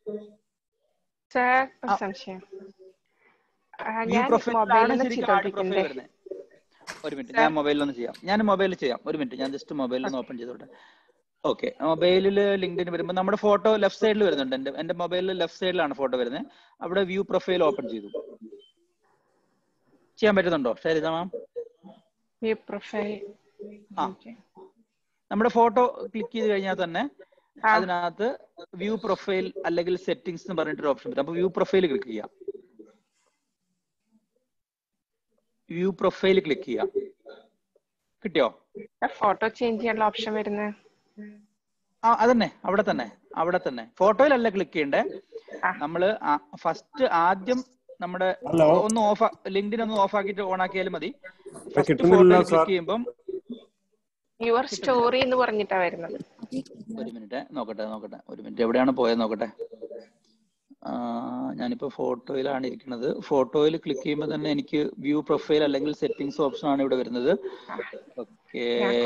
Sir ഒരു സംശയം. View ഞാൻ പ്രൊഫൈലാണ് മൊബൈലിൽ ശരിക്കും ആഡ് പ്രൊഫൈൽ വരുന്നത്. ഒരു മിനിറ്റ്, ഞാൻ മൊബൈലിലൊന്ന് ചെയ്യാം. ഞാൻ മൊബൈലിൽ ചെയ്യാം. ഒരു മിനിറ്റ്, ഞാൻ ജസ്റ്റ് മൊബൈലിൽ ഓപ്പൺ ചെയ്തോട്ടെ. ഓക്കെ, മൊബൈലിൽ ലിങ്ക്ഡിൻ വരുമ്പോൾ നമ്മുടെ ഫോട്ടോ ലെഫ്റ്റ് സൈഡിൽ വരുന്നുണ്ട്. എന്റെ മൊബൈലിൽ ലെഫ്റ്റ് സൈഡിലാണ് ഫോട്ടോ വരുന്നത്. അവിടെ വ്യൂ പ്രൊഫൈൽ ഓപ്പൺ ചെയ്തു. ചെയ്യാൻ പറ്റുന്നുണ്ടോ ശൈലജ മാം? View profile. നമ്മുടെ ഫോട്ടോ ക്ലിക്ക് ചെയ്ത് കഴിഞ്ഞാൽ തന്നെ അതിനകത്ത് വ്യൂ പ്രൊഫൈൽ അല്ലെങ്കിൽ സെറ്റിംഗ്സ് എന്ന് പറഞ്ഞിട്ടൊരു ഓപ്ഷൻ വരും. അപ്പൊ വ്യൂ പ്രൊഫൈൽ ക്ലിക്ക് ചെയ്യാം. വ്യൂ പ്രൊഫൈൽ ക്ലിക്ക് ചെയ്യാം. കിട്ടിയോ? ഫോട്ടോ ചേഞ്ച് ചെയ്യാനുള്ള ഓപ്ഷൻ വരുന്നത് അതന്നെ, അവിടെ തന്നെ ഫോട്ടോയിലല്ല ക്ലിക്ക് ചെയ്യണ്ടേ. നമ്മള് ഫസ്റ്റ് ആദ്യം നമ്മുടെ ഒന്ന് ലിങ്ക്ഡിൻ ഒന്ന് ഓഫ് ആക്കിയിട്ട് ഓൺ ആക്കിയാലും മതി. ഫസ്റ്റ് ഫോട്ടോയിൽ ക്ലിക്ക് ചെയ്യുമ്പം യുവർ സ്റ്റോറി എന്ന് പറഞ്ഞിട്ടാ വരുന്നത്. ഒരു മിനിറ്റ് നോക്കട്ടെ, ഒരു മിനിറ്റ്, എവിടെയാണ് പോയത് നോക്കട്ടെ. ഞാനിപ്പോ ഫോട്ടോയിലാണ് ഇരിക്കുന്നത്. ഫോട്ടോയിൽ ക്ലിക്ക് ചെയ്യുമ്പോൾ തന്നെ എനിക്ക് വ്യൂ പ്രൊഫൈൽ അല്ലെങ്കിൽ സെറ്റിംഗ്സ് ഓപ്ഷൻ ആണ് ഇവിടെ വരുന്നത്. ഓക്കെ,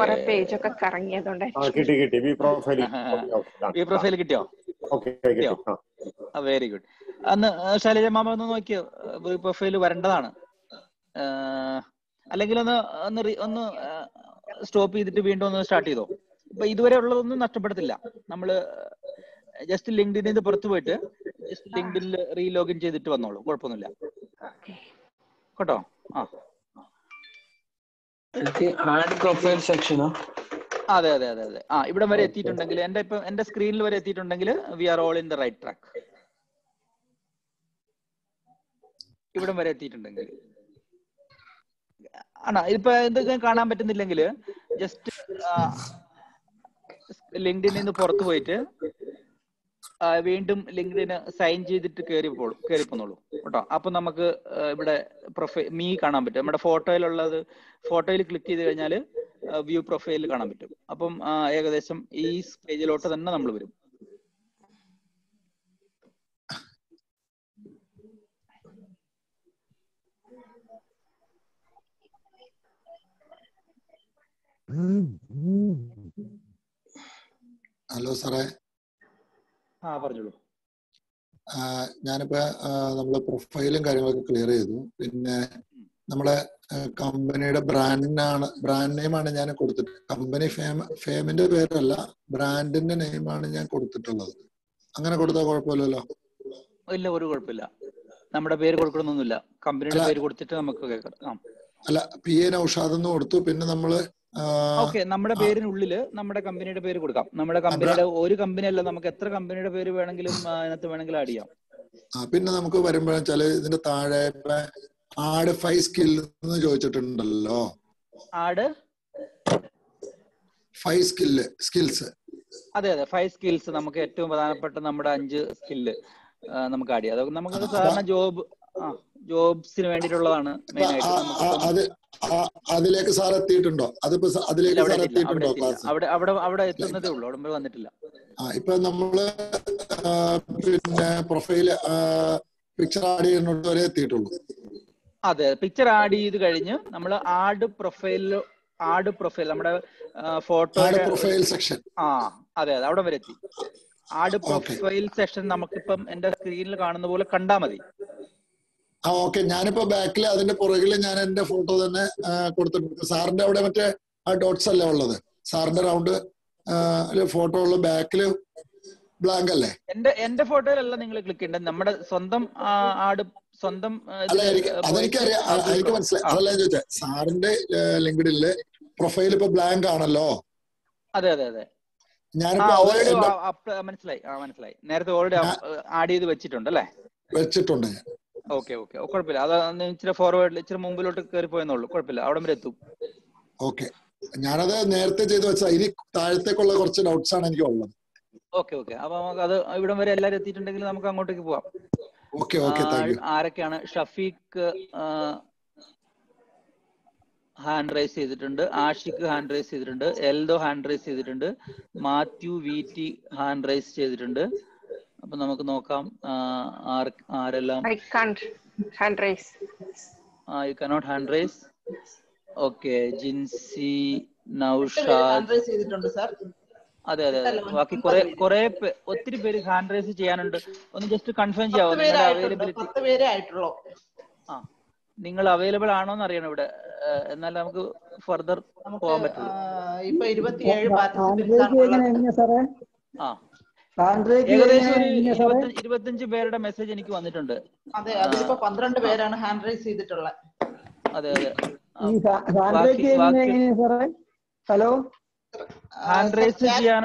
വ്യൂ പ്രൊഫൈൽ കിട്ടിയോ? Very good. അന്ന് ശൈലജ മാമ ഒന്ന് നോക്കിയോ, വ്യൂ പ്രൊഫൈൽ വരേണ്ടതാണ്. അല്ലെങ്കിൽ ഒന്ന് സ്റ്റോപ്പ് ചെയ്തിട്ട് വീണ്ടും ഒന്ന് സ്റ്റാർട്ട് ചെയ്തോ. ഇപ്പൊ ഇതുവരെ ഉള്ളതൊന്നും നഷ്ടപ്പെടുത്തില്ല. നമ്മള് ജസ്റ്റ് ലിങ്ക്ഡിനിൽ നിന്ന് പുറത്തു പോയിട്ട് ജസ്റ്റ് ലിങ്ക്ഡിനിൽ റീലോഗിൻ ചെയ്തിട്ട് വന്നോളൂ, കുഴപ്പമൊന്നുമില്ല കേട്ടോ. അതെ. ഇവിടെ വരെ എത്തിയിട്ടുണ്ടെങ്കിൽ, എന്റെ സ്ക്രീനിൽ വരെ എത്തിയിട്ടുണ്ടെങ്കിൽ we are all in the right track. ഇവിടം വരെ എത്തിയിട്ടുണ്ടെങ്കിൽ ഇപ്പൊ എന്തെങ്കിലും കാണാൻ പറ്റുന്നില്ലെങ്കിൽ ജസ്റ്റ് ലിങ്ക്ഡിനിൽ നിന്ന് പുറത്തു പോയിട്ട് വീണ്ടും ലിങ്ക്ഡിന് സൈൻ ചെയ്തിട്ട് കയറി പോന്നോളൂ കേട്ടോ. അപ്പൊ നമുക്ക് ഇവിടെ മീ കാണാൻ പറ്റും. നമ്മുടെ ഫോട്ടോയിൽ ക്ലിക്ക് ചെയ്ത് കഴിഞ്ഞാൽ വ്യൂ പ്രൊഫൈൽ കാണാൻ പറ്റും. അപ്പം ഏകദേശം ഈ പേജിലോട്ട് തന്നെ നമ്മൾ വരും. ഹലോ സാറേ. പറഞ്ഞോളൂ. ഞാനിപ്പോ നമ്മള് പ്രൊഫൈലും കാര്യങ്ങളൊക്കെ ക്ലിയർ ചെയ്തു. പിന്നെ നമ്മളെ കമ്പനിയുടെ ബ്രാൻഡ് നെയിമാണ് ഞാൻ കൊടുത്തിട്ട്. കമ്പനി ഫേമിന്റെ പേരല്ല, ബ്രാൻഡിന്റെ നെയിമാണ് ഞാൻ കൊടുത്തിട്ടുള്ളത്. അങ്ങനെ കൊടുത്താൽ കുഴപ്പമില്ലല്ലോ? ഇല്ല, ഒരു കുഴപ്പമില്ല. നമ്മുടെ പേര് കൊടുക്കണമെന്നൊന്നുമില്ല. കമ്പനിയുടെ പേര് കൊടുത്തിട്ട് നമുക്ക് കേൾക്കാം. അല്ല, PA നൗഷാദ് എന്ന് കൊടുത്തു. പിന്നെ നമ്മള് നമ്മുടെ പേരിനുള്ളില് നമ്മുടെ കമ്പനിയുടെ പേര് കൊടുക്കാം. നമ്മുടെ കമ്പനിയുടെ ഒരു കമ്പനി അല്ല, നമുക്ക് എത്ര കമ്പനിയുടെ പേര് വേണമെങ്കിലും അതിനകത്ത് വേണമെങ്കിലും ആഡ് ചെയ്യാം. പിന്നെ നമുക്ക് വരുമ്പോഴാച്ചാല് ഇതിന്റെ താഴെ ആഡ് 5 സ്കിൽ എന്ന് ചോദിച്ചിട്ടുണ്ടല്ലോ. Add 5 skills. അതെ 5 സ്കിൽസ്. നമുക്ക് ഏറ്റവും പ്രധാനപ്പെട്ട നമ്മുടെ 5 സ്കില്ല് നമുക്ക് ആഡ് ചെയ്യാം. അതൊക്കെ നമുക്ക് സാധാരണ ജോബ്സിന് വേണ്ടിയിട്ടുള്ളതാണ് മെയിൻ ആയിട്ട്. അതിലേക്ക് സാർ എത്തിയിട്ടുണ്ടോ? അതിലേക്ക് സാർ എത്തിയിട്ടുണ്ടോ? അവിടെ എത്തുന്നതേ ഉള്ളൂ, അവിടെ വന്നിട്ടില്ല. ഇപ്പൊ നമ്മള് പിന്നെ പ്രൊഫൈല് പിക്ചർ ആഡ് ചെയ്യുന്നത് വരെ എത്തിയിട്ടുള്ളൂ. അതെ, പിക്ചർ ആഡ് ചെയ്ത് കഴിഞ്ഞ് നമ്മൾ ആഡ് പ്രൊഫൈൽ നമ്മുടെ ഫോട്ടോ പ്രൊഫൈൽ സെക്ഷൻ. അതെ അവിടെ വരെ എത്തി. ആഡ് പ്രൊഫൈൽ സെക്ഷൻ നമുക്കിപ്പം എന്റെ സ്ക്രീനിൽ കാണുന്ന പോലെ കണ്ടാ മതി. ഓക്കെ, ഞാനിപ്പോ ബാക്കിൽ അതിന്റെ പുറകില് ഞാൻ എന്റെ ഫോട്ടോ തന്നെ കൊടുത്തിട്ടുണ്ട്. സാറിന്റെ അവിടെ മറ്റേ ഡോട്ട്സ് അല്ലേ ഉള്ളത്? സാറിന്റെ റൗണ്ട് ഫോട്ടോ ഉള്ള ബാക്കില് ബ്ലാങ്ക് അല്ലേ? എന്റെ ഫോട്ടോയിലല്ല നിങ്ങൾ ക്ലിക്ക് ചെയ്യേണ്ടത്. നമ്മുടെ സ്വന്തം അതെനിക്കറിയാം, എനിക്ക് മനസ്സിലായി. അതല്ല ഞാൻ ചോദിച്ചത്. സാറിന്റെ ലിങ്ക്ഡിനില് പ്രൊഫൈൽ ഇപ്പൊ ബ്ലാങ്ക് ആണല്ലോ. അതെ ഞാനിപ്പോ മനസ്സിലായി. നേരത്തെ ഓൾറെഡി ആഡ് ചെയ്ത് വെച്ചിട്ടുണ്ട് അല്ലേ? വെച്ചിട്ടുണ്ട്. ഓക്കെ, കുഴപ്പമില്ല. അത് ഇച്ചിരി ഫോർവേഡിൽ ഇച്ചിരി മുമ്പിലോട്ട് കയറി പോയെന്നുള്ളൂ, കുഴപ്പമില്ല. അവിടെ വരെ എത്തും. ഓക്കെ, ഞാനത് നേരത്തെ ചെയ്ത് വെച്ചാൽ ഇനി താഴത്തേക്കുള്ള കുറച്ച് ഡൗട്ട്സ് ആണ് എനിക്ക് ഉള്ളത്. ഓക്കെ. അപ്പൊ നമുക്ക് അത് ഇവിടം വരെ എല്ലാവരും എത്തിയിട്ടുണ്ടെങ്കിൽ നമുക്ക് അങ്ങോട്ടേക്ക് പോവാം. ആരൊക്കെയാണ്? ഷഫീഖ് ഹാൻഡ് റൈസ് ചെയ്തിട്ടുണ്ട്. ആഷിഖ് ഹാൻഡ് റൈസ് ചെയ്തിട്ടുണ്ട്. എൽദോ ഹാൻഡ് റൈസ് ചെയ്തിട്ടുണ്ട്. മാത്യു VT ഹാൻഡ് റൈസ് ചെയ്തിട്ടുണ്ട്. അപ്പൊ നമുക്ക് നോക്കാം ആരെല്ലാം. I can't hand raise. You cannot hand raise. Okay, Jincy Naushad. അതെ അതെ അതെ. ബാക്കി ഒത്തിരി പേര് ഹാൻഡ് റൈസ് ചെയ്യാനുണ്ട്. ഒന്ന് ജസ്റ്റ് കൺഫേം ചെയ്യാവോ നിങ്ങളുടെ അവൈലബിലിറ്റി? 10 പേരേ ആയിട്ടുള്ളൂ. ആ, നിങ്ങൾ അവൈലബിൾ ആണോ എന്ന് അറിയണം ഇവിടെ. എന്നാൽ നമുക്ക് ഫർദർ പോകാൻ പറ്റുള്ളൂ. ഇപ്പൊ 27 പാർട്ടിസിപ്പൻസ് ആണ്. ആ, ഏകദേശം ഒരു 25 പേരുടെ മെസ്സേജ് എനിക്ക് വന്നിട്ടുണ്ട്. അതെ, അതിലിപ്പോ 12 പേരാണ് ഹാൻഡ് റൈസ് ചെയ്തിട്ടുള്ളത്. അതെ അതെ. ഹലോ, ഹാൻഡ് റൈസ് ചെയ്യാൻ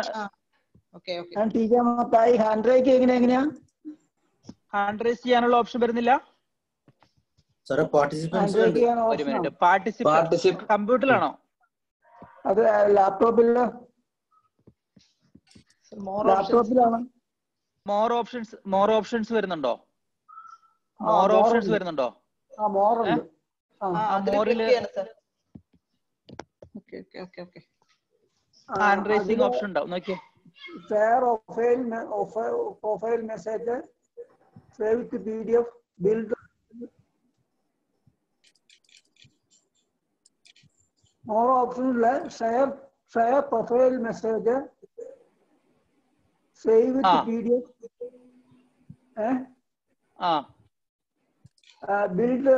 എങ്ങനെയാ ഹാൻഡ് റൈസ് ചെയ്യാനുള്ള ഓപ്ഷൻ വരുന്നില്ല. ഒരു മിനിറ്റ്, പാർട്ടിസിപ്പന്റ് കമ്പ്യൂട്ടറിലാണോ? അത് ലാപ്ടോപ്പിലാണ്. മോർ ഓപ്ഷൻസ് വരുന്നുണ്ടോ? വരുന്നുണ്ടോ? മോറില് ഹാൻഡ് റൈസിംഗ് ഓപ്ഷൻ ഉണ്ടാവും, നോക്കിയേ. Share profile message, save with PDF, build. More ഓപ്ഷനില് share profile message, save with PDF, build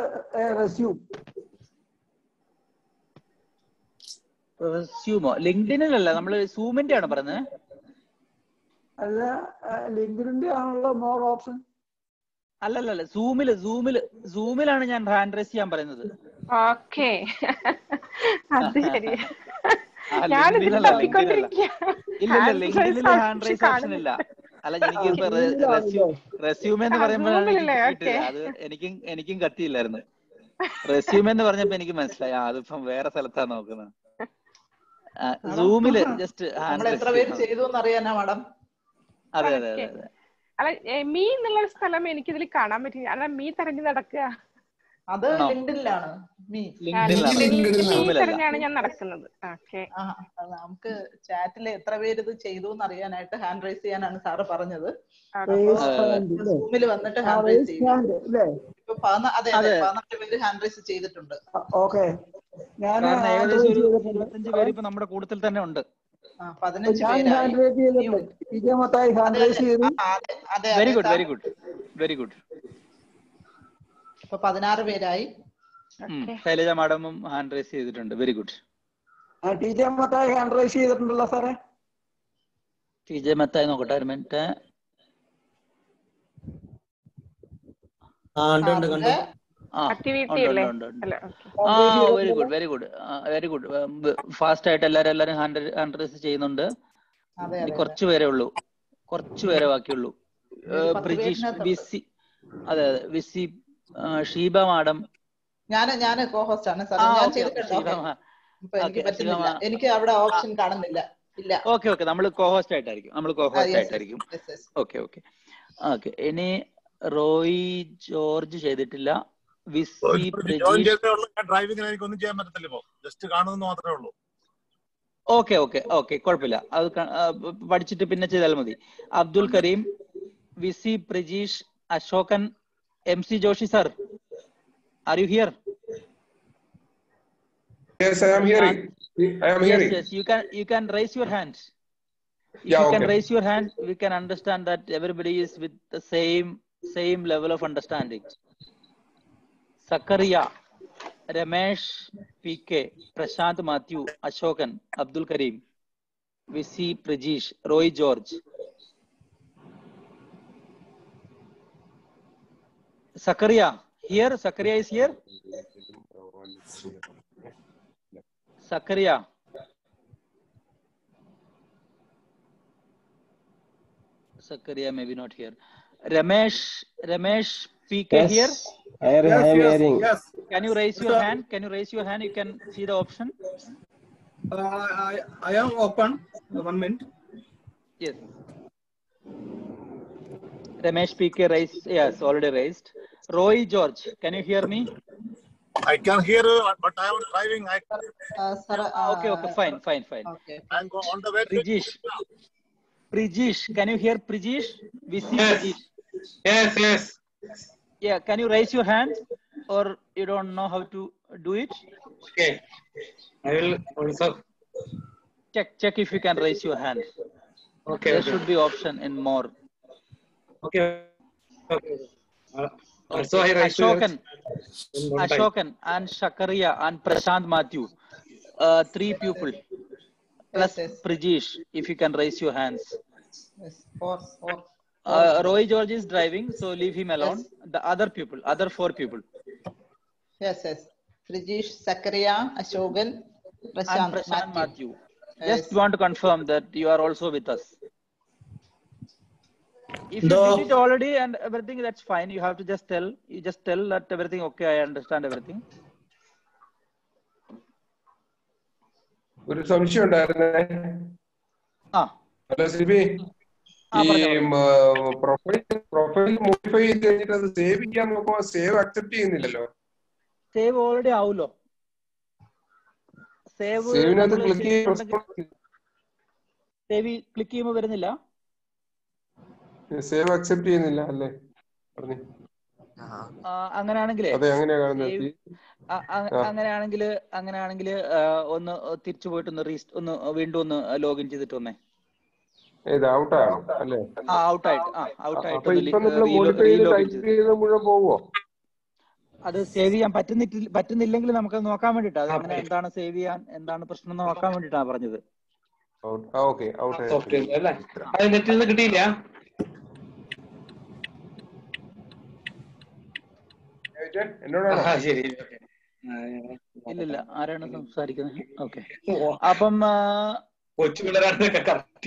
റെസ്യൂമോ? ലിങ്ക്ഡിനിലല്ല, നമ്മള് സൂമിന്റെ ആണ് പറയുന്നത്. അല്ല, ലിങ്ക്ഡിന്റെ ആണല്ലോ മോർ ഓപ്ഷൻ. അല്ലല്ല, സൂമിലാണ് ഞാൻ ഹാൻഡ് റൈസ് ചെയ്യാൻ പറയുന്നത്. ഓക്കെ, അത് ശരി. ലിങ്ക്ഡിനിൽ ഹാൻഡ് റൈസ് ഓപ്ഷൻ ഇല്ല. അല്ല, എനിക്ക് റെസ്യൂമെ എന്ന് പറയുമ്പോഴാണ് അത് എനിക്കും കത്തിയില്ലായിരുന്നു. റെസ്യൂമെ എന്ന് പറഞ്ഞപ്പോ എനിക്ക് മനസ്സിലായി അതിപ്പം വേറെ സ്ഥലത്താണ് നോക്കുന്നത്. സൂമില് ജസ്റ്റ് എത്ര പേര് ചെയ്തു എന്നറിയാനാ മാഡം. അതെ അതെ അതെ അതെ. അല്ല, മീ എന്നുള്ള സ്ഥലം എനിക്കിതിൽ കാണാൻ പറ്റില്ല. അല്ല, മീ തെരഞ്ഞു നടക്കുക. അത് ലിങ്ക്ഡിനിലാണ്. മീ തെരഞ്ഞാണ് ഞാൻ നടക്കുന്നത്. നമുക്ക് ചാറ്റിൽ എത്ര പേര് ഇത് ചെയ്തു എന്നറിയാനായിട്ട് ഹാൻഡ് റൈസ് ചെയ്യാനാണ് സാറ് പറഞ്ഞത്. സൂമിൽ വന്നിട്ട് ഹാൻഡ് റൈസ് ചെയ്യും. ഇപ്പൊ 14 പേര് ഹാൻഡ് റൈസ് ചെയ്തിട്ടുണ്ട്. ഏകദേശം ഒരു 25 പേര് ഇപ്പൊ നമ്മുടെ കൂട്ടത്തിൽ തന്നെ ഉണ്ട്. 15 പേരായി. Very good very good very good. ഇപ്പൊ 16 പേരായി. ശൈലജ മാഡമും ഹാൻഡ് റൈസ് ചെയ്തിട്ടുണ്ട്. Very good. TJ Mathai hand raise ചെയ്തിട്ടുണ്ടല്ലോ സാറേ. TJ മത്തായി നോക്കട്ടെ ഒരു minute. Very good very good very good. Fast ആയിട്ട് എല്ലാരും ഹാൻഡ് റൈസ് ചെയ്യുന്നുണ്ട്. കുറച്ചു പേരേ ഉള്ളൂ, കുറച്ചു പേരെ ബാക്കിയുള്ളൂ. ബ്രിജീഷ്, വിസി, അതെ അതെ, വിസി, ഷീബ മാഡം. ഞാൻ കോഹോസ്റ്റ് ആണ് സാർ. ഞാൻ ചെയ്തിട്ടുണ്ട്. എനിക്ക് അവിടെ ഓപ്ഷൻ കാണുന്നില്ല. ഇല്ല. ഓക്കെ നമ്മൾ കോഹോസ്റ്റ് ആയിട്ടായിരിക്കും. ഓക്കെ. ഇനി റോയി ജോർജ് ചെയ്തിട്ടില്ല. ഓക്കെ കുഴപ്പമില്ല, അത് പഠിച്ചിട്ട് പിന്നെ ചെയ്താൽ മതി. Abdul Kareem, VC, Prajeesh, Ashokan, MC Joshi sir, are you here? Yes, I am hearing. Yes, you can raise your hand. If you can raise your hand, we can understand that everybody is with the same level of understanding. Sakaria, Ramesh, PK, Prashant Matthew, Ashokan, Abdul Karim, Visi, Prajesh, Roy George. Sakaria here. Sakaria is here. Sakaria. Sakaria maybe not here. Ramesh PK yes. Here. I am hearing. Yes. Can you raise your hand? You can see the option. I am open. 1 minute. Yes. Ramesh PK raised. Yes, already raised. Roy George, can you hear me? I can hear you, but I am driving. Okay, fine. Okay. I'm on the way. Prijesh, can you hear Prijesh? Yes. Yes. Yeah, can you raise your hand, or you don't know how to do it? Okay. I will also check if you can raise your hand. Okay. There Okay. should be option in more. Okay. Okay. So Okay. I raise Ashokan, in one time. Ashokan and Shakaria and Prashant Matthew, 3 people plus Yes. Prijesh. If you can raise your hands. Yes. Four. Roy George is driving, so leave him alone. The other people, other 4 people. Yes. Frijish, Zakaria, Ashokan, And Prashant Matthew. Just want to confirm that you are also with us. If you did it already and everything, that's fine. You have to just tell. You just tell that everything okay. I understand everything. ഒരു സംശയം ഉണ്ടായിരുന്നേ. Hello Sibi, ഈ profile modify ചെയ്ത് കഴിഞ്ഞിട്ട് അത് save ചെയ്യാൻ നോക്കുമ്പോൾ save accept ചെയ്യുന്നില്ലല്ലോ. സേവ് ഓൾറെഡി ആവുമല്ലോ. സേവിനകത്ത് ക്ലിക്ക് ചെയ്യുമ്പോൾ വരുന്നില്ല. സേവ് അക്സെപ്റ്റ് ചെയ്യുന്നില്ല അല്ലേ? അങ്ങനെയാണെങ്കിലേ അങ്ങനെയാണെങ്കിൽ ഒന്ന് തിരിച്ചു പോയിട്ട് ഒന്ന് വീണ്ടും ഒന്ന് ലോഗിൻ ചെയ്തിട്ട് വന്നേ. അത് സേവ് ചെയ്യാൻ പറ്റുന്നില്ലെങ്കിൽ നമുക്ക് നോക്കാൻ വേണ്ടിട്ടാ. അത് അങ്ങനെ എന്താണ് സേവ് ചെയ്യാൻ എന്താണ് പ്രശ്നം എന്ന് നോക്കാൻ വേണ്ടിട്ടാ പറഞ്ഞത്. കിട്ടിയില്ല. ഇല്ലില്ല, ആരാണ് സംസാരിക്കുന്നത്? ഓക്കെ, അപ്പം കൊച്ചു പിള്ളേരാണെന്നൊക്കെ കറക്റ്റ്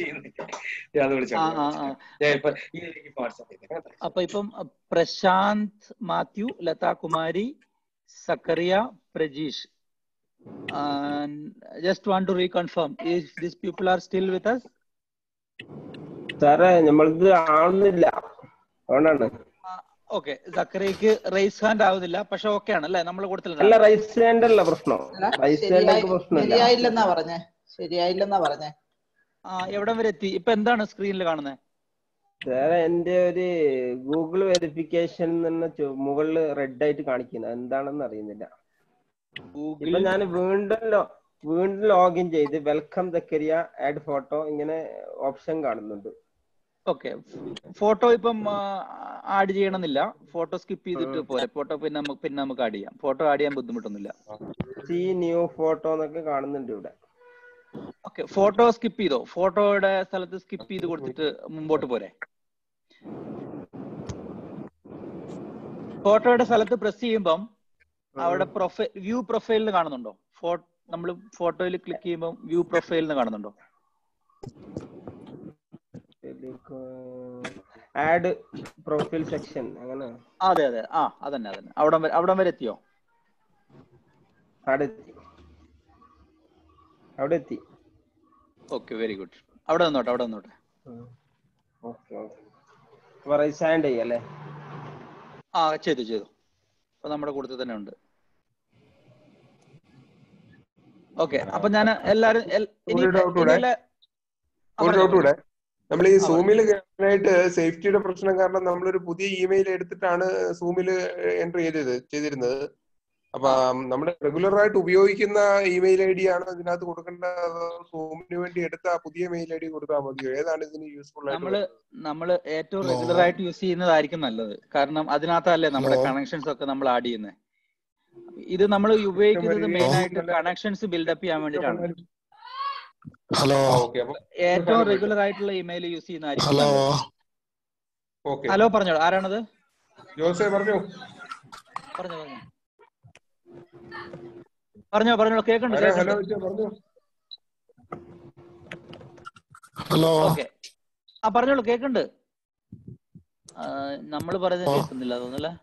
അപ്പൊ ഇപ്പം Prashant Mathew, Latha Kumari, Zacharia, Prajeesh. Just want to reconfirm if these people are still with us. സാറേ നമ്മളിത് ആവുന്നില്ല. ഓക്കെ, സക്കറിയക്ക് റൈസ് ഹാൻഡ് ആവുന്നില്ല, പക്ഷെ ഓക്കെ ആണ് അല്ലേ? നമ്മൾ കൊടുത്തില്ല. റൈസ് ഹാൻഡ് അല്ല പ്രശ്നം, ശരിയായില്ലെന്നാ പറഞ്ഞേ. എവിടം വരെ എത്തി? ഇപ്പൊ എന്താണ് സ്ക്രീനിൽ കാണുന്നത്? സാറേ എന്റെ ഒരു ഗൂഗിൾ വെരിഫിക്കേഷൻ മുകളിൽ റെഡ് ആയിട്ട് കാണിക്കുന്നത് എന്താണെന്ന് അറിയുന്നില്ല. ഇപ്പൊ ഞാൻ വീണ്ടും ലോഗിൻ ചെയ്ത് വെൽക്കം സക്കറിയ ആഡ് ഫോട്ടോ ഇങ്ങനെ ഓപ്ഷൻ കാണുന്നുണ്ട്. ഓക്കെ, ഫോട്ടോ ഇപ്പം ആഡ് ചെയ്യണമെന്നില്ല. ഫോട്ടോ സ്കിപ്പ് ചെയ്തിട്ട് പോരെ. ഫോട്ടോ പിന്നെ നമുക്ക് ആഡ് ചെയ്യാം. ഫോട്ടോ ആഡ് ചെയ്യാൻ ബുദ്ധിമുട്ടൊന്നുമില്ല. സീ ന്യൂ ഫോട്ടോ എന്നൊക്കെ കാണുന്നുണ്ട് ഇവിടെ. ഓക്കെ, ഫോട്ടോ സ്കിപ്പ് ചെയ്തോ? ഫോട്ടോയുടെ സ്ഥലത്ത് സ്കിപ്പ് ചെയ്ത് കൊടുത്തിട്ട് മുമ്പോട്ട് പോരെ. ഫോട്ടോയുടെ സ്ഥലത്ത് പ്രസ് ചെയ്യുമ്പം അവിടെ വ്യൂ പ്രൊഫൈലിന് കാണുന്നുണ്ടോ? നമ്മൾ ഫോട്ടോയിൽ ക്ലിക്ക് ചെയ്യുമ്പോൾ വ്യൂ പ്രൊഫൈലിന് കാണുന്നുണ്ടോ? ആഡ് പ്രൊഫൈൽ സെക്ഷൻ അങ്ങനെ. അതെ, അതന്നെ. അവിടം വരെ എത്തിയോ? അവിടെ എത്തി. Okay, very good. അവിടെ നിന്നോട്ടെ. റൈസ് ഹാൻഡ് ചെയ്യല്ലേ? ചെയ്തു. അപ്പൊ നമ്മുടെ കൂട്ടത്തിൽ തന്നെ ഉണ്ട്. ഓക്കെ, അപ്പൊ ഞാൻ എല്ലാരും നമ്മൾ ഈ സൂമിൽ കയറാനായിട്ട് സേഫ്റ്റിയുടെ പ്രശ്നം കാരണം നമ്മളൊരു പുതിയ ഇമെയിൽ എടുത്തിട്ടാണ് സൂമിൽ എൻട്രി ചെയ്തിരുന്നത്. അപ്പൊ നമ്മൾ റെഗുലർ ആയിട്ട് ഉപയോഗിക്കുന്ന ഇമെയിൽ ഐ ഡി ആണ് ഇതിനകത്ത് കൊടുക്കേണ്ടത്. സൂമിന് വേണ്ടി എടുത്ത പുതിയ മെയിൽ ഐ ഡി കൊടുത്താൽ മതിയോ? ഏതാണ് ഇതിന് യൂസ്ഫുൾ ആയിട്ട്? നമ്മള് ഏറ്റവും റെഗുലർ ആയിട്ട് യൂസ് ചെയ്യുന്നതായിരിക്കും നല്ലത്. കാരണം അതിനകത്തല്ലേ നമ്മുടെ കണക്ഷൻസ് ഒക്കെ നമ്മൾ ആഡ് ചെയ്യുന്നത്. ഇത് നമ്മൾ ഉപയോഗിക്കുന്നത് മെയിൻ ആയിട്ട് കണക്ഷൻസ് ബിൽഡപ്പ് ചെയ്യാൻ വേണ്ടിയിട്ടാണ്. ഏറ്റവും റെഗുലർ ആയിട്ടുള്ള ഇമെയിൽ യൂസ് ചെയ്യുന്നതായിരിക്കും. ഹലോ, പറഞ്ഞോളൂ. ആരാണത്? പറഞ്ഞോ. കേൾക്കണ്ട? ഓക്കെ, പറഞ്ഞോളൂ. കേൾക്കണ്ട്. നമ്മൾ പറയുന്നത് കേൾക്കുന്നില്ല തോന്നല്ലേ?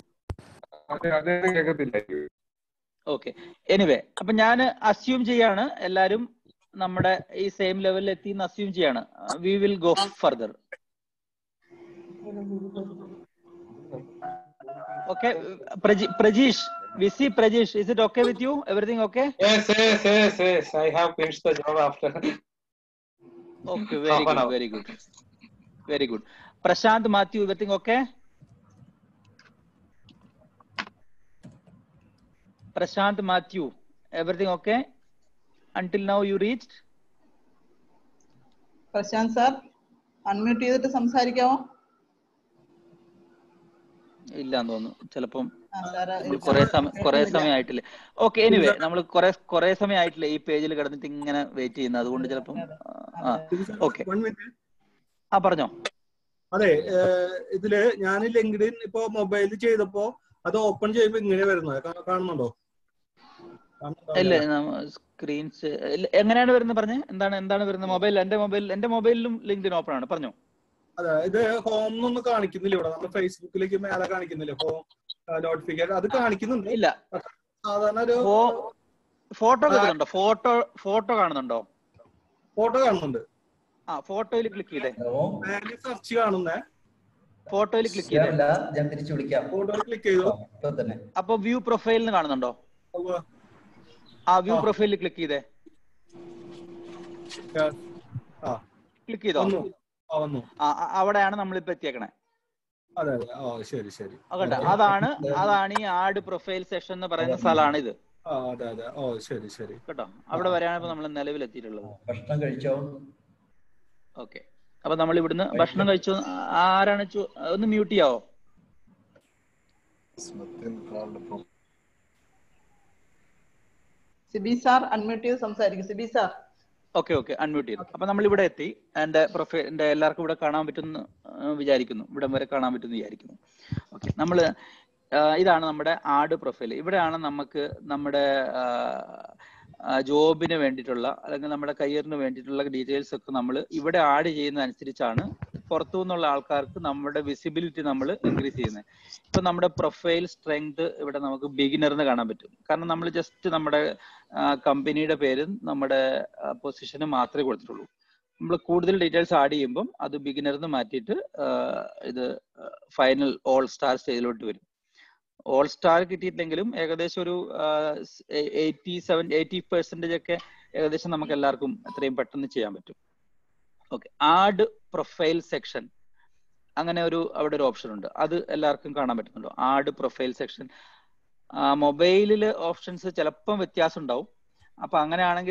ഓക്കെ, എനിവേ, അപ്പൊ ഞാൻ അസ്യൂം ചെയ്യാണ് എല്ലാരും നമ്മുടെ ഈ സെയിം ലെവലിൽ എത്തി എന്ന് അസ്യൂം ചെയ്യാണ്. We will go further. Okay, Prajesh, we see Prajesh. Is it okay with you? Everything okay? Yes. I have finished the job after. Okay, very good. Prashant Matthew, everything okay? Prashant Matthew, everything okay? Until now you reached? Prashant sir? Unmute ചെയ്തിട്ട് സംസാരിക്കാമോ? ഇല്ലാന്ന് തോന്നുന്നു. ചിലപ്പം sir കുറെ സമയമായിട്ടില്ലേ. Okay, anyway നമ്മൾ കുറെ സമയമായിട്ടില്ല ഈ പേജിൽ കിടന്നിട്ട് ഇങ്ങനെ വെയിറ്റ് ചെയ്യുന്നത്. അതുകൊണ്ട് ചിലപ്പം ഓക്കെ. പറഞ്ഞോ. അതെ, ഇതില് ഞാൻ ലിങ്ക്ഡിൻ ഇപ്പൊ മൊബൈലിൽ ചെയ്തപ്പോ അത് ഓപ്പൺ ചെയ്യുമ്പോ ഇങ്ങനെ വരുന്നത് കാണുന്നുണ്ടോ? ഇല്ല, സ്ക്രീൻസ് എങ്ങനെയാണ് വരുന്നത് പറഞ്ഞേ? എന്താണ് വരുന്നത്? എന്റെ മൊബൈലിലും ലിങ്ക്ഡിൻ ഓപ്പൺ ആണ്. പറഞ്ഞോ. അതെ, ഇത് ഹോം ഒന്നും കാണിക്കുന്നില്ല ഇവിടെ. നമ്മുടെ ഫേസ്ബുക്കിലേക്ക് മേലെ കാണിക്കുന്നില്ല ഹോം നോട്ടിഫിക്കേഷൻ. അത് കാണിക്കുന്നുണ്ട്. ഇല്ല, സാധാരണ ഒരു ഫോട്ടോ കാണുന്നുണ്ടോ? ഫോട്ടോ കാണുന്നുണ്ടോ? ഫോട്ടോ കാണുന്നുണ്ട്. ഫോട്ടോയിൽ ക്ലിക്ക് ചെയ്തേ. സെർച്ച് കാണുന്നേ. ഫോട്ടോയിൽ ക്ലിക്ക് ചെയ്തേ. ഫോട്ടോയിൽ ക്ലിക്ക് ചെയ്തു. അപ്പൊ വ്യൂ പ്രൊഫൈലിന് കാണുന്നുണ്ടോ? വ്യൂ പ്രൊഫൈലിൽ ക്ലിക്ക് ചെയ്തേ. ക്ലിക്ക് ചെയ്തോ? അവിടെയാണ് നമ്മളിപ്പോ എത്തിയേക്കണേ. അതാണ് ഈ ആഡ് പ്രൊഫൈൽ സെഷൻ എന്ന് പറയുന്ന സ്ഥലമാണ് ഇത്. കേട്ടോ, അവിടെ വരെയാണ് ഇപ്പൊ നമ്മൾ നിലവിൽ എത്തിയിട്ടുള്ളത്. ഭക്ഷണം കഴിച്ചോ? ഓക്കെ, അപ്പൊ നമ്മൾ ഇവിടുന്ന് ഭക്ഷണം കഴിച്ചു. ആരാണ്? ഒന്ന് മ്യൂട്ട് ചെയ്യാവോ? സിബി സാർ അൺമ്യൂട്ട് ചെയ്ത് സംസാരിക്കും. സിബി സാർ. ഓക്കെ, അൺമ്യൂട്ട് ചെയ്തു. അപ്പൊ നമ്മൾ ഇവിടെ എത്തി. എന്റെ എല്ലാവർക്കും ഇവിടെ കാണാൻ പറ്റുമെന്ന് വിചാരിക്കുന്നു. ഇവിടം വരെ കാണാൻ പറ്റുമെന്ന് വിചാരിക്കുന്നു. ഓക്കെ, ഇതാണ് നമ്മുടെ ആഡ് പ്രൊഫൈൽ. ഇവിടെയാണ് നമുക്ക് നമ്മുടെ ജോബിന് വേണ്ടിയിട്ടുള്ള അല്ലെങ്കിൽ നമ്മുടെ കരിയറിന് വേണ്ടിയിട്ടുള്ള ഡീറ്റെയിൽസ് ഒക്കെ നമ്മൾ ഇവിടെ ആഡ് ചെയ്യുന്നതനുസരിച്ചാണ് പുറത്തു നിന്നുള്ള ആൾക്കാർക്ക് നമ്മുടെ വിസിബിലിറ്റി നമ്മൾ ഇൻക്രീസ് ചെയ്യുന്നത്. ഇപ്പൊ നമ്മുടെ പ്രൊഫൈൽ സ്ട്രെങ്ത് ഇവിടെ നമുക്ക് ബിഗിനറിന് കാണാൻ പറ്റും. കാരണം നമ്മൾ ജസ്റ്റ് നമ്മുടെ കമ്പനിയുടെ പേരും നമ്മുടെ പൊസിഷനും മാത്രമേ കൊടുത്തിട്ടുള്ളൂ. നമ്മൾ കൂടുതൽ ഡീറ്റെയിൽസ് ആഡ് ചെയ്യുമ്പം അത് ബിഗിനറിന് മാറ്റിയിട്ട് ഇത് ഫൈനൽ ഓൾ സ്റ്റാർ സ്റ്റേജിലോട്ട് വരും. ഓൾ സ്റ്റാർ കിട്ടിയിട്ടില്ലെങ്കിലും ഏകദേശം ഒരു 80% ഒക്കെ ഏകദേശം നമുക്ക് എല്ലാവർക്കും എത്രയും പെട്ടെന്ന് ചെയ്യാൻ പറ്റും. ഓക്കെ, ആഡ് പ്രൊഫൈൽ സെക്ഷൻ അങ്ങനെ അവിടെ ഒരു ഓപ്ഷൻ ഉണ്ട്. അത് എല്ലാവർക്കും കാണാൻ പറ്റുന്നുണ്ടോ? Add profile section. മൊബൈലില് ഓപ്ഷൻസ് ചിലപ്പം വ്യത്യാസം ഉണ്ടാവും. അപ്പൊ അങ്ങനെയാണെങ്കിൽ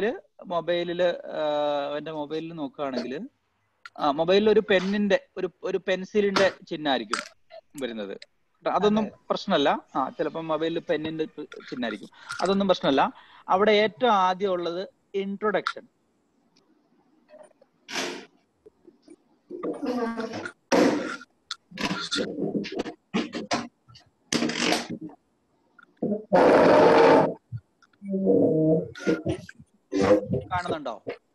എന്റെ മൊബൈലിൽ നോക്കുകയാണെങ്കിൽ മൊബൈലിൽ ഒരു പെന്നിന്റെ ഒരു പെൻസിലിന്റെ ചിഹ്നമായിരിക്കും വരുന്നത്. അതൊന്നും പ്രശ്നമല്ല. ചിലപ്പോൾ മൊബൈലിൽ പെന്നിന്റെ ചിഹ്നമായിരിക്കും. അതൊന്നും പ്രശ്നമല്ല. അവിടെ ഏറ്റവും ആദ്യം ഉള്ളത് ഇൻട്രൊഡക്ഷൻ. കാണുന്നുണ്ടോ?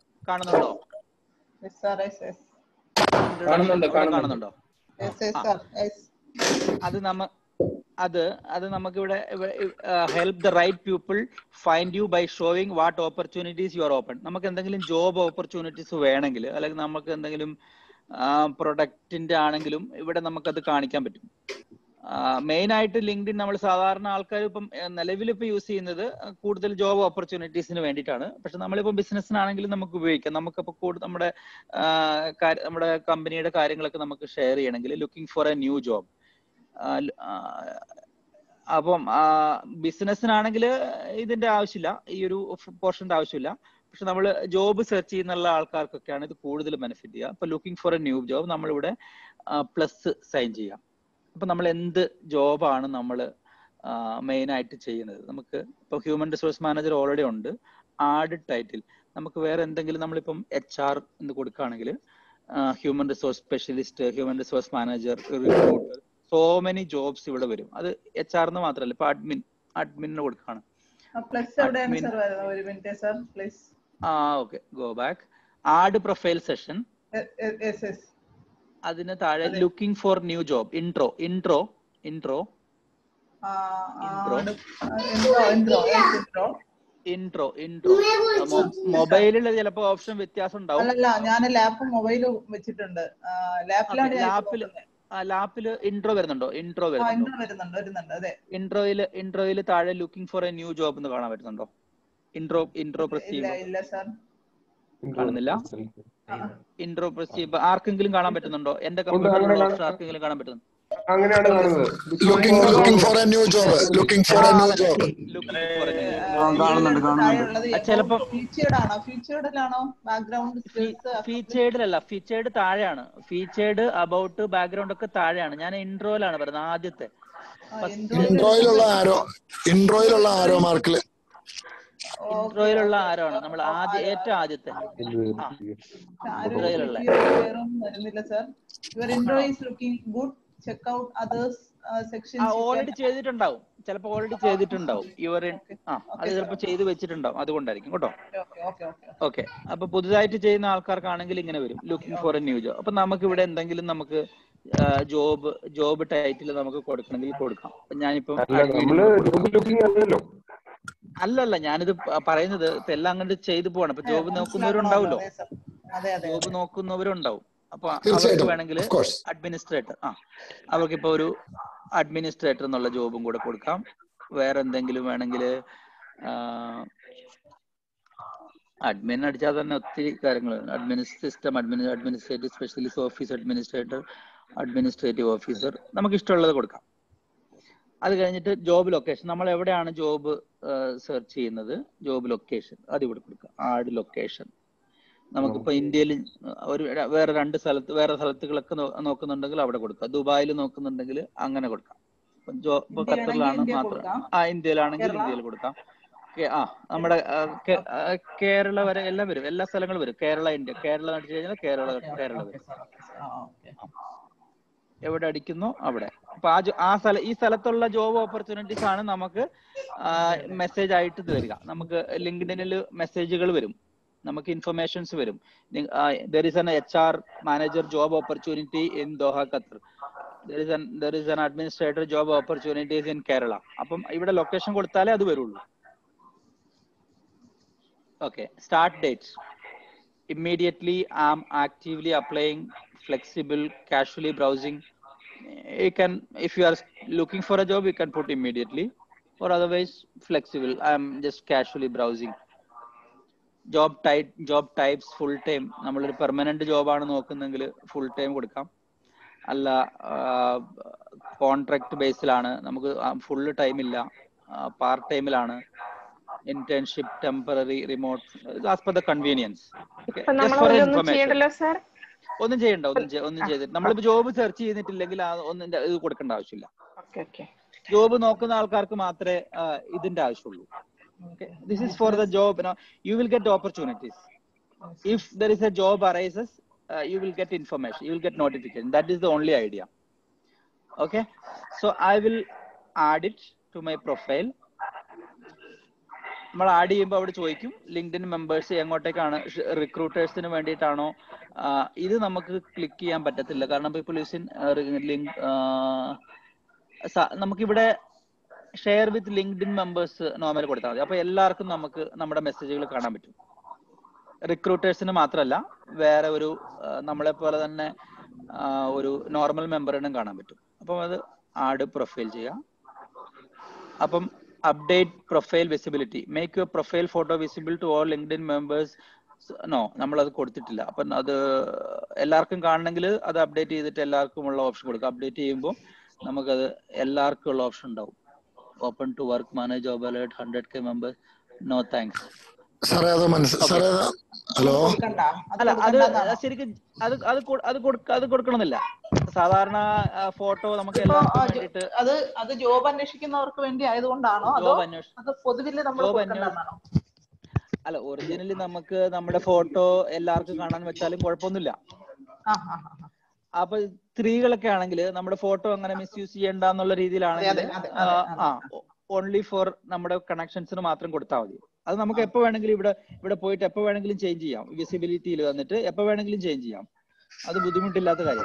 അത് നമുക്കിവിടെ help the right people find you by showing what opportunities you are open. നമുക്ക് എന്തെങ്കിലും ജോബ് ഓപ്പർച്യൂണിറ്റീസ് വേണമെങ്കിൽ അല്ലെങ്കിൽ നമുക്ക് എന്തെങ്കിലും പ്രൊഡക്റ്റിന്റെ ആണെങ്കിലും ഇവിടെ നമുക്കത് കാണിക്കാൻ പറ്റും. മെയിൻ ആയിട്ട് ലിങ്ക്ഡിൻ നമ്മൾ സാധാരണ ആൾക്കാർ ഇപ്പം നിലവിൽ ഇപ്പൊ യൂസ് ചെയ്യുന്നത് കൂടുതൽ ജോബ് ഓപ്പർച്യൂണിറ്റീസിന് വേണ്ടിയിട്ടാണ്. പക്ഷെ നമ്മളിപ്പോൾ ബിസിനസ്സിനാണെങ്കിലും നമുക്ക് ഉപയോഗിക്കാം. നമുക്കിപ്പോൾ നമ്മുടെ കമ്പനിയുടെ കാര്യങ്ങളൊക്കെ നമുക്ക് ഷെയർ ചെയ്യണമെങ്കിൽ looking for a new job. അപ്പം ബിസിനസ്സിനാണെങ്കിൽ ഇതിന്റെ ആവശ്യമില്ല, ഈ ഒരു പോർഷന്റെ ആവശ്യമില്ല. പക്ഷെ നമ്മൾ ജോബ് സെർച്ച് ചെയ്യുന്നുള്ള ആൾക്കാർക്കൊക്കെയാണ് ഇത് കൂടുതൽ ബെനിഫിറ്റ് ചെയ്യുക. അപ്പൊ looking for a new job നമ്മളിവിടെ പ്ലസ് സൈൻ ചെയ്യാം. അപ്പൊ നമ്മൾ എന്ത് ജോബാണ് നമ്മൾ മെയിൻ ആയിട്ട് ചെയ്യുന്നത്? നമുക്ക് ഇപ്പൊ ഹ്യൂമൻ റിസോഴ്സ് മാനേജർ ഓൾറെഡി ഉണ്ട്. ആഡ് ടൈറ്റിൽ നമുക്ക് വേറെ എന്തെങ്കിലും നമ്മളിപ്പം HR എന്ന് കൊടുക്കുകയാണെങ്കിൽ human resource specialist, human resource manager, recruiter, so many jobs ഇവിടെ വരും. അത് HR എന്ന് മാത്രമല്ല, ഇപ്പൊ അഡ്മിന് കൊടുക്കുകയാണ്. Okay, go back. Add profile section. അതിന് താഴെ looking for new job. Intro മൊബൈലിൽ ചിലപ്പോ ഓപ്ഷൻ വ്യത്യാസം ഉണ്ടാവും. ഞാൻ ലാപ്പും മൊബൈലും വെച്ചിട്ടുണ്ട്. ലാപ്പില് ഇൻട്രോ വരുന്നുണ്ടോ? ഇൻട്രോയില് താഴെ looking for a new job എന്ന് കാണാൻ പറ്റുന്നുണ്ടോ? ഇൻട്രോ പ്രസ് ചെയ്യുമ്പോൾ കാണുന്നില്ല. ഇൻട്രോ പ്രസ് ചെയ്യുമ്പോൾ ആർക്കെങ്കിലും കാണാൻ പറ്റുന്നുണ്ടോ? എന്റെ കമ്പ്യൂട്ടറിലുള്ള ഓപ്ഷൻ ആർക്കെങ്കിലും കാണാൻ പറ്റുന്നു? അങ്ങനെയാണ് കാണുന്നത്. looking for a new job. ചിലപ്പോ ഫീച്ചേർഡിലാണോ ബാക്ക്ഗ്രൗണ്ട് ഫീച്ചേർഡിലല്ല, ഫീച്ചേർഡ് താഴെയാണ്. ഫീച്ചേർഡ് അബൌട്ട് ബാക്ക്ഗ്രൗണ്ട് ഒക്കെ താഴെയാണ്. ഞാൻ ഇൻട്രോയിലാണ് പറയുന്നത്, ആദ്യത്തെ ഇൻട്രോയിലുള്ള ആരോ മാർക്കില് ഇൻട്രോയിലുള്ള ആരോ ആണ് നമ്മൾ ഏറ്റവും ആദ്യത്തെ ഇൻട്രോയിലുള്ള. ഓൾറെഡി ചെയ്തിട്ടുണ്ടാവും, ചിലപ്പോ ഓൾറെഡി ചെയ്തിട്ടുണ്ടാവും അത് ചിലപ്പോ ചെയ്ത് വെച്ചിട്ടുണ്ടാവും, അതുകൊണ്ടായിരിക്കും കേട്ടോ. ഓക്കെ, അപ്പൊ പുതുതായിട്ട് ചെയ്യുന്ന ആൾക്കാർക്കാണെങ്കിൽ ഇങ്ങനെ വരും, looking for a new job. അപ്പൊ നമുക്ക് ഇവിടെ എന്തെങ്കിലും നമുക്ക് ജോബ് ടൈറ്റിൽ നമുക്ക് കൊടുക്കണമെങ്കിൽ കൊടുക്കാം. ഞാനിപ്പം അല്ലല്ല, ഞാനിത് പറയുന്നത് എല്ലാം അങ്ങോട്ട് ചെയ്തു പോകണം. ഇപ്പൊ ജോബ് നോക്കുന്നവരുണ്ടാവുമല്ലോ, ജോബ് നോക്കുന്നവരുണ്ടാവും. അപ്പൊ അവർക്ക് വേണമെങ്കിൽ അഡ്മിനിസ്ട്രേറ്റർ, അവർക്കിപ്പോ ഒരു അഡ്മിനിസ്ട്രേറ്റർ എന്നുള്ള ജോബും കൂടെ കൊടുക്കാം. വേറെ എന്തെങ്കിലും വേണമെങ്കിൽ അഡ്മിൻ അടിച്ചാൽ തന്നെ ഒത്തിരി കാര്യങ്ങൾ, system administrative specialist, office administrator, administrative officer, നമുക്ക് ഇഷ്ടമുള്ളത് കൊടുക്കാം. അത് കഴിഞ്ഞിട്ട് ജോബ് ലൊക്കേഷൻ, നമ്മൾ എവിടെയാണ് ജോബ് സെർച്ച് ചെയ്യുന്നത്, ജോബ് ലൊക്കേഷൻ അത് ഇവിടെ കൊടുക്കുക. ആഡ് ലൊക്കേഷൻ, നമുക്കിപ്പോ ഇന്ത്യയിൽ വേറെ സ്ഥലത്തുകളൊക്കെ നോക്കുന്നുണ്ടെങ്കിൽ അവിടെ കൊടുക്കാം. ദുബായിൽ നോക്കുന്നുണ്ടെങ്കിൽ അങ്ങനെ കൊടുക്കാം. ഇപ്പൊ ഖത്തറിലാണ് മാത്രം, ഇന്ത്യയിലാണെങ്കിൽ ഇന്ത്യയിൽ കൊടുക്കാം. നമ്മുടെ കേരള വരെ എല്ലാം വരും, എല്ലാ സ്ഥലങ്ങളും വരും. കേരള ഇന്ത്യ, കേരള അടിച്ചു കഴിഞ്ഞാൽ കേരള വരും. എവിടെ അടിക്കുന്നോ അവിടെ. അപ്പൊ ഈ സ്ഥലത്തുള്ള ജോബ് ഓപ്പർച്യൂണിറ്റീസ് ആണ് നമുക്ക് മെസ്സേജ് ആയിട്ട് തരിക. നമുക്ക് ലിങ്ക്ഡിനിൽ മെസ്സേജുകൾ വരും, നമുക്ക് ഇൻഫർമേഷൻസ് വരും. there is an HR manager job opportunity in Doha, Qatar. there is an administrator job opportunities in Kerala. അപ്പം ഇവിടെ ലൊക്കേഷൻ കൊടുത്താലേ അത് വരുള്ളൂ. Okay, start date. Immediately I'm actively applying, flexible, casually browsing. You can, if you are looking for a job, you can put immediately, or otherwise flexible. I'm just casually browsing. job types full time. നമ്മളൊരു permanent ജോബാണ് നോക്കുന്നെങ്കിൽ full time കൊടുക്കാം. അല്ല contract ബേസിലാണ്, നമുക്ക് full time ഇല്ല, part ടൈമിലാണ്, internship, temporary, remote, as per the convenience. ഒന്നും ചെയ്യണ്ട, ഒന്നും ചെയ്തിട്ട് നമ്മളിപ്പോ ജോബ് സെർച്ച് ചെയ്തിട്ടില്ലെങ്കിൽ ഒന്നിന്റെ ഇത് കൊടുക്കേണ്ട ആവശ്യമില്ല. ജോബ് നോക്കുന്ന ആൾക്കാർക്ക് മാത്രമേ ഇതിന്റെ ആവശ്യമുള്ളൂ. Okay, this is for the job. Now you will get opportunities. If there is a job arises, you will get information, you will get notification. That is the only idea. Okay, so I will add it to my profile. നമ്മൾ add ചെയ്യുമ്പോൾ അവിടെ ചോദിക്കും LinkedIn members എങ്ങോട്ടേക്കാണ്, റിക്രൂട്ടേഴ്സിന് വേണ്ടിയിട്ടാണോ. ഇത് നമുക്ക് click ചെയ്യാൻ പറ്റത്തില്ല, കാരണം പീപ്പിൾ യൂസിൻ ലിങ്ക്. നമുക്കിവിടെ ഷെയർ വിത്ത് ലിങ്ക്ഡിൻ മെമ്പേഴ്സ് നോർമൽ കൊടുത്താൽ മതി. അപ്പൊ എല്ലാവർക്കും നമുക്ക് നമ്മുടെ മെസ്സേജുകൾ കാണാൻ പറ്റും. റിക്രൂട്ടേഴ്സിന് മാത്രമല്ല, വേറെ ഒരു നമ്മളെ പോലെ തന്നെ ഒരു നോർമൽ മെമ്പറിനും കാണാൻ പറ്റും. അപ്പം അത് ആഡ് പ്രൊഫൈൽ ചെയ്യാം. അപ്പം update profile visibility, make your profile photo visible to all LinkedIn members. നമ്മളത് കൊടുത്തിട്ടില്ല. അപ്പം അത് എല്ലാവർക്കും കാണണമെങ്കിൽ അത് അപ്ഡേറ്റ് ചെയ്തിട്ട് എല്ലാവർക്കും ഉള്ള ഓപ്ഷൻ കൊടുക്കുക. അപ്ഡേറ്റ് ചെയ്യുമ്പോൾ നമുക്കത് എല്ലാവർക്കും ഉള്ള ഓപ്ഷൻ ഉണ്ടാവും. Open to work, manage job alert, 100K members, no thanks. Hello, അല്ല അത് ശരിക്കും അത് കൊടുക്കണമെന്നില്ല. സാധാരണ ഫോട്ടോ നമുക്ക് എല്ലാവർക്കും വേണ്ടിയിട്ട്, അത് ജോബ് അന്വേഷിക്കുന്നവർക്ക് വേണ്ടി ആയതുകൊണ്ടാണോ, അല്ല ഒറിജിനലി നമുക്ക് നമ്മുടെ ഫോട്ടോ എല്ലാവർക്കും കാണാൻ വെച്ചാലും കുഴപ്പമൊന്നുമില്ല. അപ്പൊ സ്ത്രീകളൊക്കെ ആണെങ്കിൽ നമ്മുടെ ഫോട്ടോ അങ്ങനെ മിസ്യൂസ് ചെയ്യണ്ട എന്നുള്ള രീതിയിലാണെങ്കിൽ ഓൺലി ഫോർ നമ്മുടെ കണക്ഷൻസിന് മാത്രം കൊടുത്താൽ മതി. അത് നമുക്ക് എപ്പോ വേണമെങ്കിലും ഇവിടെ പോയിട്ട് എപ്പോ വേണമെങ്കിലും ചേഞ്ച് ചെയ്യാം. വിസിബിലിറ്റിയിൽ വന്നിട്ട് എപ്പോ വേണമെങ്കിലും ചേഞ്ച് ചെയ്യാം. അത് ബുദ്ധിമുട്ടില്ലാത്ത കാര്യം.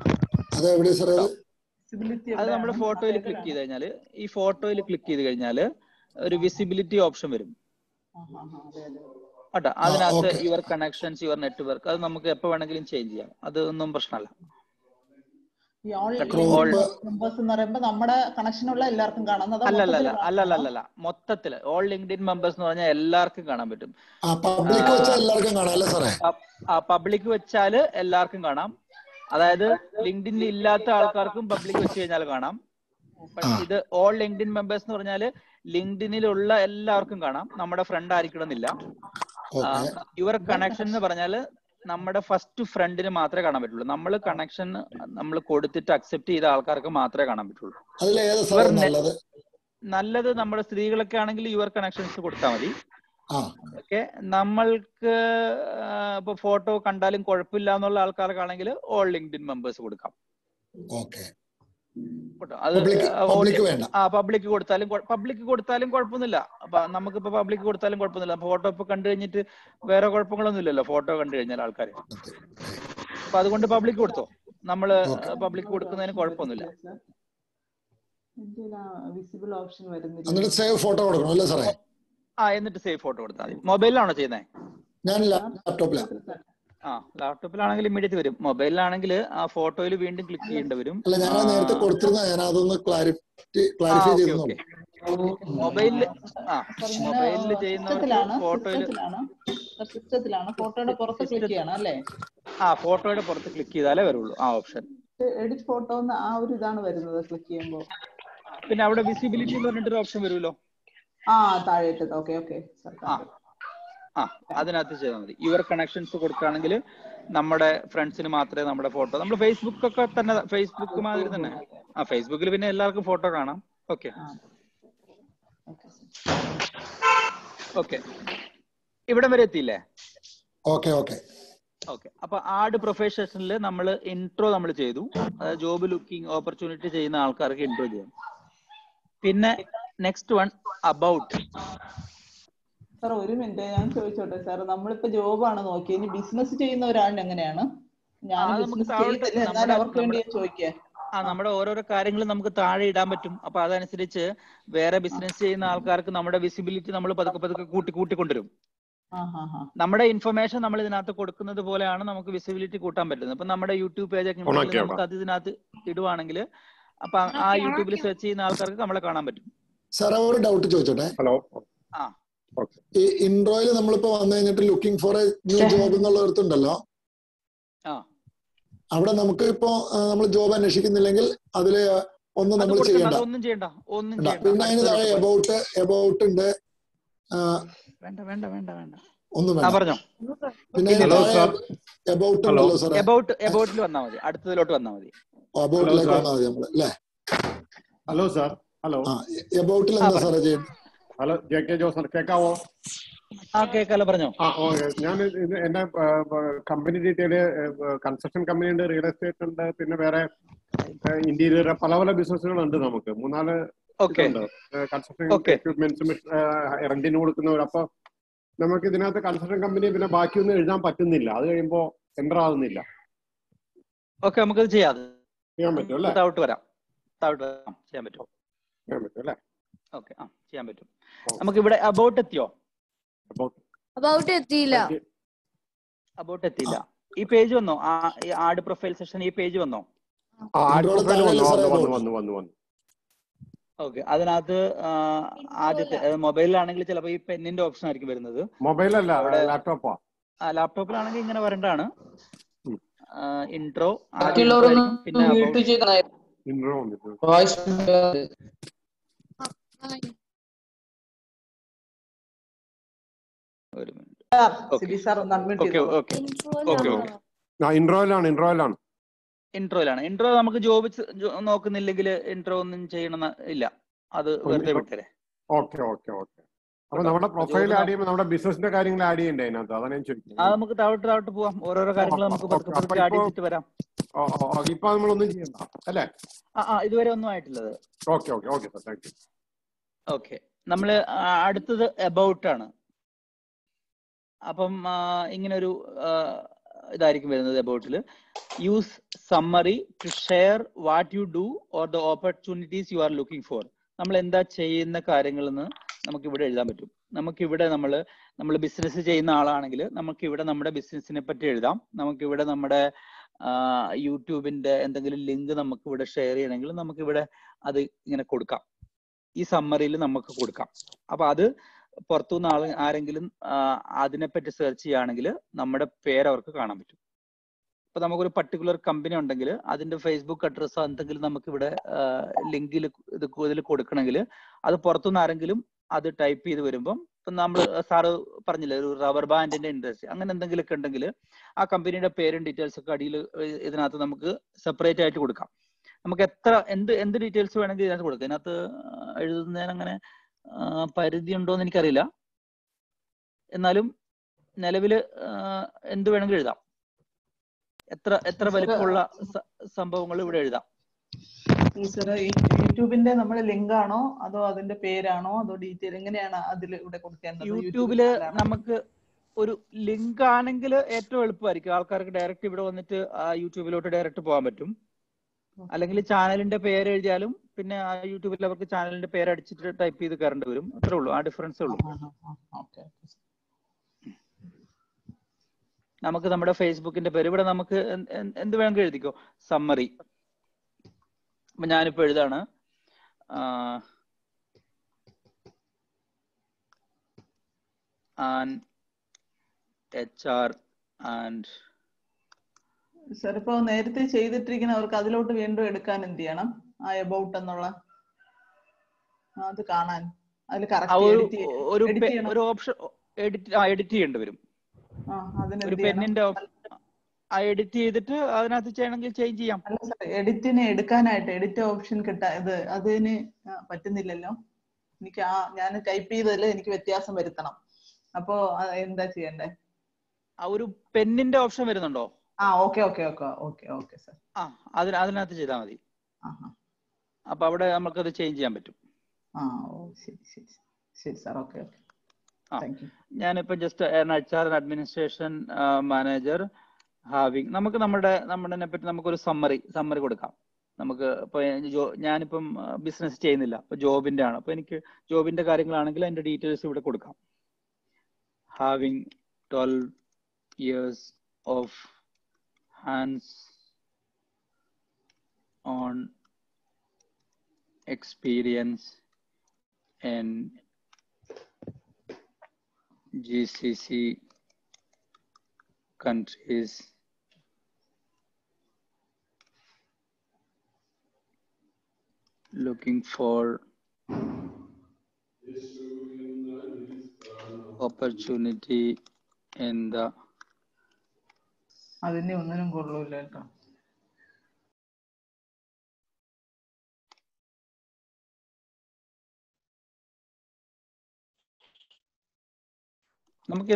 അത് നമ്മുടെ ഫോട്ടോയിൽ ക്ലിക്ക് ചെയ്ത് കഴിഞ്ഞാൽ, ഈ ഫോട്ടോയിൽ ക്ലിക്ക് ചെയ്ത് കഴിഞ്ഞാൽ ഒരു വിസിബിലിറ്റി ഓപ്ഷൻ വരും കേട്ടോ. അതിനകത്ത് യുവർ കണക്ഷൻസ്, യുവർ നെറ്റ്വർക്ക്, അത് നമുക്ക് എപ്പോ വേണമെങ്കിലും ചേഞ്ച് ചെയ്യാം. അതൊന്നും പ്രശ്നമല്ല. നമ്മുടെ കണക്ഷനുള്ള എല്ലാവർക്കും കാണാം. അല്ലല്ല, മൊത്തത്തില് ഓൾ ലിങ്ക്ഡിൻ മെമ്പേഴ്സ് എന്ന് പറഞ്ഞാൽ എല്ലാവർക്കും കാണാൻ പറ്റും. പബ്ലിക് വെച്ചാല് എല്ലാവർക്കും കാണാം. അതായത് ലിങ്ക്ഡിനിൽ ഇല്ലാത്ത ആൾക്കാർക്കും പബ്ലിക് വെച്ച് കഴിഞ്ഞാൽ കാണാം. പക്ഷെ ഇത് ഓൾ ലിങ്ക്ഡിൻ മെമ്പേഴ്സ് എന്ന് പറഞ്ഞാൽ ലിങ്ക്ഡിനിലുള്ള എല്ലാവർക്കും കാണാം. നമ്മുടെ ഫ്രണ്ട് ആയിരിക്കണം എന്നില്ല. യുവർ കണക്ഷൻ എന്ന് പറഞ്ഞാൽ നമ്മുടെ ഫസ്റ്റ് ഫ്രണ്ടിന് മാത്രമേ കാണാൻ പറ്റുള്ളൂ. നമ്മൾ കണക്ഷൻ നമ്മൾ കൊടുത്തിട്ട് അക്സെപ്റ്റ് ചെയ്ത ആൾക്കാർക്ക് മാത്രമേ കാണാൻ പറ്റുള്ളൂ. നല്ലത് നമ്മുടെ സ്ത്രീകളൊക്കെ ആണെങ്കിൽ യുവർ കണക്ഷൻസ് കൊടുത്താൽ മതി. ഓക്കെ, നമ്മൾക്ക് ഇപ്പൊ ഫോട്ടോ കണ്ടാലും കുഴപ്പമില്ല എന്നുള്ള ആൾക്കാർക്കാണെങ്കിൽ ഓൾ ലിങ്ക്ഡിൻ മെമ്പേഴ്സ് കൊടുക്കാം. അത് പബ്ലിക് കൊടുത്താലും കുഴപ്പമൊന്നുമില്ല. അപ്പൊ നമുക്കിപ്പോ പബ്ലിക് കൊടുത്താലും കുഴപ്പമൊന്നുമില്ല. ഫോട്ടോ ഇപ്പൊ കണ്ടു കഴിഞ്ഞിട്ട് വേറെ കുഴപ്പങ്ങളൊന്നും ഇല്ലല്ലോ ഫോട്ടോ കണ്ടു കഴിഞ്ഞാൽ ആൾക്കാർ. അപ്പൊ അതുകൊണ്ട് പബ്ലിക് കൊടുത്തോ. നമ്മള് പബ്ലിക് കൊടുക്കുന്നതിന് കുഴപ്പമൊന്നുമില്ല. വിസിബിൾ ഓപ്ഷൻ വരുന്നില്ല. എന്നിട്ട് സേവ് ഫോട്ടോ കൊടുക്കണം അല്ലേ സാറേ? എന്നിട്ട് സേവ് ഫോട്ടോ കൊടുത്താൽ മതി. മൊബൈലിലാണോ ചെയ്യുന്നത്? ഞാൻ ലാപ്ടോപ്പിലാണ്. ലാപ്ടോപ്പിലാണെങ്കിൽ ഇമ്മീഡിയറ്റ് വരും. മൊബൈലിലാണെങ്കിൽ ആ ഫോട്ടോയിൽ വീണ്ടും ക്ലിക്ക് ചെയ്യേണ്ടി വരും. അല്ല, ഞാൻ നേരത്തെ കൊടുത്തിരുന്ന ഞാൻ അതൊന്ന് ക്ലാരിഫൈ ചെയ്തു. മൊബൈലില് ചെയ്യുന്നവർക്ക് ഫോട്ടോയില് ഫോട്ടോയുടെ പുറത്ത് ക്ലിക്ക് ചെയ്യണം അല്ലേ? ഫോട്ടോയുടെ പുറത്ത് ക്ലിക്ക് ചെയ്താലേ വരുള്ളൂ ആ ഓപ്ഷൻ. എഡിറ്റ് ഫോട്ടോ ആ ഒരു ഇതാണ് വരുന്നത് ക്ലിക്ക് ചെയ്യുമ്പോൾ. പിന്നെ അവിടെ വിസിബിലിറ്റി എന്ന് പറഞ്ഞിട്ടൊരു ഓപ്ഷൻ വരുമല്ലോ. താഴെയിട്ടത്. Okay okay. അതിനകത്ത് ചെയ്താൽ മതി. യുവർ കണക്ഷൻസ് കൊടുക്കുകയാണെങ്കിൽ നമ്മുടെ ഫ്രണ്ട്സിന് മാത്രമേ നമ്മുടെ ഫോട്ടോ, നമ്മൾ ഫേസ്ബുക്ക് ഒക്കെ തന്നെ, ഫേസ്ബുക്ക് മാതിരി തന്നെ. ഫേസ്ബുക്കിൽ പിന്നെ എല്ലാവർക്കും ഫോട്ടോ കാണാം. ഓക്കെ ഓക്കെ, ഇവിടെ വരെ എത്തിയില്ലേ? Okay okay okay. അപ്പൊ ആഡ് പ്രൊഫഷണലിൽ നമ്മൾ ഇൻട്രോ നമ്മൾ ചെയ്തു. അതായത് ജോബ് ലുക്കിംഗ് ഓപ്പർച്യൂണിറ്റി ചെയ്യുന്ന ആൾക്കാർക്ക് ഇൻട്രോ ചെയ്യാം. പിന്നെ നെക്സ്റ്റ് വൺ അബൌട്ട്. സാർ ഒരു മിനിറ്റ് ഞാൻ ചോദിച്ചോട്ടെ സാർ, നമ്മളിപ്പോ ജോബാണ് നോക്കിയത്. ഇനി ബിസിനസ് ചെയ്യുന്ന ഒരാളിന് എങ്ങനെയാണ്? ഞാൻ ബിസിനസ് ചെയ്യുന്നില്ല, എന്നാൽ അവർക്ക് വേണ്ടി ചോദിക്കാം. നമ്മുടെ ഓരോരോ കാര്യങ്ങളും നമുക്ക് താഴെ ഇടാൻ പറ്റും. അപ്പൊ അതനുസരിച്ച് വേറെ ബിസിനസ് ചെയ്യുന്ന ആൾക്കാർക്ക് നമ്മുടെ വിസിബിലിറ്റി നമ്മൾ പതുക്കെ കൂട്ടിക്കൊണ്ടുവരും. നമ്മുടെ ഇൻഫർമേഷൻ നമ്മൾ ഇതിനകത്ത് കൊടുക്കുന്നത് പോലെയാണ് നമുക്ക് വിസിബിലിറ്റി കൂട്ടാൻ പറ്റുന്നത്. ഇപ്പൊ നമ്മുടെ യൂട്യൂബ് പേജ് ഒക്കെ ഉണ്ടെങ്കിൽ നമുക്ക് അത് ഇതിനകത്ത് ഇടുവാണെങ്കിൽ അപ്പൊ ആ യൂട്യൂബിൽ സെർച്ച് ചെയ്യുന്ന ആൾക്കാർക്ക് നമ്മളെ കാണാൻ പറ്റും. സാർ ഒരു ഡൗട്ട് ചോദിച്ചോട്ടെ? ഹലോ. ഈ ഇൻട്രോയിൽ നമ്മളിപ്പോ വന്നു കഴിഞ്ഞിട്ട് looking for a new job എന്നുള്ള ഒരുത്തുണ്ടല്ലോ, അവിടെ നമുക്ക് ഇപ്പോ നമ്മൾ ജോബ് അന്വേഷിക്കുന്നില്ലെങ്കിൽ അതില് ഒന്നും നമ്മൾ ചെയ്യണ്ട. പിന്നെ അതിന് താഴെ എബൌട്ട് ഉണ്ട്. ഒന്നും വേണ്ട. പിന്നെ എബൌട്ട് ഉണ്ടല്ലോ സാർ. എബൌട്ടിൽ വന്നാൽ മതി, അടുത്തതിലോട്ട് വന്നാൽ മതി. എബൌട്ടിലേക്ക് വന്നാൽ മതി നമ്മള് അല്ലേ? Hello sir. ഹലോ. എബൌട്ടിൽ എന്താ സാറേ ചെയ്യുന്നത്? ഹലോ, JK ജോസ് കേൾക്കാവോ? കേൾക്കാലോ, പറഞ്ഞോ. ഞാൻ എന്റെ കമ്പനി ഡീറ്റെയില് കൺസ്ട്രക്ഷൻ കമ്പനി ഉണ്ട്, റിയൽ എസ്റ്റേറ്റ് ഉണ്ട്, പിന്നെ വേറെ ഇന്റീരിയർ പല പല ബിസിനസ്സുകളുണ്ട്. നമുക്ക് 3-4 ഉണ്ട്. കൺസ്ട്രക്ഷൻ എക്വിപ്മെന്റ്സും റെന്റിന് കൊടുക്കുന്നവർ. അപ്പൊ നമുക്ക് ഇതിനകത്ത് കൺസ്ട്രക്ഷൻ കമ്പനി പിന്നെ ബാക്കിയൊന്നും എഴുതാൻ പറ്റുന്നില്ല. അത് കഴിയുമ്പോ എൻ്റർ ആവുന്നില്ല. ഓക്കെ, നമുക്കത് ചെയ്യാം പറ്റും അല്ലേ? ചെയ്യാൻ പറ്റും അല്ലേ? ഓക്കെ, ചെയ്യാൻ പറ്റും. നമുക്ക് ഇവിടെ അബൌട്ട് എത്തിയോ? അബൌട്ട് എത്തിയില്ല. ഈ പേജ് വന്നോ? ആഡ് പ്രൊഫൈൽ സെഷൻ ഈ പേജ് വന്നോ? ഓക്കെ, അതിനകത്ത് ആദ്യത്തെ മൊബൈലിലാണെങ്കിൽ ചിലപ്പോ ഈ പെന്നിന്റെ ഓപ്ഷൻ ആയിരിക്കും വരുന്നത്. മൊബൈലല്ല, ലാപ്ടോപ്പാ. ലാപ്ടോപ്പിലാണെങ്കിൽ ഇങ്ങനെ വരണ്ടാണ്. ഇൻട്രോ, പിന്നെ ഒരു ഇൻട്രോയിലാണ്. ഇൻട്രോ നമുക്ക് ജോബ് നോക്കുന്നില്ലെങ്കിൽ ഇൻട്രോ ഒന്നും ചെയ്യണം ഇല്ല, അത് വെറുതെ വിട്ടേ. അപ്പൊ നമ്മുടെ പ്രൊഫൈൽ ആഡ് ചെയ്യുമ്പോൾ നമ്മുടെ ബിസിനസിന്റെ കാര്യങ്ങൾ ആഡ് ചെയ്യണ്ടേ അതിനകത്ത്? അതാണ് ഞാൻ ചോദിക്കുന്നത്. നമുക്ക് താഴോട്ട് പോവാം. ഓരോരോ കാര്യങ്ങൾ നമുക്ക് ആഡ് ചെയ്തിട്ട് വരാം. ഇപ്പൊ നമ്മളൊന്നും ചെയ്യണ്ട അല്ലേ? ഇതുവരെ ഒന്നും ആയിട്ടില്ലത്. Okay sir, thank you. Okay, നമ്മള് അടുത്തത് എബൌട്ട് ആണ്. അപ്പം ഇങ്ങനെ ഒരു ഇതായിരിക്കും വരുന്നത്. എബൌട്ടിൽ use summary to share what you do or the opportunities you are looking for. നമ്മൾ എന്താ ചെയ്യുന്ന കാര്യങ്ങളെന്ന് നമുക്ക് ഇവിടെ എഴുതാൻ പറ്റും. നമുക്കിവിടെ നമ്മൾ ബിസിനസ് ചെയ്യുന്ന ആളാണെങ്കിൽ നമുക്കിവിടെ നമ്മുടെ ബിസിനസിനെ പറ്റി എഴുതാം. നമുക്കിവിടെ നമ്മുടെ യൂട്യൂബിന്റെ എന്തെങ്കിലും ലിങ്ക് നമുക്ക് ഇവിടെ ഷെയർ ചെയ്യണമെങ്കിൽ നമുക്കിവിടെ അത് ഇങ്ങനെ കൊടുക്കാം. ഈ സമ്മറിയിൽ നമുക്ക് കൊടുക്കാം. അപ്പൊ അത് പുറത്തുനിന്ന് ആരെങ്കിലും അതിനെപ്പറ്റി സെർച്ച് ചെയ്യുകയാണെങ്കിൽ നമ്മുടെ പേര് അവർക്ക് കാണാൻ പറ്റും. ഇപ്പൊ നമുക്കൊരു പർട്ടിക്കുലർ കമ്പനി ഉണ്ടെങ്കിൽ അതിന്റെ ഫേസ്ബുക്ക് അഡ്രസ്സോ എന്തെങ്കിലും നമുക്ക് ഇവിടെ ലിങ്കിൽ ഇതിൽ കൊടുക്കണമെങ്കിൽ അത് പുറത്തുനിന്ന് ആരെങ്കിലും അത് ടൈപ്പ് ചെയ്ത് വരുമ്പം ഇപ്പൊ നമ്മൾ സാറ് പറഞ്ഞില്ലേ ഒരു റബ്ബർ ബാൻഡിന്റെ ഇൻഡസ്ട്രി അങ്ങനെ എന്തെങ്കിലുമൊക്കെ ഉണ്ടെങ്കിൽ ആ കമ്പനിയുടെ പേരും ഡീറ്റെയിൽസ് ഒക്കെ അടിയിൽ ഇതിനകത്ത് നമുക്ക് സെപ്പറേറ്റ് ആയിട്ട് കൊടുക്കാം. നമുക്ക് എത്ര എന്ത് ഡീറ്റെയിൽസ് വേണമെങ്കിൽ ഇതിനകത്ത് കൊടുക്കാം. ഇതിനകത്ത് എഴുതുന്നതിന് അങ്ങനെ പരിധി ഉണ്ടോ എന്ന് എനിക്കറിയില്ല. എന്നാലും നിലവിൽ എന്ത് വേണമെങ്കിലും എഴുതാം. എത്ര വലിപ്പമുള്ള സംഭവങ്ങൾ ഇവിടെ എഴുതാം. യൂട്യൂബിന്റെ നമ്മുടെ ലിങ്ക് ആണോ അതോ അതിന്റെ പേരാണോ അതോ ഡീറ്റെയിൽ എങ്ങനെയാണ് അതിൽ ഇവിടെ കൊടുക്കേണ്ടത്? യൂട്യൂബില് നമുക്ക് ഒരു ലിങ്ക് ആണെങ്കിൽ ഏറ്റവും എളുപ്പമായിരിക്കും. ആൾക്കാർക്ക് ഡയറക്റ്റ് ഇവിടെ വന്നിട്ട് യൂട്യൂബിലോട്ട് ഡയറക്റ്റ് പോകാൻ പറ്റും. അല്ലെങ്കിൽ ചാനലിന്റെ പേര് എഴുതിയാലും പിന്നെ ആ യൂട്യൂബിൽ അവർക്ക് ചാനലിന്റെ പേര് അടിച്ചിട്ട് ടൈപ്പ് ചെയ്ത് കയറേണ്ടി വരും. അത്രേ ഉള്ളൂ, ആ ഡിഫറൻസേ ഉള്ളൂ. നമുക്ക് നമ്മുടെ ഫേസ്ബുക്കിന്റെ പേര് ഇവിടെ നമുക്ക് എന്ത് വേണമെങ്കിൽ എഴുതിക്കോ. സമ്മറി അപ്പൊ ഞാനിപ്പോ എഴുതാണ് HR and സാർ ഇപ്പൊ നേരത്തെ ചെയ്തിട്ടിരിക്കുന്നവർക്ക് അതിലോട്ട് വീണ്ടും എടുക്കാൻ എന്ത് ചെയ്യണം? ആ എബൌട്ട് എന്നുള്ള അത് കാണാൻ അതിൽ ഒരു ഓപ്ഷൻ എഡിറ്റ് ചെയ്യേണ്ടി വരും. ഒരു പെന്നിന്റെ എഡിറ്റ് ചെയ്തിട്ട് അതിനകത്ത് ചെയ്യണമെങ്കിൽ ചേഞ്ച് ചെയ്യാം. അല്ല സാർ, എഡിറ്റിന് എടുക്കാനായിട്ട് എഡിറ്റ് ഓപ്ഷൻ കിട്ടാത് അതിന് പറ്റുന്നില്ലല്ലോ. എനിക്ക് ഞാൻ ടൈപ്പ് ചെയ്തതിൽ എനിക്ക് വ്യത്യാസം വരുത്തണം. അപ്പോ എന്താ ചെയ്യണ്ടേ? ഒരു പെന്നിന്റെ ഓപ്ഷൻ വരുന്നുണ്ടോ? Okay sir. അതിനകത്ത് ചെയ്താൽ മതി. അപ്പൊ അവിടെ നമുക്കത് ചേഞ്ച് ചെയ്യാൻ പറ്റും. ശരി സാർ. ഓക്കെ. ഞാനിപ്പോ just HR administration manager having നമുക്ക് നമ്മുടെ പറ്റി നമുക്കൊരു സമ്മറി കൊടുക്കാം. നമുക്ക് ഇപ്പൊ ഞാനിപ്പം ബിസിനസ് ചെയ്യുന്നില്ല, ഇപ്പൊ ജോബിന്റെ ആണ്. അപ്പൊ എനിക്ക് ജോബിന്റെ കാര്യങ്ങളാണെങ്കിൽ അതിന്റെ ഡീറ്റെയിൽസ് ഇവിടെ കൊടുക്കാം. Having 12 years of hands on experience in GCC countries looking for opportunity in the അതിനെ ഒന്നിനും കൊള്ളൂല്ല കേട്ടോ. നമുക്ക്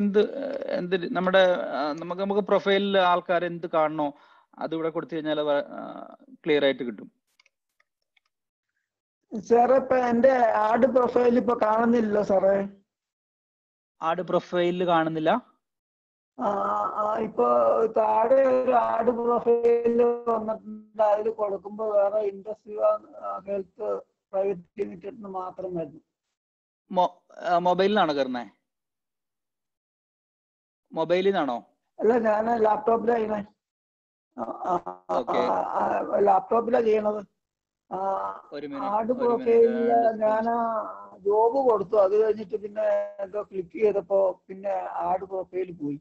നമുക്ക് പ്രൊഫൈലിൽ ആൾക്കാർ എന്ത് കാണണോ അത് ഇവിടെ കൊടുത്തു കഴിഞ്ഞാൽ ക്ലിയർ ആയിട്ട് കിട്ടും. സാറേ ഇപ്പൊ എന്റെ ആഡ് പ്രൊഫൈൽ ഇപ്പൊ കാണുന്നില്ലല്ലോ സാറേ. ആഡ് പ്രൊഫൈലിൽ കാണുന്നില്ല? ഇപ്പൊ താഴെ ഒരു ആഡ് പ്രൊഫൈൽ വന്നിട്ടുണ്ട്. അതിൽ കൊടുക്കുമ്പോ വേറെ ഇൻഡസ്ട്രി ഹെൽത്ത് പ്രൈവറ്റ് ലിമിറ്റഡ് മാത്രം വരുന്നു. മൊബൈലിലാണോ കയറുന്നേ? മൊബൈലിൽ നിന്നാണോ? അല്ല, ഞാൻ ലാപ്ടോപ്പിലാണ് ചെയ്യണത്. ആഡ് പ്രൊഫൈലില് ഞാൻ ജോബ് കൊടുത്തു. അത് കഴിഞ്ഞിട്ട് പിന്നെ എന്തോ ക്ലിക്ക് ചെയ്തപ്പോ പിന്നെ ആഡ് പ്രൊഫൈൽ പോയി.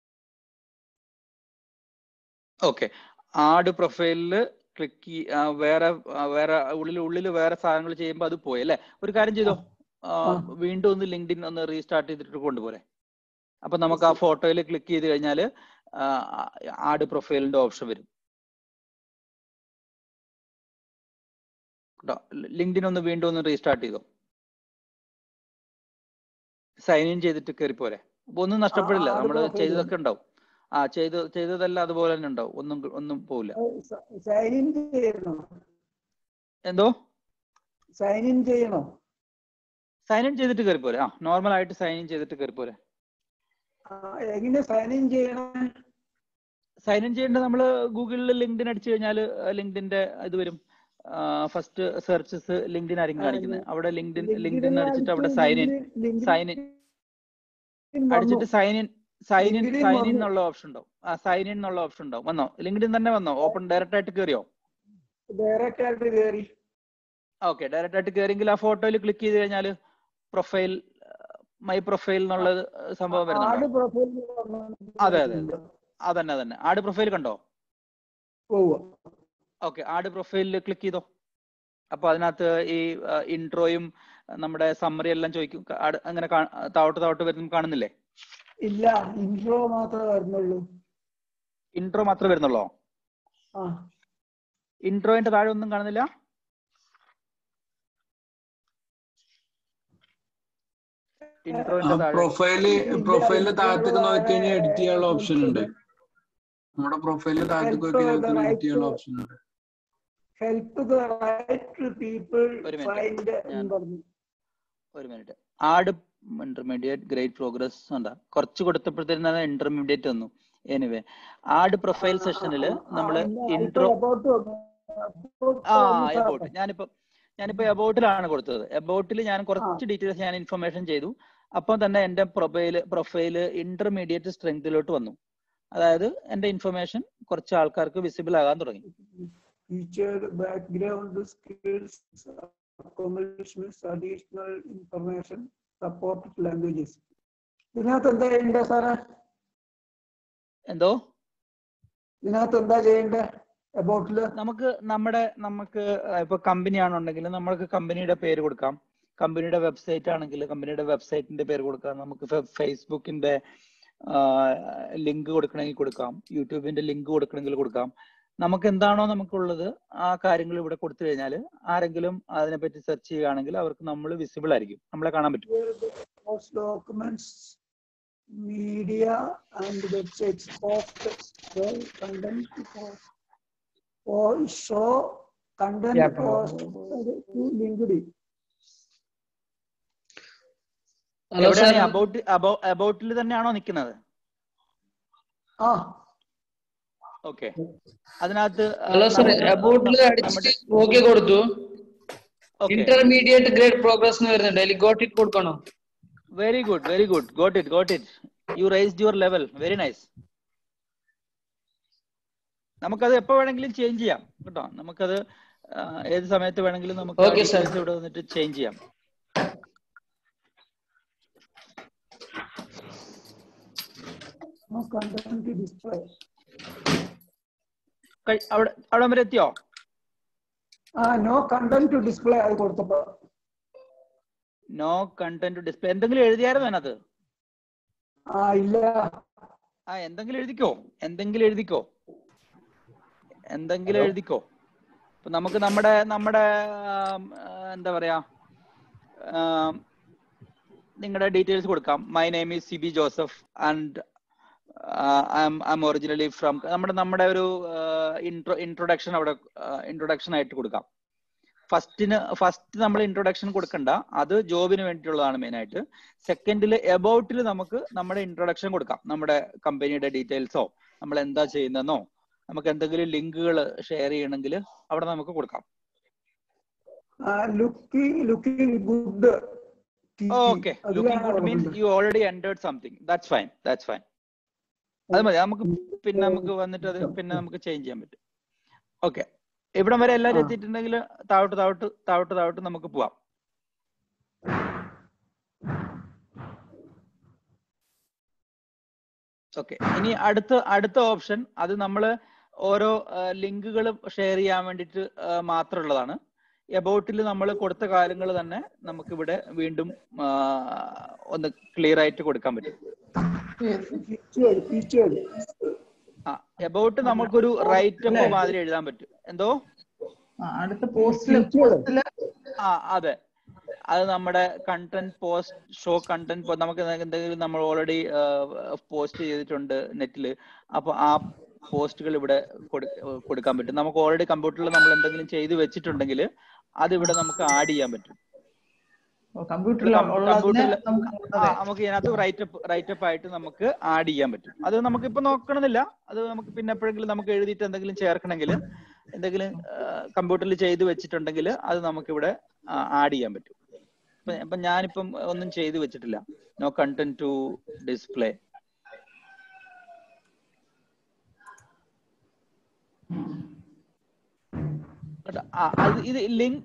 ഓക്കെ, ആഡ് പ്രൊഫൈലില് ക്ലിക്ക് വേറെ ഉള്ളിൽ വേറെ സാധനങ്ങൾ ചെയ്യുമ്പോൾ അത് പോയി അല്ലേ? ഒരു കാര്യം ചെയ്തോ, വീണ്ടും ഒന്ന് ലിങ്ക്ഡിൻ ഒന്ന് റീസ്റ്റാർട്ട് ചെയ്തിട്ട് കൊണ്ടുപോലെ. അപ്പൊ നമുക്ക് ആ ഫോട്ടോയിൽ ക്ലിക്ക് ചെയ്ത് കഴിഞ്ഞാല് ആഡ് പ്രൊഫൈലിന്റെ ഓപ്ഷൻ വരും. ലിങ്ക്ഡിൻ ഒന്ന് വീണ്ടും ഒന്ന് റീസ്റ്റാർട്ട് ചെയ്തോ. സൈൻ ഇൻ ചെയ്തിട്ട് കയറി പോരെ. അപ്പൊ ഒന്നും നഷ്ടപ്പെടില്ല. നമ്മൾ ചെയ്തതൊക്കെ ഉണ്ടാവും. ചെയ്തതെല്ലാം അതുപോലെ തന്നെ ഉണ്ടാവും. ഒന്നും പോവില്ല. എന്തോ സൈൻ ഇൻ ചെയ്യണോ? സൈൻ ഇൻ ചെയ്തിട്ട് കയറി പോരെ. നോർമൽ ആയിട്ട് സൈൻ ഇൻ ചെയ്തിട്ട് കയറി പോരെ. എങ്ങനെ സൈൻ ഇൻ ചെയ്യണം? സൈൻ ഇൻ ചെയ്യേണ്ടത് നമ്മള് ഗൂഗിളിൽ ലിങ്ക്ഡിൻ അടിച്ചു കഴിഞ്ഞാൽ ലിങ്ക്ഡിന്റെ ഇത് വരും. ഫസ്റ്റ് സെർച്ചസ് ലിങ്ക്ഡിൻ ആയിരിക്കും കാണിക്കുന്നത്. അവിടെ ലിങ്ക്ഡിൻ അടിച്ചിട്ട് അവിടെ സൈൻ ഇൻ അടിച്ചിട്ട് സൈൻ ഇൻ എന്നുള്ള ഓപ്ഷൻ ഉണ്ടാവും. സൈൻ ഇൻ എന്നുള്ള ഓപ്ഷൻ ഉണ്ടാവും. വന്നോ? ലിങ്ക്ഡിൻ തന്നെ വന്നോ? ഓപ്പൺ ഡയറക്റ്റ് ആയിട്ട് കയറിയോ? ഡയറക്റ്റ് ആയിട്ട് കയറി. ഓക്കെ, ഡയറക്റ്റ് ആയിട്ട് കയറിയെങ്കിൽ ആ ഫോട്ടോയിൽ ക്ലിക്ക് ചെയ്ത് കഴിഞ്ഞാൽ പ്രൊഫൈൽ മൈ പ്രൊഫൈൽ എന്നുള്ളത് സംഭവം വരുന്നുണ്ടോ? അതെ അതന്നെ ആഡ് പ്രൊഫൈൽ കണ്ടോ? ഓക്കെ, ആഡ് പ്രൊഫൈലിൽ ക്ലിക്ക് ചെയ്തോ. അപ്പൊ അതിനകത്ത് ഈ ഇൻട്രോയും നമ്മുടെ സമ്മറി എല്ലാം ചോദിക്കും. അങ്ങനെ താവോട്ട് വരുന്ന കാണുന്നില്ലേ? ഇല്ല, ഇൻട്രോ മാത്രമേ വരുന്നുള്ളൂ. ഇൻട്രോ മാത്രമേ വരുന്നുള്ളൂ. ഇൻട്രോയിന്റെ താഴെ ഒന്നും കാണുന്നില്ല. പ്രൊഫൈലിന്റെ താഴത്തേക്ക് നോക്കി കഴിഞ്ഞാൽ എഡിറ്റ് ചെയ്യാനുള്ള ഓപ്ഷൻ ഉണ്ട്. നമ്മുടെ പ്രൊഫൈലിന്റെ താഴത്തേക്ക് നോക്കി കഴിഞ്ഞാൽ എഡിറ്റ് ചെയ്യാനുള്ള ഓപ്ഷൻ ഉണ്ട്. Help the right people find. ഒരു minute. Add intermediate great progress ഉണ്ടാ കുറച്ച് കൊടുത്തപ്പോഴത്തേനും ഇന്റർമീഡിയറ്റ് വന്നു. എനിവേ, ആഡ് പ്രൊഫൈൽ സെഷനിൽ നമ്മള് ഇൻട്രോ എബൌട്ട് ഞാനിപ്പോ എബൌട്ടിലാണ് കൊടുത്തത്. എബൌട്ടിൽ ഞാൻ കുറച്ച് ഡീറ്റെയിൽസ് ഞാൻ ഇൻഫർമേഷൻ ചെയ്തു. അപ്പം തന്നെ എന്റെ പ്രൊഫൈല് ഇന്റർമീഡിയറ്റ് സ്ട്രെങ്തിലോട്ട് വന്നു. അതായത് എന്റെ ഇൻഫർമേഷൻ കുറച്ച് ആൾക്കാർക്ക് വിസിബിൾ ആകാൻ തുടങ്ങി. Background skills, accomplishments, additional information, supported languages. ഇതിനകത്ത് എന്താ ചെയ്യണ്ടേ സാറേ? എന്തോ ഇതിനകത്ത് എന്താ ചെയ്യണ്ടേ? അബൌട്ടില് നമുക്ക് ഇപ്പൊ കമ്പനി ആണെന്നുണ്ടെങ്കിൽ നമ്മൾക്ക് കമ്പനിയുടെ പേര് കൊടുക്കാം. കമ്പനിയുടെ വെബ്സൈറ്റ് ആണെങ്കിൽ കമ്പനിയുടെ വെബ്സൈറ്റിന്റെ പേര് കൊടുക്കാം. നമുക്ക് ഫേസ്ബുക്കിന്റെ ലിങ്ക് കൊടുക്കണമെങ്കിൽ കൊടുക്കാം. യൂട്യൂബിന്റെ ലിങ്ക് കൊടുക്കണമെങ്കിൽ കൊടുക്കാം. നമുക്ക് എന്താണോ നമുക്കുള്ളത് ആ കാര്യങ്ങൾ ഇവിടെ കൊടുത്തു കഴിഞ്ഞാൽ ആരെങ്കിലും അതിനെപ്പറ്റി സെർച്ച് ചെയ്യുകയാണെങ്കിൽ അവർക്ക് നമ്മൾ വിസിബിൾ ആയിരിക്കും, നമ്മളെ കാണാൻ പറ്റും. Documents, media and websites, show content linked. അബൌട്ടിൽ തന്നെയാണോ നിൽക്കുന്നത്? ഓക്കെ, അതിനകത്ത് കൊടുത്തു. ഇന്റർമീഡിയറ്റ് ഗ്രേഡ് പ്രോഗ്രസ് എന്ന് വരുന്നുണ്ട്. ഗോട്ട് ഇറ്റ് കൊടുക്കണോ? Very good, got it. You raised your level, very nice. നമുക്കത് എപ്പോ വേണമെങ്കിലും ചേഞ്ച് ചെയ്യാം കേട്ടോ. നമുക്കത് ഏത് സമയത്ത് വേണമെങ്കിലും നമുക്ക് ഇവിടെ വന്നിട്ട് ചേഞ്ച് ചെയ്യാം. അവിടെ വരെ എത്തിയോ? നോ കണ്ടന്റ് ടു ഡിസ്പ്ലേ അത് കൊടുത്തപ്പോ നോ കണ്ടന്റ് ടു ഡിസ്പ്ലേ എന്തെങ്കിലും എഴുതിയായിരുന്നു അതിനകത്ത്? ഇല്ല. എന്തെങ്കിലും എഴുതിക്കോ. ഇപ്പൊ നമുക്ക് നമ്മുടെ എന്താ പറയാ, നിങ്ങളുടെ ഡീറ്റെയിൽസ് കൊടുക്കാം. My name is Siby Joseph and I'm originally from നമ്മുടെ ഒരു ഇൻട്രൊഡക്ഷൻ അവിടെ ഇൻട്രൊഡക്ഷൻ ആയിട്ട് കൊടുക്കാം. ഫസ്റ്റ് നമ്മൾ ഇൻട്രൊഡക്ഷൻ കൊടുക്കണ്ട, അത് ജോബിന് വേണ്ടിയിട്ടുള്ളതാണ് മെയിൻ ആയിട്ട്. സെക്കൻഡിൽ എബൌട്ടിൽ നമുക്ക് നമ്മുടെ ഇൻട്രൊഡക്ഷൻ കൊടുക്കാം. നമ്മുടെ കമ്പനിയുടെ ഡീറ്റെയിൽസോ നമ്മൾ എന്താ ചെയ്യുന്നതെന്നോ നമുക്ക് എന്തെങ്കിലും ലിങ്കുകൾ ഷെയർ ചെയ്യണമെങ്കിൽ അവിടെ നമുക്ക് കൊടുക്കാം. Looking good. Okay, looking good means you already entered something. That's fine. അത് മതി. നമുക്ക് വന്നിട്ട് അത് പിന്നെ നമുക്ക് ചേഞ്ച് ചെയ്യാൻ പറ്റും. ഓക്കെ, ഇവിടം വരെ എല്ലാവരും എത്തിയിട്ടുണ്ടെങ്കിൽ താവോട്ട് നമുക്ക് പോവാം. ഓക്കെ, ഇനി അടുത്ത ഓപ്ഷൻ, അത് നമ്മൾ ഓരോ ലിങ്കുകൾ ഷെയർ ചെയ്യാൻ വേണ്ടിയിട്ട് മാത്രമുള്ളതാണ്. എബൌട്ടിൽ നമ്മൾ കൊടുത്ത കാര്യങ്ങൾ തന്നെ നമുക്കിവിടെ വീണ്ടും ഒന്ന് ക്ലിയർ ആയിട്ട് കൊടുക്കാൻ പറ്റും. എബൌട്ട് നമുക്കൊരു റൈറ്റ് അപ്പ് മാതിരി എഴുതാൻ പറ്റും. എന്തോ അതെ, അത് നമ്മുടെ കണ്ടന്റ് പോസ്റ്റ്, ഷോ കണ്ടന്റ്, നമുക്ക് എന്തെങ്കിലും നമ്മൾ ഓൾറെഡി പോസ്റ്റ് ചെയ്തിട്ടുണ്ട് നെറ്റില്, അപ്പൊ ആ പോസ്റ്റുകൾ ഇവിടെ കൊടുക്കാൻ പറ്റും. നമുക്ക് ഓൾറെഡി കമ്പ്യൂട്ടറിൽ നമ്മൾ എന്തെങ്കിലും ചെയ്ത് വെച്ചിട്ടുണ്ടെങ്കിൽ അതിവിടെ നമുക്ക് ആഡ് ചെയ്യാൻ പറ്റും. കമ്പ്യൂട്ടറിൽ നമുക്ക് ഇതിനകത്ത് റൈറ്റപ്പ് ആയിട്ട് നമുക്ക് ആഡ് ചെയ്യാൻ പറ്റും. അത് നമുക്ക് ഇപ്പൊ നോക്കണമെന്നില്ല, അത് നമുക്ക് പിന്നെ എപ്പോഴെങ്കിലും നമുക്ക് എഴുതിയിട്ട് എന്തെങ്കിലും ചേർക്കണമെങ്കിൽ, എന്തെങ്കിലും കമ്പ്യൂട്ടറിൽ ചെയ്ത് വെച്ചിട്ടുണ്ടെങ്കിൽ അത് നമുക്കിവിടെ ആഡ് ചെയ്യാൻ പറ്റും. ഇപ്പൊ ഞാനിപ്പം ഒന്നും ചെയ്ത് വെച്ചിട്ടില്ല. No content to display. ഇത്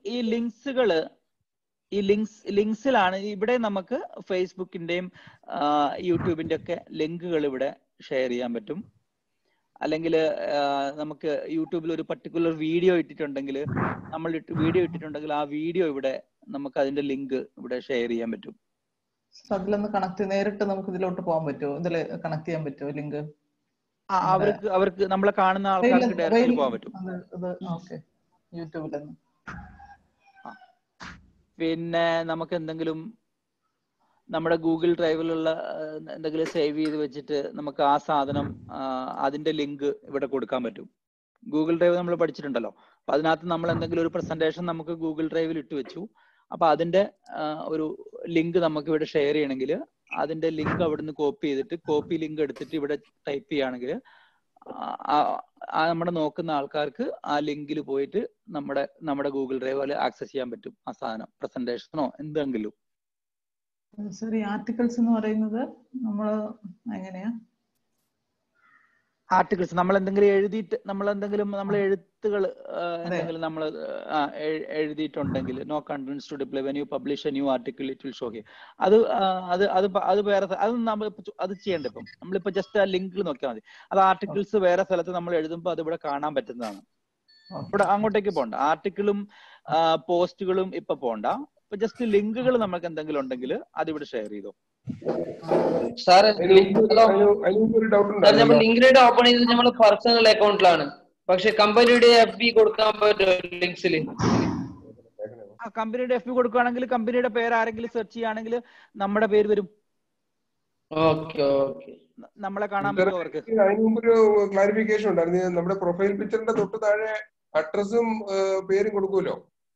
ലിങ്ക്സിലാണ്. ഇവിടെ നമുക്ക് ഫേസ്ബുക്കിന്റെയും യൂട്യൂബിന്റെ ഒക്കെ ലിങ്കുകൾ ഇവിടെ ഷെയർ ചെയ്യാൻ പറ്റും. അല്ലെങ്കിൽ നമുക്ക് യൂട്യൂബിൽ ഒരു പർട്ടിക്കുലർ വീഡിയോ ഇട്ടിട്ടുണ്ടെങ്കിൽ വീഡിയോ ഇട്ടിട്ടുണ്ടെങ്കിൽ ആ വീഡിയോ ഇവിടെ നമുക്ക് അതിന്റെ ലിങ്ക് ഇവിടെ ഷെയർ ചെയ്യാൻ പറ്റും. അതിലൊന്ന് നേരിട്ട് നമുക്ക് ഇതിലോട്ട് പോകാൻ പറ്റുമോ? ഇതില് കണക്ട് ചെയ്യാൻ പറ്റുമോ ലിങ്ക്? അവർക്ക് നമ്മളെ കാണുന്ന ആൾക്കാർക്ക് ഡയറക്റ്റ് പോകാൻ പറ്റും. യൂട്യൂബിൽ. പിന്നെ നമുക്ക് എന്തെങ്കിലും നമ്മുടെ ഗൂഗിൾ ഡ്രൈവിലുള്ള എന്തെങ്കിലും സേവ് ചെയ്ത് വെച്ചിട്ട് നമുക്ക് ആ സാധനം അതിന്റെ ലിങ്ക് ഇവിടെ കൊടുക്കാൻ പറ്റും. ഗൂഗിൾ ഡ്രൈവ് നമ്മൾ പഠിച്ചിട്ടുണ്ടല്ലോ. അപ്പൊ അതിനകത്ത് നമ്മൾ എന്തെങ്കിലും ഒരു പ്രസന്റേഷൻ നമുക്ക് ഗൂഗിൾ ഡ്രൈവിൽ ഇട്ട് വെച്ചു. അപ്പൊ അതിന്റെ ഒരു ലിങ്ക് നമുക്ക് ഇവിടെ ഷെയർ ചെയ്യണമെങ്കിൽ അതിന്റെ ലിങ്ക് അവിടുന്ന് കോപ്പി ചെയ്തിട്ട് കോപ്പി ലിങ്ക് എടുത്തിട്ട് ഇവിടെ ടൈപ്പ് ചെയ്യുകയാണെങ്കിൽ നമ്മുടെ നോക്കുന്ന ആൾക്കാർക്ക് ആ ലിങ്കിൽ പോയിട്ട് നമ്മുടെ ഗൂഗിൾ ഡ്രൈവ് ആക്സസ് ചെയ്യാൻ പറ്റും ആ സാധനം, പ്രസന്റേഷനോ എന്തെങ്കിലും. സോറി, ആർട്ടിക്കിൾസ് എന്ന് പറയുന്നത് നമ്മൾ എങ്ങനെയാ? ആർട്ടിക്കിൾസ് നമ്മൾ എന്തെങ്കിലും എഴുതിയിട്ട് നമ്മൾ എഴുത്തുകൾ എന്തെങ്കിലും നമ്മൾ എഴുതിയിട്ടുണ്ടെങ്കിൽ no contents to display when you publish a new article it will show here. അത് വേറെ അത് ചെയ്യണ്ട. ഇപ്പം നമ്മളിപ്പോ ജസ്റ്റ് ആ ലിങ്കിൽ നോക്കിയാൽ മതി. അത് ആർട്ടിക്കിൾസ് വേറെ സ്ഥലത്ത് നമ്മൾ എഴുതുമ്പോൾ അത് ഇവിടെ കാണാൻ പറ്റുന്നതാണ്. ഇവിടെ അങ്ങോട്ടേക്ക് പോകണ്ട. ആർട്ടിക്കിളും പോസ്റ്റുകളും ഇപ്പൊ പോകണ്ട. ഇപ്പൊ ജസ്റ്റ് ലിങ്കുകൾ നമുക്ക് എന്തെങ്കിലും ഉണ്ടെങ്കിൽ അതിവിടെ ഷെയർ ചെയ്തോ. നമ്മൾ ലിങ്ക്ഡ് ഓപ്പൺ ചെയ്തത് നമ്മുടെ പേഴ്സണൽ അക്കൗണ്ടിലാണ്. പക്ഷെ കമ്പനിയുടെ FB കൊടുക്കാൻ പറ്റുമോ ലിങ്ക്സിൽ? കമ്പനിയുടെ FB കൊടുക്കുകയാണെങ്കിൽ കമ്പനിയുടെ പേര് ആരെങ്കിലും സെർച്ച് ചെയ്യുകയാണെങ്കിൽ നമ്മുടെ പേര് വരും. നമ്മളെ കാണാൻ പറ്റും അവർക്ക്. അതിന് മുമ്പ് ഒരു ക്ലാരിഫിക്കേഷൻ ഉണ്ടായിരുന്നു. നമ്മുടെ പ്രൊഫൈൽ പിക്ചറിന്റെ തൊട്ട് താഴെ അഡ്രസ്സും പേരും കൊടുക്കുമല്ലോ.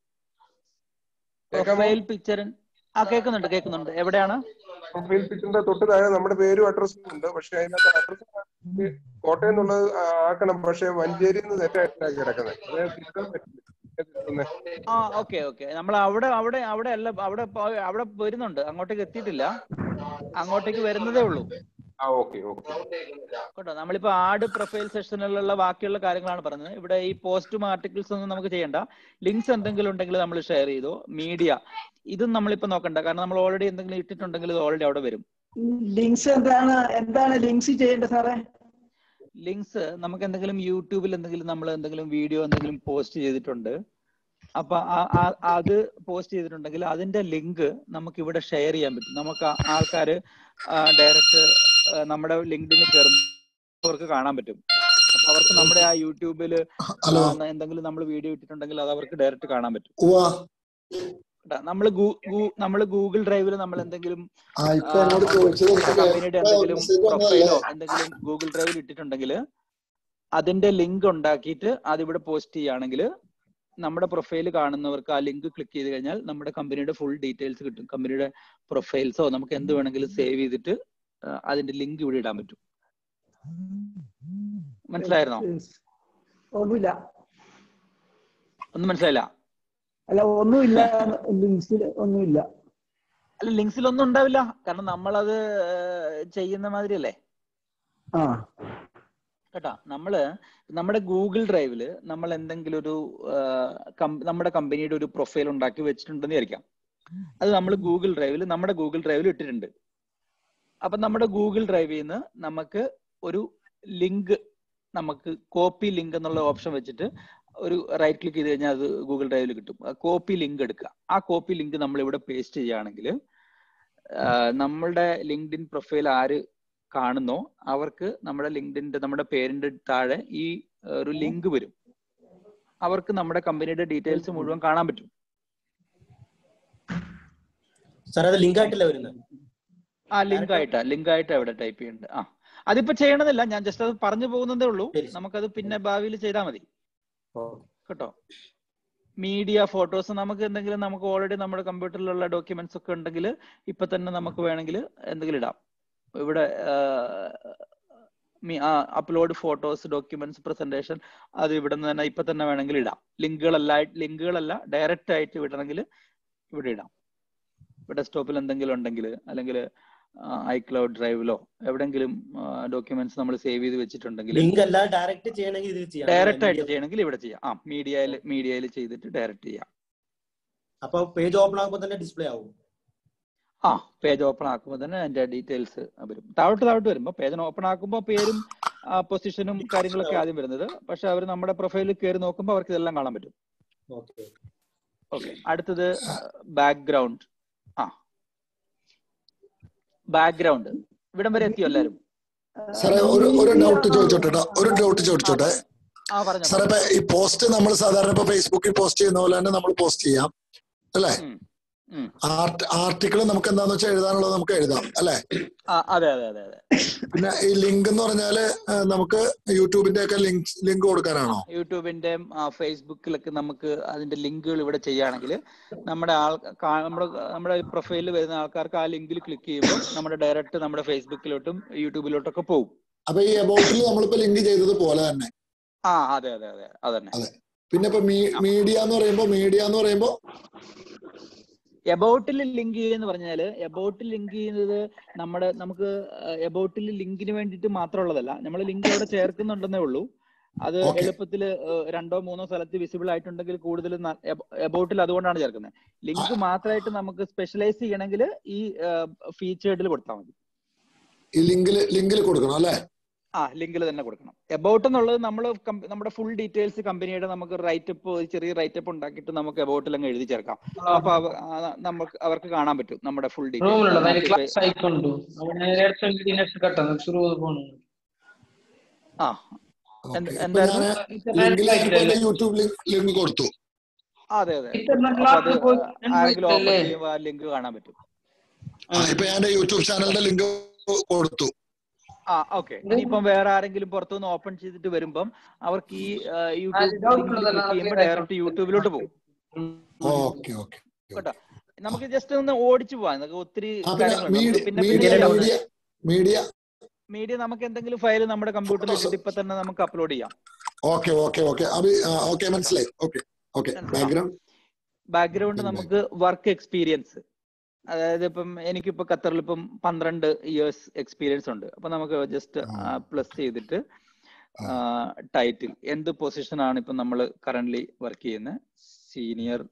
പ്രൊഫൈൽ പിക്ചർ കേൾക്കുന്നുണ്ട്. എവിടെയാണ്? പ്രൊഫൈൽ പിക്ചറിന്റെ തൊട്ട് താഴെ നമ്മുടെ പേരും അഡ്രസ്സും ഉണ്ട്. പക്ഷെ അതിനകത്ത് അഡ്രസ് കോട്ടയം എന്നുള്ളത് ആക്കണം. പക്ഷെ മഞ്ചേരി തെറ്റായിട്ടാണ് കിടക്കുന്നത്. ഓക്കെ നമ്മൾ അവിടെ വരുന്നുണ്ട്. അങ്ങോട്ടേക്ക് എത്തിയിട്ടില്ല. അങ്ങോട്ടേക്ക് വരുന്നതേ ഉള്ളൂ. കേട്ടോ. നമ്മളിപ്പോ ആഡ് പ്രൊഫൈൽ സെക്ഷനിലുള്ള ബാക്കിയുള്ള കാര്യങ്ങളാണ് പറഞ്ഞത്. ഇവിടെ ഈ പോസ്റ്റും ആർട്ടിക്കിൾസ് ഒന്നും നമുക്ക് ചെയ്യണ്ട. ലിങ്ക്സ് എന്തെങ്കിലും ഉണ്ടെങ്കിൽ നമ്മൾ ഷെയർ ചെയ്തോ. മീഡിയ ഇതും നമ്മളിപ്പോ നോക്കണ്ട. കാരണം നമ്മൾ ഓൾറെഡി എന്തെങ്കിലും ഇട്ടിട്ടുണ്ടെങ്കിൽ ഇത് ഓൾറെഡി അവിടെ വരും. ലിങ്ക്സ് എന്താണ് ലിങ്ക്സ് ചെയ്യേണ്ടത് സാറേ? ലിങ്ക്സ് നമുക്ക് എന്തെങ്കിലും യൂട്യൂബിൽ നമ്മൾ എന്തെങ്കിലും വീഡിയോ എന്തെങ്കിലും പോസ്റ്റ് ചെയ്തിട്ടുണ്ട്. അപ്പൊ അത് പോസ്റ്റ് ചെയ്തിട്ടുണ്ടെങ്കിൽ അതിന്റെ ലിങ്ക് നമുക്ക് ഇവിടെ ഷെയർ ചെയ്യാൻ പറ്റും. നമുക്ക് ആൾക്കാര് ഡയറക്റ്റ് നമ്മുടെ ലിങ്ക്ഡിനിൽ കയറുന്നവർക്ക് കാണാൻ പറ്റും. അപ്പൊ അവർക്ക് നമ്മുടെ ആ യൂട്യൂബിൽ എന്തെങ്കിലും നമ്മൾ വീഡിയോ ഇട്ടിട്ടുണ്ടെങ്കിൽ അത് അവർക്ക് ഡയറക്റ്റ് കാണാൻ പറ്റും. നമ്മള് ഗൂഗിൾ ഡ്രൈവിൽ നമ്മൾ എന്തെങ്കിലും കമ്പനിയുടെ എന്തെങ്കിലും പ്രൊഫൈലോ എന്തെങ്കിലും ഗൂഗിൾ ഡ്രൈവിൽ ഇട്ടിട്ടുണ്ടെങ്കിൽ അതിന്റെ ലിങ്ക് ഉണ്ടാക്കിയിട്ട് അതിവിടെ പോസ്റ്റ് ചെയ്യുകയാണെങ്കിൽ നമ്മുടെ പ്രൊഫൈൽ കാണുന്നവർക്ക് ആ ലിങ്ക് ക്ലിക്ക് ചെയ്ത് കഴിഞ്ഞാൽ നമ്മുടെ കമ്പനിയുടെ ഫുൾ ഡീറ്റെയിൽസ് കിട്ടും. കമ്പനിയുടെ പ്രൊഫൈൽസോ നമുക്ക് എന്ത് വേണമെങ്കിലും സേവ് ചെയ്തിട്ട് അതിന്റെ ലിങ്ക് ഇവിടെ ഇടാൻ പറ്റും. മനസ്സിലായിരുന്നോ? ഒന്നും മനസ്സിലായില്ല? അല്ല, ഒന്നുമില്ല. ഒന്നുമില്ല. അല്ല, ലിങ്ക്സിൽ ഒന്നും ഉണ്ടാവില്ല. കാരണം നമ്മളത് ചെയ്യുന്ന മാതിരിയല്ലേ കേട്ടാ. നമ്മുടെ ഗൂഗിൾ ഡ്രൈവില് നമ്മൾ എന്തെങ്കിലും ഒരു നമ്മുടെ കമ്പനിയുടെ ഒരു പ്രൊഫൈൽ ഉണ്ടാക്കി വെച്ചിട്ടുണ്ടെന്ന് വിചാരിക്കാം. അത് നമ്മൾ നമ്മുടെ ഗൂഗിൾ ഡ്രൈവിൽ ഇട്ടിട്ടുണ്ട്. അപ്പൊ നമ്മുടെ ഗൂഗിൾ ഡ്രൈവിൽ നിന്ന് നമുക്ക് ഒരു ലിങ്ക്, നമുക്ക് കോപ്പി ലിങ്ക് എന്നുള്ള ഓപ്ഷൻ വെച്ചിട്ട് ഒരു റൈറ്റ് ക്ലിക്ക് ചെയ്ത് കഴിഞ്ഞാൽ അത് ഗൂഗിൾ ഡ്രൈവിൽ കിട്ടും. കോപ്പി ലിങ്ക് എടുക്കുക. ആ കോപ്പി ലിങ്ക് നമ്മൾ ഇവിടെ പേസ്റ്റ് ചെയ്യുകയാണെങ്കിൽ നമ്മളുടെ ലിങ്ക്ഡിൻ പ്രൊഫൈൽ ആര് കാണുന്നോ അവർക്ക് നമ്മുടെ പേരിന്റെ താഴെ ഈ ഒരു ലിങ്ക് വരും. അവർക്ക് നമ്മുടെ കമ്പനിയുടെ ഡീറ്റെയിൽസ് മുഴുവൻ കാണാൻ പറ്റും. ലിങ്ക് ആയിട്ടാ ഇവിടെ ടൈപ്പ് ചെയ്യുന്നുണ്ട്. അതിപ്പോ ചെയ്യണമെന്നില്ല, ഞാൻ ജസ്റ്റ് അത് പറഞ്ഞു പോകുന്നതേ ഉള്ളൂ. നമുക്കത് പിന്നെ ഭാവിയിൽ ചെയ്താൽ മതി കേട്ടോ. മീഡിയ, ഫോട്ടോസ്, നമുക്ക് ഓൾറെഡി നമ്മുടെ കമ്പ്യൂട്ടറിലുള്ള ഡോക്യുമെന്റ്സ് ഒക്കെ ഉണ്ടെങ്കിൽ ഇപ്പൊ തന്നെ നമുക്ക് വേണമെങ്കിൽ എന്തെങ്കിലും ഇടാം. ഇവിടെ അപ്ലോഡ് ഫോട്ടോസ്, ഡോക്യുമെന്റ്സ്, പ്രസന്റേഷൻ, അത് ഇവിടെ നിന്ന് തന്നെ ഇപ്പൊ തന്നെ വേണമെങ്കിൽ ഇടാം. ലിങ്കുകളല്ല ഡയറക്റ്റ് ആയിട്ട് വിടണമെങ്കിൽ ഇവിടെ ഇടാം. ഡെസ്ക്ടോപ്പിൽ എന്തെങ്കിലും ഉണ്ടെങ്കിൽ അല്ലെങ്കിൽ ഐക്ലൗഡ് ഡ്രൈവിലോ എവിടെങ്കിലും ഡോക്യുമെന്റ്സ് നമ്മൾ സേവ് ചെയ്ത് വെച്ചിട്ടുണ്ടെങ്കിൽ ഡയറക്റ്റ് ആയിട്ട് ചെയ്യണമെങ്കിൽ ഇവിടെ ചെയ്യാം. മീഡിയയിൽ ചെയ്തിട്ട് ഡയറക്റ്റ് ചെയ്യാം. അപ്പൊ പേജ് ഓപ്പൺ ആകുമ്പോൾ തന്നെ ഡിസ്പ്ലേ ആവും. പേജ് ഓപ്പൺ ആക്കുമ്പോൾ തന്നെ അതിന്റെ ഡീറ്റെയിൽസ് വരും. താഴോട്ട് വരുമ്പോ പേജ് ഓപ്പൺ ആക്കുമ്പോൾ പേരും പൊസിഷനും കാര്യങ്ങളൊക്കെ ആദ്യം വരുന്നത്. പക്ഷെ അവർ നമ്മുടെ പ്രൊഫൈലിൽ കയറി നോക്കുമ്പോൾ അവർക്ക് ഇതെല്ലാം കാണാൻ പറ്റും. ഓക്കെ, അടുത്തത് ബാക്ക്ഗ്രൗണ്ട്. ബാക്ക്ഗ്രൗണ്ട് ഇവിടം വരെ എത്തിയോ എല്ലാവരും? സാറേ ഒരു ഡൗട്ട് ചോദിച്ചോട്ടെ. സാറേ ഇപ്പൊ ഈ പോസ്റ്റ് നമ്മൾ സാധാരണ ഇപ്പൊ ഫേസ്ബുക്കിൽ പോസ്റ്റ് ചെയ്യുന്ന പോലെ തന്നെ നമ്മൾ പോസ്റ്റ് ചെയ്യാം അല്ലേ? ആർട്ടിക്കിൾ നമുക്ക് എന്താന്ന് വെച്ചാൽ എഴുതാനുള്ളത് നമുക്ക് എഴുതാം അല്ലെ? അതെ അതെ അതെ അതെ. പിന്നെ ഈ ലിങ്ക് എന്ന് പറഞ്ഞാല് നമുക്ക് യൂട്യൂബിന്റെ ഒക്കെ ലിങ്ക് കൊടുക്കാനാണോ? യൂട്യൂബിന്റെയും ഫേസ്ബുക്കിലൊക്കെ നമുക്ക് അതിന്റെ ലിങ്കുകൾ ഇവിടെ ചെയ്യുകയാണെങ്കിൽ നമ്മുടെ നമ്മുടെ പ്രൊഫൈലിൽ വരുന്ന ആൾക്കാർക്ക് ആ ലിങ്കിൽ ക്ലിക്ക് ചെയ്യുമ്പോൾ നമ്മുടെ ഡയറക്റ്റ് നമ്മുടെ ഫേസ്ബുക്കിലോട്ടും യൂട്യൂബിലോട്ടൊക്കെ പോകും. അപ്പൊ ഈ അബൌട്ടിൽ നമ്മളിപ്പോ ലിങ്ക് ചെയ്തത് പോലെ തന്നെ. അതെ അതെ അതെ അതന്നെ. പിന്നെ ഇപ്പൊ മീഡിയ എന്ന് പറയുമ്പോ എബൌട്ടിൽ ലിങ്ക് ചെയ്യുന്ന പറഞ്ഞാല് എബൌട്ടിൽ ലിങ്ക് ചെയ്യുന്നത് നമുക്ക് എബൌട്ടിൽ ലിങ്കിന് വേണ്ടിയിട്ട് മാത്രമുള്ളതല്ല. നമ്മൾ ലിങ്ക് അവിടെ ചേർക്കുന്നുണ്ടെന്നേ ഉള്ളൂ. അത് എളുപ്പത്തിൽ 2 or 3 സ്ഥലത്ത് വിസിബിൾ ആയിട്ടുണ്ടെങ്കിൽ കൂടുതൽ എബൌട്ടിൽ അതുകൊണ്ടാണ് ചേർക്കുന്നത്. ലിങ്ക് മാത്രമായിട്ട് നമുക്ക് സ്പെഷ്യലൈസ് ചെയ്യണമെങ്കിൽ ഈ ഫീച്ചേർഡിൽ കൊടുത്താൽ മതി. ഈ ലിങ്കിൽ കൊടുക്കണം അല്ലേ? ലിങ്കിൽ തന്നെ കൊടുക്കണം. എബൌട്ട് എന്നുള്ളത് നമ്മുടെ ഫുൾ ഡീറ്റെയിൽസ് കമ്പനിയുടെ നമുക്ക് റൈറ്റപ്പ് ചെറിയ റൈറ്റപ്പ് ഉണ്ടാക്കിയിട്ട് നമുക്ക് എബൌട്ടിൽ അങ്ങ് എഴുതി ചേർക്കാം. അപ്പൊ നമുക്ക് അവർക്ക് കാണാൻ പറ്റും നമ്മുടെ ഫുൾ ഡീറ്റെയിൽസ്. അതെ അതെ. അപ്പൊ അത് ആരെങ്കിലും ഓപ്പൺ ചെയ്യുമ്പോൾ ആ ലിങ്ക് കാണാൻ പറ്റും. ഇപ്പൊ ഞാൻ യൂട്യൂബ് ചാനലിന്റെ ലിങ്ക് കൊടുത്തു. ഓക്കെ. ഇനിയിപ്പം വേറെ ആരെങ്കിലും പുറത്തുനിന്ന് ഓപ്പൺ ചെയ്തിട്ട് വരുമ്പം അവർക്ക് ഈ യൂട്യൂബ് ക്ലിക്ക് ചെയ്യുമ്പോൾ ഡയറക്റ്റ് യൂട്യൂബിലോട്ട് പോകും കേട്ടോ. നമുക്ക് ജസ്റ്റ് ഒന്ന് ഓടിച്ചു പോവാം. നമുക്ക് ഒത്തിരി കാര്യങ്ങളുണ്ട്. പിന്നെ മീഡിയ നമുക്ക് എന്തെങ്കിലും ഫയൽ നമ്മുടെ കമ്പ്യൂട്ടറിൽ ഇട്ടിട്ട് ഇപ്പൊ തന്നെ നമുക്ക് അപ്ലോഡ് ചെയ്യാം. ബാക്ക്ഗ്രൗണ്ട് നമുക്ക് വർക്ക് എക്സ്പീരിയൻസ്, അതായത് ഇപ്പം എനിക്കിപ്പോ ഖത്തറിൽ ഇപ്പം 12 years എക്സ്പീരിയൻസ് ഉണ്ട്. അപ്പൊ നമുക്ക് ജസ്റ്റ് പ്ലസ് ചെയ്തിട്ട് ടൈറ്റിൽ എന്ത് പൊസിഷനാണ് ഇപ്പം നമ്മൾ കറന്റ്ലി വർക്ക് ചെയ്യുന്നത്, സീനിയർ,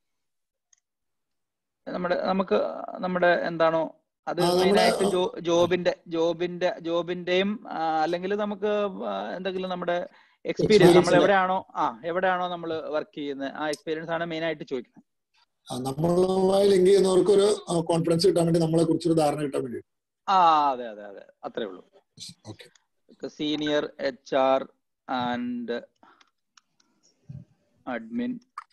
നമ്മുടെ എന്താണോ അത് മെയിനായിട്ട് ജോബിന്റെയും അല്ലെങ്കിൽ നമുക്ക് എന്തെങ്കിലും നമ്മുടെ എക്സ്പീരിയൻസ് നമ്മൾ എവിടെയാണോ നമ്മൾ വർക്ക് ചെയ്യുന്നത് ആ എക്സ്പീരിയൻസ് ആണ് മെയിൻ ആയിട്ട് ചോദിക്കുന്നത്. നമ്മളുമായി ലിങ്ക് ചെയ്യുന്നവർക്ക് ഒരു കോൺഫിഡൻസ് കിട്ടാൻ വേണ്ടി, നമ്മളെ കുറിച്ചൊരു ധാരണ കിട്ടാൻ വേണ്ടി. അതെ അതെ അതെ അത്രേ ഉള്ളൂ. Senior HR and admin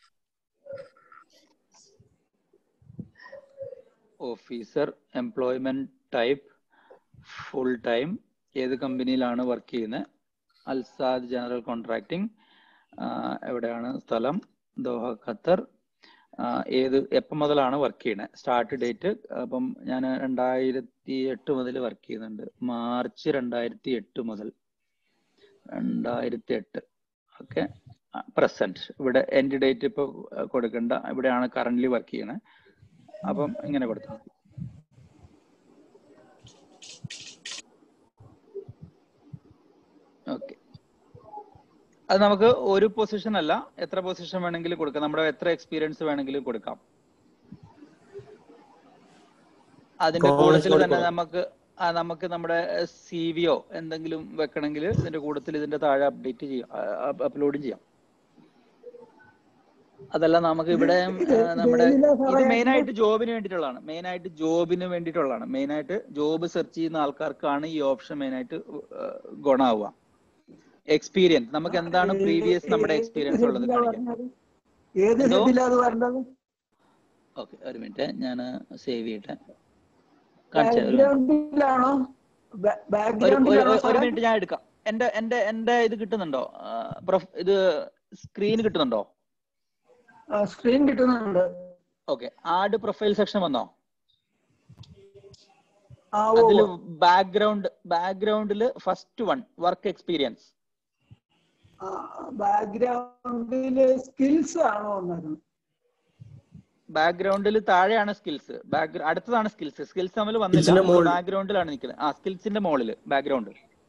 officer, employment type full time, ഏത് കമ്പനിയിലാണ് വർക്ക് ചെയ്യുന്നത്, അൽസാദ് ജനറൽ കോൺട്രാക്ടിങ്, എവിടെയാണ് സ്ഥലം, ദോഹ ഖത്തർ, എപ്പം മുതലാണ് വർക്ക് ചെയ്യണേ, സ്റ്റാർട്ട് ഡേറ്റ്. അപ്പം ഞാൻ 2008 മുതൽ വർക്ക് ചെയ്യുന്നുണ്ട്. മാർച്ച് 2008 മുതൽ 2008. Okay, present. ഇവിടെ എൻഡ് ഡേറ്റ് ഇപ്പൊ കൊടുക്കണ്ട, ഇവിടെയാണ് കറന്റ്ലി വർക്ക് ചെയ്യണേ. അപ്പം ഇങ്ങനെ കൊടുത്താൽ മതി. ഓക്കെ, അത് നമുക്ക് ഒരു പൊസിഷൻ അല്ല, എത്ര പൊസിഷൻ വേണമെങ്കിലും കൊടുക്കാം. നമ്മുടെ എത്ര എക്സ്പീരിയൻസ് വേണമെങ്കിലും കൊടുക്കാം. അതിന്റെ കൂട്ടത്തിൽ തന്നെ നമുക്ക് നമ്മുടെ CV എന്തെങ്കിലും വെക്കണമെങ്കിൽ ഇതിന്റെ കൂട്ടത്തിൽ ഇതിന്റെ താഴെ അപ്ഡേറ്റ് ചെയ്യാം, അപ്ലോഡ് ചെയ്യാം. അതല്ല നമുക്ക് ഇവിടെ നമ്മുടെ ഇത് മെയിനായിട്ട് ജോബിന് വേണ്ടിയിട്ടുള്ളതാണ്. മെയിനായിട്ട് ജോബ് സെർച്ച് ചെയ്യുന്ന ആൾക്കാർക്കാണ് ഈ ഓപ്ഷൻ മെയിനായിട്ട് ഗുണമാവുക. എക്സ്പീരിയൻസ് നമുക്ക് എന്താണ് പ്രീവിയസ് നമ്മുടെ എക്സ്പീരിയൻസ് ഉള്ളത് കാണിക്കാം. ഓക്കെ, ഒരു മിനിറ്റ് ഞാൻ സേവ് ചെയ്യട്ടെ. ഒരു മിനിറ്റ് ഞാൻ എടുക്കാം. എന്റെ ഇത് കിട്ടുന്നുണ്ടോ? ഇത് സ്ക്രീൻ കിട്ടുന്നുണ്ടോ? സ്ക്രീൻ കിട്ടുന്നുണ്ട്. ഓക്കെ, ആഡ് പ്രൊഫൈൽ സെക്ഷൻ വന്നോ? അതില് ബാക്ക്ഗ്രൗണ്ടില് ഫസ്റ്റ് വൺ വർക്ക് എക്സ്പീരിയൻസ്. ബാക്ക്ഗ്രൗണ്ടില് സ്കിൽസ് ആണോ? ബാക്ക്ഗ്രൗണ്ടിൽ താഴെയാണ് സ്കിൽസ്, അടുത്തതാണ് സ്കിൽസ് തമ്മിൽ വന്നില്ല, ബാക്ക്ഗ്രൗണ്ടിലാണ് നിൽക്കുന്നത്. സ്കിൽസിന്റെ മുകളില് ബാക്ക്ഗ്രൗണ്ട്.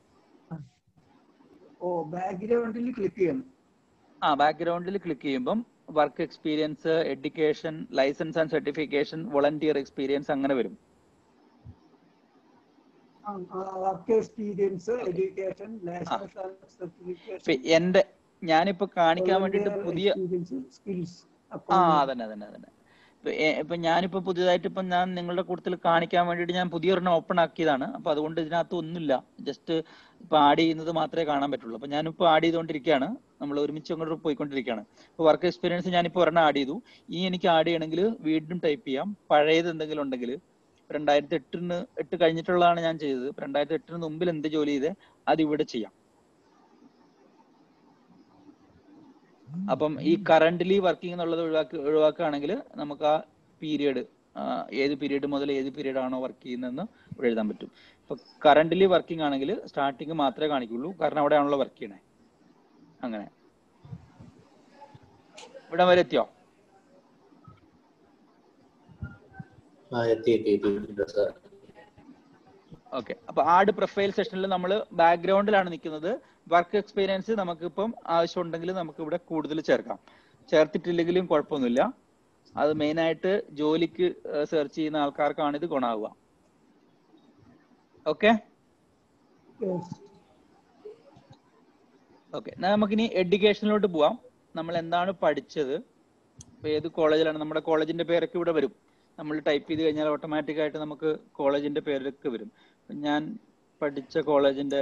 ബാക്ക്ഗ്രൗണ്ടിൽ ക്ലിക്ക് ചെയ്യണം. ബാക്ക്ഗ്രൗണ്ടിൽ ക്ലിക്ക് ചെയ്യുമ്പം work experience, education, license and certification, volunteer experience അങ്ങനെ വരും. Work experience, education, national certification, ഞാനിപ്പോ കാണിക്കാൻ വേണ്ടിട്ട് പുതിയ സ്കിൽസ്. അതന്നെ ഇപ്പൊ ഞാനിപ്പോ പുതിയതായിട്ട് ഇപ്പൊ ഞാൻ നിങ്ങളുടെ കൂട്ടത്തിൽ കാണിക്കാൻ വേണ്ടിട്ട് ഞാൻ പുതിയൊരെണ്ണം ഓപ്പൺ ആക്കിയതാണ്. അപ്പൊ അതുകൊണ്ട് ഇതിനകത്ത് ഒന്നുമില്ല, ജസ്റ്റ് ഇപ്പൊ ആഡ് ചെയ്യുന്നത് മാത്രമേ കാണാൻ പറ്റുള്ളൂ. അപ്പൊ ഞാനിപ്പോ ആഡ് ചെയ്തുകൊണ്ടിരിക്കുകയാണ്, നമ്മൾ ഒരുമിച്ച് അങ്ങോട്ട് പോയിക്കൊണ്ടിരിക്കുകയാണ്. ഇപ്പൊ വർക്ക് എക്സ്പീരിയൻസ് ഞാനിപ്പോ ഒരെണ്ണം ആഡ് ചെയ്തു. എനിക്ക് ആഡ് ചെയ്യണമെങ്കിൽ വീണ്ടും ടൈപ്പ് ചെയ്യാം. പഴയത് എന്തെങ്കിലും ഉണ്ടെങ്കിൽ 2008 കഴിഞ്ഞിട്ടുള്ളതാണ് ഞാൻ ചെയ്തത്. 2008 മുമ്പിൽ എന്ത് ജോലി ചെയ്തേ അത് ഇവിടെ ചെയ്യാം. അപ്പം ഈ കറന്റ്ലി വർക്കിംഗ് എന്നുള്ളത് ഒഴിവാക്കുകയാണെങ്കിൽ നമുക്ക് ആ പീരിയഡ്, ഏത് പീരീഡ് മുതൽ ഏത് പീരീഡ് ആണോ വർക്ക് ചെയ്യുന്നതെന്ന് ഇവിടെ എഴുതാൻ പറ്റും. ഇപ്പൊ കറന്റ്ലി വർക്കിംഗ് ആണെങ്കിൽ സ്റ്റാർട്ടിങ് മാത്രമേ കാണിക്കുള്ളൂ, കാരണം അവിടെയാണല്ലോ വർക്ക് ചെയ്യണേ. അങ്ങനെ ഇവിടെ വരെ എത്തിയോ? ഓക്കെ. അപ്പൊ ആഡ് പ്രൊഫൈൽ സെഷനിൽ നമ്മൾ ബാക്ക്ഗ്രൗണ്ടിലാണ് നിൽക്കുന്നത്. വർക്ക് എക്സ്പീരിയൻസ് നമുക്കിപ്പം ആവശ്യമുണ്ടെങ്കിൽ നമുക്ക് ഇവിടെ കൂടുതൽ ചേർക്കാം. ചേർത്തിട്ടില്ലെങ്കിലും കുഴപ്പമൊന്നുമില്ല. അത് മെയിനായിട്ട് ജോലിക്ക് സെർച്ച് ചെയ്യുന്ന ആൾക്കാർക്കാണ് ഇത് ഗുണമാവുക. Okay okay. നമുക്കിനി എഡ്യൂക്കേഷനിലോട്ട് പോവാം. നമ്മൾ എന്താണ് പഠിച്ചത്, ഏത് കോളേജിലാണ്, നമ്മുടെ കോളേജിന്റെ പേരൊക്കെ ഇവിടെ വരും. നമ്മൾ ടൈപ്പ് ചെയ്ത് കഴിഞ്ഞാൽ ഓട്ടോമാറ്റിക് ആയിട്ട് നമുക്ക് കോളേജിന്റെ പേരൊക്കെ വരും. ഞാൻ പഠിച്ച കോളേജിന്റെ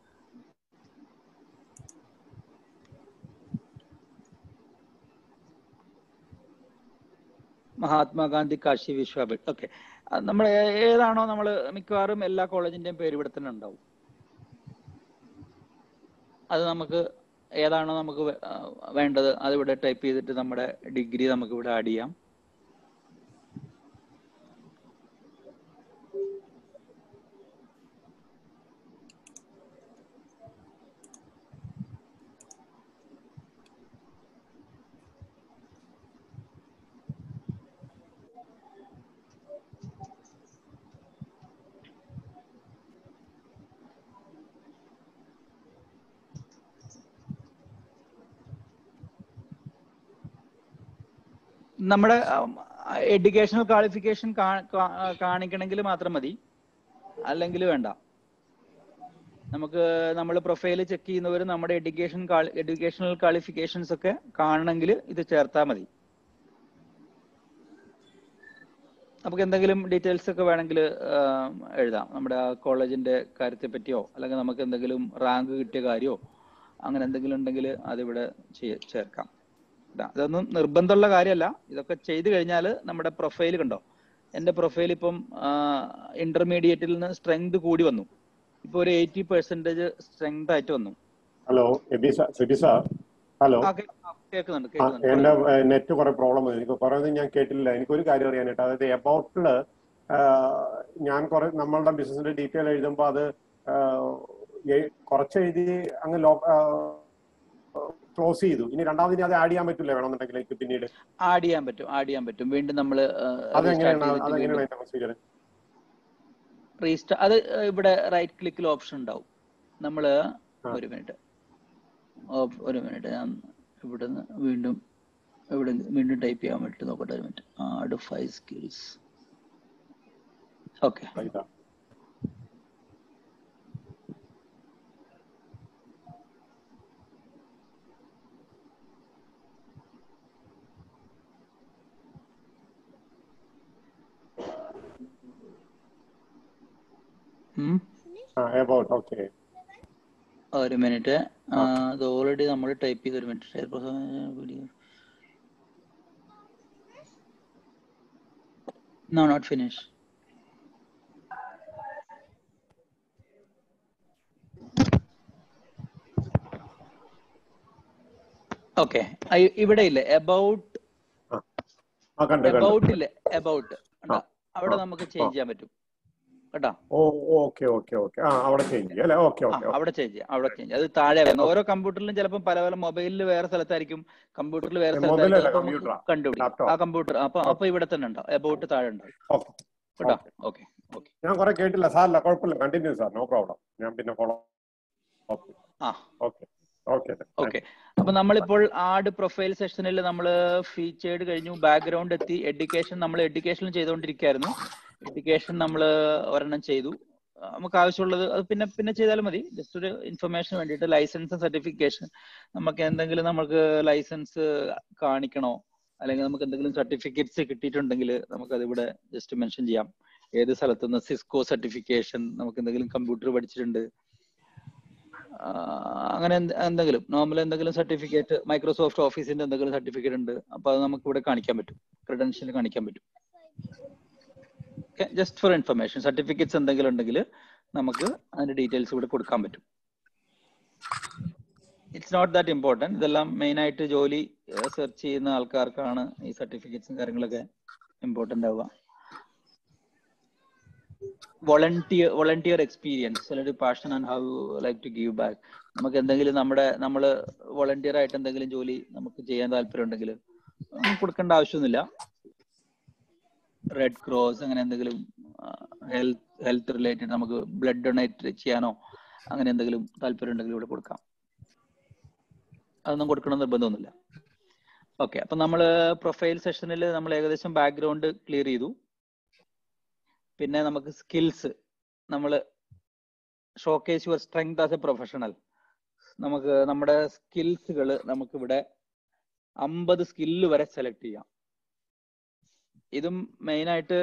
മഹാത്മാഗാന്ധി കാശി വിശ്വവിദ്യാപീഠ്. ഓക്കെ. നമ്മൾ ഏതാണോ നമ്മൾ മിക്കവാറും എല്ലാ കോളേജിന്റെയും പേര് ഇവിടെ തന്നെ ഉണ്ടാവും. അത് നമുക്ക് ഏതാണോ നമുക്ക് വേണ്ടത് അത് ഇവിടെ ടൈപ്പ് ചെയ്തിട്ട് നമ്മുടെ ഡിഗ്രി നമുക്ക് ഇവിടെ ആഡ് ചെയ്യാം. നമ്മുടെ എഡ്യൂക്കേഷണൽ ക്വാളിഫിക്കേഷൻ കാണിക്കണമെങ്കിൽ മാത്രം മതി, അല്ലെങ്കിൽ വേണ്ട. നമുക്ക് നമ്മൾ പ്രൊഫൈൽ ചെക്ക് ചെയ്യുന്നവർ നമ്മുടെ എഡ്യൂക്കേഷണൽ ക്വാളിഫിക്കേഷൻസ് ഒക്കെ കാണണമെങ്കിൽ ഇത് ചേർത്താൽ മതി. നമുക്ക് എന്തെങ്കിലും ഡീറ്റെയിൽസ് ഒക്കെ വേണമെങ്കിൽ എഴുതാം, നമ്മുടെ ആ കോളേജിന്റെ കാര്യത്തെ പറ്റിയോ, അല്ലെങ്കിൽ നമുക്ക് എന്തെങ്കിലും റാങ്ക് കിട്ടിയ കാര്യമോ അങ്ങനെ എന്തെങ്കിലും ഉണ്ടെങ്കിൽ അതിവിടെ ചേർക്കാം. അതൊന്നും നിർബന്ധമുള്ള കാര്യമല്ല. ഇതൊക്കെ ചെയ്തു കഴിഞ്ഞാൽ നമ്മുടെ പ്രൊഫൈൽ കണ്ടോ, എൻ്റെ പ്രൊഫൈൽ ഇപ്പം ഇന്റർമീഡിയറ്റിൽ നിന്ന് സ്ട്രെങ്ത് കൂടി വന്നു. ഇപ്പൊ ഒരു 80% സ്ട്രെങ്ത് ആയിട്ട് വന്നു. Hello sir, hello. കേൾക്കുന്നുണ്ട്. എന്റെ നെറ്റ് കുറെ പ്രോബ്ലം വന്നു. എനിക്ക് കുറെ ഞാൻ കേട്ടില്ല. എനിക്കൊരു കാര്യം അറിയാനായിട്ട്, അതായത് എബൌട്ടില് ഞാൻ കുറെ നമ്മളുടെ ബിസിനസിന്റെ ഡീറ്റെയിൽ എഴുതുമ്പോൾ അത് കുറച്ച് എഴുതി അങ്ങ് ക്ലോസ് ചെയ്തു. ഇനി രണ്ടാമതിന് അത് ആഡ് ചെയ്യാൻ പറ്റില്ല, വേണമെന്നുണ്ടെങ്കിൽ പിന്നീട് ആഡ് ചെയ്യാൻ പറ്റും. വീണ്ടും നമ്മൾ റീസ്റ്റാർട്ട്, അത് ഇവിടെ റൈറ്റ് ക്ലിക്കിൽ ഓപ്ഷൻ ഉണ്ടാവും. നമ്മൾ ഒരു മിനിറ്റ് ഞാൻ ഇവിടുന്ന് വീണ്ടും ടൈപ്പ് ചെയ്യാൻ വേണ്ടി നോക്കട്ടെ. ഒരു മിനിറ്റ്. Add 5 skills. ഓക്കെ. ഒരു മിനിറ്റ്. അത് ഓൾറെഡി നമ്മൾ ടൈപ്പ് ചെയ്ത്, ഒരു minute. No, not finished. Okay. ഇവിടെ ഇല്ലേ എബൌട്ട് ഇല്ലേ, എബൌട്ട് അവിടെ നമുക്ക് ചേഞ്ച് ചെയ്യാൻ പറ്റും കേട്ടോ. അവിടെ ചേഞ്ച് ചെയ്യാം. അത് താഴെ വരുന്നത്. ഓരോ കമ്പ്യൂട്ടറിലും ചിലപ്പോൾ പല മൊബൈലിൽ വേറെ സ്ഥലത്തായിരിക്കും, കമ്പ്യൂട്ടറിൽ വേറെ സ്ഥലത്തായിരിക്കും കണ്ടുപിടിക്കും ആ കമ്പ്യൂട്ടർ. അപ്പൊ ഇവിടെ തന്നെ ഉണ്ടാവും, എബൌട്ട് താഴെ ഉണ്ടാവും കേട്ടോ. ഓക്കെ. ഞാൻ കുറെ കേട്ടില്ല സാറില്ല, കുഴപ്പമില്ല, കണ്ടിന്യൂ സാർ, നോ പ്രോബ്ലം. ഞാൻ പിന്നെ ഫോളോ. ഓക്കെ. അപ്പൊ നമ്മളിപ്പോൾ ആഡ് പ്രൊഫൈൽ സെഷനിൽ നമ്മൾ ഫീച്ചേർഡ് കഴിഞ്ഞു, ബാക്ക്ഗ്രൗണ്ട് എത്തി, എഡ്യൂക്കേഷൻ നമ്മൾ എഡ്യൂക്കേഷനിൽ ചെയ്തുകൊണ്ടിരിക്കുകയായിരുന്നു. എഡ്യൂക്കേഷൻ നമ്മൾ ഒരെണ്ണം ചെയ്തു. നമുക്ക് ആവശ്യമുള്ളത് അത് പിന്നെ പിന്നെ ചെയ്താലും മതി. ജസ്റ്റ് ഒരു ഇൻഫർമേഷൻ വേണ്ടിയിട്ട് ലൈസൻസ് സർട്ടിഫിക്കേഷൻ, നമുക്ക് എന്തെങ്കിലും നമുക്ക് ലൈസൻസ് കാണിക്കണോ അല്ലെങ്കിൽ നമുക്ക് എന്തെങ്കിലും സർട്ടിഫിക്കറ്റ്സ് കിട്ടിയിട്ടുണ്ടെങ്കിൽ നമുക്ക് അതിവിടെ ജസ്റ്റ് മെൻഷൻ ചെയ്യാം. ഏത് സ്ഥലത്തുനിന്ന് സിസ്കോ സർട്ടിഫിക്കേഷൻ, നമുക്ക് എന്തെങ്കിലും കമ്പ്യൂട്ടർ പഠിച്ചിട്ടുണ്ട്, അങ്ങനെ എന്തെങ്കിലും നോർമൽ എന്തെങ്കിലും സർട്ടിഫിക്കറ്റ്, മൈക്രോസോഫ്റ്റ് ഓഫീസിന്റെ എന്തെങ്കിലും സർട്ടിഫിക്കറ്റ് ഉണ്ട്, അപ്പൊ അത് നമുക്ക് ഇവിടെ കാണിക്കാൻ പറ്റും, ക്രെഡൻഷ്യൽ കാണിക്കാൻ പറ്റും. ജസ്റ്റ് ഫോർ ഇൻഫർമേഷൻ, സർട്ടിഫിക്കറ്റ്സ് എന്തെങ്കിലും ഉണ്ടെങ്കിൽ നമുക്ക് അതിന്റെ ഡീറ്റെയിൽസ് ഇവിടെ കൊടുക്കാൻ പറ്റും. It's not that important. ഇതെല്ലാം മെയിൻ ആയിട്ട് ജോലി സെർച്ച് ചെയ്യുന്ന ആൾക്കാർക്കാണ് ഈ സർട്ടിഫിക്കറ്റ്സും കാര്യങ്ങളൊക്കെ ഇമ്പോർട്ടൻ്റ് ആവുക. volunteer experience, ഒരു passion and how like to give back. നമുക്ക് എന്തെങ്കിലും നമ്മൾ വോളണ്ടിയർ ആയിട്ട് എന്തെങ്കിലും ജോലി നമുക്ക് ചെയ്യാൻ താല്പര്യം ഉണ്ടെങ്കിൽ കൊടുക്കേണ്ട ആവശ്യമൊന്നുമില്ല. റെഡ് ക്രോസ് അങ്ങനെ എന്തെങ്കിലും ഹെൽത്ത് റിലേറ്റഡ് നമുക്ക് ബ്ലഡ് ഡൊണേറ്റ് ചെയ്യാനോ അങ്ങനെ എന്തെങ്കിലും താല്പര്യം ഉണ്ടെങ്കിൽ ഇവിടെ കൊടുക്കാം. അതൊന്നും കൊടുക്കണം നിർബന്ധമൊന്നുമില്ല. ഓക്കെ, അപ്പൊ നമ്മൾ പ്രൊഫൈൽ സെഷനിൽ നമ്മൾ ഏകദേശം ബാക്ക്ഗ്രൗണ്ട് ക്ലിയർ ചെയ്തു. പിന്നെ നമുക്ക് സ്കിൽസ്, നമ്മൾ showcase your strength as a professional. നമുക്ക് നമ്മുടെ സ്കിൽസുകൾ നമുക്കിവിടെ 50 സ്കില്ല് വരെ സെലക്ട് ചെയ്യാം. ഇതും മെയിനായിട്ട്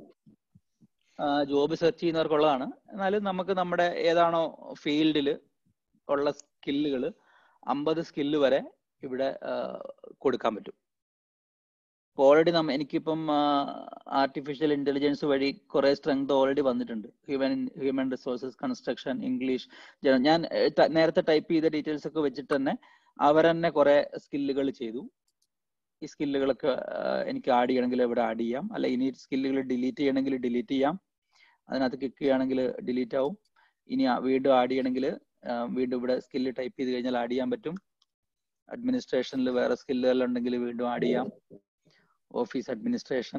ജോബ് സെർച്ച് ചെയ്യുന്നവർക്കുള്ളതാണ്. എന്നാലും നമുക്ക് നമ്മുടെ ഏതാണോ ഫീൽഡിൽ ഉള്ള സ്കില്ലുകൾ 50 സ്കില്ല് വരെ ഇവിടെ കൊടുക്കാൻ പറ്റും. ഇപ്പോൾ ഓൾറെഡി എനിക്കിപ്പം ആർട്ടിഫിഷ്യൽ ഇന്റലിജൻസ് വഴി കുറെ സ്ട്രെങ്ത് ഓൾറെഡി വന്നിട്ടുണ്ട്. Human resources, construction, English. ഞാൻ നേരത്തെ ടൈപ്പ് ചെയ്ത ഡീറ്റെയിൽസ് ഒക്കെ വെച്ചിട്ട് തന്നെ അവർ തന്നെ കുറെ സ്കില്ലുകൾ ചെയ്തു. ഈ സ്കില്ലുകളൊക്കെ എനിക്ക് ആഡ് ചെയ്യണമെങ്കിൽ ഇവിടെ ആഡ് ചെയ്യാം, അല്ല ഇനി സ്കില്ലുകൾ ഡിലീറ്റ് ചെയ്യണമെങ്കിൽ ഡിലീറ്റ് ചെയ്യാം. അതിനകത്ത് ക്ലിക്ക് ചെയ്യുകയാണെങ്കിൽ ഡിലീറ്റ് ആവും. ഇനി വീണ്ടും ആഡ് ചെയ്യണമെങ്കിൽ വീണ്ടും ഇവിടെ സ്കില്ല് ടൈപ്പ് ചെയ്ത് കഴിഞ്ഞാൽ ആഡ് ചെയ്യാൻ പറ്റും. അഡ്മിനിസ്ട്രേഷനിൽ വേറെ സ്കില്ലുകൾ ഉണ്ടെങ്കിൽ വീണ്ടും ആഡ് ചെയ്യാം. ഓഫീസ് അഡ്മിനിസ്ട്രേഷൻ,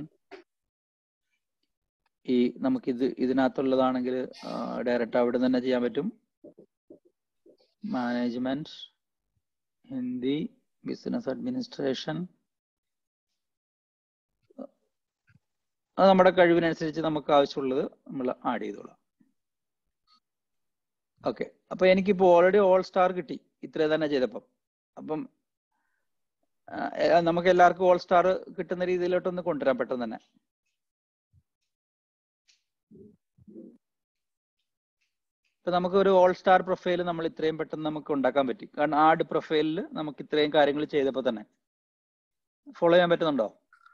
ഈ നമുക്കിത് ഇതിനകത്തുള്ളതാണെങ്കിൽ ഡയറക്റ്റ് അവിടെ തന്നെ ചെയ്യാൻ പറ്റും. മാനേജ്മെന്റ്, ഹിന്ദി, ബിസിനസ് അഡ്മിനിസ്ട്രേഷൻ, അത് നമ്മുടെ കഴിവിനനുസരിച്ച് നമുക്ക് ആവശ്യമുള്ളത് നമ്മൾ ആഡ് ചെയ്തോളാം. ഓക്കെ, അപ്പൊ എനിക്കിപ്പോൾ ഓൾറെഡി ഓൾ സ്റ്റാർ കിട്ടി ഇത്രയും തന്നെ ചെയ്തപ്പം. അപ്പം നമുക്ക് എല്ലാവർക്കും ഓൾ സ്റ്റാർ കിട്ടുന്ന രീതിയിലോട്ടൊന്ന് കൊണ്ടുവരാൻ പെട്ടെന്ന് തന്നെ. ഇപ്പൊ നമുക്ക് ഒരു ഓൾ സ്റ്റാർ പ്രൊഫൈൽ നമ്മൾ ഇത്രയും പെട്ടെന്ന് നമുക്ക് ഉണ്ടാക്കാൻ പറ്റി. കാരണം ആഡ് പ്രൊഫൈലിൽ നമുക്ക് ഇത്രയും കാര്യങ്ങൾ ചെയ്തപ്പോൾ തന്നെ. ഫോളോ ചെയ്യാൻ പറ്റുന്നുണ്ടോ?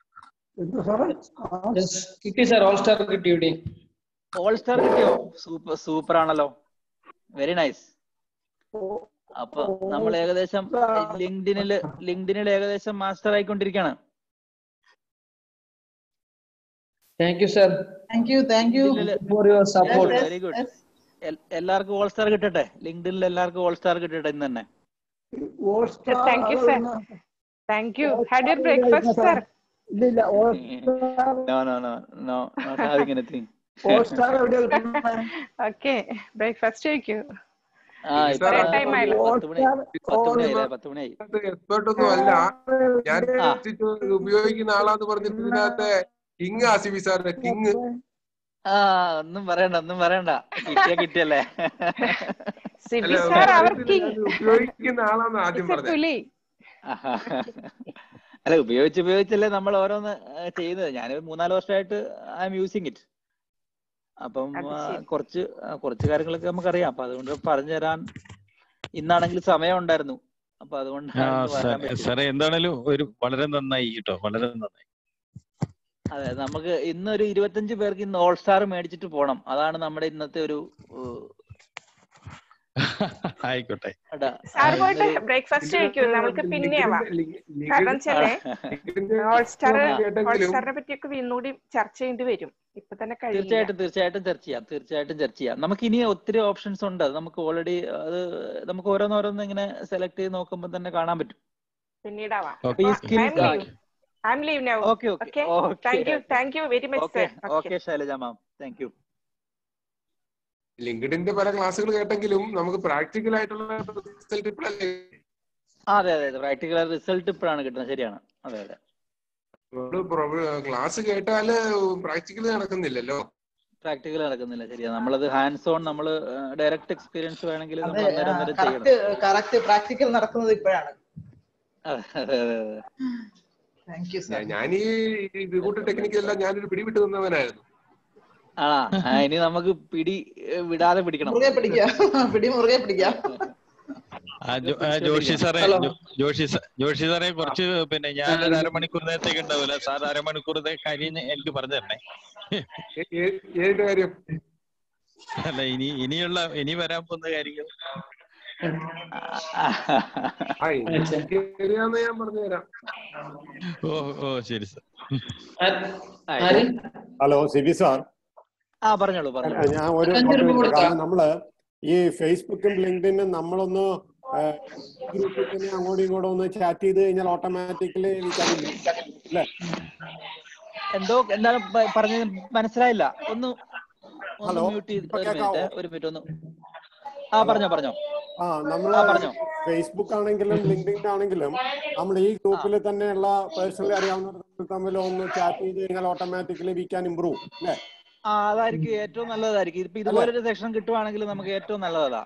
ഓൾ സ്റ്റാർ കിട്ടി. ഓൾ സ്റ്റാർ കിട്ടിയോ? സൂപ്പർ ആണല്ലോ, വെരി നൈസ്. അപ്പൊ നമ്മൾ ഏകദേശം ലിങ്ക്ഡിനിൽ ഏകദേശം മാസ്റ്റർ ആയിക്കൊണ്ടിരിക്കുകയാണ്. Thank you sir. Thank you for your support. Very good. എല്ലാവർക്കും ഓൾ സ്റ്റാർ കിട്ടട്ടെ. ലിങ്ക്ഡിനിൽ എല്ലാവർക്കും ഓൾ സ്റ്റാർ കിട്ടട്ടെ ഇന്ന് തന്നെ. Thank you sir. Thank you. Had your breakfast sir? No, not having anything. All star എവിടെയാ കിട്ടുന്നത്? ഓക്കെ, ബ്രേക്ക്ഫാസ്റ്റ് കഴിക്കൂ. എക്സ്പേർട്ടൊന്നും അല്ല ഞാൻ, ഉപയോഗിക്കുന്ന ആളാന്ന് പറഞ്ഞിട്ട് ഇതിനകത്ത് കിങ് ആസിഫി സാറിന്റെ കിങ്. ഒന്നും പറയണ്ട കിട്ടിയല്ലേ. ഉപയോഗിക്കുന്ന ആളാന്ന് ആദ്യം പറഞ്ഞത്. അല്ല, ഉപയോഗിച്ചല്ലേ നമ്മൾ ഓരോന്ന് ചെയ്യുന്നത്. ഞാനൊരു 3-4 വർഷമായിട്ട് ഐ എം യൂസിങ് ഇറ്റ്. അപ്പം കുറച്ച് കാര്യങ്ങളൊക്കെ നമുക്കറിയാം. അപ്പൊ അതുകൊണ്ട് പറഞ്ഞു തരാൻ ഇന്നാണെങ്കിൽ സമയം ഉണ്ടായിരുന്നു. അപ്പൊ അതുകൊണ്ട് സാറേ എന്താണേലും ഒരു വളരെ നന്നായി കേട്ടോ, വളരെ നന്നായി. അതെ, നമുക്ക് ഇന്നൊരു 25 പേർക്ക് ഇന്ന് ഓൾ സ്റ്റാർ മേടിച്ചിട്ട് പോണം. അതാണ് നമ്മുടെ ഇന്നത്തെ ഒരു ആയിക്കോട്ടെ. ബ്രേക്ക്ഫാസ്റ്റ് കഴിക്കൂ, നമുക്ക് പിന്നെയാവാം. കാരണം ഓൾ സ്റ്റാറിനെ പറ്റിയൊക്കെ വീണ്ടും ചർച്ച ചെയ്യേണ്ടി വരും. ഇപ്പൊ തന്നെ തീർച്ചയായിട്ടും ചർച്ച ചെയ്യാം. നമുക്ക് ഇനി ഒത്തിരി ഓപ്ഷൻസ് ഉണ്ട്. നമുക്ക് ഓൾറെഡി അത് നമുക്ക് ഓരോന്നോരോന്ന് ഇങ്ങനെ സെലക്ട് ചെയ്ത് നോക്കുമ്പോൾ തന്നെ കാണാൻ പറ്റും. പിന്നീടാവാം. I'm leave now. Okay. Thank you very much, sir. Okay, Shailaja ma'am. Thank you. ലിങ്ക്ഡിന്റെ പല ക്ലാസ്സുകൾ കേട്ടെങ്കിലും നമുക്ക് പ്രാക്ടിക്കൽ ആയിട്ടുള്ള റിസൾട്ട് ഇപ്പോഴല്ലേ? അതെ, പ്രാക്ടിക്കൽ റിസൾട്ട് ഇപ്പോഴാണ് കിട്ടുന്നത്. ശരിയാണ്. അതെ. ക്ലാസ് കേട്ടാല് പ്രാക്ടിക്കൽ നടക്കുന്നില്ലല്ലോ. പ്രാക്ടിക്കൽ നടക്കുന്നില്ല. ശരിയാ, നമ്മളത് ഹാൻഡ്സ് ഓൺ, നമ്മള് ഡയറക്റ്റ് എക്സ്പീരിയൻസ് വേണമെങ്കിൽ നമ്മൾ അന്നേരം ചെയ്യണം. കറക്റ്റ് പ്രാക്ടിക്കൽ നടക്കുന്നത് ഇപ്പോഴാണ്. ഞാൻ ഈ കൂട്ട് ടെക്നിക്കല്ല, ഞാനൊരു പിടിവിട്ട് നിന്നവനായിരുന്നു. ഇനി നമുക്ക് പിടി വിടാതെ പിടിക്കണം. മുറുകെ പിടിക്കാം. ജോഷി സാറേ കുറച്ച് പിന്നെ ഞാനൊരു അരമണിക്കൂർ നേരത്തേക്ക് ഉണ്ടാവില്ല. സാർ അരമണിക്കൂർ കഴിഞ്ഞ് എനിക്ക് പറഞ്ഞു തരണേ. അല്ല, ഇനി വരാൻ പോകുന്ന കാര്യങ്ങൾ ഞാൻ പറഞ്ഞുതരാം. ഓ ശരി സാർ. Hello Sibi sir. പറഞ്ഞോളൂ. ഞാൻ ഒരു കാരണം നമ്മള് ഈ ഫേസ്ബുക്കും ലിങ്ക്ഡിനും നമ്മളൊന്ന് ഗ്രൂപ്പിൽ തന്നെ അങ്ങോട്ടും ഇങ്ങോട്ടും ഒന്ന് ചാറ്റ് ചെയ്ത് കഴിഞ്ഞാൽ ഓട്ടോമാറ്റിക്കലി അല്ലേ? എന്താണ് പറഞ്ഞത് മനസ്സിലായില്ല. ഹലോ, ഒരു മിനിറ്റ് ഒന്ന് പറഞ്ഞോ. നമ്മള് ഫേസ്ബുക്ക് ആണെങ്കിലും ലിങ്ക്ഡിൻ ആണെങ്കിലും നമ്മൾ ഈ ഗ്രൂപ്പിൽ തന്നെയുള്ള പേഴ്സണലി അറിയാവുന്നവർ തമ്മിൽ ഒന്ന് ചാറ്റ് ചെയ്ത് കഴിഞ്ഞാൽ ഓട്ടോമാറ്റിക്കലി വി ക്യാൻ ഇംപ്രൂവ് അല്ലേ? അതായിരിക്കും ഏറ്റവും നല്ലതായിരിക്കും. ഇപ്പൊ ഇതുപോലൊരു സെക്ഷൻ കിട്ടുവാണെങ്കിൽ നമുക്ക് ഏറ്റവും നല്ലതാ.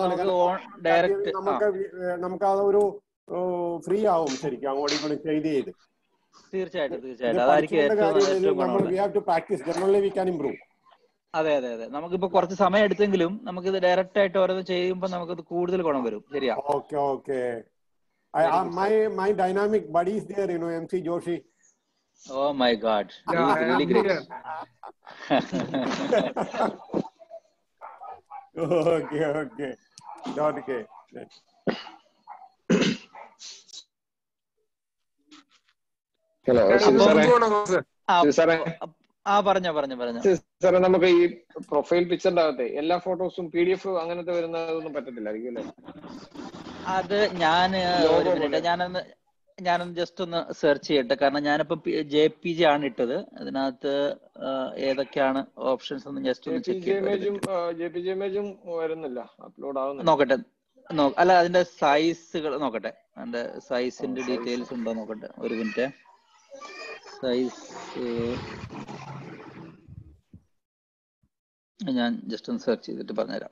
നമുക്ക് അതൊരു ഫ്രീ ആവും ശരിക്കും അങ്ങോട്ടും ഇങ്ങോട്ടും ചെയ്ത്. തീർച്ചയായിട്ടും അതായിരിക്കും ഏറ്റവും. അതെ. നമുക്കിപ്പോ കുറച്ച് സമയം എടുത്തെങ്കിലും നമുക്കിത് ഡയറക്റ്റ് ആയിട്ട് ഓരോന്ന് ചെയ്യുമ്പോൾ നമുക്കത് കൂടുതൽ ഗുണം വരും. ശരിയാ. Okay. My dynamic buddy is there, MC Joshi. Oh my God, he is really great. Okay. Hello സാറേ. പറഞ്ഞോ. സാറേ, നമുക്ക് ഈ പ്രൊഫൈൽ പിക്ചറിന്റെ അകത്തെ എല്ലാ ഫോട്ടോസും PDF അങ്ങനത്തെ വരുന്നതൊന്നും പറ്റത്തില്ലായിരിക്കും അല്ലേ? അത് ഞാനൊന്ന് ജസ്റ്റ് ഒന്ന് സെർച്ച് ചെയ്യട്ടെ. കാരണം ഞാനിപ്പോ JPG ആണ് ഇട്ടത്. അതിനകത്ത് ഏതൊക്കെയാണ് ഓപ്ഷൻസ് എന്ന് ജസ്റ്റ് ഒന്ന് ചെക്ക് ചെയ്യട്ടെ. JPG ഇമേജും വരുന്നില്ല, അപ്ലോഡ് ആവുന്നില്ല. നോക്കട്ടെ. അല്ല, അതിന്റെ സൈസുകൾ നോക്കട്ടെ. അതിന്റെ സൈസിന്റെ ഡീറ്റെയിൽസ് ഉണ്ടോ നോക്കട്ടെ. ഒരു മിനിറ്റ്. സൈസ് ഞാൻ ജസ്റ്റ് ഒന്ന് സെർച്ച് ചെയ്തിട്ട് പറഞ്ഞുതരാം.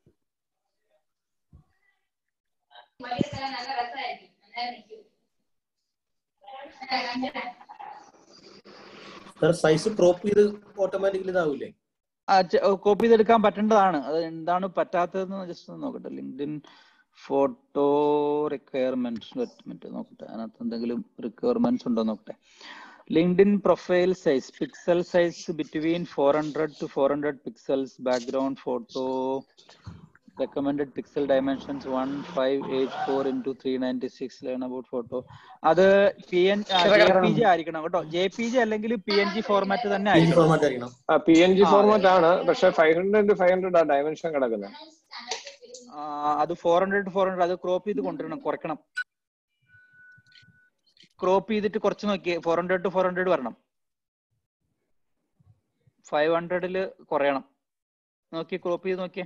സൈസ് ക്രോപ്പ് ചെയ്ത് ഓട്ടോമാറ്റിക്കലി ഇതാവൂലേ? കോപ്പി ചെയ്തെടുക്കാൻ പറ്റേണ്ടതാണ്. അത് എന്താണ് പറ്റാത്തതെന്ന് ജസ്റ്റ് നോക്കട്ടെ. ലിങ്ക്ഡിൻ ഫോട്ടോ റിക്വയർമെന്റ് നോക്കട്ടെ. അതിനകത്ത് എന്തെങ്കിലും റിക്വയർമെന്റ്സ് ഉണ്ടോ നോക്കട്ടെ. LinkedIn profile size, pixel size between 400 to 400 pixels, background photo, recommended pixel dimensions 1584 into 396, learn about photo. അത് JPG ആയിരിക്കണം കേട്ടോ. JPG അല്ലെങ്കിൽ PNG ഫോർമാറ്റ് തന്നെ ആയിരിക്കണം. PNG ഫോർമാറ്റ് ആണ്, പക്ഷെ 500x500 ആ ഡയമെൻഷൻ കിടക്കുന്നത്. അത് 400x400 അത് ക്രോപ്പ് ചെയ്ത് കുറയ്ക്കണം. ക്രോപ്പ് ചെയ്തിട്ട് കുറച്ച് നോക്കിയേ. 400x400 വരണം. 500 കുറയണം. നോക്കി ക്രോപ്പ് ചെയ്ത് നോക്കിയേ.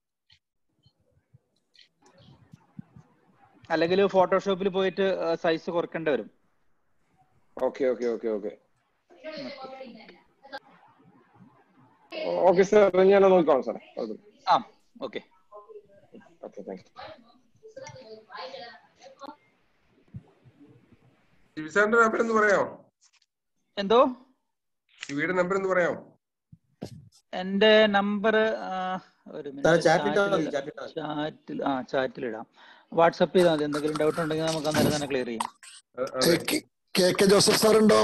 അല്ലെങ്കിൽ ഫോട്ടോഷോപ്പിൽ പോയിട്ട് സൈസ് കുറക്കേണ്ടി വരും. ഓക്കെ സാർ, ഞാൻ നോക്കാം sir. Okay. Thank you. Number എന്ന് പറയാമോ? എന്തോ ശിവയുടെ നമ്പർ എന്ന് പറയാമോ? എന്റെ നമ്പർ ഒരു മിനിറ്റ് ചാറ്റിൽ ഇടാം. വാട്സപ്പ് ചെയ്താൽ മതി. എന്തെങ്കിലും ഡൗട്ട് ഉണ്ടെങ്കിൽ നമുക്ക് അന്നേരം തന്നെ ക്ലിയർ ചെയ്യാം. KK ജോസഫ് സാർ ഉണ്ടോ?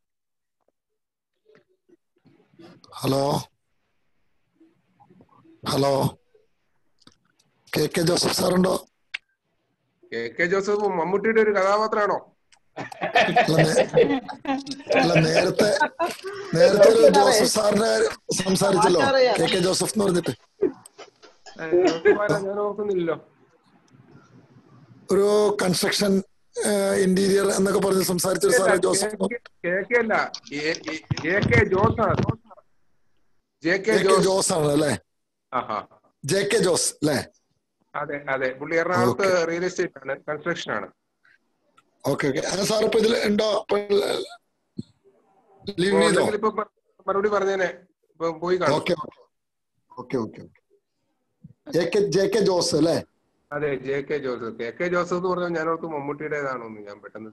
ഹലോ KK ജോസഫ് സാർ ഉണ്ടോ? KK ജോസഫ് മമ്മൂട്ടിയുടെ ഒരു കഥാപാത്രമാണോ? അല്ല, നേരത്തെ ഒരു ജോസഫ് സാറിന്റെ സംസാരിച്ചല്ലോ, KK ജോസഫ് എന്ന് പറഞ്ഞിട്ട്. ഞാൻ ഓർക്കുന്നില്ലല്ലോ. ഒരു കൺസ്ട്രക്ഷൻ ഇന്റീരിയർ എന്നൊക്കെ പറഞ്ഞ് സംസാരിച്ചൊരു സാറ് ജോസഫ്. KK അല്ല, JK ജോസ് ആണ് അല്ലേ? JK ജോസ് അല്ലേ? അതെ. പുള്ളി എറണാകുളത്ത് റിയൽ എസ്റ്റേറ്റ് ആണ്, കൺസ്ട്രക്ഷൻ ആണ്. ഓക്കെ. സാർ ഇപ്പൊ ഇതിൽ ഉണ്ടോ? ഇപ്പൊ മറുപടി പറഞ്ഞേനെ. പോയി കാണും. JK ജോസ് അല്ലേ? അതെ, JK ജോസ്. KK ജോസഫ് എന്ന് പറഞ്ഞാൽ ഞാൻ ഓർത്ത് മമ്മൂട്ടിയുടേതാണോന്ന് ഞാൻ പെട്ടെന്ന്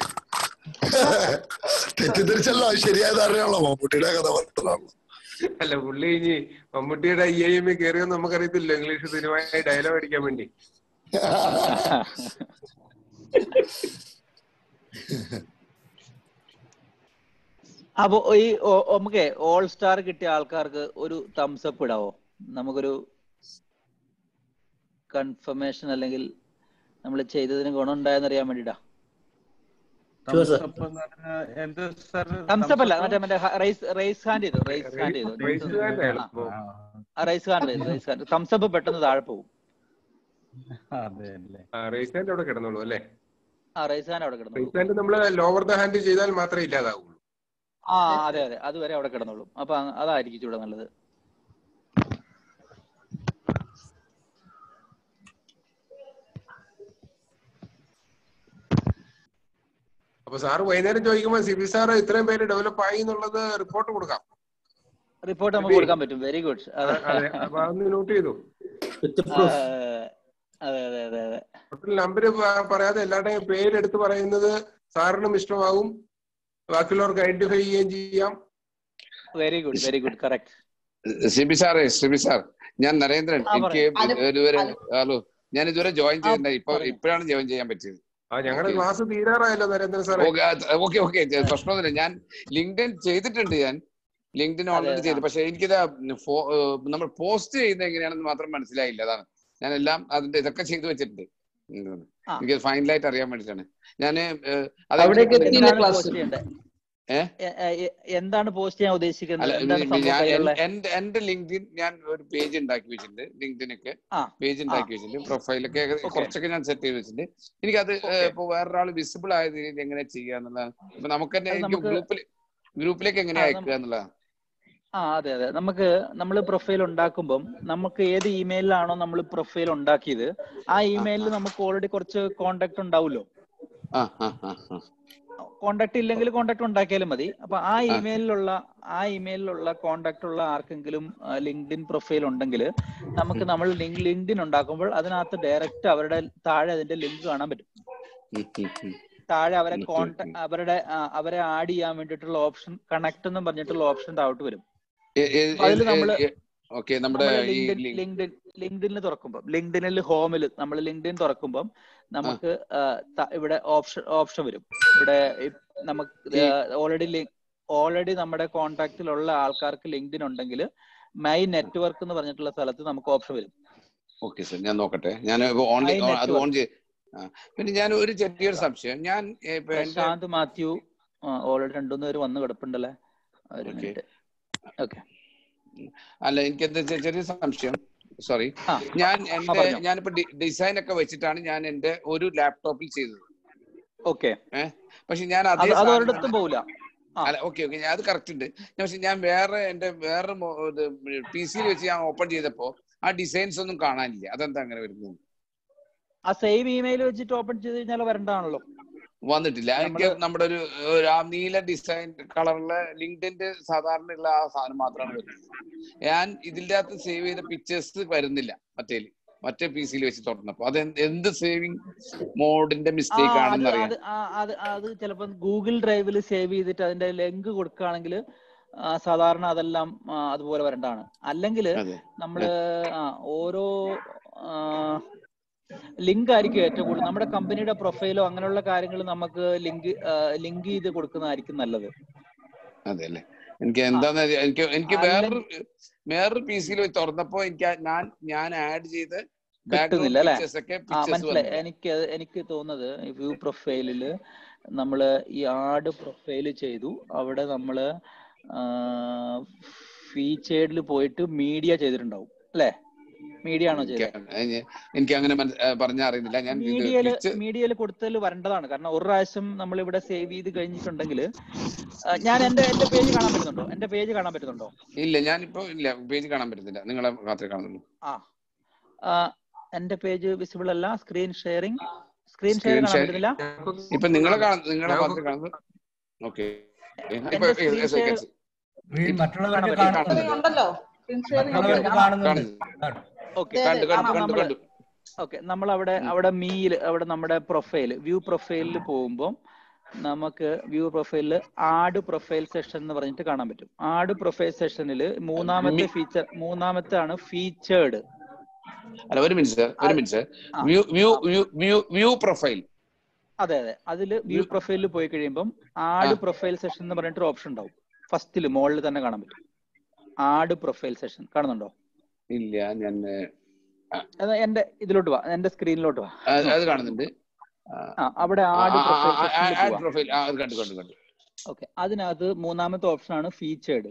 തെറ്റിദ്ധരിച്ചല്ലോ. ശരിയായ ധാരണയാണല്ലോ, മമ്മൂട്ടിയുടെ കഥാപാത്രമാണല്ലോ. അല്ല, പുള്ളി ഇനി മമ്മൂട്ടിയുടെ IIM കയറിയെന്ന് നമുക്കറിയത്തില്ല, ഇംഗ്ലീഷ് സിനിമയായി ഡയലോഗ് അടിക്കാൻ വേണ്ടി. അപ്പൊ ഈ നമുക്ക് ഓൾ സ്റ്റാർ കിട്ടിയ ആൾക്കാർക്ക് ഒരു തംസ് അപ്പ് ഇടാവോ? നമുക്കൊരു കൺഫർമേഷൻ, അല്ലെങ്കിൽ നമ്മൾ ചെയ്തതിന് ഗുണം ഉണ്ടായെന്ന് അറിയാൻ വേണ്ടിട്ടാ. തംസ് അപ്പ് അല്ല, മറ്റേ റൈസ് ഹാൻഡ് ചെയ്തു. തംസ് അപ്പ് പെട്ടെന്ന് താഴെ പോകും. റൈസ് ഹാൻഡ് അവിടെ കിടന്നോളൂ അല്ലേ? റൈസ് ഹാൻഡ് അവിടെ കിടന്നോളൂ. റൈസ് ഹാൻഡ് നമ്മള് ലോവർ ദ ഹാൻഡ് ചെയ്താൽ മാത്രമേ ഇല്ലാതാവുള്ളൂ. അതെ, അതുവരെ അവിടെ കിടന്നോളും. അപ്പൊ അതായിരിക്കും ഇവിടെ നല്ലത്. അപ്പൊ സാറ് വൈകുന്നേരം ചോദിക്കുമ്പോൾ സിബി സാർ ഇത്രയും പേര് ഡെവലപ്പ് ആയി എന്നുള്ളത് റിപ്പോർട്ട് കൊടുക്കാം. റിപ്പോർട്ട് നമുക്ക് കൊടുക്കാൻ പറ്റും. Very good. അപ്പൊ അതൊന്ന് നോട്ട് ചെയ്തു. നമ്പര് പറയാതെ എല്ലാവരുടെയും പേരെടുത്ത് പറയുന്നത് സാറിനും ഇഷ്ടമാകും, ബാക്കിയുള്ളവർക്ക് ഐഡന്റിഫൈ ചെയ്യുകയും ചെയ്യാം. Very good, correct. Siby sir, ഞാൻ നരേന്ദ്രൻ. എനിക്ക് ഹലോ, ഞാൻ ഇതുവരെ ജോയിൻ ചെയ്തിട്ടുണ്ടായി. ഇപ്പോഴാണ് ജോയിൻ ചെയ്യാൻ പറ്റിയത്. ഞങ്ങളുടെ ക്ലാസ് തീരാറായല്ലോ നരേന്ദ്രൻ സാർ. ഓക്കെ, പ്രശ്നമൊന്നുമില്ല. ഞാൻ ലിങ്ക്ഡിൻ ചെയ്തിട്ടുണ്ട്. ഞാൻ ലിങ്ക്ഡിൻ ഓൾറെഡി ചെയ്തു. പക്ഷെ എനിക്കിത് നമ്മൾ പോസ്റ്റ് ചെയ്യുന്നത് എങ്ങനെയാണെന്ന് മാത്രം മനസ്സിലായില്ല. അതാണ് ഞാൻ എല്ലാം അതിന്റെ ഇതൊക്കെ ചെയ്തു വെച്ചിട്ടുണ്ട്. എനിക്ക് ഫൈനലായിട്ട് അറിയാൻ വേണ്ടിട്ടാണ് ഞാൻ. എന്താണ് പോസ്റ്റ് ചെയ്യാൻ ഉദ്ദേശിക്കുന്നത്? എന്റെ ലിങ്ക്ഡിൻ ഞാൻ ഒരു പേജ് ഉണ്ടാക്കി വെച്ചിട്ടുണ്ട്. ലിങ്ക്ഡിനൊക്കെ പേജ് ഉണ്ടാക്കി വെച്ചിട്ടുണ്ട്. പ്രൊഫൈലൊക്കെ കുറച്ചൊക്കെ ഞാൻ സെറ്റ് ചെയ്ത് വെച്ചിട്ടുണ്ട്. എനിക്കത് ഇപ്പൊ വേറൊരാൾ വിസിബിൾ ആയ രീതിയിൽ എങ്ങനെ ചെയ്യാന്നുള്ളതാണ്. ഇപ്പൊ നമുക്ക് തന്നെ എനിക്ക് ഗ്രൂപ്പിലേക്ക് എങ്ങനെ അയക്കുക എന്നുള്ളതാണ്. അതെ, നമ്മൾ പ്രൊഫൈൽ ഉണ്ടാക്കുമ്പോൾ നമുക്ക് ഏത് ഇമെയിലാണോ നമ്മൾ പ്രൊഫൈൽ ഉണ്ടാക്കിയത്, ആ ഇമെയിലിൽ നമുക്ക് ഓൾറെഡി കുറച്ച് കോണ്ടാക്ട് ഉണ്ടാവുമല്ലോ. കോണ്ടാക്ട് ഇല്ലെങ്കിൽ കോണ്ടാക്ട് ഉണ്ടാക്കിയാലും മതി. അപ്പൊ ആ ഇമെയിലിലുള്ള കോണ്ടാക്ട് ഉള്ള ആർക്കെങ്കിലും ലിങ്ക്ഡിൻ പ്രൊഫൈൽ ഉണ്ടെങ്കിൽ നമുക്ക് നമ്മൾ ലിങ്ക്ഡിൻ ഉണ്ടാക്കുമ്പോൾ അതിനകത്ത് ഡയറക്റ്റ് അവരുടെ താഴെ അതിന്റെ ലിങ്ക് കാണാൻ പറ്റും. താഴെ അവരെ ആഡ് ചെയ്യാൻ വേണ്ടിയിട്ടുള്ള ഓപ്ഷൻ, കണക്ട് എന്ന് പറഞ്ഞിട്ടുള്ള ഓപ്ഷൻ താഴോട്ട് വരും. അതിൽ നമ്മള് ലിങ്ക്ഡിനിൽ തുറക്കുമ്പോൾ, ലിങ്ക്ഡിനിൽ ഹോമിൽ നമ്മൾ ലിങ്ക്ഡിൻ തുറക്കുമ്പോൾ നമുക്ക് ഇവിടെ ഓപ്ഷൻ വരും. ഇവിടെ നമുക്ക് ഓൾറെഡി നമ്മുടെ കോണ്ടാക്റ്റിലുള്ള ആൾക്കാർക്ക് ലിങ്ക്ഡിൻ ഉണ്ടെങ്കിൽ മൈ നെറ്റ്വർക്ക് എന്ന് പറഞ്ഞിട്ടുള്ള സ്ഥലത്ത് നമുക്ക് ഓപ്ഷൻ വരും. ഓക്കെ സർ, ഞാൻ നോക്കട്ടെ. ഞാൻ പിന്നെ ഞാൻ ഒരു ചെറിയൊരു സംശയം. ഞാൻ ശാന്ത് മാത്യു ഓൾറെഡി 2-3 പേര് വന്ന് കിടപ്പുണ്ടല്ലേ. അല്ല, എനിക്ക് എന്താ ചെറിയ സംശയം. സോറി, ഞാനിപ്പോ ഡിസൈൻ ഒക്കെ വെച്ചിട്ടാണ് ഞാൻ എന്റെ ഒരു ലാപ്ടോപ്പിൽ ചെയ്തത്. പക്ഷെ ഞാൻ അല്ല, ഓക്കെ, അത് കറക്റ്റ് ഉണ്ട്. പക്ഷെ ഞാൻ വേറെ PC-യിൽ വെച്ച് ഞാൻ ഓപ്പൺ ചെയ്തപ്പോ ആ ഡിസൈൻസ് ഒന്നും കാണാനില്ല. അതെന്താ അങ്ങനെ വരുന്നത്? ആ സെയിം ഇമെയിൽ വെച്ചിട്ട് ഓപ്പൺ ചെയ്ത് കഴിഞ്ഞാൽ വരണ്ടാണല്ലോ. വന്നിട്ടില്ല. എനിക്ക് നമ്മുടെ ഒരു ആ നീല ഡിസൈൻ കളറിലെ ലിങ്ക്ഡിന്റെ സാധാരണ ഉള്ള ആ സാധനം മാത്രമാണ് വരുന്നത്. ഞാൻ ഇതിന്റെ അകത്ത് സേവ് ചെയ്ത പിക്ചേഴ്സ് വരുന്നില്ല മറ്റേ PC-യിൽ വെച്ച് തുറന്നപ്പോ. അത് എന്ത് സേവിങ് മോഡിന്റെ മിസ്റ്റേക്ക് ആണെന്ന് അറിയാം. അത് ചിലപ്പോൾ ഗൂഗിൾ ഡ്രൈവിൽ സേവ് ചെയ്തിട്ട് അതിന്റെ ലിങ്ക് കൊടുക്കുകയാണെങ്കിൽ സാധാരണ അതെല്ലാം അതുപോലെ വരേണ്ടതാണ്. അല്ലെങ്കിൽ നമ്മള് ഓരോ ലിങ്ക് ആയിരിക്കും ഏറ്റവും കൂടുതൽ. നമ്മുടെ കമ്പനിയുടെ പ്രൊഫൈലോ അങ്ങനെയുള്ള കാര്യങ്ങൾ നമുക്ക് ലിങ്ക് ചെയ്ത് കൊടുക്കുന്നതായിരിക്കും നല്ലത്. അതെ അല്ലേ? എനിക്ക് എന്താന്ന് എനിക്ക് വേറൊരു PC-യിൽ തുറന്നപ്പോ ഞാൻ ആഡ് ചെയ്ത് കിട്ടുന്നില്ല അല്ലെ? മനസ്സിലായി. എനിക്ക് തോന്നുന്നത് വ്യൂ പ്രൊഫൈലില് നമ്മള് ഈ ആഡ് പ്രൊഫൈല് ചെയ്തു, അവിടെ നമ്മള് ഫീച്ചേർഡിൽ പോയിട്ട് മീഡിയ ചെയ്തിട്ടുണ്ടാവും അല്ലെ? മീഡിയ ആണോ ചെയ്തത്? എനിക്ക് അങ്ങനെ പറഞ്ഞറിയുന്നില്ല. ഞാൻ മീഡിയയിൽ കൊടുത്തതിൽ വരേണ്ടതാണ്. കാരണം ഒരു പ്രാവശ്യം നമ്മൾ ഇവിടെ സേവ് ചെയ്ത് കഴിഞ്ഞിട്ടുണ്ടെങ്കിൽ ഞാൻ എന്റെ പേജ് കാണാൻ പറ്റുന്നുണ്ടോ? എന്റെ പേജ് കാണാൻ പറ്റുന്നുണ്ടോ? ഇല്ല, ഞാനിപ്പോ ഇല്ല, പേജ് കാണാൻ പറ്റുന്നില്ല. നിങ്ങളെ മാത്രമേ കാണുന്നുള്ളൂ. എന്റെ പേജ് വിസിബിൾ അല്ല. സ്ക്രീൻ ഷെയർ കാണാൻ പറ്റുന്നില്ല. ഇപ്പൊ നിങ്ങളെ മാത്രമേ കാണുന്നു. ഓക്കെ, മറ്റുള്ളവർക്ക് കാണുന്നുണ്ട്. ഉണ്ടല്ലോ സ്ക്രീൻ ഷെയറിംഗ് മറ്റുള്ളവർക്ക് കാണുന്നുണ്ട്. ഓക്കെ, നമ്മൾ അവിടെ മീയിൽ അവിടെ നമ്മുടെ വ്യൂ പ്രൊഫൈലിൽ പോകുമ്പോൾ നമുക്ക് വ്യൂ പ്രൊഫൈലിൽ ആഡ് പ്രൊഫൈൽ സെഷൻ എന്ന് പറഞ്ഞിട്ട് കാണാൻ പറ്റും. ആഡ് പ്രൊഫൈൽ സെഷനിൽ മൂന്നാമത്തെ ആണ് ഫീച്ചേർഡ്. അല്ല, ഒരു മിനിറ്റ് വ്യൂ പ്രൊഫൈൽ. അതെ, അതില് വ്യൂ പ്രൊഫൈലിൽ പോയി കഴിയുമ്പോൾ ആഡ് പ്രൊഫൈൽ സെഷൻ എന്ന് പറഞ്ഞിട്ട് ഓപ്ഷൻ ഉണ്ടാവും. ഫസ്റ്റില് മുകളിൽ തന്നെ കാണാൻ പറ്റും ആഡ് പ്രൊഫൈൽ സെഷൻ. കാണുന്നുണ്ടോ? ഇല്ല, ഞാൻ എന്റെ ഇതിലോട്ട് വാ, എന്റെ സ്ക്രീനിലോട്ട് വാ. അത് കാണുന്നുണ്ട്. അവിടെ ആഡ് പ്രൊഫൈൽ. ഓക്കെ, അതിനകത്ത് മൂന്നാമത്തെ ഓപ്ഷൻ ആണ് ഫീച്ചേർഡ്.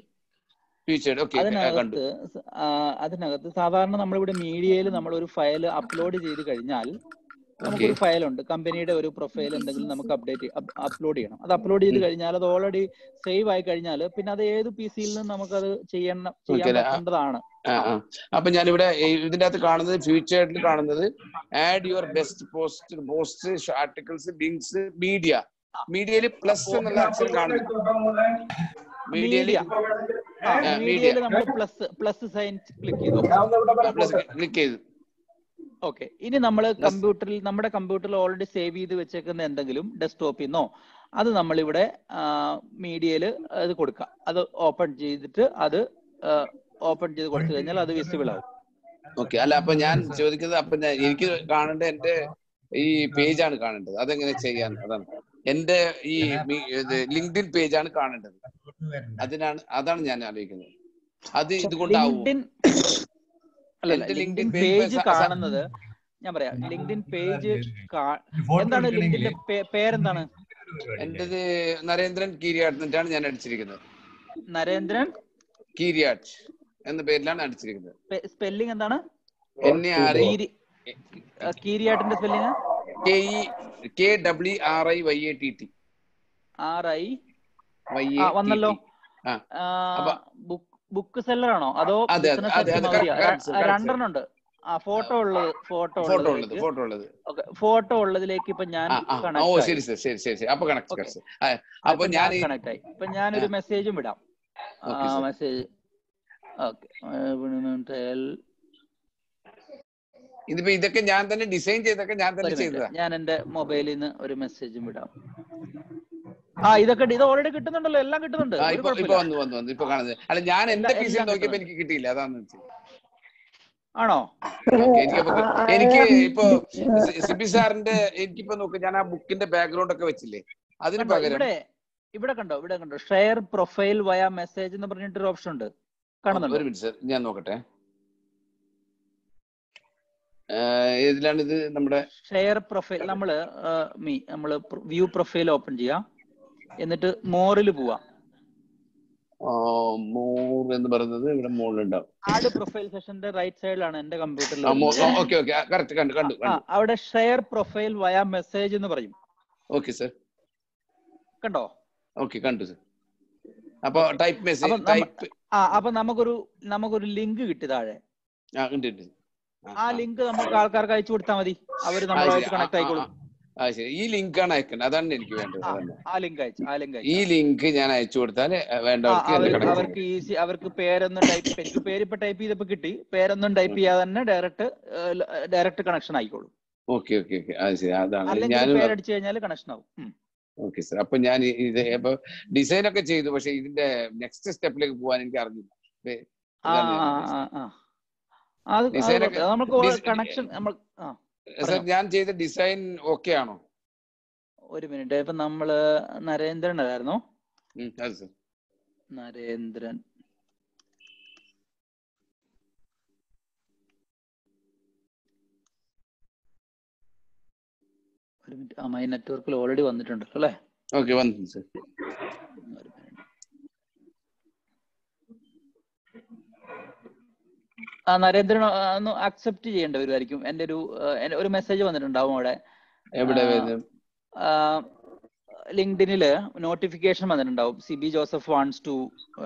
അതിനകത്ത് സാധാരണ നമ്മളിവിടെ മീഡിയയിൽ നമ്മൾ ഒരു ഫയൽ അപ്ലോഡ് ചെയ്ത് കഴിഞ്ഞാൽ നമുക്കൊരു ഫയലുണ്ട്, കമ്പനിയുടെ ഒരു പ്രൊഫൈൽ എന്തെങ്കിലും നമുക്ക് അപ്ലോഡ് ചെയ്യണം. അത് അപ്ലോഡ് ചെയ്ത് കഴിഞ്ഞാൽ അത് ഓൾറെഡി സേവ് ആയി കഴിഞ്ഞാൽ പിന്നെ അത് ഏത് PC-യിൽ നിന്നും നമുക്കത് ചെയ്യാൻ പറ്റേണ്ടതാണ്. അപ്പൊ ഞാനിവിടെ ഇതിന്റെ അകത്ത് കാണുന്നത് ഫീച്ചേർഡിൽ കാണുന്നത് add your best post articles links മീഡിയയിൽ പ്ലസ് എന്നുള്ള അക്ഷരം കാണുന്നു. മീഡിയയിൽ നമ്മൾ പ്ലസ് സൈൻ ക്ലിക്ക് ചെയ്തു. ഓക്കെ, ഇനി നമ്മൾ നമ്മുടെ കമ്പ്യൂട്ടറിൽ ഓൾറെഡി സേവ് ചെയ്ത് വെച്ചേക്കുന്ന എന്തെങ്കിലും ഡെസ്ക്ടോപ്പിൽ നിന്നോ അത് നമ്മളിവിടെ മീഡിയയിൽ അത് കൊടുക്കുക. അത് ഓപ്പൺ ചെയ്തിട്ട് കൊടുത്തു കഴിഞ്ഞാൽ അത് വിസിബിൾ ആവും. ഓക്കെ, അല്ല അപ്പൊ ഞാൻ ചോദിക്കുന്നത്, അപ്പൊ എനിക്ക് കാണേണ്ട എന്റെ ഈ പേജാണ് കാണേണ്ടത്. അതെങ്ങനെ ചെയ്യാൻ? എന്റെ ഈ ലിങ്ക്ഡിൻ പേജാണ് കാണേണ്ടത്. അതാണ് ഞാൻ ആലോചിക്കുന്നത്. അത് ഇതുകൊണ്ടാവും ലിങ്ക്ഡിൻ പേജ് കാണുന്നത്. ഞാൻ പറയാം, ലിങ്ക്ഡിൻ പേജ് എന്താണ്? ലിങ്ക്ഡിന്റെ പേരെന്താണ്? എന്റേത് നരേന്ദ്രൻ കീരിയാട്ട് എന്നിട്ടാണ് ഞാൻ അടിച്ചിരിക്കുന്നത്. നരേന്ദ്രൻ കീരിയാട്ട് എന്ന പേരിലാണ് അടിച്ചിരിക്കുന്നത്. സ്പെല്ലിംഗ് എന്താണ്? കീരിയാട്ടിന്റെ സ്പെല്ലിംഗ് KWRIYATT. വന്നല്ലോ. ബുക്ക് സെല്ലർ ആണോ അതോ രണ്ടെണ്ണം ഉണ്ട്? ഫോട്ടോ ഉള്ളതിലേക്ക് ഇപ്പൊ ഞാൻ കണക്ട് ആയി. ഇപ്പൊ ഞാനൊരു മെസ്സേജും വിടാം. മെസ്സേജ് ഇതിപ്പോ ഇതൊക്കെ ഞാൻ തന്നെ ഡിസൈൻ ചെയ്തൊക്കെ ഞാൻ തന്നെ ചെയ്തതാ. ഞാൻ എന്റെ മൊബൈലിൽ നിന്ന് ഒരു മെസ്സേജും വിടാം. ഇത് ഓൾറെഡി കിട്ടുന്നുണ്ടല്ലോ, എല്ലാം കിട്ടുന്നുണ്ട്. ഇപ്പൊ വന്നു ഇപ്പൊ കാണുന്നത്. അല്ല, ഞാൻ എന്റെ PC നോക്കിയപ്പോ എനിക്ക് കിട്ടിയില്ല, അതാന്ന് വെച്ചത്. ആണോ? എനിക്ക് ഇപ്പൊ സിബി സാറിന്റെ എനിക്കിപ്പോ നോക്ക്, ഞാൻ ആ ബുക്കിന്റെ ബാക്ക്ഗ്രൗണ്ട് ഒക്കെ വെച്ചില്ലേ, അതിന് പകരം ഇവിടെ കണ്ടോ ഷെയർ പ്രൊഫൈൽ വയ മെസ്സേജ് എന്ന് പറഞ്ഞിട്ടൊരു ഓപ്ഷൻ ഉണ്ട്. കാണുന്നുണ്ടോ? ഒരു മിനിറ്റ് ഞാൻ നോക്കട്ടെ. ഏതിലാണ് ഇത്? നമ്മുടെ ഷെയർ പ്രൊഫൈൽ. നമ്മള് വ്യൂ പ്രൊഫൈൽ ഓപ്പൺ ചെയ്യാം, എന്നിട്ട് മോറിൽ പോവാം. മോർ എന്ന് പറയുന്നത് ഇവിടെ മോളിലുണ്ടാവും. ആഡ് പ്രൊഫൈൽ സെഷന്റെ റൈറ്റ് സൈഡിലാണ് എന്റെ കമ്പ്യൂട്ടറിൽ. കണ്ടു. അവിടെ ഷെയർ പ്രൊഫൈൽ വയ മെസ്സേജ് എന്ന് പറയും. ഓക്കെ സർ, കണ്ടോ? ഓക്കെ, കണ്ടു സർ. അപ്പൊ ടൈപ്പ് മെസ്സേജ് അപ്പൊ നമുക്കൊരു ലിങ്ക് കിട്ടി താഴെ. ആ ലിങ്ക് നമുക്ക് ആൾക്കാർക്ക് അയച്ചു കൊടുത്താൽ മതി, അവര് നമ്മളായിട്ട് കണക്ട് ആയിക്കോളും. ഈ ലിങ്ക് ആണ് അയക്കുന്നത്, അതാണ് എനിക്ക് വേണ്ടത്. ഈ ലിങ്ക് ഞാൻ അയച്ചു കൊടുത്താൽ അവർക്ക് ഈസി. അവർക്ക് പേരൊന്നും എനിക്ക് പേരിപ്പോ ടൈപ്പ് ചെയ്തപ്പോ കിട്ടി. പേരൊന്നും ടൈപ്പ് ചെയ്യാതെ തന്നെ ഡയറക്റ്റ് കണക്ഷൻ ആയിക്കോളും. ഓക്കെ, അത് ശരി. അതാണ് ഞാൻ പേരടിച്ചു കഴിഞ്ഞാൽ കണക്ഷൻ ആവും. Okay sir. അപ്പൊ ഞാൻ ഇത് ഡിസൈൻ ഒക്കെ ചെയ്തു, പക്ഷെ ഇതിന്റെ നെക്സ്റ്റ് സ്റ്റെപ്പിലേക്ക് പോകാൻ എനിക്ക് അറിഞ്ഞില്ല. ഞാൻ ചെയ്ത ഡിസൈൻ ഓക്കെ ആണോ? ഒരു മിനിറ്റ്. ഇപ്പൊ നമ്മള് നരേന്ദ്രൻ അല്ലായിരുന്നോ? നരേന്ദ്രൻ ഒരു മിനിറ്റ്. മൈ നെറ്റ്വർക്കിൽ ഓൾറെഡി വന്നിട്ടുണ്ട് അല്ലേ? ഓക്കെ, വന്നു സർ. നരേന്ദ്രൻ ഒന്ന് അക്സെപ്റ്റ് ചെയ്യേണ്ടി വരുമായിരിക്കും. എന്റെ ഒരു മെസ്സേജ് വന്നിട്ടുണ്ടാവും അവിടെ. ലിങ്ക്ഡിനില് നോട്ടിഫിക്കേഷൻ വന്നിട്ടുണ്ടാവും. Siby Joseph wants to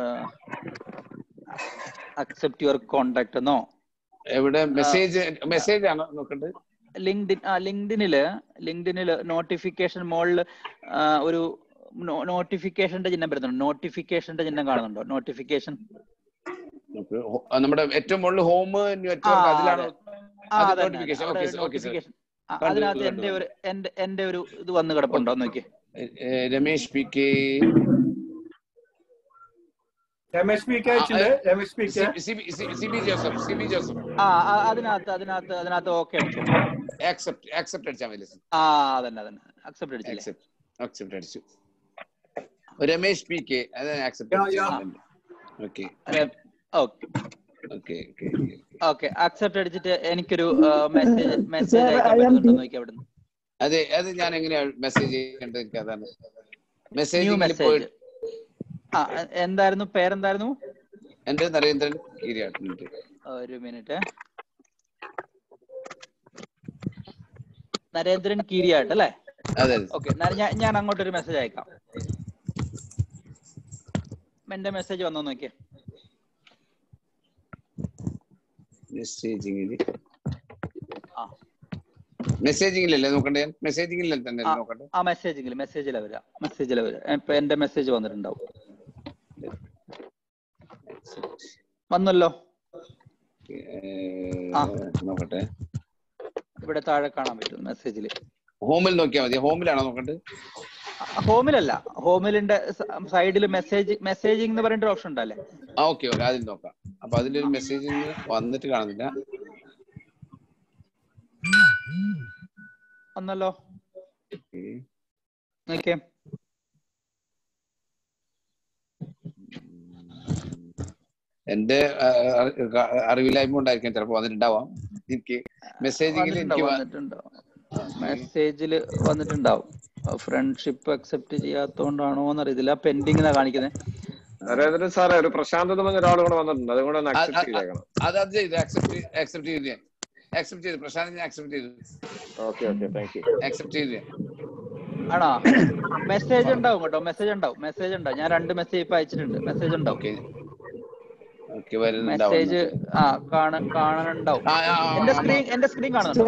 accept your contact എന്നോ. എവിടെ മെസ്സേജ് ആണോ നോക്കണ്ടത്? ലിങ്ക്ഡിനില് നോട്ടിഫിക്കേഷൻ മോളില് ഒരു നോട്ടിഫിക്കേഷന്റെ ചിഹ്നം വരുന്നുണ്ട്. നോട്ടിഫിക്കേഷന്റെ ചിഹ്നം കാണുന്നുണ്ടോ? നോട്ടിഫിക്കേഷൻ നമ്മുടെ ഏറ്റവും മുകളിൽ ഹോം നെറ്റ്വർക്ക് അതിലാണ് നോട്ടിഫിക്കേഷൻ. നോട്ടിഫിക്കേഷൻ അതിനകത്ത് എന്റെ ഒരു ഇത് വന്ന് കിടപ്പുണ്ടോ നോക്കി. രമേശ് പി കെ അതിനകത്ത് ഓക്കെ അടിച്ചു. ആക്സെപ്റ്റ് അടിച്ചാൽ മതി. അതന്നെ അക്സെപ്റ്റ് അടിച്ചില്ലേ? അക്സെപ്റ്റ് അടിച്ചു. രമേശ് പി കെ അത് ആക്സെപ്റ്റ് ഓക്കെ അക്സെപ്റ്റ് അടിച്ചിട്ട് എനിക്കൊരു മെസ്സേജ് അയക്കാൻ പറ്റുന്നുണ്ടോ നോക്കി അവിടുന്ന്. അതെ അത് ഞാൻ എങ്ങനെയാ മെസ്സേജ് ചെയ്യേണ്ടത്? എനിക്ക് അതാണ് മെസ്സേജ്. എന്തായിരുന്നു പേരെന്തായിരുന്നു? എന്റെ നരേന്ദ്രൻ കീരിയാട്ട്. ഒരു മിനിറ്റ്. നരേന്ദ്രൻ കീരിയാട്ട് അല്ലേ? അതെ. ഓക്കെ ഞാൻ അങ്ങോട്ടൊരു മെസ്സേജ് അയക്കാം. എന്റെ മെസ്സേജ് വന്നോ നോക്കിയേ. മെസ്സേജിംഗിലല്ലേ നോക്കണ്ടേ? മെസ്സേജിംഗിൽ തന്നെ നോക്കണ്ടേ? മെസ്സേജിലെ വരാം. ഇപ്പൊ എന്റെ മെസ്സേജ് വന്നിട്ടുണ്ടാവും. വന്നല്ലോ. നോക്കട്ടെ. ഇവിടെ താഴെ കാണാൻ പറ്റും മെസ്സേജില്. ഹോമിൽ നോക്കിയാൽ മതി. ഹോമിലാണോ നോക്കണ്ടത്? ഹോമിലല്ല, ഹോമിലിന്റെ സൈഡിൽ മെസ്സേജിംഗ് എന്ന് പറഞ്ഞിട്ട് ഓപ്ഷൻ ഉണ്ടല്ലേ? ഓക്കെ അതിൽ നോക്കാം. അപ്പൊ അതിലൊരു മെസ്സേജിങ് വന്നിട്ട് കാണുന്നില്ല. വന്നല്ലോ. നോക്കിയേ. എന്റെ അറിവില്ലായ്മ കൊണ്ടായിരിക്കും ചിലപ്പോ വന്നിട്ടുണ്ടാവാം. എനിക്ക് മെസ്സേജിൽ വന്നിട്ടുണ്ടാവും. ഫ്രണ്ട്ഷിപ്പ് അക്സെപ്റ്റ് ചെയ്യാത്തോണ്ടാണോ എന്നറിയത്തില്ല. പെൻഡിങ് എന്നാ കാണിക്കുന്നത്. നരേന്ദ്രൻ സാറേ, ഒരു പ്രശാന്ത് എന്ന് പറഞ്ഞ ഒരാൾ കൂടെ വന്നിട്ടുണ്ട്. അതുകൂടെ ഒന്ന് അക്സെപ്റ്റ് ചെയ്തേക്കണം. അത് ചെയ്തു. അക്സെപ്റ്റ് ചെയ്തു. പ്രശാന്ത് ഞാൻ അക്സെപ്റ്റ് ചെയ്തു. Okay thank U. അക്സെപ്റ്റ് ചെയ്തു. ആണോ? മെസ്സേജ് ഉണ്ടാവും കേട്ടോ. മെസ്സേജ് ഉണ്ടാവും. ഞാൻ 2 മെസ്സേജ് ഇപ്പൊ അയച്ചിട്ടുണ്ട്. മെസ്സേജ് ഉണ്ടാവും. മെസ്സേജ് കാണാനുണ്ടാവും. എന്റെ സ്ക്രീൻ കാണുന്നുണ്ടോ?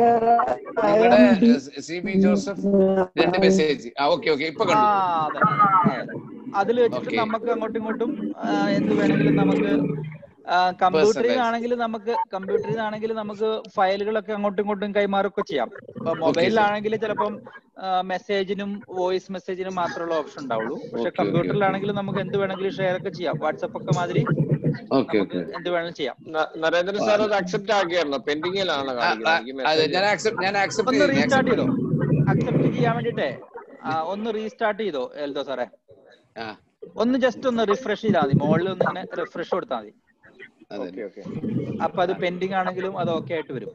അതിൽ വെച്ചിട്ട് നമുക്ക് അങ്ങോട്ടും ഇങ്ങോട്ടും എന്ത് വേണമെങ്കിലും നമുക്ക് കമ്പ്യൂട്ടറിൽ നിന്നാണെങ്കിൽ നമുക്ക് ഫയലുകളൊക്കെ അങ്ങോട്ടും ഇങ്ങോട്ടും കൈമാറൊക്കെ ചെയ്യാം. ഇപ്പൊ മൊബൈലിലാണെങ്കിൽ ചിലപ്പം മെസ്സേജിനും വോയിസ് മെസ്സേജിനും മാത്രമുള്ള ഓപ്ഷൻ ഉണ്ടാവുള്ളൂ. പക്ഷെ കമ്പ്യൂട്ടറിലാണെങ്കിൽ നമുക്ക് എന്ത് വേണമെങ്കിലും ഷെയർ ഒക്കെ ചെയ്യാം. വാട്സപ്പ് ഒക്കെ മാതിരി എന്ത് വേണമെങ്കിലും ചെയ്യാം. നരേന്ദ്രൻ സാർ അത് അക്സെപ്റ്റ് ആക്കിയായിരുന്നോ? പെൻഡിങ്ങിലാണ് ഒന്ന് റീസ്റ്റാർട്ട് ചെയ്തോ? അക്സെപ്റ്റ് ചെയ്യാൻ വേണ്ടിട്ടേ ഒന്ന് റീസ്റ്റാർട്ട് ചെയ്തോ എൽദോ സാറേ? ഒന്ന് ജസ്റ്റ് ഒന്ന് റിഫ്രഷ് ചെയ്താൽ മതി. മുകളിൽ ഒന്ന് ഇങ്ങനെ റിഫ്രഷ് കൊടുത്താൽ മതി. അപ്പൊ അത് പെൻഡിങ് ആണെങ്കിലും അത് ഓക്കെ ആയിട്ട് വരും.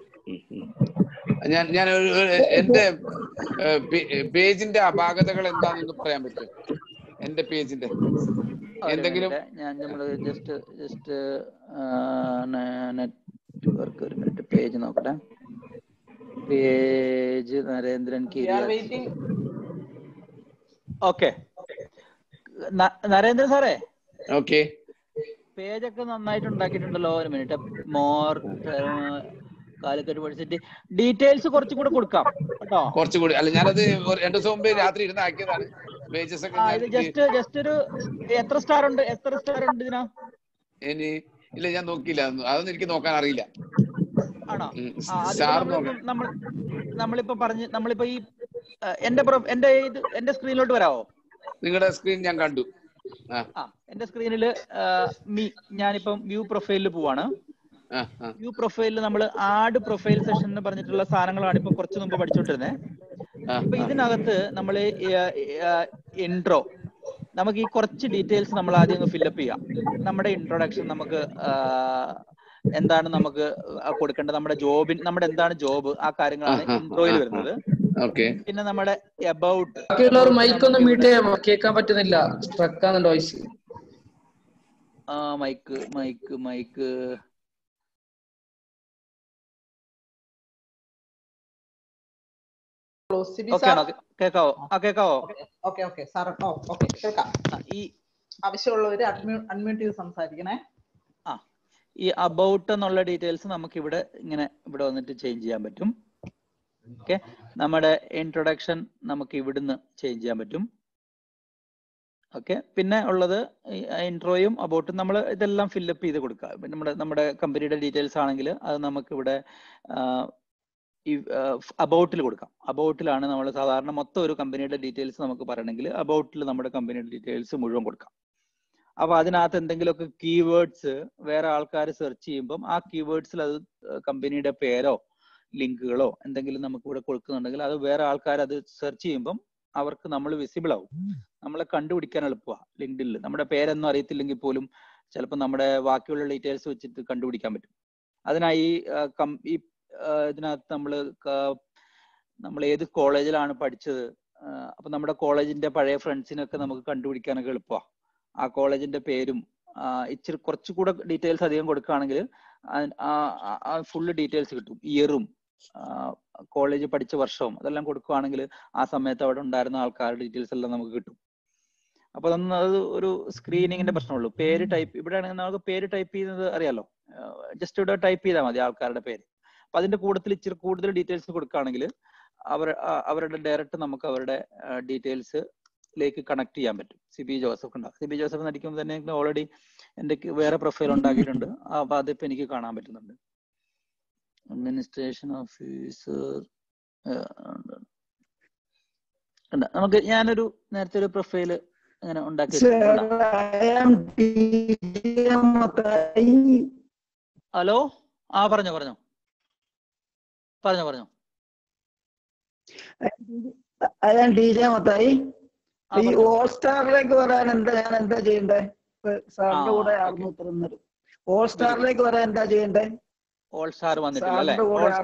ഞാൻ എന്റെ പേജിന്റെ അപാകതകൾ എന്താണെന്ന് പറയാൻ പറ്റും? എന്റെ പേജിന്റെ എന്തെങ്കിലും ജസ്റ്റ് നെറ്റ്വർക്ക് ഒരു മിനിറ്റ്. പേജ് നോക്കട്ടെ. പേജ് നരേന്ദ്രൻ കീരിയാട്ട്. ഓക്കെ നരേന്ദ്രൻ സാറേ, ഓക്കെ പേജൊക്കെ നന്നായിട്ട് ഉണ്ടാക്കിയിട്ടുണ്ടല്ലോ. ഒരു minute. More Calicut university details കുറച്ചും കൂടെ കൊടുക്കാം കേട്ടോ. കുറച്ചുകൂടി അല്ല, ഞാനത് 2 ദിവസം മുമ്പ് രാത്രി ഇരുന്ന് ആക്കിയതാണ്. പേജസ് ഒക്കെ ജസ്റ്റ് ഒരു എത്ര സ്റ്റാർ ഉണ്ട് ഇതിനാ? ഇല്ല, ഞാൻ നോക്കിയില്ല. അതൊന്നും എനിക്ക് നോക്കാൻ അറിയില്ല. ആണോ? നമ്മളിപ്പോ ഈ എന്റെ സ്ക്രീനിലോട്ട് വരാവോ? നിങ്ങളുടെ സ്ക്രീൻ ഞാൻ കണ്ടു. എന്റെ സ്ക്രീനില് ഞാനിപ്പം വ്യൂ പ്രൊഫൈലിൽ പോവാണ്. വ്യൂ പ്രൊഫൈലിൽ നമ്മൾ ആഡ് പ്രൊഫൈൽ സെഷൻ എന്ന് പറഞ്ഞിട്ടുള്ള സാധനങ്ങളാണ് ഇപ്പൊ കുറച്ച് മുമ്പ് പഠിച്ചോണ്ടിരുന്നത്. ഇപ്പൊ ഇതിനകത്ത് നമ്മള് ഇൻട്രോ, നമുക്ക് ഈ കുറച്ച് ഡീറ്റെയിൽസ് നമ്മൾ ആദ്യം ഒന്ന് ഫില്ലപ്പ് ചെയ്യാം. നമ്മുടെ ഇൻട്രൊഡക്ഷൻ, നമുക്ക് എന്താണ് നമുക്ക് കൊടുക്കേണ്ടത്, നമ്മുടെ എന്താണ് ജോബ്, ആ കാര്യങ്ങളാണ് ഇൻട്രോയിൽ വരുന്നത്. പിന്നെ നമ്മുടെ എബൌട്ട്. ബാക്കിയുള്ളവർ മൈക്ക് ഒന്ന് മ്യൂട്ട് ചെയ്യാമോ? കേൾക്കാൻ പറ്റുന്നില്ല, സ്ട്രക്ക് ആവുന്നുണ്ട് വോയിസ്. മൈക്ക് കേക്കാവോ? ഈ ആവശ്യമുള്ളവര് അൺമ്യൂട്ട് ചെയ്ത് സംസാരിക്കണേ. ഈ അബൌട്ട് എന്നുള്ള ഡീറ്റെയിൽസ് നമുക്ക് ഇവിടെ വന്നിട്ട് ചേഞ്ച് ചെയ്യാൻ പറ്റും. ഓക്കെ, നമ്മുടെ ഇൻട്രൊഡക്ഷൻ നമുക്ക് ഇവിടുന്ന് ചേഞ്ച് ചെയ്യാൻ പറ്റും. ഓക്കെ. പിന്നെ ഉള്ളത് ഇൻട്രോയും അബൌട്ടും നമ്മൾ ഇതെല്ലാം ഫില്ലപ്പ് ചെയ്ത് കൊടുക്കുക. നമ്മുടെ കമ്പനിയുടെ ഡീറ്റെയിൽസ് ആണെങ്കിൽ അത് നമുക്ക് ഇവിടെ ഈ അബൌട്ടിൽ കൊടുക്കാം. അബൌട്ടിലാണ് നമ്മൾ സാധാരണ മൊത്തം ഒരു കമ്പനിയുടെ ഡീറ്റെയിൽസ് നമുക്ക് പറയണമെങ്കിൽ അബൌട്ടിൽ നമ്മുടെ കമ്പനിയുടെ ഡീറ്റെയിൽസ് മുഴുവൻ കൊടുക്കാം. അപ്പൊ അതിനകത്ത് എന്തെങ്കിലുമൊക്കെ കീവേഡ്സ് വേറെ ആൾക്കാർ സെർച്ച് ചെയ്യുമ്പം ആ കീവേഡ്സിൽ അത് കമ്പനിയുടെ പേരോ ലിങ്കുകളോ എന്തെങ്കിലും നമുക്ക് ഇവിടെ കൊടുക്കുന്നുണ്ടെങ്കിൽ അത് വേറെ ആൾക്കാർ അത് സെർച്ച് ചെയ്യുമ്പം അവർക്ക് നമ്മൾ വിസിബിൾ ആവും. നമ്മളെ കണ്ടുപിടിക്കാൻ എളുപ്പമാണ്. ലിങ്ക്ഡിനിൽ നമ്മുടെ പേരൊന്നും അറിയത്തില്ലെങ്കിൽ പോലും ചിലപ്പോൾ നമ്മുടെ ബാക്കിയുള്ള ഡീറ്റെയിൽസ് വെച്ചിട്ട് കണ്ടുപിടിക്കാൻ പറ്റും. അതിനായി ഇതിനകത്ത് നമ്മൾ ഏത് കോളേജിലാണ് പഠിച്ചത്, അപ്പൊ നമ്മുടെ കോളേജിന്റെ പഴയ ഫ്രണ്ട്സിനൊക്കെ നമുക്ക് കണ്ടുപിടിക്കാനൊക്കെ എളുപ്പമാണ്. ആ കോളേജിന്റെ പേരും ഇച്ചിരി കുറച്ചുകൂടെ ഡീറ്റെയിൽസ് അധികം കൊടുക്കുകയാണെങ്കിൽ ഫുള്ള് ഡീറ്റെയിൽസ് കിട്ടും. ഇയറും കോളേജ് പഠിച്ച വർഷവും അതെല്ലാം കൊടുക്കുകയാണെങ്കിൽ ആ സമയത്ത് അവിടെ ഉണ്ടായിരുന്ന ആൾക്കാരുടെ ഡീറ്റെയിൽസ് എല്ലാം നമുക്ക് കിട്ടും. അപ്പൊ അത് ഒരു സ്ക്രീനിങ്ങിന്റെ പ്രശ്നമുള്ളൂ. പേര് ടൈപ്പ് ഇവിടെ ആണെങ്കിൽ നമുക്ക് പേര് ടൈപ്പ് ചെയ്യുന്നത് അറിയാലോ, ജസ്റ്റ് ഇവിടെ ടൈപ്പ് ചെയ്താൽ മതി ആൾക്കാരുടെ പേര്. അപ്പൊ അതിന്റെ കൂട്ടത്തിൽ ഇച്ചിരി കൂടുതൽ ഡീറ്റെയിൽസ് കൊടുക്കുകയാണെങ്കിൽ അവരുടെ ഡയറക്റ്റ് നമുക്ക് അവരുടെ ഡീറ്റെയിൽസിലേക്ക് കണക്ട് ചെയ്യാൻ പറ്റും. സിബി ജോസഫ് ഉണ്ടാകും. സിബി ജോസഫ് നടിക്കുമ്പോൾ തന്നെ ഓൾറെഡി എന്റെ വേറെ പ്രൊഫൈൽ ഉണ്ടാക്കിയിട്ടുണ്ട്. അപ്പൊ അതിപ്പോ എനിക്ക് കാണാൻ പറ്റുന്നുണ്ട്. അഡ്മിനിസ്ട്രേഷൻ ഓഫീസർ നമുക്ക് ഞാനൊരു നേരത്തെ ഒരു പ്രൊഫൈല് അങ്ങനെ ഉണ്ടാക്കി. ഹലോ, പറഞ്ഞോ ഈ ഓൾ സ്റ്റാറിലേക്ക് വരാൻ ഞാൻ എന്താ ചെയ്യണ്ടേ? സാറിന്റെ കൂടെ ഓൾ സ്റ്റാറിലേക്ക് വരാൻ എന്താ ചെയ്യണ്ടേ? ഓൾ സ്റ്റാർ വന്നിട്ടില്ല അല്ലെ?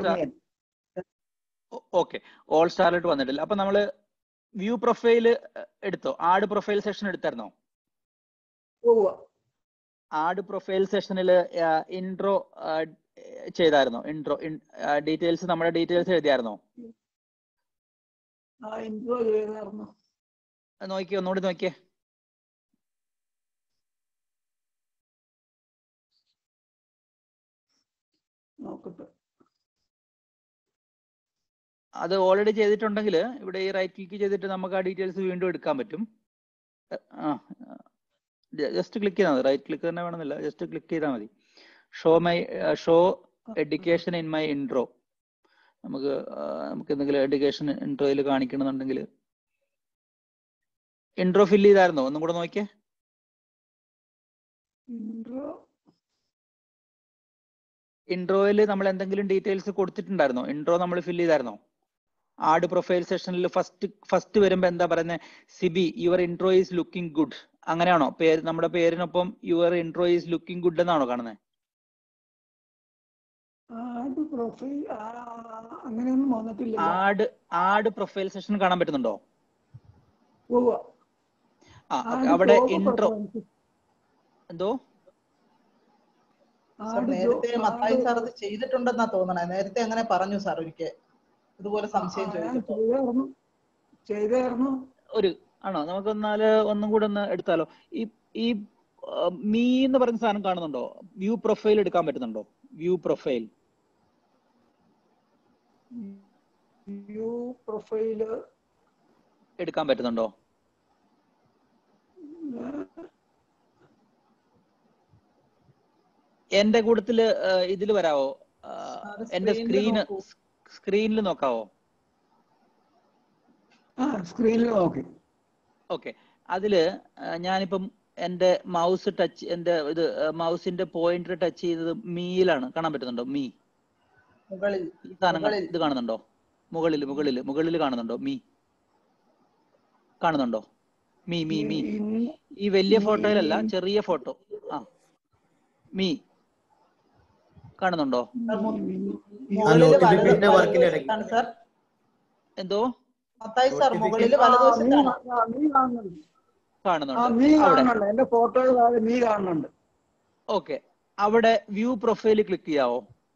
ഓക്കെ, ഓൾ സ്റ്റാറിലോട്ട് വന്നിട്ടില്ല. അപ്പൊ നമ്മള് വ്യൂ പ്രൊഫൈല് എടുത്തോ? ആഡ് പ്രൊഫൈൽ സെഷൻ എടുത്തായിരുന്നോ? ആഡ് പ്രൊഫൈൽ സെഷനിൽ ഇൻട്രോ ചെയ്തായിരുന്നോ? ഇൻട്രോ ഡീറ്റെയിൽസ് നമ്മുടെ ഡീറ്റെയിൽസ് എഴുതിയായിരുന്നോ? നോക്കിയേ, ഒന്നുകൂടി നോക്കിയേ. അത് ഓൾറെഡി ചെയ്തിട്ടുണ്ടെങ്കിൽ ഇവിടെ ഈ റൈറ്റ് ക്ലിക്ക് ചെയ്തിട്ട് നമുക്ക് ആ ഡീറ്റെയിൽസ് വീണ്ടും എടുക്കാൻ പറ്റും. ജസ്റ്റ് ക്ലിക്ക് ചെയ്താൽ മതി. റൈറ്റ് ക്ലിക്ക് തന്നെ വേണമെന്നില്ല, ജസ്റ്റ് ക്ലിക്ക് ചെയ്താൽ മതി. Show education in my intro. നമുക്ക് എന്തെങ്കിലും എഡ്യൂക്കേഷൻ ഇൻട്രോയിൽ കാണിക്കണമെന്നുണ്ടെങ്കിൽ ഇൻട്രോ ഫില്ല് ചെയ്തായിരുന്നോ? ഒന്നും കൂടെ നോക്കിയേ. ഇൻട്രോയിൽ നമ്മൾ എന്തെങ്കിലും ഡീറ്റെയിൽസ് കൊടുത്തിട്ടുണ്ടായിരുന്നോ? ഇൻട്രോ നമ്മൾ ഫില്ല് ചെയ്തായിരുന്നോ? ആഡ് പ്രൊഫൈൽ സെഷനിൽ ഫസ്റ്റ് വരുമ്പോ എന്താ പറയുന്നത്? Siby your intro is looking good, അങ്ങനെയാണോ? നമ്മുടെ പേരിനൊപ്പം your intro is looking good എന്നാണോ കാണുന്നത്? ആഡ് പ്രൊഫൈൽ സെഷൻ കാണാൻ പറ്റുന്നുണ്ടോ? അവിടെ ഇൻട്രോ എന്തോ നേരത്തെ മത്തായി സാർ അത് ചെയ്തിട്ടുണ്ടെന്നാ തോന്നണേ. നേരത്തെ അങ്ങനെ പറഞ്ഞു സാർ ഒരിക്കൽ ഇതുപോലെ സംശയം ചെയ്തായിരുന്നു. ആണോ? നമുക്ക് ഒന്നും കൂടെ ഒന്ന് എടുത്താലോ. ഈ മീ എന്ന് പറയുന്ന സാധനം കാണുന്നുണ്ടോ? വ്യൂ പ്രൊഫൈൽ എടുക്കാൻ പറ്റുന്നുണ്ടോ? വ്യൂ പ്രൊഫൈൽ എടുക്കാൻ പറ്റുന്നുണ്ടോ? എന്റെ കൂട്ടത്തില് ഇതില് വരാവോ? എന്റെ സ്ക്രീനിൽ നോക്കാവോ? സ്ക്രീനിൽ നോക്കി. ഓക്കെ, അതില് ഞാനിപ്പം എന്റെ മൗസിന്റെ പോയിന്റർ ടച്ച് ചെയ്തത് മീയിലാണ്. കാണാൻ പറ്റുന്നുണ്ടോ? മീ ഈ സാധനം ഇത് കാണുന്നുണ്ടോ? മുകളിൽ കാണുന്നുണ്ടോ? മീ കാണുന്നുണ്ടോ? മീ ഈ വലിയ ഫോട്ടോയിലല്ല, ചെറിയ ഫോട്ടോ. മീ കാണുന്നുണ്ടോ? എന്തോ കാണുന്നുണ്ട്. ഓക്കെ, അവിടെ വ്യൂ പ്രൊഫൈൽ ക്ലിക്ക് ചെയ്യാവോ?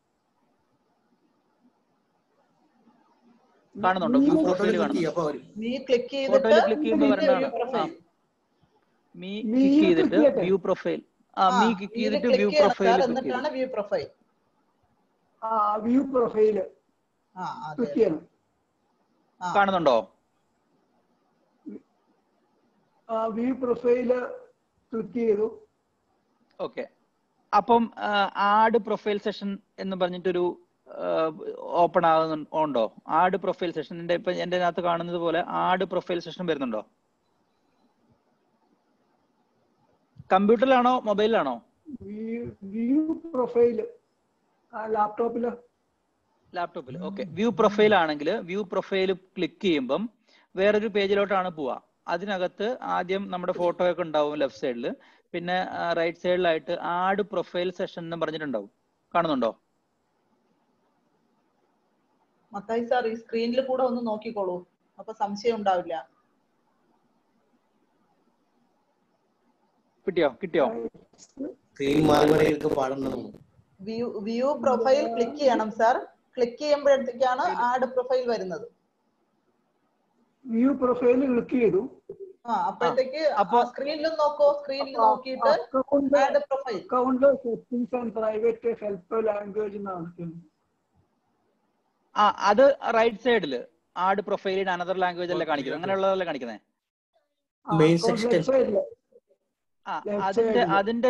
കാണുന്നുണ്ടോ? വ്യൂ പ്രൊഫൈൽ കാണുന്നുണ്ടോ? ഫോട്ടോയിൽ ക്ലിക്ക് ചെയ്യുമ്പോൾ വരേണ്ടതാണ്. മീ ക്ലിക്ക് ചെയ്തിട്ട് വ്യൂ പ്രൊഫൈൽ. മീ ക്ലിക്ക് ചെയ്തിട്ട് വ്യൂ പ്രൊഫൈൽ കാണുന്നുണ്ടോ? വ്യൂ പ്രൊഫൈല് ക്ലിക്ക് ചെയ്തു. ഓക്കെ, അപ്പം ആഡ് പ്രൊഫൈൽ സെഷൻ എന്ന് പറഞ്ഞിട്ടൊരു ഓപ്പൺ ആകുന്നുണ്ടോ? ആഡ് പ്രൊഫൈൽ സെഷൻ ഇപ്പൊ എന്റെ അകത്ത് കാണുന്നത് പോലെ ആഡ് പ്രൊഫൈൽ സെഷൻ വരുന്നുണ്ടോ? കമ്പ്യൂട്ടറിലാണോ മൊബൈലിലാണോ? വ്യൂ പ്രൊഫൈല് ലാപ്ടോപ്പില്. ലാപ്ടോപ്പിൽ. ഓക്കെ, വ്യൂ പ്രൊഫൈൽ ആണെങ്കിൽ വ്യൂ പ്രൊഫൈൽ ക്ലിക്ക് ചെയ്യുമ്പം വേറൊരു പേജിലോട്ടാണ് പോവുക. അതിനകത്ത് ആദ്യം നമ്മുടെ ഫോട്ടോ ഒക്കെ ഉണ്ടാവും ലെഫ്റ്റ് സൈഡിൽ, പിന്നെ റൈറ്റ് സൈഡിലായിട്ട് ആഡ് പ്രൊഫൈൽ സെഷൻ എന്ന് പറഞ്ഞിട്ടുണ്ടാവും. കാണുന്നുണ്ടോ? മത്തായി സാർ ഈ സ്ക്രീനിൽ കൂടെ ഒന്ന് നോക്കിക്കോളൂ, അപ്പൊ സംശയം ഉണ്ടാവില്ല. കിട്ടിയോ? വ്യൂ പ്രൊഫൈൽ ക്ലിക്ക് ചെയ്യണം സാർ. ക്ലിക്ക് ചെയ്യുമ്പോഴത്തേക്കാണ് ആഡ് പ്രൊഫൈൽ വരുന്നത്. വ്യൂ പ്രൊഫൈൽ ക്ലിക്ക് ചെയ്തു. അപ്പോഴത്തേക്ക് സ്ക്രീനിലും നോക്കോ, സ്ക്രീനിൽ നോക്കിയിട്ട് add profile account settings and private help language എന്നാണ്. അത് റൈറ്റ് സൈഡില് ആഡ് പ്രൊഫൈൽ അനദർ ലാംഗ്വേജ് അല്ലേ കാണിക്കുന്നത്? അങ്ങനെയുള്ളതല്ലേ കാണിക്കുന്നത്? അതിന്റെ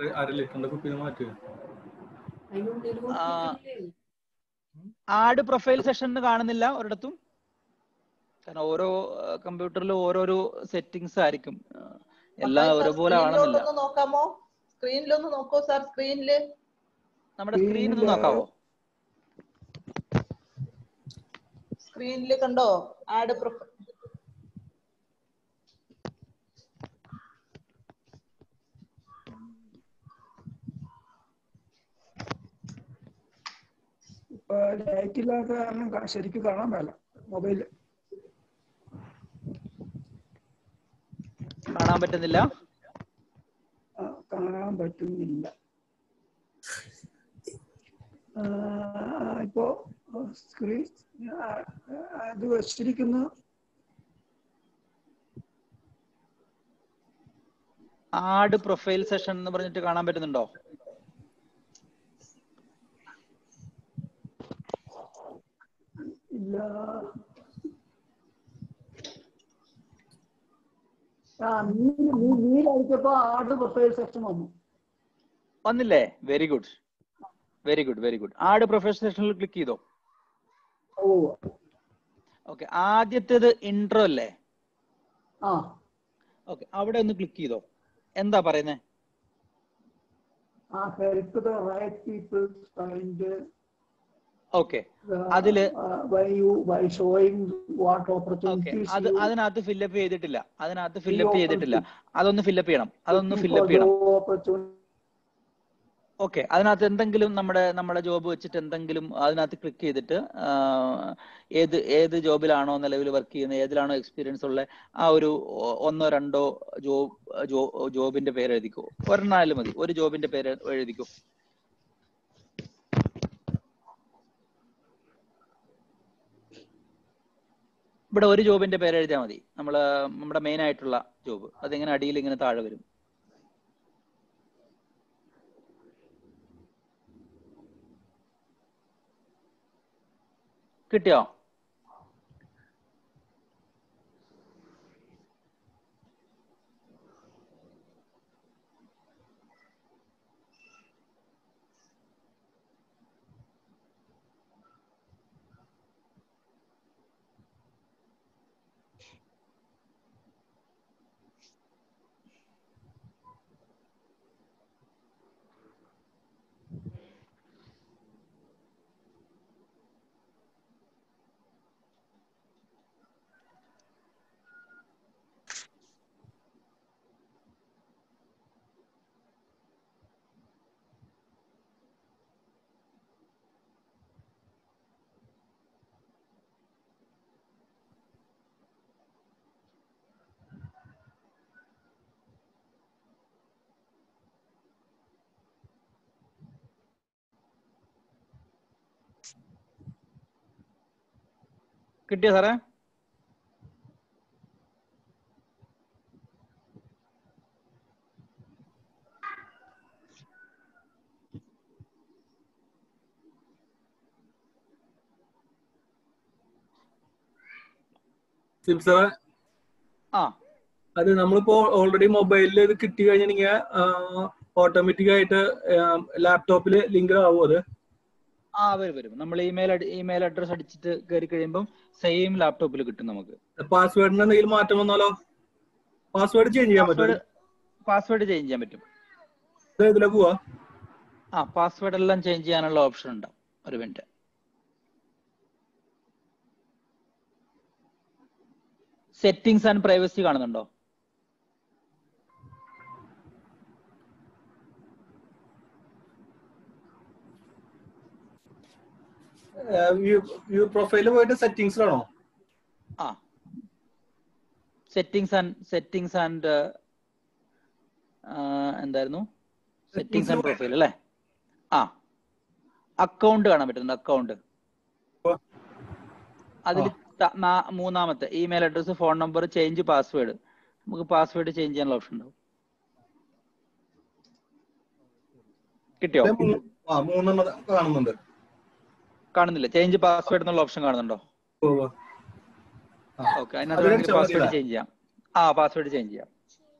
ആഡ് പ്രൊഫൈൽ സെഷൻ കാണുന്നില്ല ഒരിടത്തും. കാരണം ഓരോ കമ്പ്യൂട്ടറിലും ഓരോരോ സെറ്റിംഗ്സ് ആയിരിക്കും, എല്ലാം ഒരുപോലെ ആണെന്നില്ല. നോക്കാമോ? സ്ക്രീനിലൊന്ന് നോക്കോ സാർ. സ്ക്രീനില് നമ്മുടെ സ്ക്രീനിൽ നോക്കാവോ? സ്ക്രീനിൽ കണ്ടോ ആഡ് പ്രൊഫൈൽ? ലൈറ്റില്ലാത്ത കാരണം ശരിക്കും കാണാൻ പറ്റില്ല. മൊബൈല് കാണാൻ പറ്റുന്നില്ല. ഇപ്പോ സ്ക്രീൻ അത് വെച്ചിരിക്കുന്ന ആഡ് പ്രൊഫൈൽ സെഷൻ എന്ന് പറഞ്ഞിട്ട് കാണാൻ പറ്റുന്നുണ്ടോ? ഇല്ല. നീലടിച്ചപ്പോ ആഡ് പ്രൊഫൈൽ സെക്ഷൻ വന്നില്ലേ? Very good. ആഡ് പ്രൊഫൈൽ സെക്ഷനിൽ ക്ലിക്ക് ചെയ്തോ? ഓക്കെ, ആദ്യത്തേത് ഇൻട്രോ അല്ലേ? ഓക്കെ, അവിടെ ഒന്ന് ക്ലിക്ക് ചെയ്തോ. എന്താ പറയുന്നേ? ഓക്കെ, അതില് അതിനകത്ത് ഫില്ലപ്പ് ചെയ്തിട്ടില്ല. അതൊന്ന് ഫില്ലപ്പ് ചെയ്യണം. ഓക്കെ, അതിനകത്ത് എന്തെങ്കിലും നമ്മുടെ ജോബ് വെച്ചിട്ട് എന്തെങ്കിലും അതിനകത്ത് ക്ലിക്ക് ചെയ്തിട്ട് ഏത് ജോബിലാണോ നിലവിൽ വർക്ക് ചെയ്യുന്നത്, ഏതിലാണോ എക്സ്പീരിയൻസ് ഉള്ള ആ ഒരു 1 2 ജോബിന്റെ പേര് എഴുതിക്കോ. ഒരെണ്ണായാലും മതി, ഒരു ജോബിന്റെ പേര് എഴുതിക്കോ. ഇവിടെ ഒരു ജോബിന്റെ പേര് എഴുതിയാൽ മതി. നമ്മുടെ മെയിൻ ആയിട്ടുള്ള ജോബ് അതിങ്ങനെ അടിയിൽ ഇങ്ങനെ താഴെ വരും. കിട്ടിയോ? കിട്ടിയോ സാറേ? അത് നമ്മളിപ്പോ ഓൾറെഡി മൊബൈലിൽ ഇത് കിട്ടി കഴിഞ്ഞിട്ടുണ്ടെങ്കിൽ ഓട്ടോമാറ്റിക് ആയിട്ട് ലാപ്ടോപ്പിൽ ലിങ്ക് ആവും അത്? വരും. നമ്മൾ ഇമെയിൽ അഡ്രസ് അടിച്ചിട്ട് കയറി കഴിയുമ്പോൾ സെയിം ലാപ്ടോപ്പിൽ കിട്ടും നമുക്ക്. പാസ്വേഡിന് എന്തെങ്കിലും മാറ്റം വന്നാലോ? പാസ്വേഡ് ചേഞ്ച് ചെയ്യാൻ പറ്റും? പാസ്വേഡ് ചേഞ്ച് ചെയ്യാൻ പറ്റും. ഇതിലെ പോവാ? പാസ്വേഡ് എല്ലാം ചേഞ്ച് ചെയ്യാനുള്ള ഓപ്ഷൻ ഉണ്ടാവും. ഒരു മിനിറ്റ്. സെറ്റിംഗ്സ് ആൻഡ് പ്രൈവസി കാണുന്നുണ്ടോ? വ്യൂ പ്രൊഫൈലിൽ പോയിട്ട് സെറ്റിംഗ്സിലാണോ? സെറ്റിംഗ്സ് ആൻഡ് എന്തായിരുന്നു? സെറ്റിംഗ്സ് ആൻഡ് പ്രൊഫൈൽ അല്ലേ? അക്കൗണ്ട് കാണാൻ പറ്റുന്നുണ്ട്. അക്കൗണ്ട് അതിൽ മൂന്നാമത്തെ email address, phone number, change password. നമുക്ക് പാസ്വേഡ് ചേഞ്ച് ചെയ്യാനുള്ള ഓപ്ഷൻ ഉണ്ടാവും. കിട്ടിയോ? കാണുന്നില്ല. ചേഞ്ച് പാസ്വേഡ് എന്നുള്ള ഓപ്ഷൻ കാണുന്നുണ്ടോ? ഓക്കെ, അതിനകത്ത് പാസ്വേഡ് ചേഞ്ച് ചെയ്യാം. പാസ്വേഡ് ചേഞ്ച് ചെയ്യാം.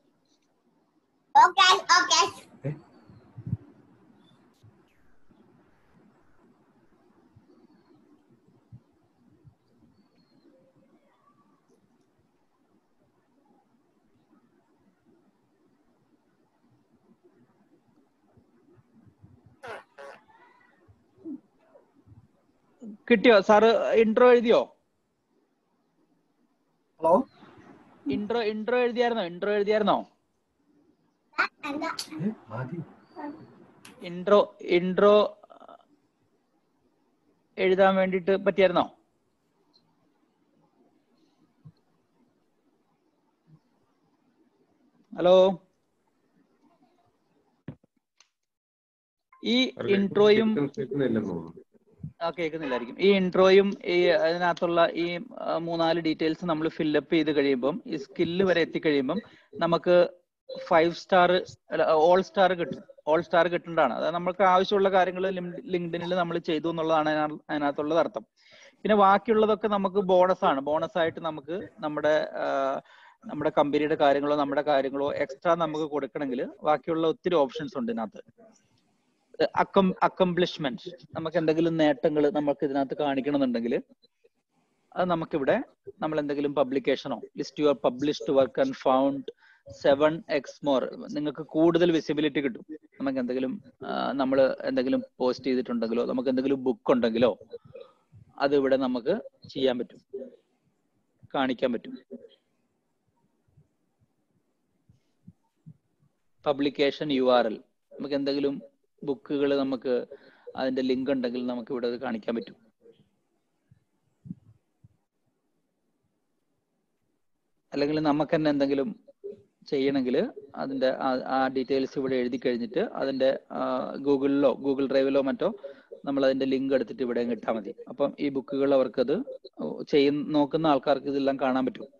കിട്ടിയോ സാറ്? ഇൻട്രോ എഴുതിയോ? ഹലോ, ഇൻട്രോ എഴുതിയായിരുന്നോ? ഇൻട്രോ എഴുതാൻ വേണ്ടിട്ട് പറ്റിയായിരുന്നോ? ഹലോ, ഈ ഇൻട്രോയും കേൾക്കുന്നില്ലായിരിക്കും. ഈ ഇൻട്രോയും ഈ അതിനകത്തുള്ള ഈ 3-4 ഡീറ്റെയിൽസ് നമ്മൾ ഫില്ലപ്പ് ചെയ്ത് കഴിയുമ്പം, ഈ സ്കില്ല് വരെ എത്തിക്കഴിയുമ്പം നമുക്ക് 5 സ്റ്റാർ ഓൾ സ്റ്റാർ കിട്ടും. ഓൾ സ്റ്റാർ കിട്ടേണ്ടതാണ്. അതായത് നമുക്ക് ആവശ്യമുള്ള കാര്യങ്ങൾ ലിങ്ക്ഡിനിൽ നമ്മൾ ചെയ്തു എന്നുള്ളതാണ് അതിനകത്തുള്ളത് അർത്ഥം. പിന്നെ ബാക്കിയുള്ളതൊക്കെ നമുക്ക് ബോണസ് ആയിട്ട് നമുക്ക് നമ്മുടെ കമ്പനിയുടെ കാര്യങ്ങളോ നമ്മുടെ കാര്യങ്ങളോ എക്സ്ട്രാ നമുക്ക് കൊടുക്കണമെങ്കിൽ ബാക്കിയുള്ള ഒത്തിരി ഓപ്ഷൻസ് ഉണ്ട് ഇതിനകത്ത്. അക്കംപ്ലിഷ്മെന്റ്, നമുക്ക് എന്തെങ്കിലും നേട്ടങ്ങൾ നമുക്ക് ഇതിനകത്ത് കാണിക്കണമെന്നുണ്ടെങ്കിൽ അത് നമുക്കിവിടെ നമ്മൾ എന്തെങ്കിലും പബ്ലിക്കേഷനോ list your published work and found 7x more, നിങ്ങൾക്ക് കൂടുതൽ വിസിബിലിറ്റി കിട്ടും. നമുക്ക് എന്തെങ്കിലും നമ്മൾ എന്തെങ്കിലും പോസ്റ്റ് ചെയ്തിട്ടുണ്ടെങ്കിലോ നമുക്ക് എന്തെങ്കിലും ബുക്ക് ഉണ്ടെങ്കിലോ അത് ഇവിടെ നമുക്ക് ചെയ്യാൻ പറ്റും, കാണിക്കാൻ പറ്റും. പബ്ലിക്കേഷൻ URL, നമുക്ക് എന്തെങ്കിലും ബുക്കുകൾ നമുക്ക് അതിന്റെ ലിങ്ക് ഉണ്ടെങ്കിൽ നമുക്ക് ഇവിടെ അത് കാണിക്കാൻ പറ്റും. അല്ലെങ്കിൽ നമുക്ക് തന്നെ എന്തെങ്കിലും ചെയ്യണമെങ്കിൽ അതിന്റെ ആ ഡീറ്റെയിൽസ് ഇവിടെ എഴുതി കഴിഞ്ഞിട്ട് അതിന്റെ ഗൂഗിളിലോ ഗൂഗിൾ ഡ്രൈവിലോ മറ്റോ നമ്മൾ അതിന്റെ ലിങ്ക് എടുത്തിട്ട് ഇവിടെ ഇട്ടാൽ മതി. അപ്പം ഈ ബുക്കുകൾ അവർക്കത് നോക്കുന്ന ആൾക്കാർക്ക് ഇതെല്ലാം കാണാൻ പറ്റും.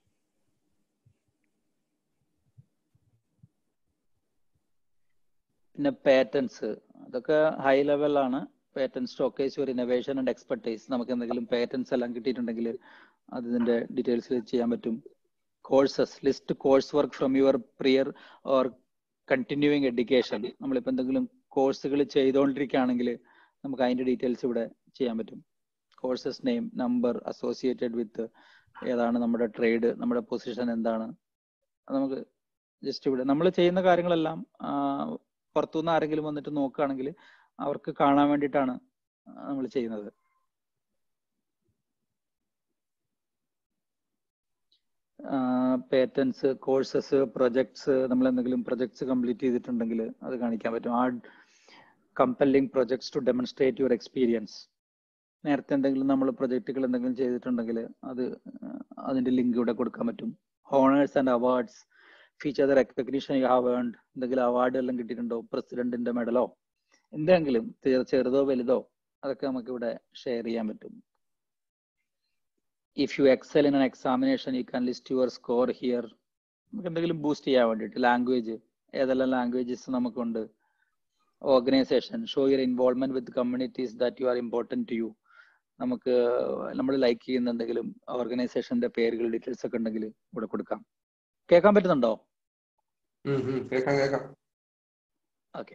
പിന്നെ പേറ്റൻസ്, അതൊക്കെ ഹൈ ലെവലാണ്. Patents showcase your innovation and expertise, നമുക്ക് എന്തെങ്കിലും പേറ്റൻസ് എല്ലാം കിട്ടിയിട്ടുണ്ടെങ്കിൽ അതിന്റെ ഡീറ്റെയിൽസിൽ ചെയ്യാൻ പറ്റും. Courses, list course work from your prior or continuing education, നമ്മളിപ്പോൾ എന്തെങ്കിലും കോഴ്സുകൾ ചെയ്തുകൊണ്ടിരിക്കുകയാണെങ്കിൽ നമുക്ക് അതിന്റെ ഡീറ്റെയിൽസ് ഇവിടെ ചെയ്യാൻ പറ്റും. Courses name, number, associated with ഏതാണ് നമ്മുടെ ട്രേഡ്, നമ്മുടെ പൊസിഷൻ എന്താണ്, നമുക്ക് ജസ്റ്റ് ഇവിടെ നമ്മൾ ചെയ്യുന്ന കാര്യങ്ങളെല്ലാം പുറത്തുനിന്ന് ആരെങ്കിലും വന്നിട്ട് നോക്കുകയാണെങ്കിൽ അവർക്ക് കാണാൻ വേണ്ടിയിട്ടാണ് നമ്മൾ ചെയ്യുന്നത്. പേറ്റൻസ്, കോഴ്സസ്, പ്രൊജക്ട്സ്, നമ്മൾ എന്തെങ്കിലും പ്രൊജക്ട്സ് കംപ്ലീറ്റ് ചെയ്തിട്ടുണ്ടെങ്കിൽ അത് കാണിക്കാൻ പറ്റും. Add compelling projects to demonstrate your experience, നേരത്തെ എന്തെങ്കിലും നമ്മൾ പ്രൊജക്റ്റുകൾ എന്തെങ്കിലും ചെയ്തിട്ടുണ്ടെങ്കിൽ അതിന്റെ ലിങ്ക് ഇവിടെ കൊടുക്കാൻ പറ്റും. Honours and awards, feature the recognition you have earned, എന്തെങ്കിലും അവാർഡ് എല്ലാം കിട്ടിയിട്ടുണ്ടോ, പ്രസിഡന്റിന്റെ മെഡലോ എന്തെങ്കിലും ചെറുതോ വലുതോ അതൊക്കെ നമുക്ക് ഇവിടെ ഷെയർ ചെയ്യാൻ പറ്റും. If you excel in an examination you can list your score here, നമുക്ക് എന്തെങ്കിലും ബൂസ്റ്റ് ചെയ്യാൻ വേണ്ടിയിട്ട്. ലാംഗ്വേജ്, ഏതെല്ലാം ലാംഗ്വേജസ് നമുക്കുണ്ട്. Organisation, show your involvement with communities that you are important to you, നമുക്ക് നമ്മൾ ലൈക്ക് ചെയ്യുന്ന എന്തെങ്കിലും ഓർഗനൈസേഷന്റെ പേരുകൾ ഡീറ്റെയിൽസ് ഒക്കെ ഉണ്ടെങ്കിൽ ഇവിടെ കൊടുക്കാം. കേൾക്കാൻ പറ്റുന്നുണ്ടോ? കേൾക്കാം. Okay.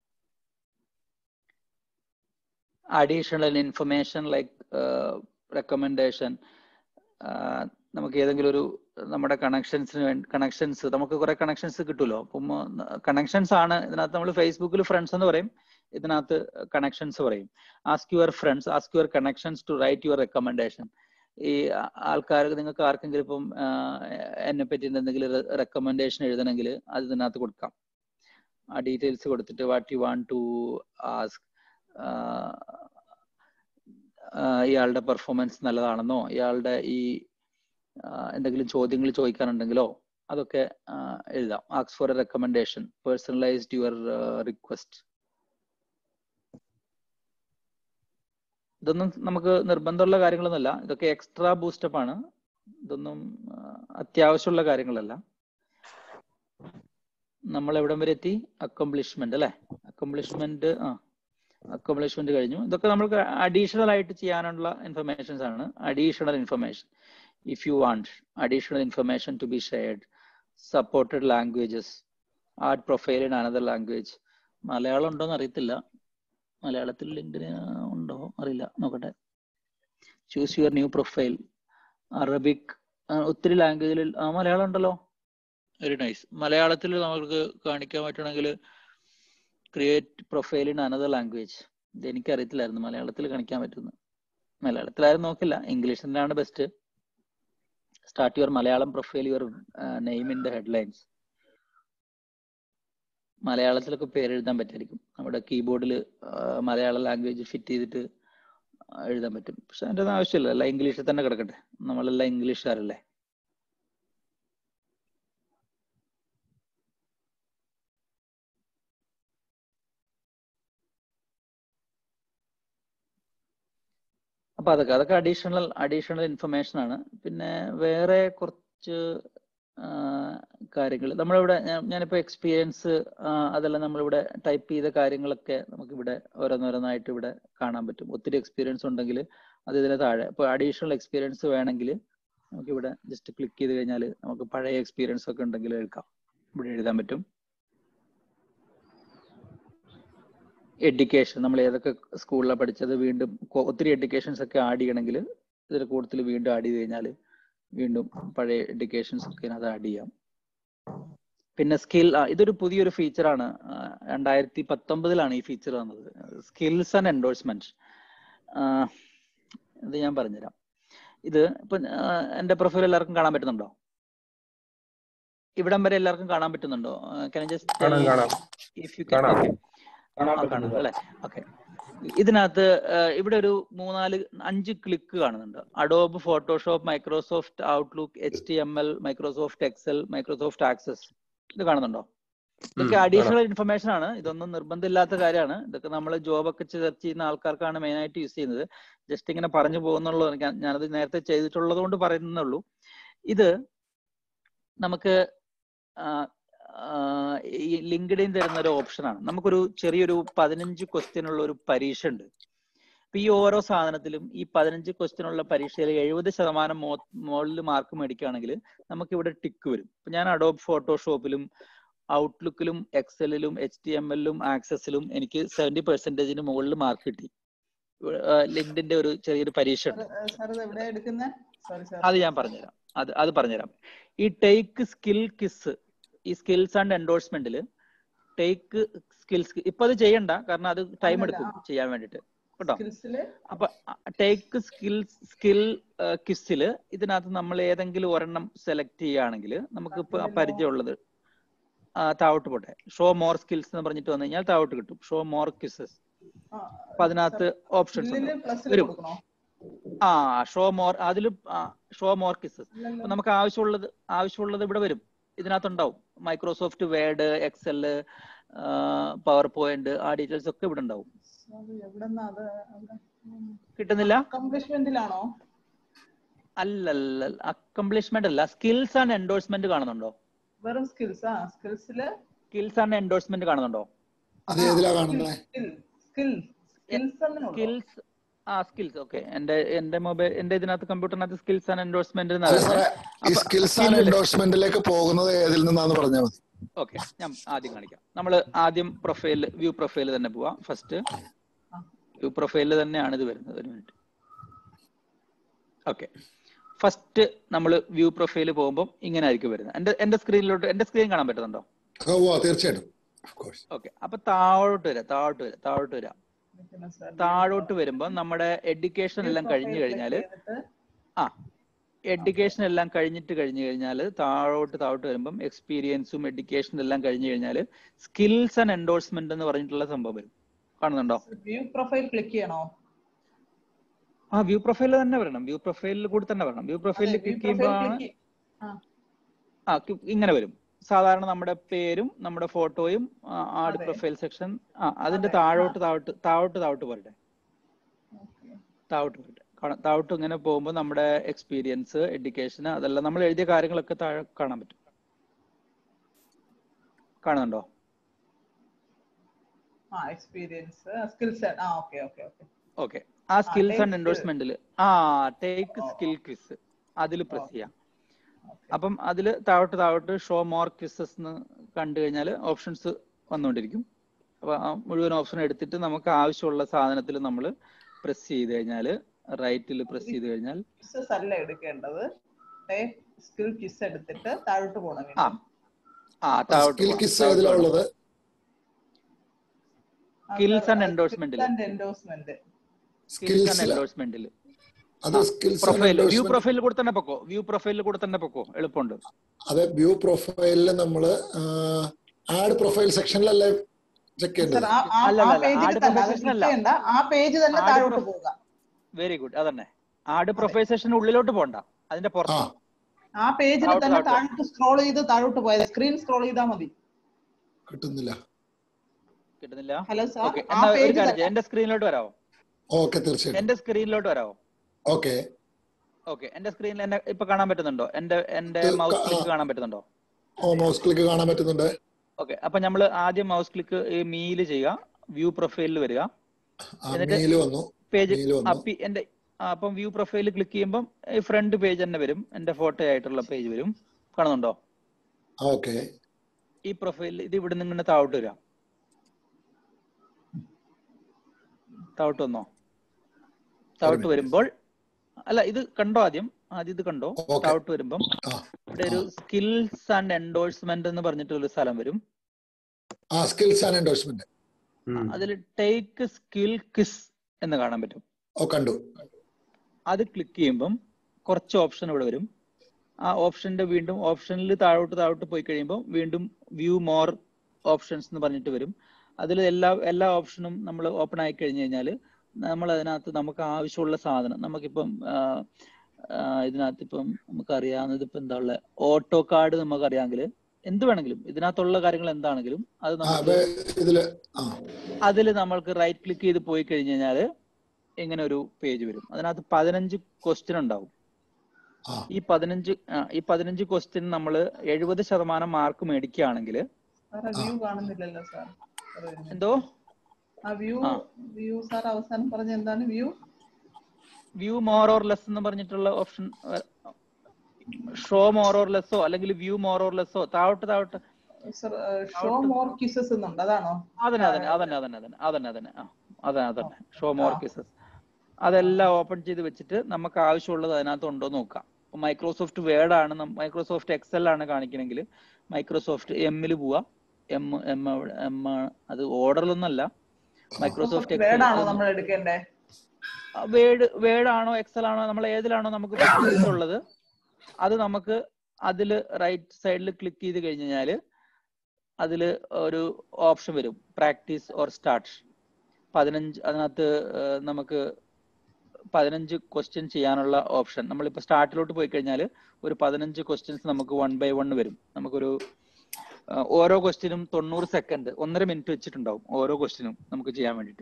Additional information like recommendation. നമുക്ക് ഏതെങ്കിലും ഒരു നമ്മുടെ കണക്ഷൻസ് നമുക്ക് കുറെ കണക്ഷൻസ് കിട്ടുമല്ലോ. അപ്പം കണക്ഷൻസ് ആണ് ഇതിനകത്ത്. നമ്മൾ ഫേസ്ബുക്കിൽ ഫ്രണ്ട്സ് എന്ന് പറയും, ഇതിനകത്ത് കണക്ഷൻസ് പറയും. Ask your friends, ask your connections to write your recommendation. ഈ ആൾക്കാർക്ക്, നിങ്ങൾക്ക് ആർക്കെങ്കിലും ഇപ്പം എന്നെ പറ്റി എന്തെങ്കിലും റെക്കമെൻഡേഷൻ എഴുതണമെങ്കിൽ അത് ഇതിനകത്ത് കൊടുക്കാം. ആ ഡീറ്റെയിൽസ് കൊടുത്തിട്ട് what you want to ask, ഇയാളുടെ പെർഫോമൻസ് നല്ലതാണെന്നോ, ഇയാളുടെ ഈ എന്തെങ്കിലും ചോദ്യങ്ങൾ ചോദിക്കാനുണ്ടെങ്കിലോ അതൊക്കെ എഴുതാം. Ask for a recommendation, personalised your request. ഇതൊന്നും നമുക്ക് നിർബന്ധമുള്ള കാര്യങ്ങളൊന്നുമല്ല, ഇതൊക്കെ എക്സ്ട്രാ ബൂസ്റ്റപ്പ് ആണ്. ഇതൊന്നും അത്യാവശ്യമുള്ള കാര്യങ്ങളല്ല. നമ്മൾ എവിടം വരെ എത്തി? അക്കംപ്ലിഷ്മെന്റ് അല്ലെ? അക്കംപ്ലിഷ്മെന്റ് കഴിഞ്ഞു. ഇതൊക്കെ നമുക്ക് അഡീഷണൽ ആയിട്ട് ചെയ്യാനുള്ള ഇൻഫർമേഷൻസ് ആണ്. Additional information, if you want additional information to be shared. Supported languages, add profile in another language. Malayalam ഉണ്ടോന്ന് അറിയത്തില്ല, മലയാളത്തിൽ ലിങ്കിന് ഉണ്ടോ അറിയില്ല, നോക്കട്ടെ. Choose your new profile, Arabic, ഒത്തിരി ലാംഗ്വേജിൽ. മലയാളം ഉണ്ടല്ലോ, വെരി നൈസ്. മലയാളത്തിൽ നമുക്ക് കാണിക്കാൻ പറ്റണമെങ്കിൽ create profile in another language. ഇത് എനിക്കറിയത്തില്ലായിരുന്നു മലയാളത്തിൽ കാണിക്കാൻ പറ്റുന്നു. മലയാളത്തിലാരും നോക്കില്ല, ഇംഗ്ലീഷ് തന്നെയാണ് best. Start your Malayalam profile, your name in the headlines. മലയാളത്തിലൊക്കെ പേരെഴുതാൻ പറ്റായിരിക്കും. നമ്മുടെ കീബോർഡിൽ മലയാളം ലാംഗ്വേജ് ഫിറ്റ് ചെയ്തിട്ട് എഴുതാൻ പറ്റും. പക്ഷെ അതിൻ്റെ ഒന്നും ആവശ്യമില്ല, എല്ലാം ഇംഗ്ലീഷിൽ തന്നെ കിടക്കട്ടെ. നമ്മളെല്ലാം ഇംഗ്ലീഷുകാരല്ലേ. അപ്പൊ അതൊക്കെ അഡീഷണൽ ഇൻഫർമേഷൻ ആണ്. പിന്നെ വേറെ കുറച്ച് കാര്യങ്ങൾ നമ്മളിവിടെ, ഞാനിപ്പോ എക്സ്പീരിയൻസ് അതെല്ലാം നമ്മളിവിടെ ടൈപ്പ് ചെയ്ത കാര്യങ്ങളൊക്കെ നമുക്കിവിടെ ഓരോന്നോരോന്നായിട്ട് ഇവിടെ കാണാൻ പറ്റും. ഒത്തിരി എക്സ്പീരിയൻസ് ഉണ്ടെങ്കിൽ അത് ഇതിന് താഴെ. ഇപ്പൊ അഡീഷണൽ എക്സ്പീരിയൻസ് വേണമെങ്കിൽ നമുക്കിവിടെ ജസ്റ്റ് ക്ലിക്ക് ചെയ്ത് കഴിഞ്ഞാൽ നമുക്ക് പഴയ എക്സ്പീരിയൻസ് ഒക്കെ ഉണ്ടെങ്കിൽ എടുക്കാം, ഇവിടെ എഴുതാൻ പറ്റും. എഡ്യൂക്കേഷൻ, നമ്മൾ ഏതൊക്കെ സ്കൂളിലാണ് പഠിച്ചത്, വീണ്ടും ഒത്തിരി എഡ്യൂക്കേഷൻസ് ഒക്കെ ആഡ് ചെയ്യണമെങ്കിൽ ഇതിൽ കൂടുതൽ വീണ്ടും ആഡ് ചെയ്ത് കഴിഞ്ഞാൽ വീണ്ടും പഴയ എഡ്യൂക്കേഷൻസ് ഒക്കെ അത് ആഡ് ചെയ്യാം. പിന്നെ സ്കിൽ, ഇതൊരു പുതിയൊരു ഫീച്ചറാണ്. 2019 ഈ ഫീച്ചർ വന്നത്. Skills and endorsement. ഇത് ഞാൻ പറഞ്ഞുതരാം. ഇത് ഇപ്പൊ എന്റെ പ്രൊഫൈൽ എല്ലാവർക്കും കാണാൻ പറ്റുന്നുണ്ടോ? ഇവിടം വരെ എല്ലാവർക്കും കാണാൻ പറ്റുന്നുണ്ടോ? അല്ലേ? ഓക്കെ. ഇതിനകത്ത് ഇവിടെ ഒരു 3-4-5 ക്ലിക്ക് കാണുന്നുണ്ട്. Adobe Photoshop, Microsoft Outlook, HTML, Microsoft Excel, Microsoft Access. ഇത് കാണുന്നുണ്ടോ? ഇതൊക്കെ അഡീഷണൽ ഇൻഫർമേഷൻ ആണ്. ഇതൊന്നും നിർബന്ധമില്ലാത്ത കാര്യമാണ്. ഇതൊക്കെ നമ്മൾ ജോബൊക്കെ സെർച്ച് ചെയ്യുന്ന ആൾക്കാർക്കാണ് മെയിൻ ആയിട്ട് യൂസ് ചെയ്യുന്നത്. ജസ്റ്റ് ഇങ്ങനെ പറഞ്ഞു പോകുന്നുള്ളൂ. ഞാനത് നേരത്തെ ചെയ്തിട്ടുള്ളത് കൊണ്ട് പറയുന്നുള്ളൂ. ഇത് നമുക്ക് ഈ ലിങ്ക്ഡിൻ തരുന്ന ഒരു ഓപ്ഷനാണ്. നമുക്കൊരു ചെറിയൊരു 15 ക്വസ്റ്റ്യൻ ഉള്ള ഒരു പരീക്ഷ ഉണ്ട്. അപ്പൊ ഈ ഓരോ സാധനത്തിലും ഈ 15 ക്വസ്റ്റ്യൻ ഉള്ള പരീക്ഷയിൽ 70% മുകളിൽ മാർക്ക് മേടിക്കുകയാണെങ്കിൽ നമുക്ക് ഇവിടെ ടിക്ക് വരും. ഇപ്പൊ ഞാൻ അഡോബ് ഫോട്ടോഷോപ്പിലും ഔട്ട്ലുക്കിലും എക്സലിലും HTML-ലും ആക്സസിലും എനിക്ക് 70% മുകളിൽ മാർക്ക് കിട്ടി. ലിങ്ക്ഡിന്റെ ഒരു ചെറിയൊരു പരീക്ഷ ഉണ്ട്. അത് ഞാൻ പറഞ്ഞുതരാം. അത് പറഞ്ഞുതരാം. ഈ ടേക്ക് സ്കിൽ കിസ്, ഈ സ്കിൽസ് ആൻഡ് എൻഡോഴ്സ്മെന്റിൽ ടേക്ക് സ്കിൽസ്, ഇപ്പൊ അത് ചെയ്യണ്ട, കാരണം അത് ടൈം എടുക്കും ചെയ്യാൻ വേണ്ടിട്ട് കേട്ടോ. അപ്പൊ ടേക്ക് സ്കിൽ കിസ്സിൽ ഇതിനകത്ത് നമ്മൾ ഏതെങ്കിലും ഒരെണ്ണം സെലക്ട് ചെയ്യുകയാണെങ്കിൽ നമുക്ക് ഇപ്പൊ പരിചയമുള്ളത് താഴോട്ട് പോട്ടെ. ഷോ മോർ സ്കിൽസ് എന്ന് പറഞ്ഞിട്ട് വന്നു കഴിഞ്ഞാൽ താഴോട്ട് കിട്ടും ഷോ മോർ കിസ്സസ്. അപ്പൊ അതിനകത്ത് ഓപ്ഷൻസ് വരും. ഷോ മോർ, അതിൽ ഷോ മോർ കിസ്സസ്. അപ്പൊ നമുക്ക് ആവശ്യമുള്ളത് ഇവിടെ വരും. ഇതിനകത്തുണ്ടാവും Microsoft Word, Excel, PowerPoint, ആ ഡീറ്റെയിൽസ് ഒക്കെ ഇവിടെ ഉണ്ടാവും. കിട്ടുന്നില്ല? അല്ലല്ല, അക്കംപ്ലിഷ്മെന്റ് അല്ല, സ്കിൽസ് ആൻഡ് എൻഡോഴ്സ്മെന്റ് കാണുന്നുണ്ടോ? വെറും സ്കിൽസ് ആൻഡ് എൻഡോഴ്സ്മെന്റ് കാണുന്നുണ്ടോ? സ്കിൽസ്. ഓക്കെ, എന്റെ മൊബൈൽ എന്റെ ഇതിനകത്ത് കമ്പ്യൂട്ടറിനകത്ത് സ്കിൽസ് ആൻഡ് എൻഡോഴ്സ്മെന്റ് ഈ സ്കിൽസ് ആൻഡ് എൻഡോഴ്സ്മെന്റിലേക്ക് പോകുന്നത് ഏതിൽ നിന്നാന്ന് പറഞ്ഞാൽ മതി. ഓക്കെ, ഞാൻ ആദ്യം കാണിക്കാം. നമ്മൾ ആദ്യം പ്രൊഫൈൽ വ്യൂ പ്രൊഫൈൽ തന്നെ പോവാം. ഫസ്റ്റ് വ്യൂ പ്രൊഫൈലിൽ തന്നെയാണ് ഇത് വരുന്നത്. ഒരു മിനിറ്റ്. ഓക്കെ, ഫസ്റ്റ് നമ്മൾ വ്യൂ പ്രൊഫൈൽ പോകുമ്പോൾ ഇങ്ങനെ ആയിരിക്കും വരുന്നത്. എന്റെ സ്ക്രീനിലോട്ട് എന്റെ സ്ക്രീൻ കാണാൻ പറ്റുന്നുണ്ടോ? തീർച്ചയായിട്ടും. ഓക്കെ, അപ്പൊ താഴോട്ട് വരാം. താഴോട്ട് വരുമ്പോ നമ്മുടെ എഡ്യൂക്കേഷൻ എല്ലാം കഴിഞ്ഞു കഴിഞ്ഞാല് എഡ്യൂക്കേഷൻ എല്ലാം കഴിഞ്ഞു കഴിഞ്ഞാല് താഴോട്ട് വരുമ്പം എക്സ്പീരിയൻസും എഡ്യൂക്കേഷൻ എല്ലാം കഴിഞ്ഞു കഴിഞ്ഞാല് സ്കിൽസ് ആൻഡ് എൻഡോഴ്സ്മെന്റ് എന്ന് പറഞ്ഞിട്ടുള്ള സംഭവം വരും. കാണുന്നുണ്ടോ? വ്യൂ പ്രൊഫൈൽ ക്ലിക്ക് ചെയ്യണോ? വ്യൂ പ്രൊഫൈലിൽ തന്നെ വരണം. വ്യൂ പ്രൊഫൈലിൽ കൂടി തന്നെ വരണം. വ്യൂ പ്രൊഫൈലിൽ ക്ലിക്ക് ചെയ്യുമ്പോഴാണ് ഇങ്ങനെ വരും. സാധാരണ നമ്മുടെ പേരും നമ്മുടെ ഫോട്ടോയും ആഡ് പ്രൊഫൈൽ സെക്ഷൻ അതിന്റെ താഴോട്ട് വരട്ടെ. താഴോട്ട് ഇങ്ങനെ പോകുമ്പോൾ നമ്മുടെ എക്സ്പീരിയൻസ്, എഡ്യൂക്കേഷൻ, അതെല്ലാം നമ്മൾ എഴുതിയ കാര്യങ്ങളൊക്കെ താഴെ കാണാൻ പറ്റും. കാണുന്നുണ്ടോ? ഓക്കെ, ആ സ്കിൽസ് ആൻഡ് എൻഡോഴ്സ്മെന്റിൽ ടേക്ക് സ്കിൽ ക്വിസ് അതിൽ പ്രസ് ചെയ്യാം. അപ്പം അതിൽ താഴോട്ട് ഷോ മോർ ക്വിസസ് എന്ന് കണ്ടു കഴിഞ്ഞാൽ ഓപ്ഷൻസ് വന്നുകൊണ്ടിരിക്കും. അപ്പൊ ആ മുഴുവൻ ഓപ്ഷൻ എടുത്തിട്ട് നമുക്ക് ആവശ്യമുള്ള സാധനത്തിൽ നമ്മൾ പ്രസ് ചെയ്ത് കഴിഞ്ഞാൽ റൈറ്റിൽ പ്രസ് ചെയ്ത് കഴിഞ്ഞാൽ അല്ല എടുക്കേണ്ടത്, സ്കിൽ ക്വിസ് എടുത്തിട്ട് താഴോട്ട് പോകണം. സ്കിൽസ് ആൻഡ് എൻഡോഴ്സ്മെന്റിൽ വ്യൂ പ്രൊഫൈലിൽ കൂടെ തന്നെ പൊക്കോ. എളുപ്പമുണ്ട്. അതെ, വ്യൂ പ്രൊഫൈലിൽ നമ്മള് ആഡ് പ്രൊഫൈൽ സെക്ഷനിലല്ലേ ചെക്ക് ചെയ്യേണ്ടത്? Very good. അതന്നെ, ആഡ് പ്രൊഫൈൽ സെക്ഷൻ ഉള്ളിലോട്ട് പോകണ്ട, അതിന്റെ പുറത്ത് ആ പേജിൽ തന്നെ താഴോട്ട് സ്ക്രോൾ ചെയ്ത് താഴോട്ട് പോയത്. സ്ക്രീൻ സ്ക്രോൾ ചെയ്താൽ മതി. കിട്ടുന്നില്ല. ഹലോ സാർ, എന്റെ സ്ക്രീനിലോട്ട് വരാമോ? ഓക്കെ, തീർച്ചയായിട്ടും. എന്റെ സ്ക്രീനിലോട്ട് വരാമോ? ഓക്കെ, എന്റെ സ്ക്രീനിൽ എന്നെ ഇപ്പൊ കാണാൻ പറ്റുന്നുണ്ടോ? എന്റെ മൗസ് ക്ലിക്ക് കാണാൻ പറ്റുന്നുണ്ടോ? മൗസ് ക്ലിക്ക് കാണാൻ പറ്റുന്നുണ്ട്. ഓക്കെ, അപ്പൊ നമ്മൾ ആദ്യം മൗസ് ക്ലിക്ക് മീല് ചെയ്യുക, വ്യൂ പ്രൊഫൈലിൽ വരിക, എന്നിട്ട് പേജ് എന്റെ അപ്പം വ്യൂ പ്രൊഫൈൽ ക്ലിക്ക് ചെയ്യുമ്പോൾ ഫ്രണ്ട് പേജ് തന്നെ വരും. എന്റെ ഫോട്ടോ ആയിട്ടുള്ള പേജ് വരും. കാണുന്നുണ്ടോ? ഓക്കെ, ഈ പ്രൊഫൈൽ ഇത് ഇവിടെ നിന്ന് ഇങ്ങനെ താഴോട്ട് വരാം. താഴോട്ട് വന്നോ? താഴോട്ട് വരുമ്പോൾ ഇത് കണ്ടോ? ആദ്യം ഇത് കണ്ടോ? താഴോട്ട് വരുമ്പം ഇവിടെ ഒരു സ്കിൽസ് ആൻഡ് എൻഡോഴ്സ്മെന്റ് എന്ന് പറഞ്ഞിട്ടൊരു സ്ഥലം വരും. സ്കിൽസ് ആൻഡ് എൻഡോഴ്സ്മെന്റ് അതിൽ ടേക്ക് സ്കിൽ ക്വിസ് എന്ന് കാണാൻ പറ്റും. കണ്ടു. അത് ക്ലിക്ക് ചെയ്യുമ്പം കുറച്ച് ഓപ്ഷൻ ഇവിടെ വരും. ആ ഓപ്ഷന്റെ വീണ്ടും ഓപ്ഷനിൽ താഴോട്ട് പോയി കഴിയുമ്പോൾ വീണ്ടും വ്യൂ മോർ ഓപ്ഷൻസ് എന്ന് പറഞ്ഞിട്ട് വരും. അതിൽ എല്ലാ ഓപ്ഷനും നമ്മൾ ഓപ്പൺ ആയി കഴിഞ്ഞു കഴിഞ്ഞാൽ നമ്മൾ അതിനകത്ത് നമുക്ക് ആവശ്യമുള്ള സാധനം നമുക്കിപ്പം ഇതിനകത്ത് ഇപ്പം നമുക്കറിയാവുന്നത് ഇപ്പം എന്താ ഉള്ളത്, ഓട്ടോ കാർഡ് നമുക്കറിയാമെങ്കിൽ എന്ത് വേണമെങ്കിലും ഇതിനകത്തുള്ള കാര്യങ്ങൾ എന്താണെങ്കിലും അത് നമുക്ക് അതിൽ നമ്മൾക്ക് റൈറ്റ് ക്ലിക്ക് ചെയ്ത് പോയി കഴിഞ്ഞു കഴിഞ്ഞാൽ ഇങ്ങനെ ഒരു പേജ് വരും. അതിനകത്ത് 15 ക്വസ്റ്റ്യൻ ഉണ്ടാവും. ഈ 15 ക്വസ്റ്റ്യൻ നമ്മൾ 70% മാർക്ക് മേടിക്കുകയാണെങ്കിൽ എന്തോ അവസാനം പറഞ്ഞ എന്താണ് വ്യൂ മോർ ഓർ ലെസ് എന്ന് പറഞ്ഞിട്ടുള്ള ഓപ്ഷൻ, ഷോ മോർ ഓർ ലെസ്സോ അല്ലെങ്കിൽ വ്യൂ മോർ ഓർ ലെസ്സോ താഴോട്ട് ഷോ മോർ ക്വിസസ് എന്നുണ്ട്. അതാണോ? അതന്നെ ഷോ മോർ ക്വിസസ്. അതെല്ലാം ഓപ്പൺ ചെയ്ത് വെച്ചിട്ട് നമുക്ക് ആവശ്യമുള്ളത് അതിനകത്ത് ഉണ്ടോ നോക്കാം. മൈക്രോസോഫ്റ്റ് വേർഡ് ആണ്, മൈക്രോസോഫ്റ്റ് എക്സൽ ആണ് കാണിക്കണമെങ്കിൽ മൈക്രോസോഫ്റ്റ് എമ്മിൽ പോവാ. എം അത് ഓർഡറിലൊന്നല്ല. മൈക്രോസോഫ്റ്റ് വേർഡ് ആണോ എക്സൽ ആണോ നമ്മൾ ഏതിലാണോ നമുക്ക് ഉള്ളത് അത് നമുക്ക് അതിൽ റൈറ്റ് സൈഡിൽ ക്ലിക്ക് ചെയ്ത് കഴിഞ്ഞ് കഴിഞ്ഞാൽ അതിൽ ഒരു ഓപ്ഷൻ വരും, പ്രാക്ടീസ് ഓർ സ്റ്റാർട്ട്. 15 അതിനകത്ത് നമുക്ക് 15 ക്വസ്റ്റ്യൻ ചെയ്യാനുള്ള ഓപ്ഷൻ. നമ്മളിപ്പോൾ സ്റ്റാർട്ടിലോട്ട് പോയി കഴിഞ്ഞാൽ ഒരു 15 ക്വസ്റ്റ്യൻസ് നമുക്ക് 1 by 1 വരും. നമുക്കൊരു ഓരോ ക്വസ്റ്റ്യനും 90 സെക്കൻഡ് 1.5 മിനിറ്റ് വെച്ചിട്ടുണ്ടാവും ഓരോ ക്വസ്റ്റ്യനും നമുക്ക് ചെയ്യാൻ വേണ്ടിയിട്ട്.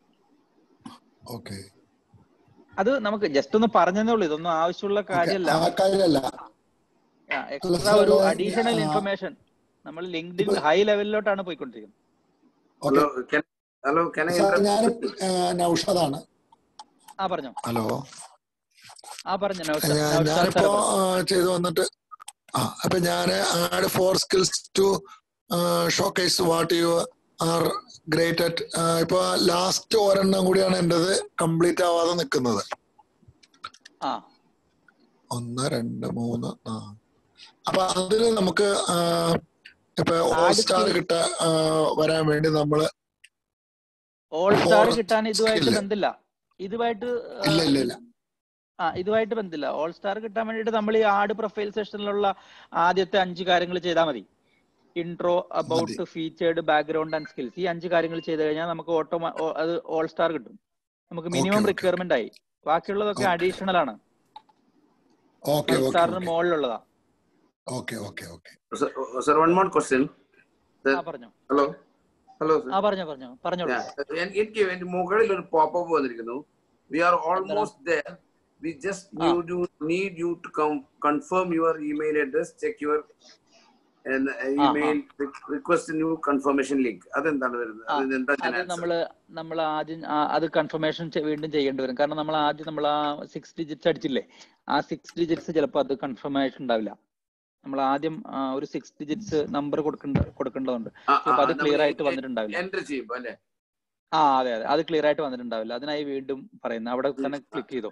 അത് നമുക്ക് ജസ്റ്റ് ഒന്ന് പറഞ്ഞതേ ഉള്ളൂ, ഇതൊന്നും ആവശ്യമുള്ള കാര്യമല്ല. എക്സ്ട്രാ ഒരു അഡീഷണൽ ഇൻഫർമേഷൻ നമ്മൾ ലിങ്ക്ഡിൻ ഹൈ ലെവലിലോട്ടാണ് പോയിക്കൊണ്ടിരിക്കുന്നത്. ഞാൻ നൗഷാദാണ്. പറഞ്ഞോ. ഹലോ, പറഞ്ഞോ. ഞാനിപ്പോ ചെയ്തു വന്നിട്ട് അപ്പൊ ഞാൻ add 4 skills to showcase what you are great at. ഇപ്പൊ ലാസ്റ്റ് ഒരെണ്ണം കൂടിയാണ് എന്റേത് കംപ്ലീറ്റ് ആവാതെ നിൽക്കുന്നത്. 1 2 3 4. അപ്പൊ അതിന് നമുക്ക് ഇപ്പൊ ഓൾ സ്റ്റാർ വരാൻ വേണ്ടി നമ്മള് ഓൾ സ്റ്റാർ കിട്ടാൻ ഇതുമായിട്ട് ബന്ധമില്ല. ഇതുമായിട്ട് ബന്ധമില്ല. ഓൾ സ്റ്റാർ കിട്ടാൻ വേണ്ടിയിട്ട് നമ്മൾ ഈ ആഡ് പ്രൊഫൈൽ സെഷനിലുള്ള ആദ്യത്തെ 5 കാര്യങ്ങൾ ചെയ്താൽ മതി. Intro, about, featured, background and skills. ഈ 5 കാര്യങ്ങൾ ചെയ്ത് കഴിഞ്ഞാൽ നമുക്ക് അത് ഓൾ സ്റ്റാർ കിട്ടും. നമുക്ക് മിനിമം റിക്വയർമെന്റ് ആയി. ബാക്കിയുള്ളതൊക്കെ അഡീഷണൽ ആണ്, സ്റ്റാറിന് മുകളിലുള്ളതാ. Sir, one more question. പറഞ്ഞോ. Hello, sir. പറഞ്ഞോളൂ. എനിക്ക് മുകളിൽ ഒരു പോപ്പപ്പ് വന്നിരിക്കുന്നു. We are almost there. We just need you to confirm your email address, check your email, request a new confirmation link. അതെന്താണ് വരുന്നത്? നമ്മൾ ആദ്യം അത് കൺഫർമേഷൻ വീണ്ടും ചെയ്യേണ്ടി വരും. കാരണം നമ്മൾ ആദ്യം ആ 6 digits അടിച്ചില്ലേ, ആ 6 digits ചിലപ്പോൾ അത് കൺഫർമേഷൻ ഉണ്ടാവില്ല. നമ്മൾ ആദ്യം ഒരു 6 digits നമ്പർ കൊടുക്കേണ്ടതുണ്ട്. ചിലപ്പോൾ അത് ക്ലിയർ ആയിട്ട് വന്നിട്ടുണ്ടാവില്ല. അതെ, അത് ക്ലിയർ ആയിട്ട് വന്നിട്ടുണ്ടാവില്ല. അതിനായി വീണ്ടും പറയുന്നത് അവിടെ തന്നെ ക്ലിക്ക് ചെയ്തോ.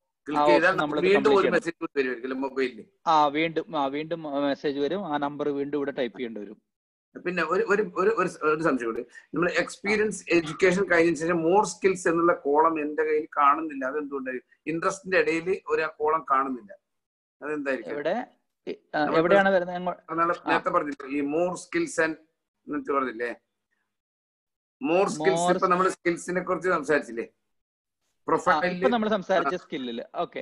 വീണ്ടും മെസ്സേജ് വരും. ആ നമ്പർ വീണ്ടും ഇവിടെ ടൈപ്പ് ചെയ്യേണ്ടി വരും. പിന്നെ ഒരു സംശയം കൂടി. നമ്മൾ എക്സ്പീരിയൻസ് എഡ്യൂക്കേഷൻ കഴിഞ്ഞ ശേഷം മോർ സ്കിൽസ് എന്നുള്ള കോളം എന്റെ കയ്യിൽ കാണുന്നില്ല. അതെന്തുകൊണ്ടായിരിക്കും? ഇൻട്രസ്റ്റിന്റെ ഇടയിൽ ഒരു കോളം കാണുന്നില്ല. അതെന്തായിരിക്കും? എവിടെയാണ് വരുന്നത്? നേരത്തെ പറഞ്ഞില്ലേ ഈ മോർ സ്കിൽസ് എന്നിട്ട് പറഞ്ഞില്ലേ, മോർ സ്കിൽസ്. ഇപ്പൊ നമ്മൾ സ്കിൽസിനെ കുറിച്ച് സംസാരിച്ചില്ലേ പ്രൊഫൈലിൽ നമ്മൾ സംസാരിച്ച സ്കില്ലില്.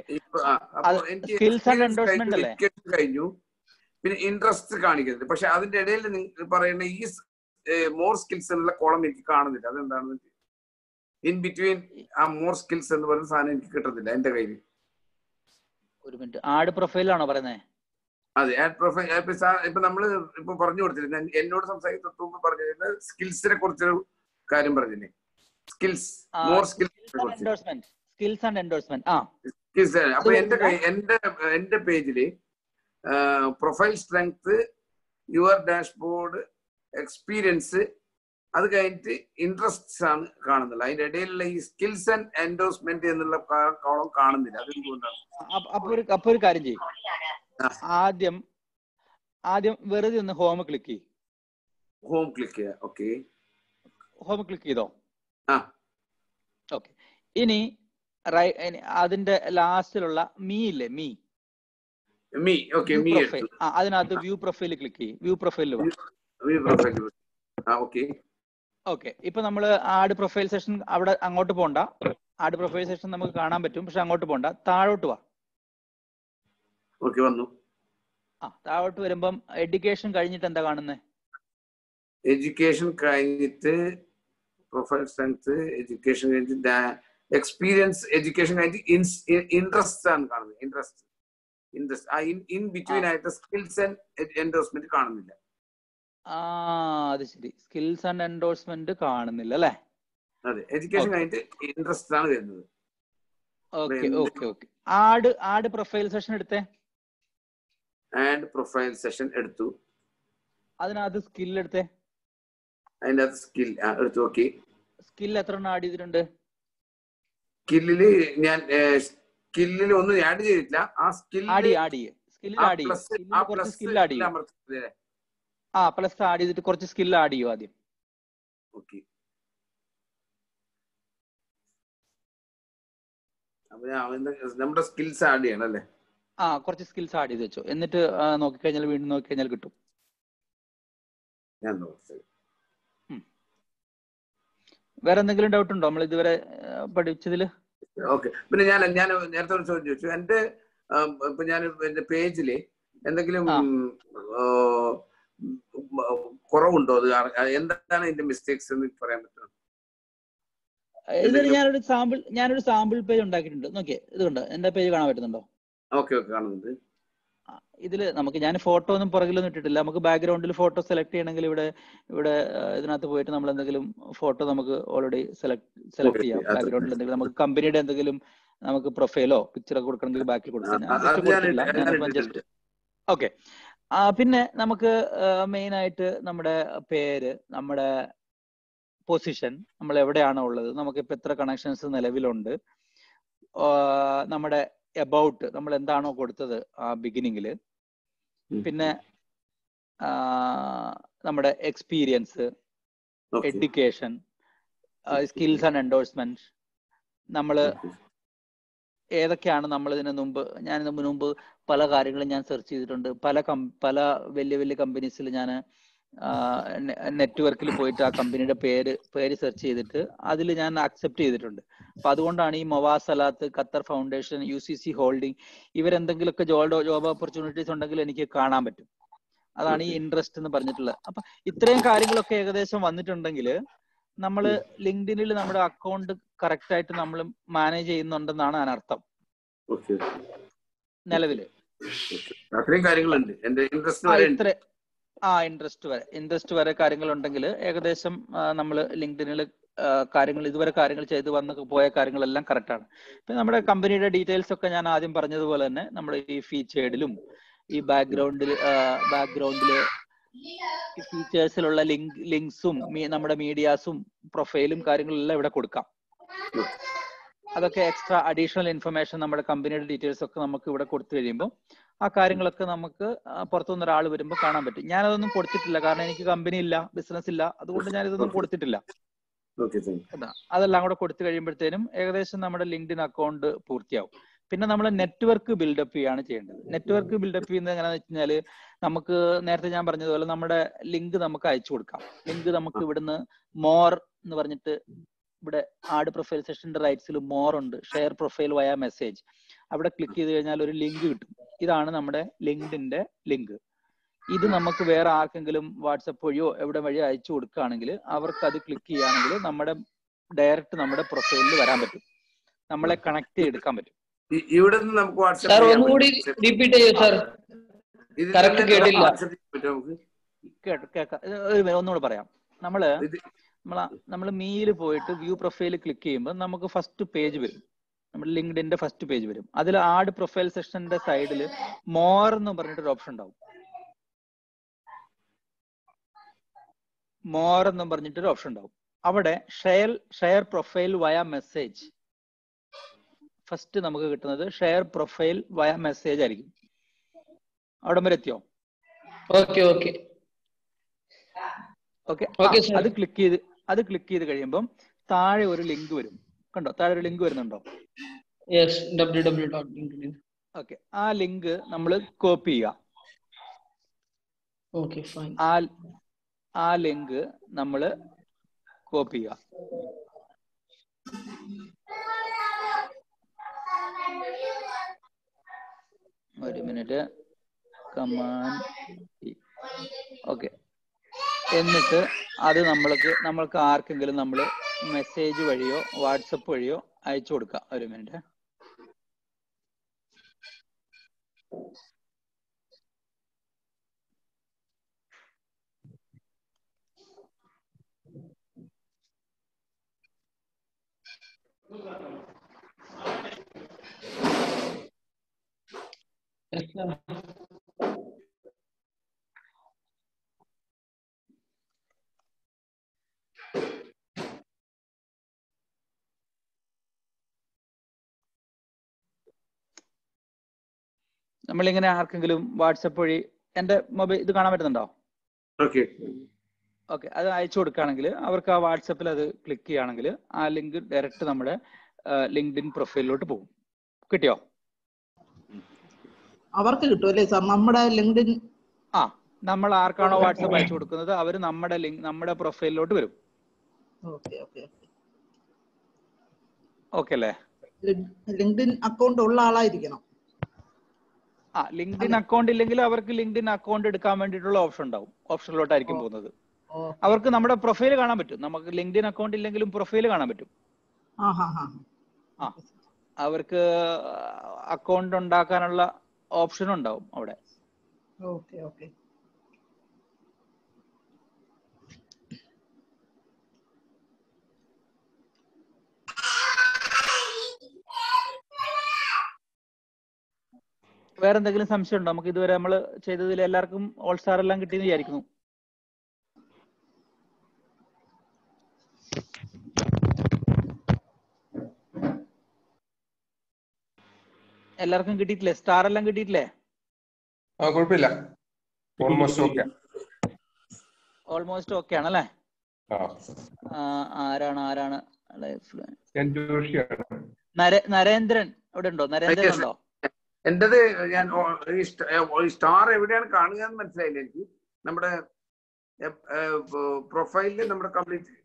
കഴിഞ്ഞു. പിന്നെ ഇൻട്രസ്റ്റ് കാണിക്കുന്നത്. പക്ഷെ അതിന്റെ ഇടയിൽ പറയുന്ന ഈ മോർ സ്കിൽസ് എന്നുള്ള കോളം എനിക്ക് കാണുന്നില്ല. അതെന്താണ്? ഇൻ ബിറ്റ്വീൻ ആ മോർ സ്കിൽസ് എന്ന് പറയുന്ന സാധനം എനിക്ക് കിട്ടുന്നില്ല എന്റെ കയ്യിൽ. ഒരു മിനിറ്റ്, ആഡ് പ്രൊഫൈലാണോ പറയുന്നത്? അതെ, ആഡ് പ്രൊഫൈൽ. ഇപ്പൊ നമ്മള് ഇപ്പൊ പറഞ്ഞു കൊടുത്തിരുന്ന എന്നോട് സംസാരിക്കുന്ന പറഞ്ഞിരുന്ന സ്കിൽസിനെ കുറിച്ചൊരു കാര്യം പറഞ്ഞില്ലേ, skills, more skills and endorsement. അപ്പൊ എന്റെ പേജില് profile strength, your dashboard, experience, അത് കഴിഞ്ഞിട്ട് ഇൻട്രസ്റ്റ് ആണ് കാണുന്നത്. അതിന്റെ ഇടയിലുള്ള ഈ സ്കിൽസ് ആൻഡ് എൻഡോഴ്സ്മെന്റ് എന്നുള്ള കോളം കാണുന്നില്ല. അതെന്തുകൊണ്ടാണ്? അപ്പൊ ഒരു കാര്യം ചെയ്യും. ആദ്യം വെറുതെ ഒന്ന് ഹോം ക്ലിക്ക് ചെയ്യും. ഹോം ക്ലിക്ക് ചെയ്യാം. ഓക്കെ, ഹോം ക്ലിക്ക് ചെയ്തോ? ഓക്കെ. ഇനി അതിന്റെ ലാസ്റ്റിലുള്ള മീ ഇല്ലേ, മീ, അതിനകത്ത് വ്യൂ പ്രൊഫൈൽ ക്ലിക്ക് ചെയ്യും. വ്യൂ പ്രൊഫൈലിൽ ഓക്കെ. ഇപ്പൊ നമ്മള് ആഡ് പ്രൊഫൈൽ സെഷൻ അവിടെ അങ്ങോട്ട് പോണ്ട. ആഡ് പ്രൊഫൈൽ സെഷൻ നമുക്ക് കാണാൻ പറ്റും, പക്ഷെ അങ്ങോട്ട് പോണ്ട. താഴോട്ട് വാ. വന്നു. താഴോട്ട് വരുമ്പം എഡ്യൂക്കേഷൻ കഴിഞ്ഞിട്ട് എന്താ കാണുന്നത്? എഡ്യൂക്കേഷൻ കഴിഞ്ഞിട്ട് പ്രൊഫൈൽ സ്ട്രെങ്ത്, എഡ്യൂക്കേഷൻ കഴിഞ്ഞിട്ട് എക്സ്പീരിയൻസ്, എഡ്യൂക്കേഷൻ കഴിഞ്ഞിട്ട് ഇൻട്രസ്റ്റ് ആണ് കാണുന്നത്. ഇൻട്രസ്റ്റ് ഇൻ ബിറ്റ്വീൻ ആയിട്ട് സ്കിൽസ് ആൻഡ് എൻഡോഴ്സ്മെന്റ് കാണുന്നില്ല. അത് ശരി, സ്കിൽസ് ആൻഡ് എൻഡോഴ്സ്മെന്റ് കാണുന്നില്ല അല്ലേ? അതെ, എഡ്യൂക്കേഷൻ കഴിഞ്ഞിട്ട് ഇൻട്രസ്റ്റ് ആണ് വരുന്നത്. ആഡ് പ്രൊഫൈൽ സെഷൻ എടുത്തേ. ആഡ് പ്രൊഫൈൽ സെഷൻ എടുത്തു. അതിനകത്ത് സ്കിൽ എടുത്തേ. അതിനകത്ത് സ്കിൽ എടുത്തു. ഓക്കെ, സ്കിൽ എത്ര എണ്ണം ആഡ് ചെയ്തിട്ടുണ്ട്? സ്കില്ലില് ഞാൻ ഒന്നും ആഡ് ചെയ്തിട്ടില്ല. ആ സ്കിൽ പ്ലസ് ആഡ് ചെയ്തിട്ട് കുറച്ച് സ്കിൽ ആഡ് ചെയ്യും ആദ്യം. ഓക്കെ, നമ്മുടെ സ്കിൽസ് ആഡ് ചെയ്യണം അല്ലേ? കുറച്ച് സ്കിൽസ് ആഡ് ചെയ്ത് വെച്ചോ. എന്നിട്ട് നോക്കിക്കഴിഞ്ഞാൽ വീണ്ടും നോക്കിക്കഴിഞ്ഞാൽ കിട്ടും. വേറെ എന്തെങ്കിലും ഡൗട്ട് ഉണ്ടോ നമ്മൾ ഇതുവരെ പഠിച്ചതില്? ഓക്കെ. പിന്നെ ഞാൻ നേരത്തെ ഒരു ചോദ്യം ചോദിച്ചു. എന്റെ ഇപ്പൊ ഞാൻ എന്റെ പേജില് എന്തെങ്കിലും കുറവുണ്ടോ? അത് എന്താണ് ഇതിന്റെ മിസ്റ്റേക്സ് എന്ന് പറയാൻ പറ്റുമോ? ഇതിൽ ഞാനൊരു സാമ്പിൾ പേജ് ഉണ്ടാക്കിയിട്ടുണ്ട്. നോക്കിയേ, ഇതുകൊണ്ട് എന്റെ പേജ് കാണാൻ പറ്റുന്നുണ്ടോ? ഓക്കെ, കാണുന്നുണ്ട്. ഇതില് നമുക്ക് ഞാൻ ഫോട്ടോ ഒന്നും പുറകിലൊന്നും ഇട്ടിട്ടില്ല. നമുക്ക് ബാക്ക്ഗ്രൗണ്ടിൽ ഫോട്ടോ സെലക്ട് ചെയ്യണമെങ്കിൽ ഇവിടെ ഇതിനകത്ത് പോയിട്ട് നമ്മൾ എന്തെങ്കിലും ഫോട്ടോ നമുക്ക് ഓൾറെഡി സെലക്ട് ചെയ്യാം. ബാക്ക്ഗ്രൗണ്ടിൽ എന്തെങ്കിലും നമുക്ക് കമ്പനിയുടെ എന്തെങ്കിലും നമുക്ക് പ്രൊഫൈലോ പിക്ചറോ കൊടുക്കണമെങ്കിൽ ബാക്കിൽ കൊടുക്കാം. ജസ്റ്റ് കൊടുത്തില്ല, ഞാനിപ്പം ജസ്റ്റ് ഓക്കെ. പിന്നെ നമുക്ക് മെയിൻ ആയിട്ട് നമ്മുടെ പേര്, നമ്മുടെ പൊസിഷൻ, നമ്മൾ എവിടെയാണോ ഉള്ളത്, നമുക്കിപ്പോൾ എത്ര കണക്ഷൻസ് നിലവിലുണ്ട്, നമ്മുടെ എബൌട്ട് നമ്മൾ എന്താണോ കൊടുത്തത് ആ ബിഗിനിങ്ങിൽ, പിന്നെ നമ്മുടെ experience, education, skills and endorsement, നമ്മൾ ഏതൊക്കെയാണ് നമ്മൾ ഇതിന് മുമ്പ് പല കാര്യങ്ങളും ഞാൻ സെർച്ച് ചെയ്തിട്ടുണ്ട്. പല വലിയ വലിയ കമ്പനീസിൽ ഞാൻ നെറ്റ്വർക്കിൽ പോയിട്ട് ആ കമ്പനിയുടെ പേര് സെർച്ച് ചെയ്തിട്ട് അതിൽ ഞാൻ അക്സെപ്റ്റ് ചെയ്തിട്ടുണ്ട്. അപ്പൊ അതുകൊണ്ടാണ് ഈ Mowasalat, Qatar Foundation, UCC holding, ഇവരെന്തെങ്കിലുമൊക്കെ ജോബ് ഓപ്പർച്യൂണിറ്റീസ് ഉണ്ടെങ്കിൽ എനിക്ക് കാണാൻ പറ്റും. അതാണ് ഈ ഇൻട്രസ്റ്റ് എന്ന് പറഞ്ഞിട്ടുള്ളത്. അപ്പൊ ഇത്രയും കാര്യങ്ങളൊക്കെ ഏകദേശം വന്നിട്ടുണ്ടെങ്കിൽ നമ്മൾ ലിങ്ക്ഡിനിൽ നമ്മുടെ അക്കൗണ്ട് കറക്റ്റ് ആയിട്ട് നമ്മൾ മാനേജ് ചെയ്യുന്നുണ്ടെന്നാണ് അതിനർത്ഥം നിലവില്. ഇൻട്രസ്റ്റ് വരെ കാര്യങ്ങളുണ്ടെങ്കിൽ ഏകദേശം നമ്മൾ ലിങ്ക്ഡിനിൽ കാര്യങ്ങൾ ചെയ്ത് പോയ കാര്യങ്ങളെല്ലാം കറക്റ്റ് ആണ്. ഇപ്പൊ നമ്മുടെ കമ്പനിയുടെ ഡീറ്റെയിൽസ് ഒക്കെ ഞാൻ ആദ്യം പറഞ്ഞതുപോലെ തന്നെ നമ്മൾ ഈ ഫീച്ചേർഡിലും ഈ ബാക്ക്ഗ്രൗണ്ടില് ഫീച്ചേഴ്സിലുള്ള ലിങ്ക്സും നമ്മുടെ മീഡിയാസും പ്രൊഫൈലും കാര്യങ്ങളെല്ലാം ഇവിടെ കൊടുക്കാം. അതൊക്കെ എക്സ്ട്രാ അഡീഷണൽ ഇൻഫർമേഷൻ നമ്മുടെ കമ്പനിയുടെ ഡീറ്റെയിൽസ് ഒക്കെ നമുക്ക് ഇവിടെ കൊടുത്തു കഴിയുമ്പോൾ ആ കാര്യങ്ങളൊക്കെ നമുക്ക് പുറത്തുനിന്ന് ഒരാൾ വരുമ്പോൾ കാണാൻ പറ്റും. ഞാനതൊന്നും കൊടുത്തിട്ടില്ല, കാരണം എനിക്ക് കമ്പനി ഇല്ല, ബിസിനസ് ഇല്ല, അതുകൊണ്ട് ഞാൻ ഇതൊന്നും കൊടുത്തിട്ടില്ല. അതെല്ലാം കൂടെ കൊടുത്തു കഴിയുമ്പോഴത്തേനും ഏകദേശം നമ്മുടെ ലിങ്ക്ഡിൻ അക്കൗണ്ട് പൂർത്തിയാവും. പിന്നെ നമ്മൾ നെറ്റ്വർക്ക് ബിൽഡപ്പ് ചെയ്യാണ് ചെയ്യേണ്ടത്. നെറ്റ്വർക്ക് ബിൽഡപ്പ് ചെയ്യുന്നത് എങ്ങനെയാണെന്ന് വെച്ച് കഴിഞ്ഞാൽ, നമുക്ക് നേരത്തെ ഞാൻ പറഞ്ഞതുപോലെ നമ്മുടെ ലിങ്ക് നമുക്ക് അയച്ചു കൊടുക്കാം. ലിങ്ക് നമുക്ക് ഇവിടുന്ന് മോർ എന്ന് പറഞ്ഞിട്ട് ഇവിടെ ആഡ് പ്രൊഫൈൽ സെഷന്റെ റൈറ്റ്സിൽ മോർ ഉണ്ട്, ഷെയർ പ്രൊഫൈൽ വയ മെസ്സേജ്. അവിടെ ക്ലിക്ക് ചെയ്ത് കഴിഞ്ഞാൽ ഒരു ലിങ്ക് കിട്ടും. ഇതാണ് നമ്മുടെ ലിങ്ക്ഡിന്റെ ലിങ്ക്. ഇത് നമുക്ക് വേറെ ആർക്കെങ്കിലും വാട്സപ്പ് വഴിയോ എവിടെ വഴിയോ അയച്ചു കൊടുക്കുകയാണെങ്കിൽ അവർക്ക് അത് ക്ലിക്ക് ചെയ്യുകയാണെങ്കിൽ നമ്മുടെ ഡയറക്റ്റ് നമ്മുടെ പ്രൊഫൈലിൽ വരാൻ പറ്റും, നമ്മളെ കണക്ട് ചെയ്തെടുക്കാൻ പറ്റും. ഇവിടെ നിന്ന് നമുക്ക് വാട്സ്ആപ്പ് ഒന്നുകൂടി റിപ്പീറ്റ് ചെയ്യൂ സർ, കറക്റ്റ് കേട്ടില്ല. ഒന്നുകൂടെ പറയാം. നമ്മൾ മീയിൽ പോയിട്ട് വ്യൂ പ്രൊഫൈൽ ക്ലിക്ക് ചെയ്യുമ്പോൾ നമുക്ക് ഫസ്റ്റ് പേജ് വരും, നമ്മുടെ ലിങ്ക്ഡിന്റെ ഫസ്റ്റ് പേജ് വരും. അതിൽ ആഡ് പ്രൊഫൈൽ സെക്ഷന്റെ സൈഡിൽ മോർ എന്ന് പറഞ്ഞിട്ടൊരു ഓപ്ഷൻ ഉണ്ടാവും. മോർ എന്ന് പറഞ്ഞിട്ടൊരു ഓപ്ഷൻ ഉണ്ടാവും. അവിടെ share profile via message, first നമുക്ക് കിട്ടുന്നത് ഷെയർ പ്രൊഫൈൽ വയ മെസ്സേജ് ആയിരിക്കും. അവിടെ വരെ എത്തിയോ? ഓക്കെ. അത് ക്ലിക്ക് ചെയ്ത് കഴിയുമ്പോൾ താഴെ ഒരു ലിങ്ക് വരും. കണ്ടോ? താഴെ ഒരു ലിങ്ക് വരുന്നുണ്ടോ? ഓക്കെ. ആ ലിങ്ക് നമ്മൾ കോപ്പി ചെയ്യുക. ആ ലിങ്ക് നമ്മൾ കോപ്പി ചെയ്യുക. ഒരു മിനിറ്റ്. ഓക്കെ. എന്നിട്ട് അത് നമ്മൾക്ക് ആർക്കെങ്കിലും നമ്മൾ മെസ്സേജ് വഴിയോ വാട്സപ്പ് വഴിയോ അയച്ചു കൊടുക്കാം. ഒരു മിനിറ്റ്. നമ്മളിങ്ങനെ ആർക്കെങ്കിലും വാട്സപ്പ് വഴി എന്റെ മൊബൈൽ ഇത് കാണാൻ പറ്റുന്നുണ്ടോ? ഓക്കെ. അത് അയച്ചു കൊടുക്കുകയാണെങ്കിൽ അവർക്ക് ആ വാട്സപ്പിൽ അത് ക്ലിക്ക് ചെയ്യുകയാണെങ്കിൽ ആ ലിങ്ക് ഡയറക്റ്റ് നമ്മുടെ ലിങ്ക്ഡിൻ പ്രൊഫൈലിലോട്ട് പോകും. കിട്ടിയോ? അവർക്ക് കിട്ടുമല്ലേ സാർ നമ്മുടെ ലിങ്ക്ഡിൻ? നമ്മൾ ആർക്കാണോ വാട്സപ്പ് അയച്ചു കൊടുക്കുന്നത് അവർ നമ്മുടെ പ്രൊഫൈലിലോട്ട് വരും. ഓക്കെ അല്ലേ? ലിങ്ക്ഡിൻ അക്കൗണ്ട് ഉള്ള ആളായിരിക്കണം. ലിങ്ക്ഡിൻ അക്കൗണ്ട് ഇല്ലെങ്കിൽ അവർക്ക് ലിങ്ക്ഡിൻ അക്കൗണ്ട് എടുക്കാൻ വേണ്ടിയിട്ടുള്ള ഓപ്ഷൻ ഉണ്ടാവും. ഓപ്ഷനിലോട്ടായിരിക്കും പോകുന്നത്. അവർക്ക് നമ്മുടെ പ്രൊഫൈൽ കാണാൻ പറ്റും. നമുക്ക് ലിങ്ക്ഡിൻ അക്കൗണ്ട് ഇല്ലെങ്കിലും പ്രൊഫൈൽ കാണാൻ പറ്റും. അവർക്ക് അക്കൗണ്ട് ഉണ്ടാക്കാനുള്ള ഓപ്ഷനും ഉണ്ടാവും അവിടെ. Okay okay. വേറെ എന്തെങ്കിലും സംശയം ഉണ്ടോ? നമുക്ക് ഇതുവരെ നമ്മൾ ചെയ്തതിൽ എല്ലാവർക്കും ഓൾ സ്റ്റാർ എല്ലാം കിട്ടിയെന്ന് വിചാരിക്കുന്നു. എല്ലാവർക്കും കിട്ടിയിട്ടില്ലേ? സ്റ്റാർ എല്ലാം കിട്ടിയിട്ടില്ലേ? കുഴപ്പമില്ല, ഓൾമോസ്റ്റ് ഓക്കെ ആണല്ലേ? ആരാണ് നരേന്ദ്രൻ അവിടെ ഉണ്ടോ? നരേന്ദ്രൻ ഉണ്ടോ? എന്റേത് ഞാൻ സ്റ്റാർ എവിടെയാണ് കാണുക എന്ന് മനസ്സിലായില്ല എനിക്ക്. നമ്മുടെ പ്രൊഫൈലില് നമ്മുടെ കംപ്ലീറ്റ്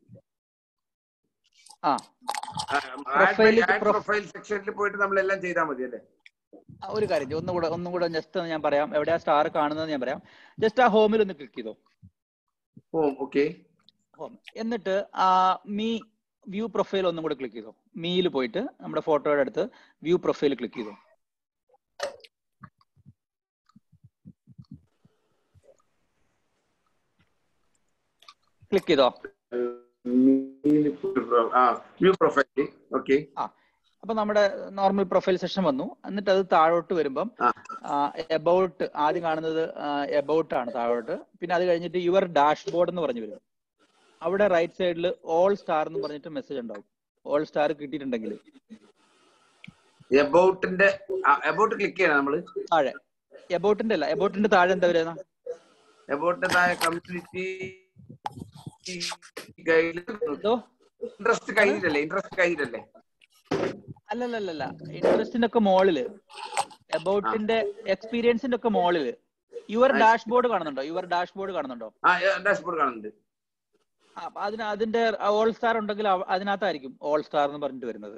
പ്രൊഫൈൽ സെക്ഷനിൽ പോയിട്ട് നമ്മളെല്ലാം ചെയ്താൽ മതി അല്ലേ? ഒരു കാര്യം ഒന്നും കൂടെ ജസ്റ്റ് ഞാൻ പറയാം. എവിടെയാ സ്റ്റാർ കാണുന്നത് ഞാൻ പറയാം. ജസ്റ്റ് ആ ഹോമിൽ ഒന്ന് ക്ലിക്ക് ചെയ്തോ. Home, okay. ഹോം എന്നിട്ട് മീ വ്യൂ പ്രൊഫൈൽ ഒന്നും കൂടെ ക്ലിക്ക് ചെയ്തോ. മീയിൽ പോയിട്ട് നമ്മുടെ ഫോട്ടോയുടെ അടുത്ത് വ്യൂ പ്രൊഫൈൽ ക്ലിക്ക് ചെയ്തോ. ക്ലിക്ക് ചെയ്തോ. അപ്പൊ നമ്മുടെ നോർമൽ പ്രൊഫൈൽ സെഷൻ വന്നു. എന്നിട്ട് അത് താഴോട്ട് വരുമ്പം എബൌട്ട് ആദ്യം കാണുന്നത് എബൌട്ട് ആണ് താഴോട്ട്. പിന്നെ അത് കഴിഞ്ഞിട്ട് യുവർ ഡാഷ്ബോർഡ് എന്ന് പറഞ്ഞു വരും. അവിടെ റൈറ്റ് സൈഡിൽ ഓൾ സ്റ്റാർ എന്ന് പറഞ്ഞിട്ട് മെസ്സേജ് ഉണ്ടാവും. ഓൾ സ്റ്റാർ കിട്ടിയിട്ടുണ്ടെങ്കിൽ എബൌട്ട് ക്ലിക്ക് ചെയ്യണം നമ്മള്. താഴെ എബൌട്ടിന്റെ അല്ല, എബൌട്ടിന്റെ താഴെ എന്താ വരുന്ന? എബൌട്ടിന്റെ താഴെ കമ്മ്യൂണിറ്റി ഇൻട്രസ്റ്റ് കഴിഞ്ഞിട്ടല്ലേ? അല്ലല്ല, ഇൻട്രസ്റ്റിന്റെ ഒക്കെ മോളില്, എബൌട്ടിന്റെ എക്സ്പീരിയൻസിന്റെ ഒക്കെ മോളില് യുവർ ഡാഷ്ബോർഡ് കാണുന്നുണ്ടോ? യുവർ ഡാഷ്ബോർഡ് കാണുന്നുണ്ടോ? ഡാഷ്ബോർഡ് കാണുന്നുണ്ട്. അതിന്റെ ഓൾ സ്റ്റാർ ഉണ്ടെങ്കിൽ അതിനകത്തായിരിക്കും ഓൾ സ്റ്റാർ എന്ന് പറഞ്ഞിട്ട് വരുന്നത്.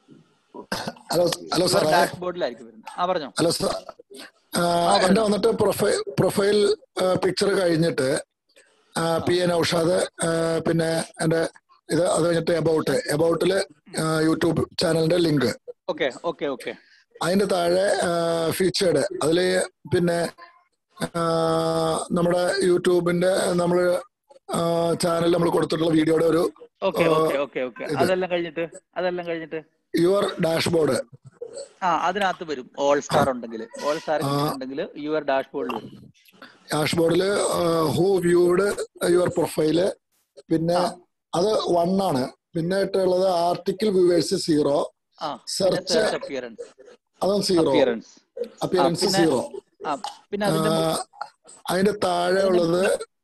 ഹലോ സാറേ, ഡാഷ്ബോർഡിലായിരിക്കും വരുന്നത്. പറഞ്ഞോ. ഹലോ സാർ, എന്റെ വന്നിട്ട് പ്രൊഫൈൽ പിക്ചർ കഴിഞ്ഞിട്ട് പി എ നൗഷാദ്, പിന്നെ എന്റെ ഇത്, അത് കഴിഞ്ഞിട്ട് എബൌട്ടില് യൂട്യൂബ് ചാനലിന്റെ ലിങ്ക്. അതിന്റെ താഴെ ഫീച്ചേർഡ്, അതില് പിന്നെ നമ്മുടെ യൂട്യൂബിന്റെ നമ്മള് ചാനൽ നമ്മൾ കൊടുത്തിട്ടുള്ള വീഡിയോയുടെ ഒരു അതെല്ലാം കഴിഞ്ഞിട്ട് യുവർ ഡാഷ്ബോർഡ് അതിനകത്ത് വരും. ഓൾ സ്റ്റാർ ഉണ്ടെങ്കിൽ യുവർ ഡാഷ്ബോർഡിൽ വരും. ഡാഷ്ബോർഡില് ഹൂ വ്യൂഡ് യുവർ പ്രൊഫൈല്, പിന്നെ അത് 1 ആണ്. പിന്നെ ഉള്ളത് ആർട്ടിക്കിൾ വ്യൂവേഴ്സ് 0, സെർച്ച് അതും 0, അപ്പിയറൻസ് 0. പിന്നെ അതിന്റെ താഴെ ഉള്ളത്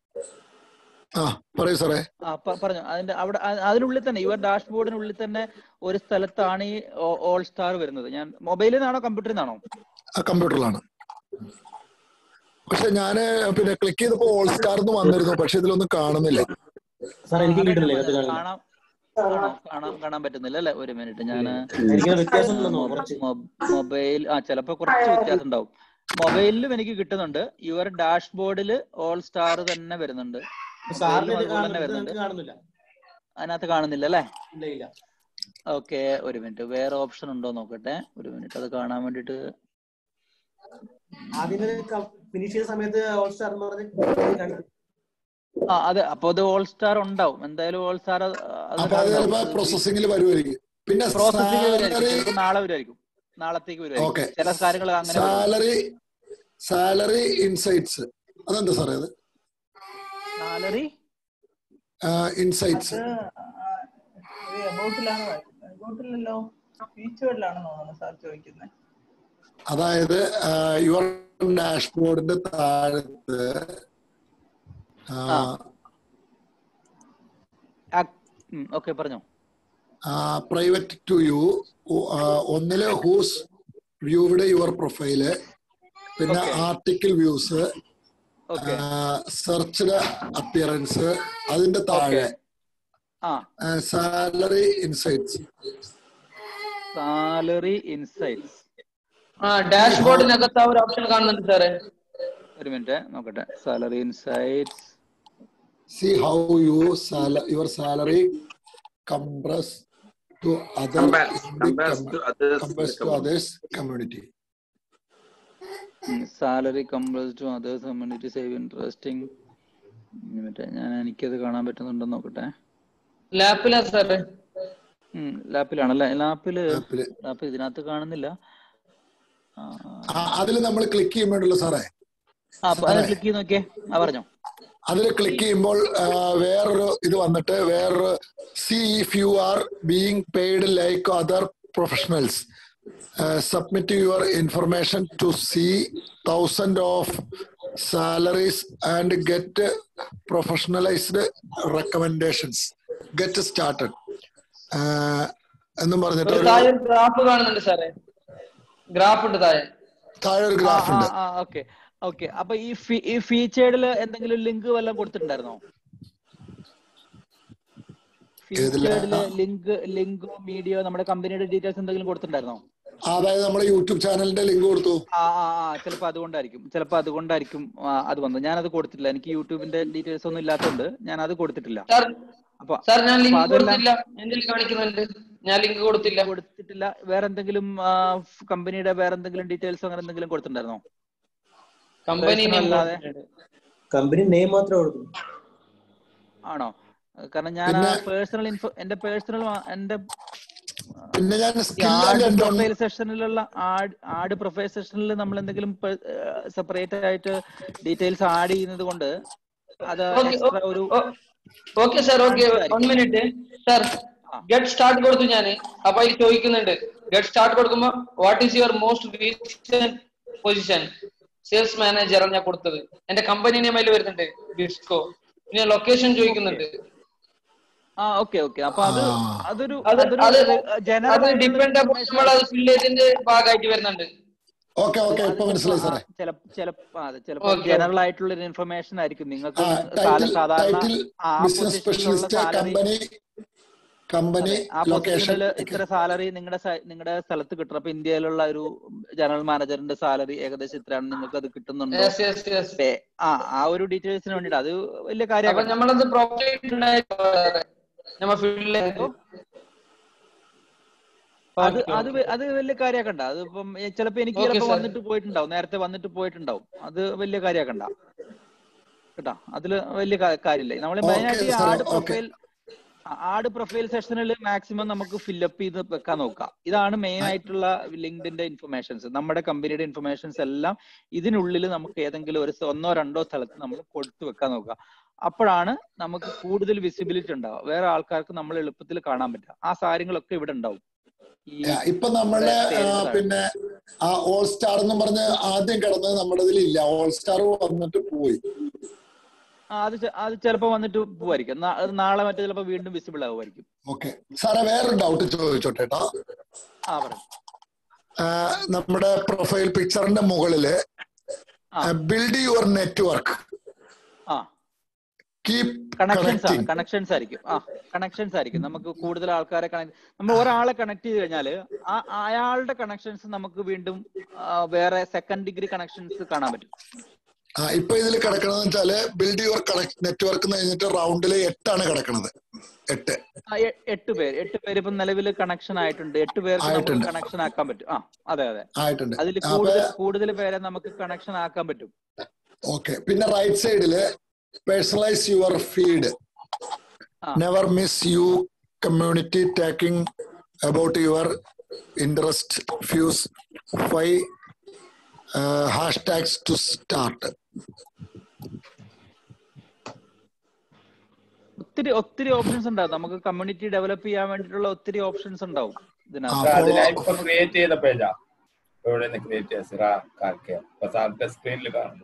പറയൂ സാറേ. പറഞ്ഞു. അതിനുള്ളിൽ തന്നെ യുവർ ഡാഷ്ബോർഡിനുള്ളിൽ തന്നെ ഒരു സ്ഥലത്താണ് ഈ ഓൾ സ്റ്റാർ വരുന്നത്. ഞാൻ മൊബൈലിൽ നിന്നാണോ കമ്പ്യൂട്ടറിൽ നിന്നാണോ? കമ്പ്യൂട്ടറിലാണ്. പക്ഷെ ഞാന് പിന്നെ ക്ലിക്ക് ചെയ്തപ്പോ ഓൾ സ്റ്റാർ എന്ന് വന്നിരുന്നു, പക്ഷെ ഇതിലൊന്നും കാണുന്നില്ല. കാണാൻ പറ്റുന്നില്ല അല്ലെ? ഒരു മിനിറ്റ്, ഞാന് മൊബൈൽ ചിലപ്പോ കുറച്ച് വ്യത്യാസം ഉണ്ടാവും. മൊബൈലിലും എനിക്ക് കിട്ടുന്നുണ്ട്. യുവർ ഡാഷ്ബോർഡിൽ ഓൾ സ്റ്റാർ തന്നെ വരുന്നുണ്ട്. അതിനകത്ത് കാണുന്നില്ല അല്ലേ? ഓക്കെ, ഒരു മിനിറ്റ്, വേറെ ഓപ്ഷൻ ഉണ്ടോ നോക്കട്ടെ. ഒരു മിനിറ്റ്, അത് കാണാൻ വേണ്ടിട്ട്. അതെ, അപ്പൊ അത് ഓൾ സ്റ്റാർ ഉണ്ടാവും എന്തായാലും. ഓൾ സ്റ്റാർ പ്രോസസിംഗിൽ വരുമായിരിക്കും. പിന്നെ നാളെ വരുമായിരിക്കും, നാളത്തേക്ക് വരുമായിരിക്കും. ചില കാര്യങ്ങൾ അങ്ങനെ. സാലറി ഇൻസൈറ്റ്സ്, അതെന്താ സാറേ? അത് സാലറി ഇൻസൈറ്റ്സ് അതായത് യുവർ ഡാഷ്ബോർഡിന്റെ താഴത്ത് പറഞ്ഞോ. പ്രൈവറ്റ് ടു യു, ഒന്നില് ഹൂസ് വ്യൂവിടെ യുവർ പ്രൊഫൈല്, പിന്നെ ആർട്ടിക്കിൾ വ്യൂസ്, സെർച്ച്ഡ് അപ്പിയറൻസ്, അതിന്റെ താഴെ സാലറി ഇൻസൈറ്റ്സ്. ഡാഷ്ബോർഡിനകത്ത് ഒരു ഓപ്ഷൻ കാണുന്നുണ്ട് സാറേ. ഒരു മിനിറ്റ് നോക്കട്ടെ. Salary insights. See how your salary compares to others community. Salary compares to others community save interesting. മറ്റേ എനിക്കത് കാണാൻ പറ്റുന്നുണ്ടെന്ന് നോക്കട്ടെ. ലാപ്പിലാ സാറേ? ലാപ്പിലാണല്ലേ? ലാപ്പില് ഇതിനകത്ത് കാണുന്നില്ല. അതിൽ നമ്മൾ ക്ലിക്ക് ചെയ്യുമ്പോഴല്ലോ സാറേ, ക്ലിക്ക് ചെയ്ത് നോക്കിയേ. പറഞ്ഞോ. അതിൽ ക്ലിക്ക് ചെയ്യുമ്പോൾ വേറൊരു ഇത് വന്നിട്ട് വേറൊരു see if you are being paid like other professionals submit your information to see 1000 of salaries and get professionalised recommendations get started എന്നും പറഞ്ഞിട്ട് ഗ്രാഫ് കാണുന്നുണ്ട് സാറേ. ഗ്രാഫ് ഉണ്ട് താഴെ ഒരു ഗ്രാഫ് ഉണ്ട്. ഓക്കെ. അപ്പൊ ഈ ഫീച്ചേർഡിൽ എന്തെങ്കിലും ലിങ്ക് വല്ലതും കൊടുത്തിട്ടുണ്ടായിരുന്നോ? ഫീച്ചേർഡില് ലിങ്കോ മീഡിയോ നമ്മുടെ കമ്പനിയുടെ ഡീറ്റെയിൽസ് എന്തെങ്കിലും കൊടുത്തിട്ടുണ്ടായിരുന്നോ? അതായത് നമ്മുടെ യൂട്യൂബ് ചാനലിന്റെ ലിങ്ക് കൊടുത്തു. ചിലപ്പോ അതുകൊണ്ടായിരിക്കും അത് വന്നത്. ഞാനത് കൊടുത്തിട്ടില്ല. എനിക്ക് യൂട്യൂബിന്റെ ഡീറ്റെയിൽസ് ഒന്നും ഇല്ലാത്തതുകൊണ്ട് ഞാൻ അത് കൊടുത്തിട്ടില്ല. കൊടുത്തിട്ടില്ല. വേറെ എന്തെങ്കിലും കമ്പനിയുടെ വേറെ എന്തെങ്കിലും ഡീറ്റെയിൽസ് അങ്ങനെ എന്തെങ്കിലും കൊടുത്തിട്ടുണ്ടായിരുന്നോ? കമ്പനി നെയിം മാത്രമേ കൊടുത്തു. ആണോ? കാരണം ഞാൻ എന്റെ പേഴ്സണൽ പ്രൊഫൈൽ സെഷനിലുള്ള ആഡ് പ്രൊഫൈൽ സെഷനിൽ നമ്മൾ എന്തെങ്കിലും സെപ്പറേറ്റ് ആയിട്ട് ഡീറ്റെയിൽസ് ആഡ് ചെയ്യുന്നത് കൊണ്ട് അത് എക്സ്ട്രാ ഒരു ഗെറ്റ് സ്റ്റാർട്ട് കൊടുത്തു ഞാന്. അപ്പൊ അതിൽ ചോദിക്കുന്നുണ്ട്, ഗെറ്റ് സ്റ്റാർട്ട് കൊടുക്കുമ്പോ what is your most recent position? Sales manager ഞാൻ കൊടുത്തത്. എന്റെ കമ്പനി നെയിം അതിൽ വരുന്നുണ്ട്, ബിസ്കോ. പിന്നെ ലൊക്കേഷൻ ചോദിക്കുന്നുണ്ട്. അപ്പൊ അതൊരു ഭാഗമായിട്ട് വരുന്നുണ്ട്. ചിലപ്പോ ജനറൽ ആയിട്ടുള്ള ഒരു ഇൻഫർമേഷൻ ആയിരിക്കും. നിങ്ങൾക്ക് സാധാരണ ആ പൊസിഷനിൽ ഇത്ര സാലറി നിങ്ങളുടെ സ്ഥലത്ത് കിട്ടണം. അപ്പൊ ഇന്ത്യയിലുള്ള ഒരു ജനറൽ മാനേജറിന്റെ സാലറി ഏകദേശം ഇത്രയാണ്, നിങ്ങൾക്ക് അത് കിട്ടുന്നുണ്ടോ? ആ ഒരു ഡീറ്റെയിൽസിന് വേണ്ടിട്ട് അത് വലിയ കാര്യമാണ്. അത് വലിയ കാര്യാക്കണ്ട. അതിപ്പം ചിലപ്പോ എനിക്ക് വന്നിട്ട് പോയിട്ടുണ്ടാവും, നേരത്തെ വന്നിട്ട് പോയിട്ടുണ്ടാവും. അത് വലിയ കാര്യാക്കണ്ട കേട്ടാ. അതില് വലിയ കാര്യമില്ല. നമ്മള് മെയിനായിട്ട് ആഡ് പ്രൊഫൈൽ സെഷനിൽ മാക്സിമം നമുക്ക് ഫില്ലപ്പ് ചെയ്ത് വെക്കാൻ നോക്കാം. ഇതാണ് മെയിൻ ആയിട്ടുള്ള ലിങ്ക്ഡിന്റെ ഇൻഫർമേഷൻസ്. നമ്മുടെ കമ്പനിയുടെ ഇൻഫർമേഷൻസ് എല്ലാം ഇതിനുള്ളിൽ നമുക്ക് ഏതെങ്കിലും ഒരു 1-2 സ്ഥലത്ത് നമ്മൾ കൊടുത്തു വെക്കാൻ നോക്കുക. അപ്പോഴാണ് നമുക്ക് കൂടുതൽ വിസിബിലിറ്റി ഉണ്ടാവുക. വേറെ ആൾക്കാർക്ക് നമ്മൾ എളുപ്പത്തിൽ കാണാൻ പറ്റുക. ആ കാര്യങ്ങളൊക്കെ ഇവിടെ ഉണ്ടാവും. ഇപ്പൊ നമ്മള് പിന്നെ ഓൾ സ്റ്റാർ എന്ന് പറഞ്ഞ് ആദ്യം കിടന്നത് നമ്മുടെ ഇതിലില്ല. ഓൾ സ്റ്റാർ വന്നിട്ട് പോയി. അത് ചിലപ്പോ വന്നിട്ട് പോവായിരിക്കും. നാളെ മറ്റേ ചിലപ്പോ വീണ്ടും വിസിബിൾ ആവുമായിരിക്കും. ഓക്കെ സാറേ, വേറൊരു ഡൗട്ട് ചോദിച്ചോട്ടെ. നമ്മുടെ പ്രൊഫൈൽ പിക്ചറിന്റെ മുകളില് ബിൽഡ് യുവർ നെറ്റ്വർക്ക് കണക്ഷൻസ് ആയിരിക്കും. നമുക്ക് കൂടുതൽ ആൾക്കാരെ നമ്മൾ ഒരാളെ കണക്ട് ചെയ്ത് കഴിഞ്ഞാല് അയാളുടെ കണക്ഷൻസ് നമുക്ക് വീണ്ടും വേറെ സെക്കൻഡ് ഡിഗ്രി കണക്ഷൻസ് കാണാൻ പറ്റും. ഇപ്പൊ ഇതിൽ കിടക്കണമെന്ന് വെച്ചാല് ബിൽഡ് യുവർ കഴിഞ്ഞിട്ട് റൗണ്ടില് 8 കിടക്കണത്. 8 പേര് ഇപ്പൊ നിലവിൽ കണക്ഷൻ ആയിട്ടുണ്ട്. 8 പേർക്ക് കണക്ഷൻ ആക്കാൻ പറ്റും. അതെ. അതിൽ കൂടുതൽ പേരെ നമുക്ക് കണക്ഷൻ ആക്കാൻ പറ്റും. ഓക്കെ. പിന്നെ റൈറ്റ് സൈഡില് personalize your feed, never miss you community talking about your interest, views, 5 hashtags to start. ഒത്തിരി ഓപ്ഷൻസ് ഉണ്ടാവും. നമുക്ക് കമ്മ്യൂണിറ്റി ഡെവലപ്പ് ചെയ്യാൻ വേണ്ടിയിട്ടുള്ള ഒത്തിരി ഓപ്ഷൻസ് ഉണ്ടാവും ഇതിനകത്ത്. ക്രിയേറ്റ് ചെയ്ത പേജാ ക്രിയേറ്റ് സ്ക്രീനിൽ കാണുന്നു.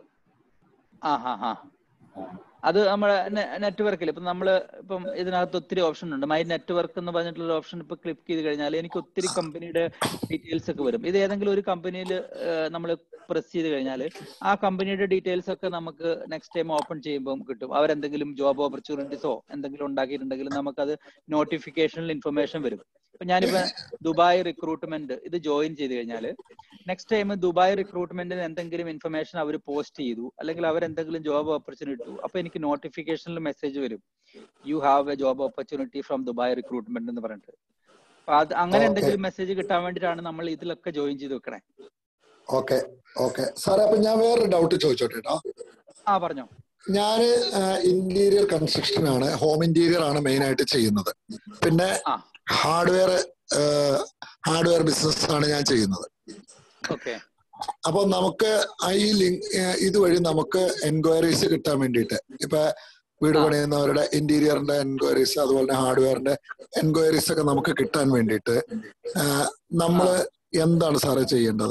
അത് നമ്മുടെ നെറ്റ്വർക്കിൽ ഇപ്പം ഇതിനകത്ത് ഒത്തിരി ഓപ്ഷൻ ഉണ്ട്. മൈ നെറ്റ്വർക്ക് എന്ന് പറഞ്ഞിട്ടുള്ള ഓപ്ഷൻ ഇപ്പൊ ക്ലിക്ക് ചെയ്ത് കഴിഞ്ഞാൽ എനിക്ക് ഒത്തിരി കമ്പനിയുടെ ഡീറ്റെയിൽസ് ഒക്കെ വരും. ഇത് ഏതെങ്കിലും ഒരു കമ്പനിയിൽ നമ്മൾ പ്രസ് ചെയ്ത് കഴിഞ്ഞാൽ ആ കമ്പനിയുടെ ഡീറ്റെയിൽസ് ഒക്കെ നമുക്ക് നെക്സ്റ്റ് ടൈം ഓപ്പൺ ചെയ്യുമ്പോൾ കിട്ടും. അവരെന്തെങ്കിലും ജോബ് ഓപ്പർച്യൂണിറ്റീസോ എന്തെങ്കിലും ഉണ്ടാക്കിയിട്ടുണ്ടെങ്കിൽ നമുക്കത് നോട്ടിഫിക്കേഷനിൽ ഇൻഫർമേഷൻ വരും. ഇപ്പൊ ഞാനിപ്പോ ദുബായ് റിക്രൂട്ട്മെന്റ് ഇത് ജോയിൻ ചെയ്ത് കഴിഞ്ഞാല് നെക്സ്റ്റ് ടൈം ദുബായ് റിക്രൂട്ട്മെന്റിന് എന്തെങ്കിലും ഇൻഫർമേഷൻ അവർ പോസ്റ്റ് ചെയ്തു, അല്ലെങ്കിൽ അവരെന്തെങ്കിലും ജോബ് ഓപ്പർച്യൂണിറ്റി ഇട്ടു, അപ്പൊ എനിക്ക് നോട്ടിഫിക്കേഷനിൽ മെസ്സേജ് വരും, you have a job opportunity from Dubai recruitment എന്ന് പറഞ്ഞിട്ട്. അപ്പൊ അത് അങ്ങനെ എന്തെങ്കിലും മെസ്സേജ് കിട്ടാൻ വേണ്ടിയിട്ടാണ് നമ്മൾ ഇതിലൊക്കെ ജോയിൻ ചെയ്ത് വെക്കണേ. ഓക്കെ ഓക്കെ സാറേ, അപ്പൊ ഞാൻ വേറൊരു ഡൗട്ട് ചോദിച്ചോട്ടെ കേട്ടോ. പറഞ്ഞോ. ഞാന് ഇന്റീരിയർ കൺസ്ട്രക്ഷൻ ആണ്, ഹോം ഇന്റീരിയർ ആണ് മെയിൻ ആയിട്ട് ചെയ്യുന്നത്. പിന്നെ ഹാർഡ്വെയർ ബിസിനസ് ആണ് ഞാൻ ചെയ്യുന്നത്. അപ്പൊ നമുക്ക് ഈ ലിങ്ക് ഇതുവഴി നമുക്ക് എൻക്വയറീസ് കിട്ടാൻ വേണ്ടിയിട്ട്, ഇപ്പൊ വീട് പണിയുന്നവരുടെ ഇന്റീരിയറിന്റെ എൻക്വയറീസ്, അതുപോലെ തന്നെ ഹാർഡ്വെയറിന്റെ എൻക്വയറീസ് ഒക്കെ നമുക്ക് കിട്ടാൻ വേണ്ടിയിട്ട് നമ്മള് എന്താണ് സാറേ ചെയ്യേണ്ടത്?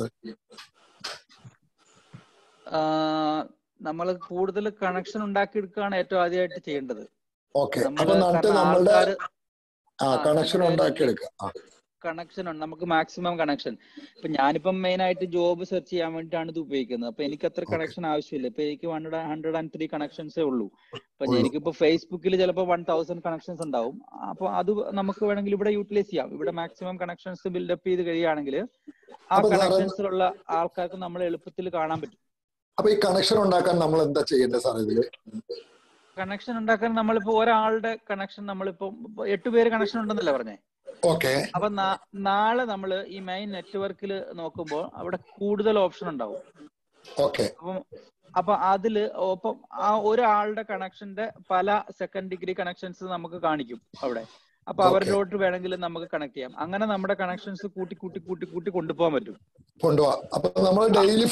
നമ്മൾ കൂടുതൽ കണക്ഷൻ ഉണ്ടാക്കിയെടുക്കുകയാണ് ഏറ്റവും ആദ്യമായിട്ട് ചെയ്യേണ്ടത്. ഓക്കെ, അപ്പൊ നമ്മളുടെ കണക്ഷൻ ഉണ്ടാക്കിയെടുക്കുക. കണക്ഷൻ ഉണ്ട്, നമുക്ക് മാക്സിമം കണക്ഷൻ. ഇപ്പൊ ഞാനിപ്പം മെയിൻ ആയിട്ട് ജോബ് സെർച്ച് ചെയ്യാൻ വേണ്ടിയിട്ടാണ് ഇത് ഉപയോഗിക്കുന്നത്. അപ്പൊ എനിക്ക് അത്ര കണക്ഷൻ ആവശ്യമില്ല. ഇപ്പൊ എനിക്ക് 103 കണക്ഷൻസേ ഉള്ളൂ. അപ്പൊ എനിക്കിപ്പോ ഫേസ്ബുക്കിൽ ചിലപ്പോൾ 1000 കണക്ഷൻസ് ഉണ്ടാവും. അപ്പൊ അത് നമുക്ക് വേണമെങ്കിൽ ഇവിടെ യൂട്ടിലൈസ് ചെയ്യാം. ഇവിടെ മാക്സിമം കണക്ഷൻസ് ബിൽഡപ്പ് ചെയ്ത് കഴിയുകയാണെങ്കിൽ ആ കണക്ഷൻസിലുള്ള ആൾക്കാർക്ക് നമ്മൾ എളുപ്പത്തിൽ കാണാൻ പറ്റും. അപ്പൊ ഈ കണക്ഷൻ ഉണ്ടാക്കാൻ നമ്മൾ എന്താ ചെയ്യേണ്ടത് സാർ? ഇതില് കണക്ഷൻ ഉണ്ടാക്കാൻ നമ്മളിപ്പോ ഒരാളുടെ കണക്ഷൻ, നമ്മളിപ്പോ 8 പേര് കണക്ഷൻ ഉണ്ടെന്നല്ലേ പറഞ്ഞേ? അപ്പൊ നാളെ നമ്മൾ ഈ മെയിൻ നെറ്റ്വർക്കിൽ നോക്കുമ്പോൾ അവിടെ കൂടുതൽ ഓപ്ഷൻ ഉണ്ടാവും. അപ്പൊ അതില് ആ ഒരാളുടെ കണക്ഷന്റെ പല സെക്കൻഡ് ഡിഗ്രി കണക്ഷൻസ് നമുക്ക് കാണിക്കും അവിടെ. അപ്പൊ അവരിലോട്ട് വേണമെങ്കിൽ നമുക്ക് കണക്ട് ചെയ്യാം. അങ്ങനെ നമ്മുടെ കണക്ഷൻസ് കൂട്ടി കൂട്ടി കൂട്ടി കൂട്ടി കൊണ്ടുപോകാൻ പറ്റും. ഡെയിലി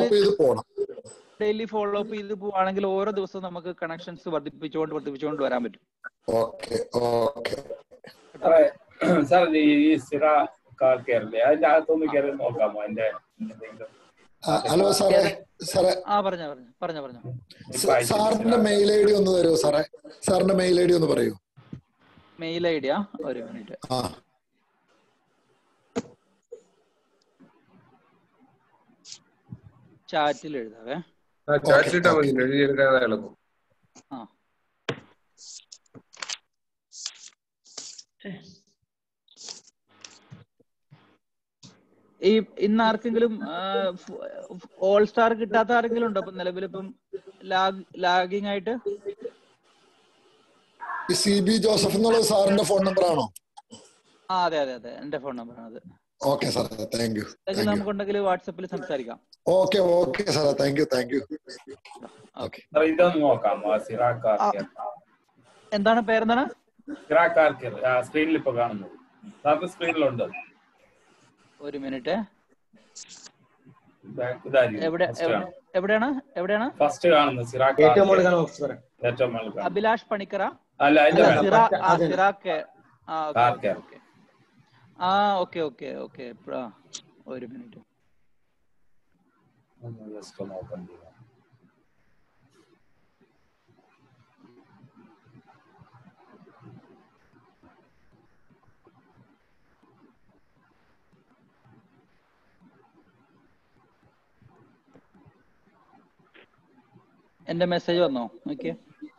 ഫോളോ അപ്പ് ചെയ്ത് പോവാണെങ്കിൽ ഓരോ ദിവസവും നമുക്ക് കണക്ഷൻസ് വർദ്ധിപ്പിച്ചുകൊണ്ട് വരാൻ പറ്റും. സാർ, ഈ സിറ കാർ കെയറില്ലേ, അതിന്റെ അകത്തൊന്ന് കയറി നോക്കാമോ? അതിന്റെ ഹലോ സാറേ, പറഞ്ഞോ. സാറിന്റെ മെയിൽ ഐ ഡി ഒന്ന് തരുമോ സാറേ? സാറിന്റെ മെയിൽ ഐ ഡി ഒന്ന് പറയൂ. മെയിൽ ഐ ഡിയാ? ഒരു മിനിറ്റ്. ചാറ്റിൽ എഴുതാവേ. ചാറ്റിലിട്ടാ മതി, എഴുതിയെടുക്കാൻ എളുപ്പം. ഇന്ന് ആർക്കെങ്കിലും ഓൾ സ്റ്റാർ കിട്ടാത്ത ആരെങ്കിലും ഉണ്ടോ? ഇപ്പൊ നിലവിലിപ്പം ലാഗിങ് ആയിട്ട് CB ജോസഫ് എന്നുള്ള സാറിന്റെ ഫോൺ നമ്പർ ആണോ? അതെ എന്റെ ഫോൺ നമ്പർ ആണ് അത്. Okay sir, thank you. നമുക്കുണ്ടെങ്കിൽ വാട്സാപ്പിൽ സംസാരിക്കാം. Okay sir, thank you. ഇതൊന്ന് നോക്കാമോ? Zira car care. എന്താണ് പേരെന്താണ്? സിറ കാർ കെയർ സ്ക്രീനിൽ ഇപ്പൊ കാണുന്നത്. സാറിന്റെ സ്ക്രീനിലുണ്ട്. ഒരു മിനിറ്റ്. എവിടെയാണ് ഫസ്റ്റ് കാണുന്നത്? സിറ അഭിലാഷ് പണിക്കറ? അല്ല, ഓക്കെ. ഒരു മിനിറ്റ്. എന്റെ മെസ്സേജ് വന്നോ? നോക്കിയേ.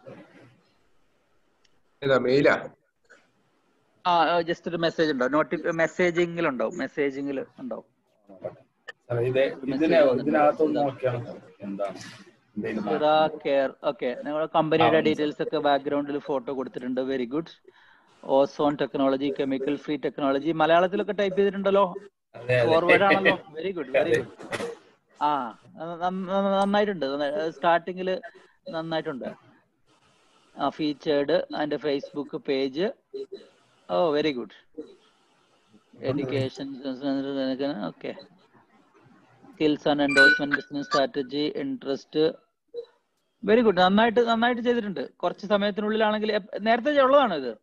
ജസ്റ്റ് ഒരു മെസ്സേജ് ഉണ്ടാവും. മെസ്സേജിംഗിൽ ഉണ്ടാവും. ഓക്കെ, നിങ്ങളുടെ കമ്പനിയുടെ ഡീറ്റെയിൽസ് ഒക്കെ ബാക്ക്ഗ്രൗണ്ടിൽ ഫോട്ടോ കൊടുത്തിട്ടുണ്ട്. Very good. Ozone technology, chemical free technology. മലയാളത്തിലൊക്കെ ടൈപ്പ് ചെയ്തിട്ടുണ്ടല്ലോ. ഫോർവേഡ് ആണല്ലോ. Very good. നന്നായിട്ടുണ്ട്. സ്റ്റാർട്ടിങ്ങിൽ നന്നായിട്ടുണ്ട്. ഫീച്ചേർഡ് അതിന്റെ Facebook page. Very good. Education, okay. Skills and endorsement, business strategy, interest. Very good. നന്നായിട്ട് ചെയ്തിട്ടുണ്ട്. കുറച്ച് സമയത്തിനുള്ളിലാണെങ്കിൽ. നേരത്തെ ഉള്ളതാണോ ഇത്?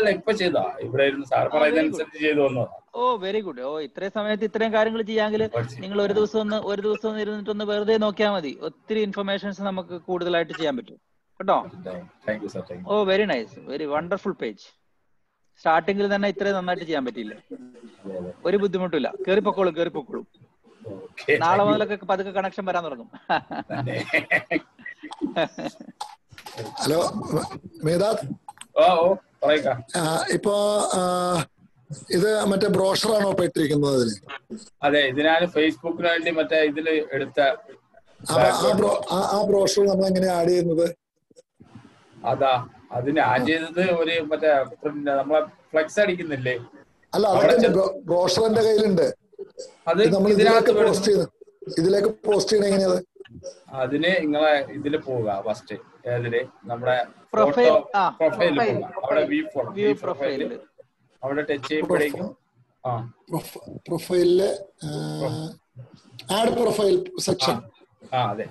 Very good. ഇത്രയും സമയത്ത് ഇത്രയും കാര്യങ്ങൾ ചെയ്യാമെങ്കിൽ നിങ്ങൾ ഒരു ദിവസം ഇരുന്നിട്ടൊന്ന് വെറുതെ നോക്കിയാൽ മതി. ഒത്തിരി ഇൻഫർമേഷൻസ് നമുക്ക് കൂടുതലായിട്ട് ചെയ്യാൻ പറ്റും കേട്ടോ. Very nice, very wonderful page. സ്റ്റാർട്ടിങ്ങിൽ തന്നെ ഇത്രയും നന്നായിട്ട് ചെയ്യാൻ പറ്റിയില്ലേ? ഒരു ബുദ്ധിമുട്ടില്ല. കേറിപ്പോക്കോളും. നാളെ മുതലൊക്കെ പതുക്കെ കണക്ഷൻ വരാൻ തുടങ്ങും. ഹലോ മേധാദ്, ഇപ്പൊ ഇത് മറ്റേ ബ്രോഷറാണോ ഇപ്പൊ ഇട്ടിരിക്കുന്നത് അതില്? അതെ, ഇതിനാണ് ഫേസ്ബുക്കിന് വേണ്ടി മറ്റേ ഇതില് എടുത്ത. ആ ബ്രോഷർ നമ്മൾ എങ്ങനെയാ ആഡ് ചെയ്യുന്നത്? അതിന് ആഡ് ചെയ്തത് ഒരു മറ്റേ നമ്മളെ ഫ്ലെക്സ് അടിക്കുന്നില്ലേ? അല്ല, ബ്രോഷർ എന്റെ കയ്യിലുണ്ട്. അത് ഇതിനകത്ത് ഇതിലേക്ക് പോസ്റ്റ് ചെയ്യണ എങ്ങനെയാ? അതിന് നിങ്ങളെ ഇതില് പോവുക ഫസ്റ്റ്. ഏതില്? നമ്മുടെ പ്രൊഫൈൽ പ്രൊഫൈലിൽ പോവുക. അവിടെ വ്യൂ പ്രൊഫൈല് അവിടെ ടച്ച് ചെയ്യുമ്പോഴേക്കും പ്രൊഫൈലില് ആഡ് പ്രൊഫൈൽ സെക്ഷൻ. അതെ,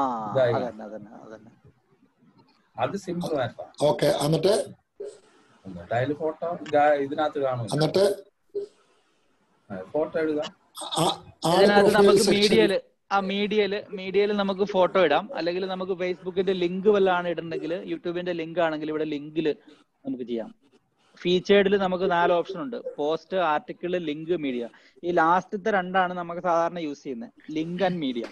അത് സിമ്പിൾ ആയിട്ടാ. ഓക്കെ, എന്നിട്ട് അതിൽ ഫോട്ടോ ഇതിനകത്ത് കാണും. എന്നിട്ട് ഫോട്ടോ ഇടുക. ഇതിനകത്ത് നമുക്ക് മീഡിയയില് നമുക്ക് ഫോട്ടോ ഇടാം. അല്ലെങ്കിൽ നമുക്ക് ഫേസ്ബുക്കിന്റെ ലിങ്ക് വല്ലാണ് ഇടണമെങ്കിൽ, യൂട്യൂബിന്റെ ലിങ്ക് ആണെങ്കിൽ ഇവിടെ ലിങ്കില് നമുക്ക് ചെയ്യാം. ഫീച്ചേർഡിൽ നമുക്ക് 4 ഓപ്ഷൻ ഉണ്ട്: പോസ്റ്റ്, ആർട്ടിക്കിൾ, ലിങ്ക്, മീഡിയ. ഈ ലാസ്റ്റത്തെ രണ്ടാണ് നമുക്ക് സാധാരണ യൂസ് ചെയ്യുന്നത്, link and media.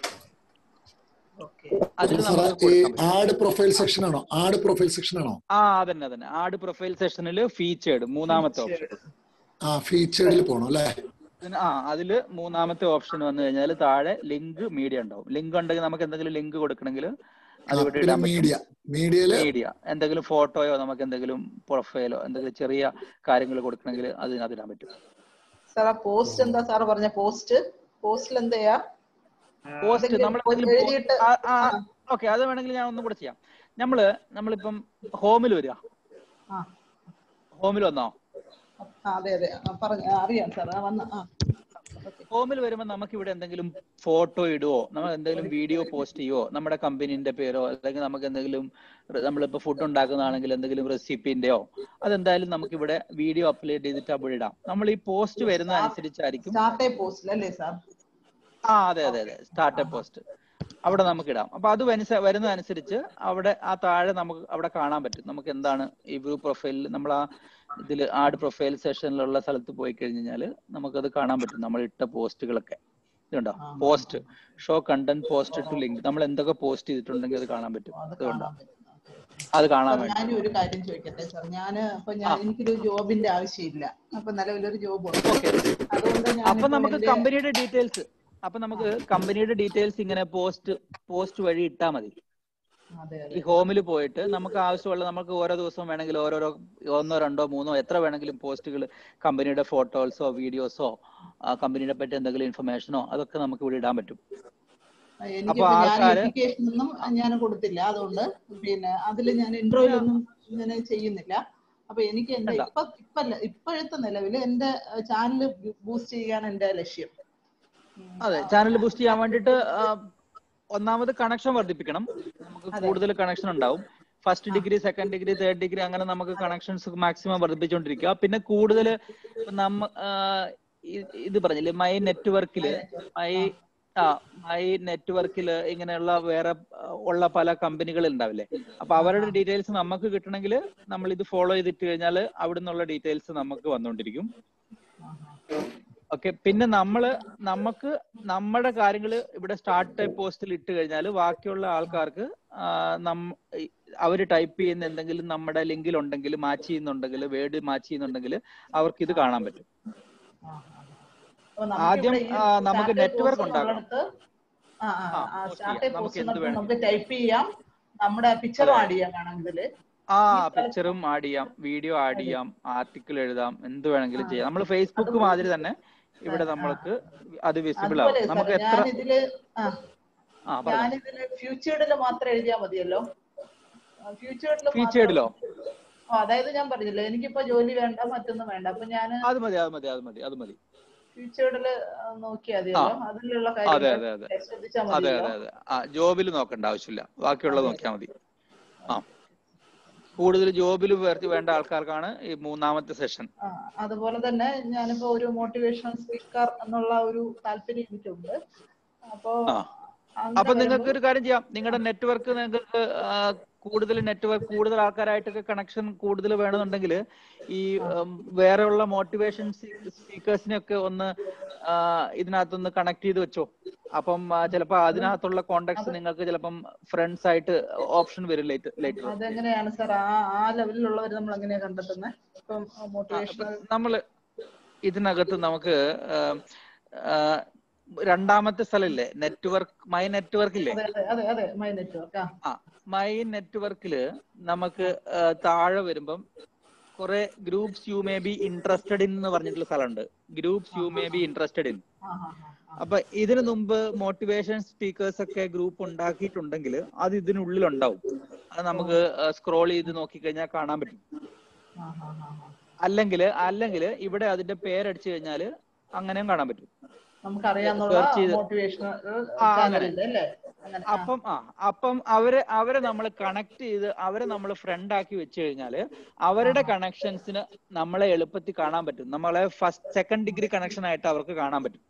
Add profile section ആണോ? ആഡ് പ്രൊഫൈൽ സെക്ഷൻ ആണോ? അതന്നെ. ആഡ് പ്രൊഫൈൽ സെക്ഷനിൽ ഫീച്ചേർഡ് മൂന്നാമത്തെ ഓപ്ഷൻ. ഫീച്ചേർഡിൽ പോകണം അല്ലേ? അതില് മൂന്നാമത്തെ ഓപ്ഷൻ വന്നു കഴിഞ്ഞാൽ താഴെ ലിങ്ക്, മീഡിയ ഉണ്ടാവും. ലിങ്ക് ഉണ്ടെങ്കിൽ നമുക്ക് എന്തെങ്കിലും ലിങ്ക് കൊടുക്കണമെങ്കിൽ അതിവിടെ ഇടാൻ പറ്റും. മീഡിയ എന്തെങ്കിലും ഫോട്ടോയോ നമുക്ക് എന്തെങ്കിലും പ്രൊഫൈലോ എന്തെങ്കിലും ചെറിയ കാര്യങ്ങൾ കൊടുക്കണമെങ്കിൽ അതിനകത്ത് ഇടാൻ പറ്റും. പോസ്റ്റ് എന്താ സാർ പറഞ്ഞ? പോസ്റ്റിൽ എന്തെയാ? പോസ്റ്റ് ഓക്കെ, അത് വേണമെങ്കിൽ ഞാൻ ഒന്നും കൂടെ ചെയ്യാം. നമ്മളിപ്പം ഹോമിൽ വരിക. ഹോമിൽ വന്നോ? ഹോമിൽ വരുമ്പോൾ നമുക്ക് ഇവിടെ എന്തെങ്കിലും ഫോട്ടോ ഇടുവോ, നമ്മൾ എന്തെങ്കിലും വീഡിയോ പോസ്റ്റ് ചെയ്യുവോ, നമ്മുടെ കമ്പനീന്റെ പേരോ, അല്ലെങ്കിൽ നമുക്ക് എന്തെങ്കിലും നമ്മളിപ്പോ ഫുഡ് ഉണ്ടാക്കുന്നതാണെങ്കിൽ എന്തെങ്കിലും റെസിപ്പിന്റെയോ, അതെന്തായാലും നമുക്ക് ഇവിടെ വീഡിയോ അപ്ലോഡ് ചെയ്തിട്ട് അവിടെ ഇടാം. നമ്മൾ ഈ പോസ്റ്റ് വരുന്ന അനുസരിച്ചായിരിക്കും. അതെ, സ്റ്റാർട്ടപ്പ് പോസ്റ്റ് അവിടെ നമുക്ക് ഇടാം. അപ്പൊ അത് വരുന്നതനുസരിച്ച് അവിടെ ആ താഴെ നമുക്ക് അവിടെ കാണാൻ പറ്റും. നമുക്ക് എന്താണ് ഈ വ്യൂ പ്രൊഫൈലിൽ നമ്മൾ ആ ഇതിൽ ആഡ് പ്രൊഫൈൽ സെഷനിലുള്ള സ്ഥലത്ത് പോയി കഴിഞ്ഞാൽ നമുക്കത് കാണാൻ പറ്റും. നമ്മൾ ഇട്ട പോസ്റ്റുകളൊക്കെ ഇതുണ്ടോ? Post show content post to link. നമ്മൾ എന്തൊക്കെ പോസ്റ്റ് ചെയ്തിട്ടുണ്ടെങ്കിൽ അത് കാണാൻ പറ്റും. അതുകൊണ്ടോ അത് കാണാൻ വേണ്ടി ഞാൻ ഒരു കാര്യം ചോദിക്കട്ടെ സാർ. എനിക്കൊരു ജോബിന്റെ ആവശ്യമില്ല. അപ്പൊ നിലവിലൊരു ജോബ് ഉണ്ട്. അപ്പൊ നമുക്ക് കമ്പനിയുടെ ഡീറ്റെയിൽസ് ഇങ്ങനെ പോസ്റ്റ് വഴി ഇട്ടാ മതി. ഈ ഹോമിൽ പോയിട്ട് നമുക്ക് ആവശ്യമുള്ള, നമുക്ക് ഓരോ ദിവസവും വേണമെങ്കിൽ ഓരോരോ 1, 2, 3 എത്ര വേണമെങ്കിലും പോസ്റ്റുകൾ, കമ്പനിയുടെ ഫോട്ടോസോ വീഡിയോസോ കമ്പനിയുടെ പറ്റി എന്തെങ്കിലും ഇൻഫർമേഷനോ അതൊക്കെ നമുക്ക് ഇവിടെ ഇടാൻ പറ്റും. അപ്പൊ ആൾക്കാര് ഞാൻ കൊടുത്തില്ല, അതുകൊണ്ട് പിന്നെ അതില് ഞാൻ ഇൻട്രോയിലൊന്നും ഇങ്ങനെ ചെയ്യുന്നില്ല. അപ്പൊ എനിക്ക് എന്റെ ഇപ്പോഴത്തെ നിലവിൽ എന്റെ ചാനൽ ബൂസ്റ്റ് ചെയ്യാൻ എന്റെ ലക്ഷ്യം. അതെ, ചാനൽ ബൂസ്റ്റ് ചെയ്യാൻ വേണ്ടിട്ട് ഒന്നാമത് കണക്ഷൻ വർദ്ധിപ്പിക്കണം. നമുക്ക് കൂടുതൽ കണക്ഷൻ ഉണ്ടാവും. First degree, second degree, third degree, അങ്ങനെ നമുക്ക് കണക്ഷൻസ് മാക്സിമം വർദ്ധിപ്പിച്ചുകൊണ്ടിരിക്കുക. പിന്നെ കൂടുതൽ ഇത് പറഞ്ഞില്ലേ, മൈ നെറ്റ്വർക്കില് ഇങ്ങനെയുള്ള വേറെ ഉള്ള പല കമ്പനികൾ ഉണ്ടാവില്ലേ? അപ്പൊ അവരുടെ ഡീറ്റെയിൽസ് നമുക്ക് കിട്ടണമെങ്കിൽ നമ്മൾ ഇത് ഫോളോ ചെയ്തിട്ട് കഴിഞ്ഞാൽ അവിടെ നിന്നുള്ള ഡീറ്റെയിൽസ് നമുക്ക് വന്നുകൊണ്ടിരിക്കും. ഓക്കെ, പിന്നെ നമുക്ക് നമ്മുടെ കാര്യങ്ങൾ ഇവിടെ സ്റ്റാർട്ട് ടൈപ്പ് പോസ്റ്റിൽ ഇട്ട് കഴിഞ്ഞാൽ ബാക്കിയുള്ള ആൾക്കാർക്ക് അവര് ടൈപ്പ് ചെയ്യുന്ന എന്തെങ്കിലും നമ്മുടെ ലിങ്കിൽ ഉണ്ടെങ്കിൽ, മാച്ച് ചെയ്യുന്നുണ്ടെങ്കിൽ, വേർഡ് മാച്ച് ചെയ്യുന്നുണ്ടെങ്കിൽ അവർക്ക് ഇത് കാണാൻ പറ്റും. ആദ്യം നമുക്ക് നെറ്റ്വർക്ക് ഉണ്ടാക്കണം. നമുക്ക് എന്ത് വേണം, പിക്ചറും ആഡ് ചെയ്യാം, വീഡിയോ ആഡ് ചെയ്യാം, ആർട്ടിക്കിൾ എഴുതാം, എന്ത് വേണമെങ്കിലും ചെയ്യാം. നമ്മൾ ഫേസ്ബുക്ക് മാതിരി തന്നെ ഇവിടെ നമ്മൾക്ക് അത് വിസിബിൾ ആവും. നമുക്ക് എത്ര ഫ്യൂച്ചേർഡില് മാത്രം എഴുതിയാൽ മതിയല്ലോ? ഫീച്ചേർഡിലോ? അതായത് ഞാൻ പറഞ്ഞില്ലേ, എനിക്കിപ്പോ ജോലി വേണ്ട, മറ്റൊന്നും വേണ്ട. അപ്പൊ ഞാൻ അത് മതി. ഫ്യൂച്ചേർഡില് നോക്കിയാൽ അതിലുള്ള അതെ. ജോബിൽ നോക്കേണ്ട ആവശ്യമില്ല, ബാക്കിയുള്ളത് നോക്കിയാൽ മതി. കൂടുതൽ ജോബിൽ വേണ്ട ആൾക്കാർക്കാണ് ഈ മൂന്നാമത്തെ സെഷൻ. അതുപോലെ തന്നെ ഞാനിപ്പോ ഒരു മോട്ടിവേഷണൽ സ്പീക്കർ എന്നുള്ള ഒരു താല്പര്യം എനിക്കുണ്ട്. അപ്പൊ നിങ്ങൾക്ക് ഒരു കാര്യം ചെയ്യാം. നിങ്ങളുടെ നെറ്റ്വർക്ക് നിങ്ങൾക്ക് കൂടുതൽ ആൾക്കാരായിട്ടൊക്കെ കണക്ഷൻ കൂടുതൽ വേണമെന്നുണ്ടെങ്കിൽ ഈ വേറെയുള്ള മോട്ടിവേഷൻ സ്പീക്കേഴ്സിനെയൊക്കെ ഒന്ന് ഇതിനകത്തൊന്ന് കണക്ട് ചെയ്ത് വെച്ചോ. അപ്പം ചിലപ്പോ അതിനകത്തുള്ള കോണ്ടാക്ട്സ് നിങ്ങൾക്ക് ചിലപ്പം ഫ്രണ്ട്സ് ആയിട്ട് ഓപ്ഷൻ വരും ലേറ്റർ. അതെങ്ങനെയാണ് സാർ ആ ലെവലിലുള്ളവർ നമ്മൾ എങ്ങനെയാ കണ്ടെത്തുന്നത്? നമ്മള് ഇതിനകത്ത് നമുക്ക് രണ്ടാമത്തെ സ്ഥലമില്ലേ, മൈ നെറ്റ്വർക്ക് ഇല്ലേ? മൈ നെറ്റ്വർക്കില് നമുക്ക് താഴെ വരുമ്പം കുറെ groups you may be interested in എന്ന് പറഞ്ഞിട്ടുള്ള സ്ഥലമുണ്ട്. Groups you may be interested in. അപ്പൊ ഇതിനു മുമ്പ് മോട്ടിവേഷൻ സ്പീക്കേഴ്സ് ഒക്കെ ഗ്രൂപ്പ് ഉണ്ടാക്കിയിട്ടുണ്ടെങ്കിൽ അത് ഇതിനുള്ളിൽ ഉണ്ടാവും. അത് നമുക്ക് സ്ക്രോൾ ചെയ്ത് നോക്കിക്കഴിഞ്ഞാൽ കാണാൻ പറ്റും. അല്ലെങ്കിൽ ഇവിടെ അതിന്റെ പേരടിച്ചു കഴിഞ്ഞാൽ അങ്ങനെയും കാണാൻ പറ്റും. അപ്പം അവരെ നമ്മൾ കണക്ട് ചെയ്ത് അവരെ നമ്മൾ ഫ്രണ്ട് ആക്കി വെച്ച് കഴിഞ്ഞാല് അവരുടെ കണക്ഷൻസിന് നമ്മളെ എളുപ്പത്തിൽ കാണാൻ പറ്റും. നമ്മളെ ഫസ്റ്റ് സെക്കൻഡ് ഡിഗ്രി കണക്ഷൻ ആയിട്ട് അവർക്ക് കാണാൻ പറ്റും.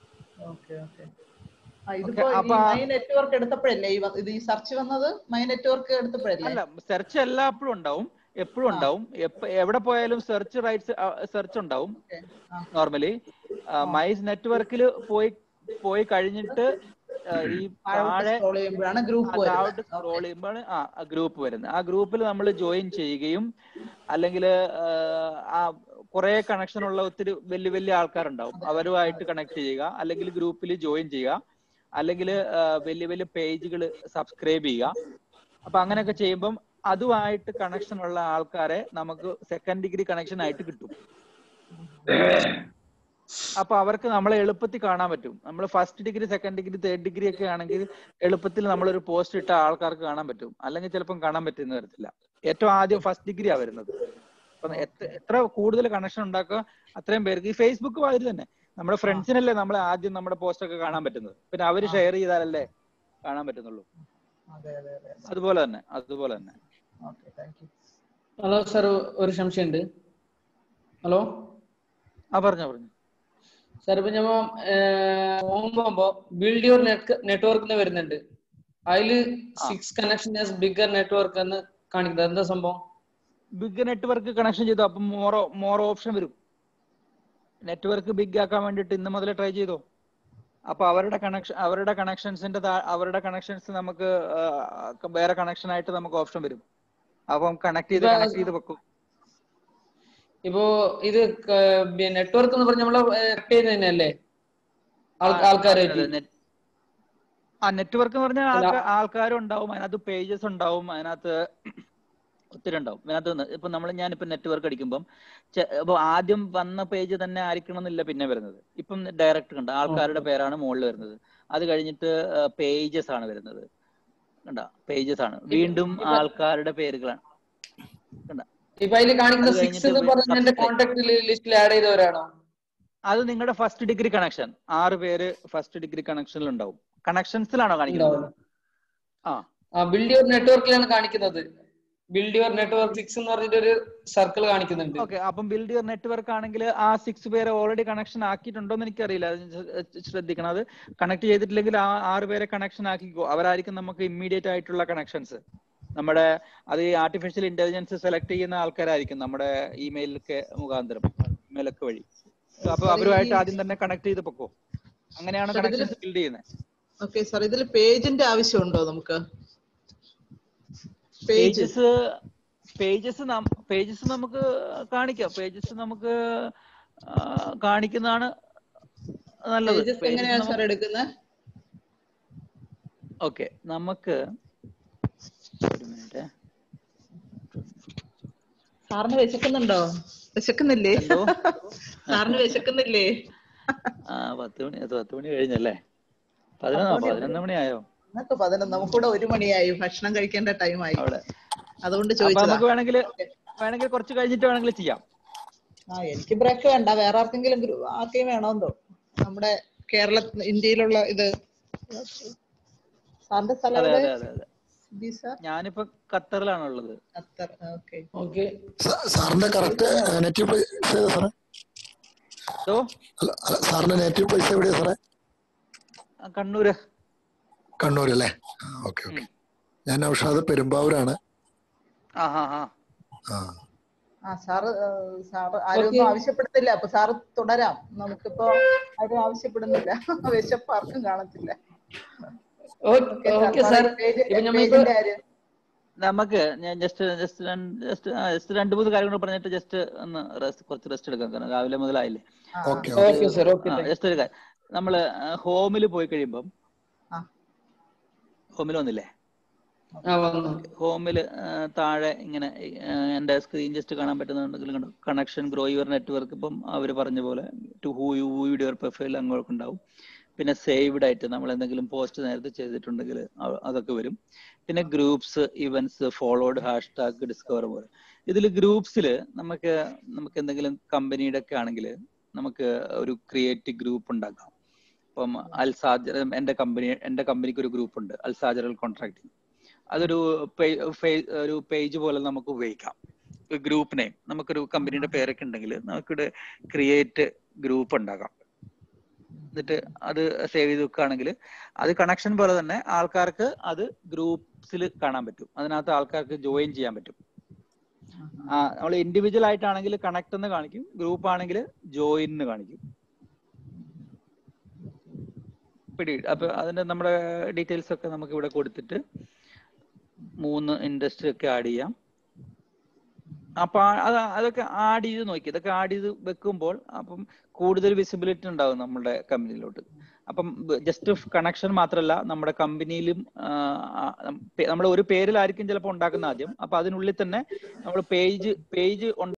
അല്ല, സെർച്ച് എല്ലാപ്പോഴും ഉണ്ടാവും, എപ്പോഴും ഉണ്ടാവും. എവിടെ പോയാലും സെർച്ച് റൈറ്റ്സ് സെർച്ച് ഉണ്ടാവും നോർമലി. മൈസ് നെറ്റ്വർക്കിൽ പോയി കഴിഞ്ഞിട്ട് ഈ താഴെ സ്ക്രോൾ ചെയ്യുമ്പോഴാണ് ഗ്രൂപ്പ് വരുന്നത്. ആ ഗ്രൂപ്പിൽ നമ്മൾ ജോയിൻ ചെയ്യുകയും അല്ലെങ്കിൽ കുറെ കണക്ഷൻ ഉള്ള ഒത്തിരി വലിയ വലിയ ആൾക്കാരുണ്ടാവും, അവരുമായിട്ട് കണക്ട് ചെയ്യുക, അല്ലെങ്കിൽ ഗ്രൂപ്പിൽ ജോയിൻ ചെയ്യുക, അല്ലെങ്കിൽ വലിയ വലിയ പേജുകൾ സബ്സ്ക്രൈബ് ചെയ്യുക. അപ്പൊ അങ്ങനെയൊക്കെ ചെയ്യുമ്പം അതുമായിട്ട് കണക്ഷൻ ഉള്ള ആൾക്കാരെ നമുക്ക് സെക്കൻഡ് ഡിഗ്രി കണക്ഷൻ ആയിട്ട് കിട്ടും. അപ്പൊ അവർക്ക് നമ്മളെ എളുപ്പത്തിൽ കാണാൻ പറ്റും. നമ്മൾ first degree, second degree, third degree ഒക്കെ ആണെങ്കിൽ എളുപ്പത്തിൽ നമ്മളൊരു പോസ്റ്റ് ഇട്ട ആൾക്കാർക്ക് കാണാൻ പറ്റും. അല്ലെങ്കിൽ ചിലപ്പം കാണാൻ പറ്റുന്ന വരത്തില്ല. ഏറ്റവും ആദ്യം ഫസ്റ്റ് ഡിഗ്രിയാ വരുന്നത്. അപ്പൊ എത്ര കൂടുതൽ കണക്ഷൻ ഉണ്ടാക്കുക അത്രയും പേർക്ക്. ഈ ഫേസ്ബുക്ക് മാതിരി തന്നെ നമ്മുടെ ഫ്രണ്ട്സിനല്ലേ നമ്മളെ ആദ്യം നമ്മുടെ പോസ്റ്റ് ഒക്കെ കാണാൻ പറ്റുന്നത്. പിന്നെ അവര് ഷെയർ ചെയ്താലല്ലേ കാണാൻ പറ്റുന്നുള്ളൂ. അതുപോലെ തന്നെ. ഹലോ സാർ, ഒരു സംശയമുണ്ട്. ഹലോ, പറഞ്ഞു സാർ. ഇപ്പൊ ഞാൻ പോകുമ്പോ ബിൽഡ് യുവർ നെറ്റ്വർക്ക് വരുന്നുണ്ട്. അതില് 6 കണക്ഷൻ ബിഗർ നെറ്റ്വർക്ക് എന്ന് കാണിക്കുന്നത്. എന്താ സംഭവം? ബിഗ് നെറ്റ്വർക്ക് കണക്ഷൻ ചെയ്തു, അപ്പം മോർ ഓപ്ഷൻ വരും. നെറ്റ്വർക്ക് ബിഗ് ആക്കാൻ വേണ്ടിട്ട് ഇന്ന് മുതൽ ട്രൈ ചെയ്തോ. അപ്പൊ അവരുടെ കണക്ഷൻസ് നമുക്ക് വേറെ കണക്ഷൻ ആയിട്ട് നമുക്ക് ഓപ്ഷൻ വരും. അപ്പം കണക്ട് ചെയ്ത് വെക്കും. ഇപ്പോ ഇത് നെറ്റ്വർക്ക് എന്ന് പറഞ്ഞ നമ്മള് തന്നെയല്ലേ ആൾക്കാരായിട്ട്? നെറ്റ്വർക്ക് എന്ന് പറഞ്ഞാൽ ആൾക്കാരും ഉണ്ടാവും, അതിനകത്ത് പേജസ് ഉണ്ടാവും, അതിനകത്ത് ഒത്തിരി ഉണ്ടാവും. ഇതിനകത്ത് ഇപ്പൊ ഞാനിപ്പോ നെറ്റ്വർക്ക് അടിക്കുമ്പം ഇപ്പൊ ആദ്യം വന്ന പേജ് തന്നെ ആയിരിക്കണം എന്നില്ല പിന്നെ വരുന്നത്. ഇപ്പം ഡയറക്റ്റ് കണ്ട ആൾക്കാരുടെ പേരാണ് മുകളിൽ വരുന്നത്. അത് കഴിഞ്ഞിട്ട് പേജസ് ആണ് വരുന്നത്. കണ്ട, പേജസ് ആണ്. വീണ്ടും ആൾക്കാരുടെ പേരുകളാണ്. കണ്ട, അത് നിങ്ങളുടെ ഫസ്റ്റ് ഡിഗ്രി കണക്ഷൻ. 6 പേര് ഫസ്റ്റ് ഡിഗ്രി കണക്ഷനിൽ ഉണ്ടാവും. കണക്ഷൻസിലാണോ കാണിക്കുന്നത്? ബിൽഡ് യുവർ നെറ്റ്വർക്കിലാണ് കാണിക്കുന്നത്. ബിൽഡ് യുവർ നെറ്റ്വർക്ക് 6 എന്ന് പറഞ്ഞിട്ട് ഒരു സർക്കിൾ കാണിക്കുന്നുണ്ട്. ഓക്കെ, അപ്പം ബിൽഡ് യുവർ നെറ്റ്വർക്ക് ആണെങ്കിൽ ആ 6 പേരെ ഓൾറെഡി കണക്ഷൻ ആക്കിയിട്ടുണ്ടോ എന്ന് എനിക്കറിയില്ല. ശ്രദ്ധിക്കണം. അത് കണക്ട് ചെയ്തിട്ടില്ലെങ്കിൽ ആ 6 പേരെ കണക്ഷൻ ആക്കിക്കോ. അവരായിരിക്കും നമുക്ക് ഇമ്മീഡിയറ്റ് ആയിട്ടുള്ള കണക്ഷൻസ്. നമ്മുടെ അത് ഈ ആർട്ടിഫിഷ്യൽ ഇന്റലിജൻസ് സെലക്ട് ചെയ്യുന്ന ആൾക്കാരായിരിക്കും നമ്മുടെ ഇമെയിലൊക്കെ മുഖാന്തരം, ഇമെയിലൊക്കെ വഴി. അപ്പൊ അവരുമായിട്ട് ആദ്യം തന്നെ കണക്ട് ചെയ്ത് പൊക്കോ. അങ്ങനെയാണ് കണക്ഷൻസ് ബിൽഡ് ചെയ്യുന്നത്. ഓക്കെ സാർ, ഇതിൽ പേജിന്റെ ആവശ്യമുണ്ടോ നമുക്ക്? പേജസ് നമുക്ക് കാണിക്കാം. പേജസ് നമുക്ക് കാണിക്കുന്നതാണ് നല്ലത്. എങ്ങനെയാണ് സാർ എടുക്കുന്നത്? ഓക്കെ, നമുക്ക് ഒരു മിനിറ്റ്. സാറിന് വിശക്കുന്നുണ്ടോ? വിശക്കുന്നില്ലേ? സാറിന് വിശക്കുന്നില്ലേ? 10 മണി കഴിഞ്ഞല്ലേ? 11 മണിയായോ? 11. നമുക്കിവിടെ 1 മണിയായി, ഭക്ഷണം കഴിക്കേണ്ട ടൈമായി. അതുകൊണ്ട് ചോദിച്ചതാ. നമുക്ക് വേണമെങ്കിൽ കുറച്ച് കഴിഞ്ഞിട്ട് വേണമെങ്കിൽ ചെയ്യാം. എനിക്ക് ബ്രേക്ക് വേണ്ട. വേറെ ആർക്കെങ്കിലും ആർക്കെയും വേണമെന്തോ? നമ്മുടെ ഇന്ത്യയിലുള്ള ഇത് സാറിന്റെ സ്ഥലം? ഞാനിപ്പോ ഖത്തറിലാണുള്ളത്. സാറിന്റെ കറക്റ്റ് നേറ്റീവ് പ്ലേസ് സാറേ? സാറിന്റെ നേറ്റീവ് പ്ലേസ് എവിടെയാ സാറേ? കണ്ണൂര് അല്ലേ? ഓക്കെ. ഞാൻ നൗഷാദ്, പെരുമ്പാവൂരാണ്. സാറ് ആരും ആവശ്യപ്പെടുന്നില്ല. അപ്പൊ സാറ് തുടരാം. നമുക്കിപ്പോ ആരും ആവശ്യപ്പെടുന്നില്ല. വിശപ്പ് ആർക്കും കാണത്തില്ല. നമുക്ക് ഞാൻ ജസ്റ്റ് 2-3 കാര്യങ്ങൾ പറഞ്ഞിട്ട് ജസ്റ്റ് ഒന്ന് കുറച്ച് റെസ്റ്റ് എടുക്കാം. കാരണം രാവിലെ മുതലായില്ലേ. ജസ്റ്റ് ഒരു കാര്യം, നമ്മള് ഹോമിൽ പോയി കഴിയുമ്പം, ഹോമിൽ വന്നില്ലേ? ഹോമിൽ താഴെ ഇങ്ങനെ എന്റെ സ്ക്രീൻ ജസ്റ്റ് കാണാൻ പറ്റുന്നുണ്ടെങ്കിൽ കണക്ഷൻ ഗ്രോ യുവർ നെറ്റ്വർക്ക്. ഇപ്പം അവര് പറഞ്ഞ പോലെ ടു ഹൂ യുവർ പ്രൊഫൈൽ അങ്ങോട്ട് ഉണ്ടാവും. പിന്നെ സേവ്ഡ് ആയിട്ട് നമ്മൾ എന്തെങ്കിലും പോസ്റ്റ് നേരത്തെ ചെയ്തിട്ടുണ്ടെങ്കിൽ അതൊക്കെ വരും. പിന്നെ groups, events, followed, hashtag, discover പോലെ. ഇതിൽ ഗ്രൂപ്പ്സിൽ നമുക്ക് എന്തെങ്കിലും കമ്പനിയുടെ ഒക്കെ ആണെങ്കിൽ നമുക്ക് ഒരു ക്രിയേറ്റ് ഗ്രൂപ്പ് ഉണ്ടാക്കാം. ഇപ്പം അൽസാജർ, എന്റെ കമ്പനിക്ക് ഒരു ഗ്രൂപ്പ് ഉണ്ട്, അൽസാജറൽ കോൺട്രാക്ടിങ്. അതൊരു ഒരു പേജ് പോലെ നമുക്ക് ഉപയോഗിക്കാം. ഗ്രൂപ്പ് നെയിം, നമുക്കൊരു കമ്പനിയുടെ പേരൊക്കെ ഉണ്ടെങ്കിൽ നമുക്കിവിടെ ക്രിയേറ്റ് ഗ്രൂപ്പ് ഉണ്ടാക്കാം. എന്നിട്ട് അത് സേവ് ചെയ്ത് വെക്കുകയാണെങ്കിൽ അത് കണക്ഷൻ പോലെ തന്നെ ആൾക്കാർക്ക് അത് ഗ്രൂപ്പ്സിൽ കാണാൻ പറ്റും. അതിനകത്ത് ആൾക്കാർക്ക് ജോയിൻ ചെയ്യാൻ പറ്റും. നമ്മൾ ഇൻഡിവിജ്വൽ ആയിട്ടാണെങ്കിൽ കണക്ട് എന്ന് കാണിക്കും, ഗ്രൂപ്പ് ആണെങ്കിൽ ജോയിൻ എന്ന് കാണിക്കും. അപ്പൊ അതിന്റെ നമ്മുടെ ഡീറ്റെയിൽസ് ഒക്കെ നമുക്ക് ഇവിടെ കൊടുത്തിട്ട് 3 ഇൻഡസ്ട്രി ഒക്കെ ആഡ് ചെയ്യാം. അപ്പൊ അതൊക്കെ ആഡ് ചെയ്ത് നോക്കി, ഇതൊക്കെ ആഡ് ചെയ്ത് വെക്കുമ്പോൾ അപ്പം കൂടുതൽ വിസിബിലിറ്റി ഉണ്ടാവും നമ്മുടെ കമ്പനിയിലോട്ട്. അപ്പം ജസ്റ്റ് കണക്ഷൻ മാത്രമല്ല, നമ്മുടെ കമ്പനിയിലും നമ്മുടെ ഒരു പേരിലായിരിക്കും ചിലപ്പോൾ ഉണ്ടാക്കുന്ന ആദ്യം. അപ്പൊ അതിനുള്ളിൽ തന്നെ നമ്മൾ പേജ്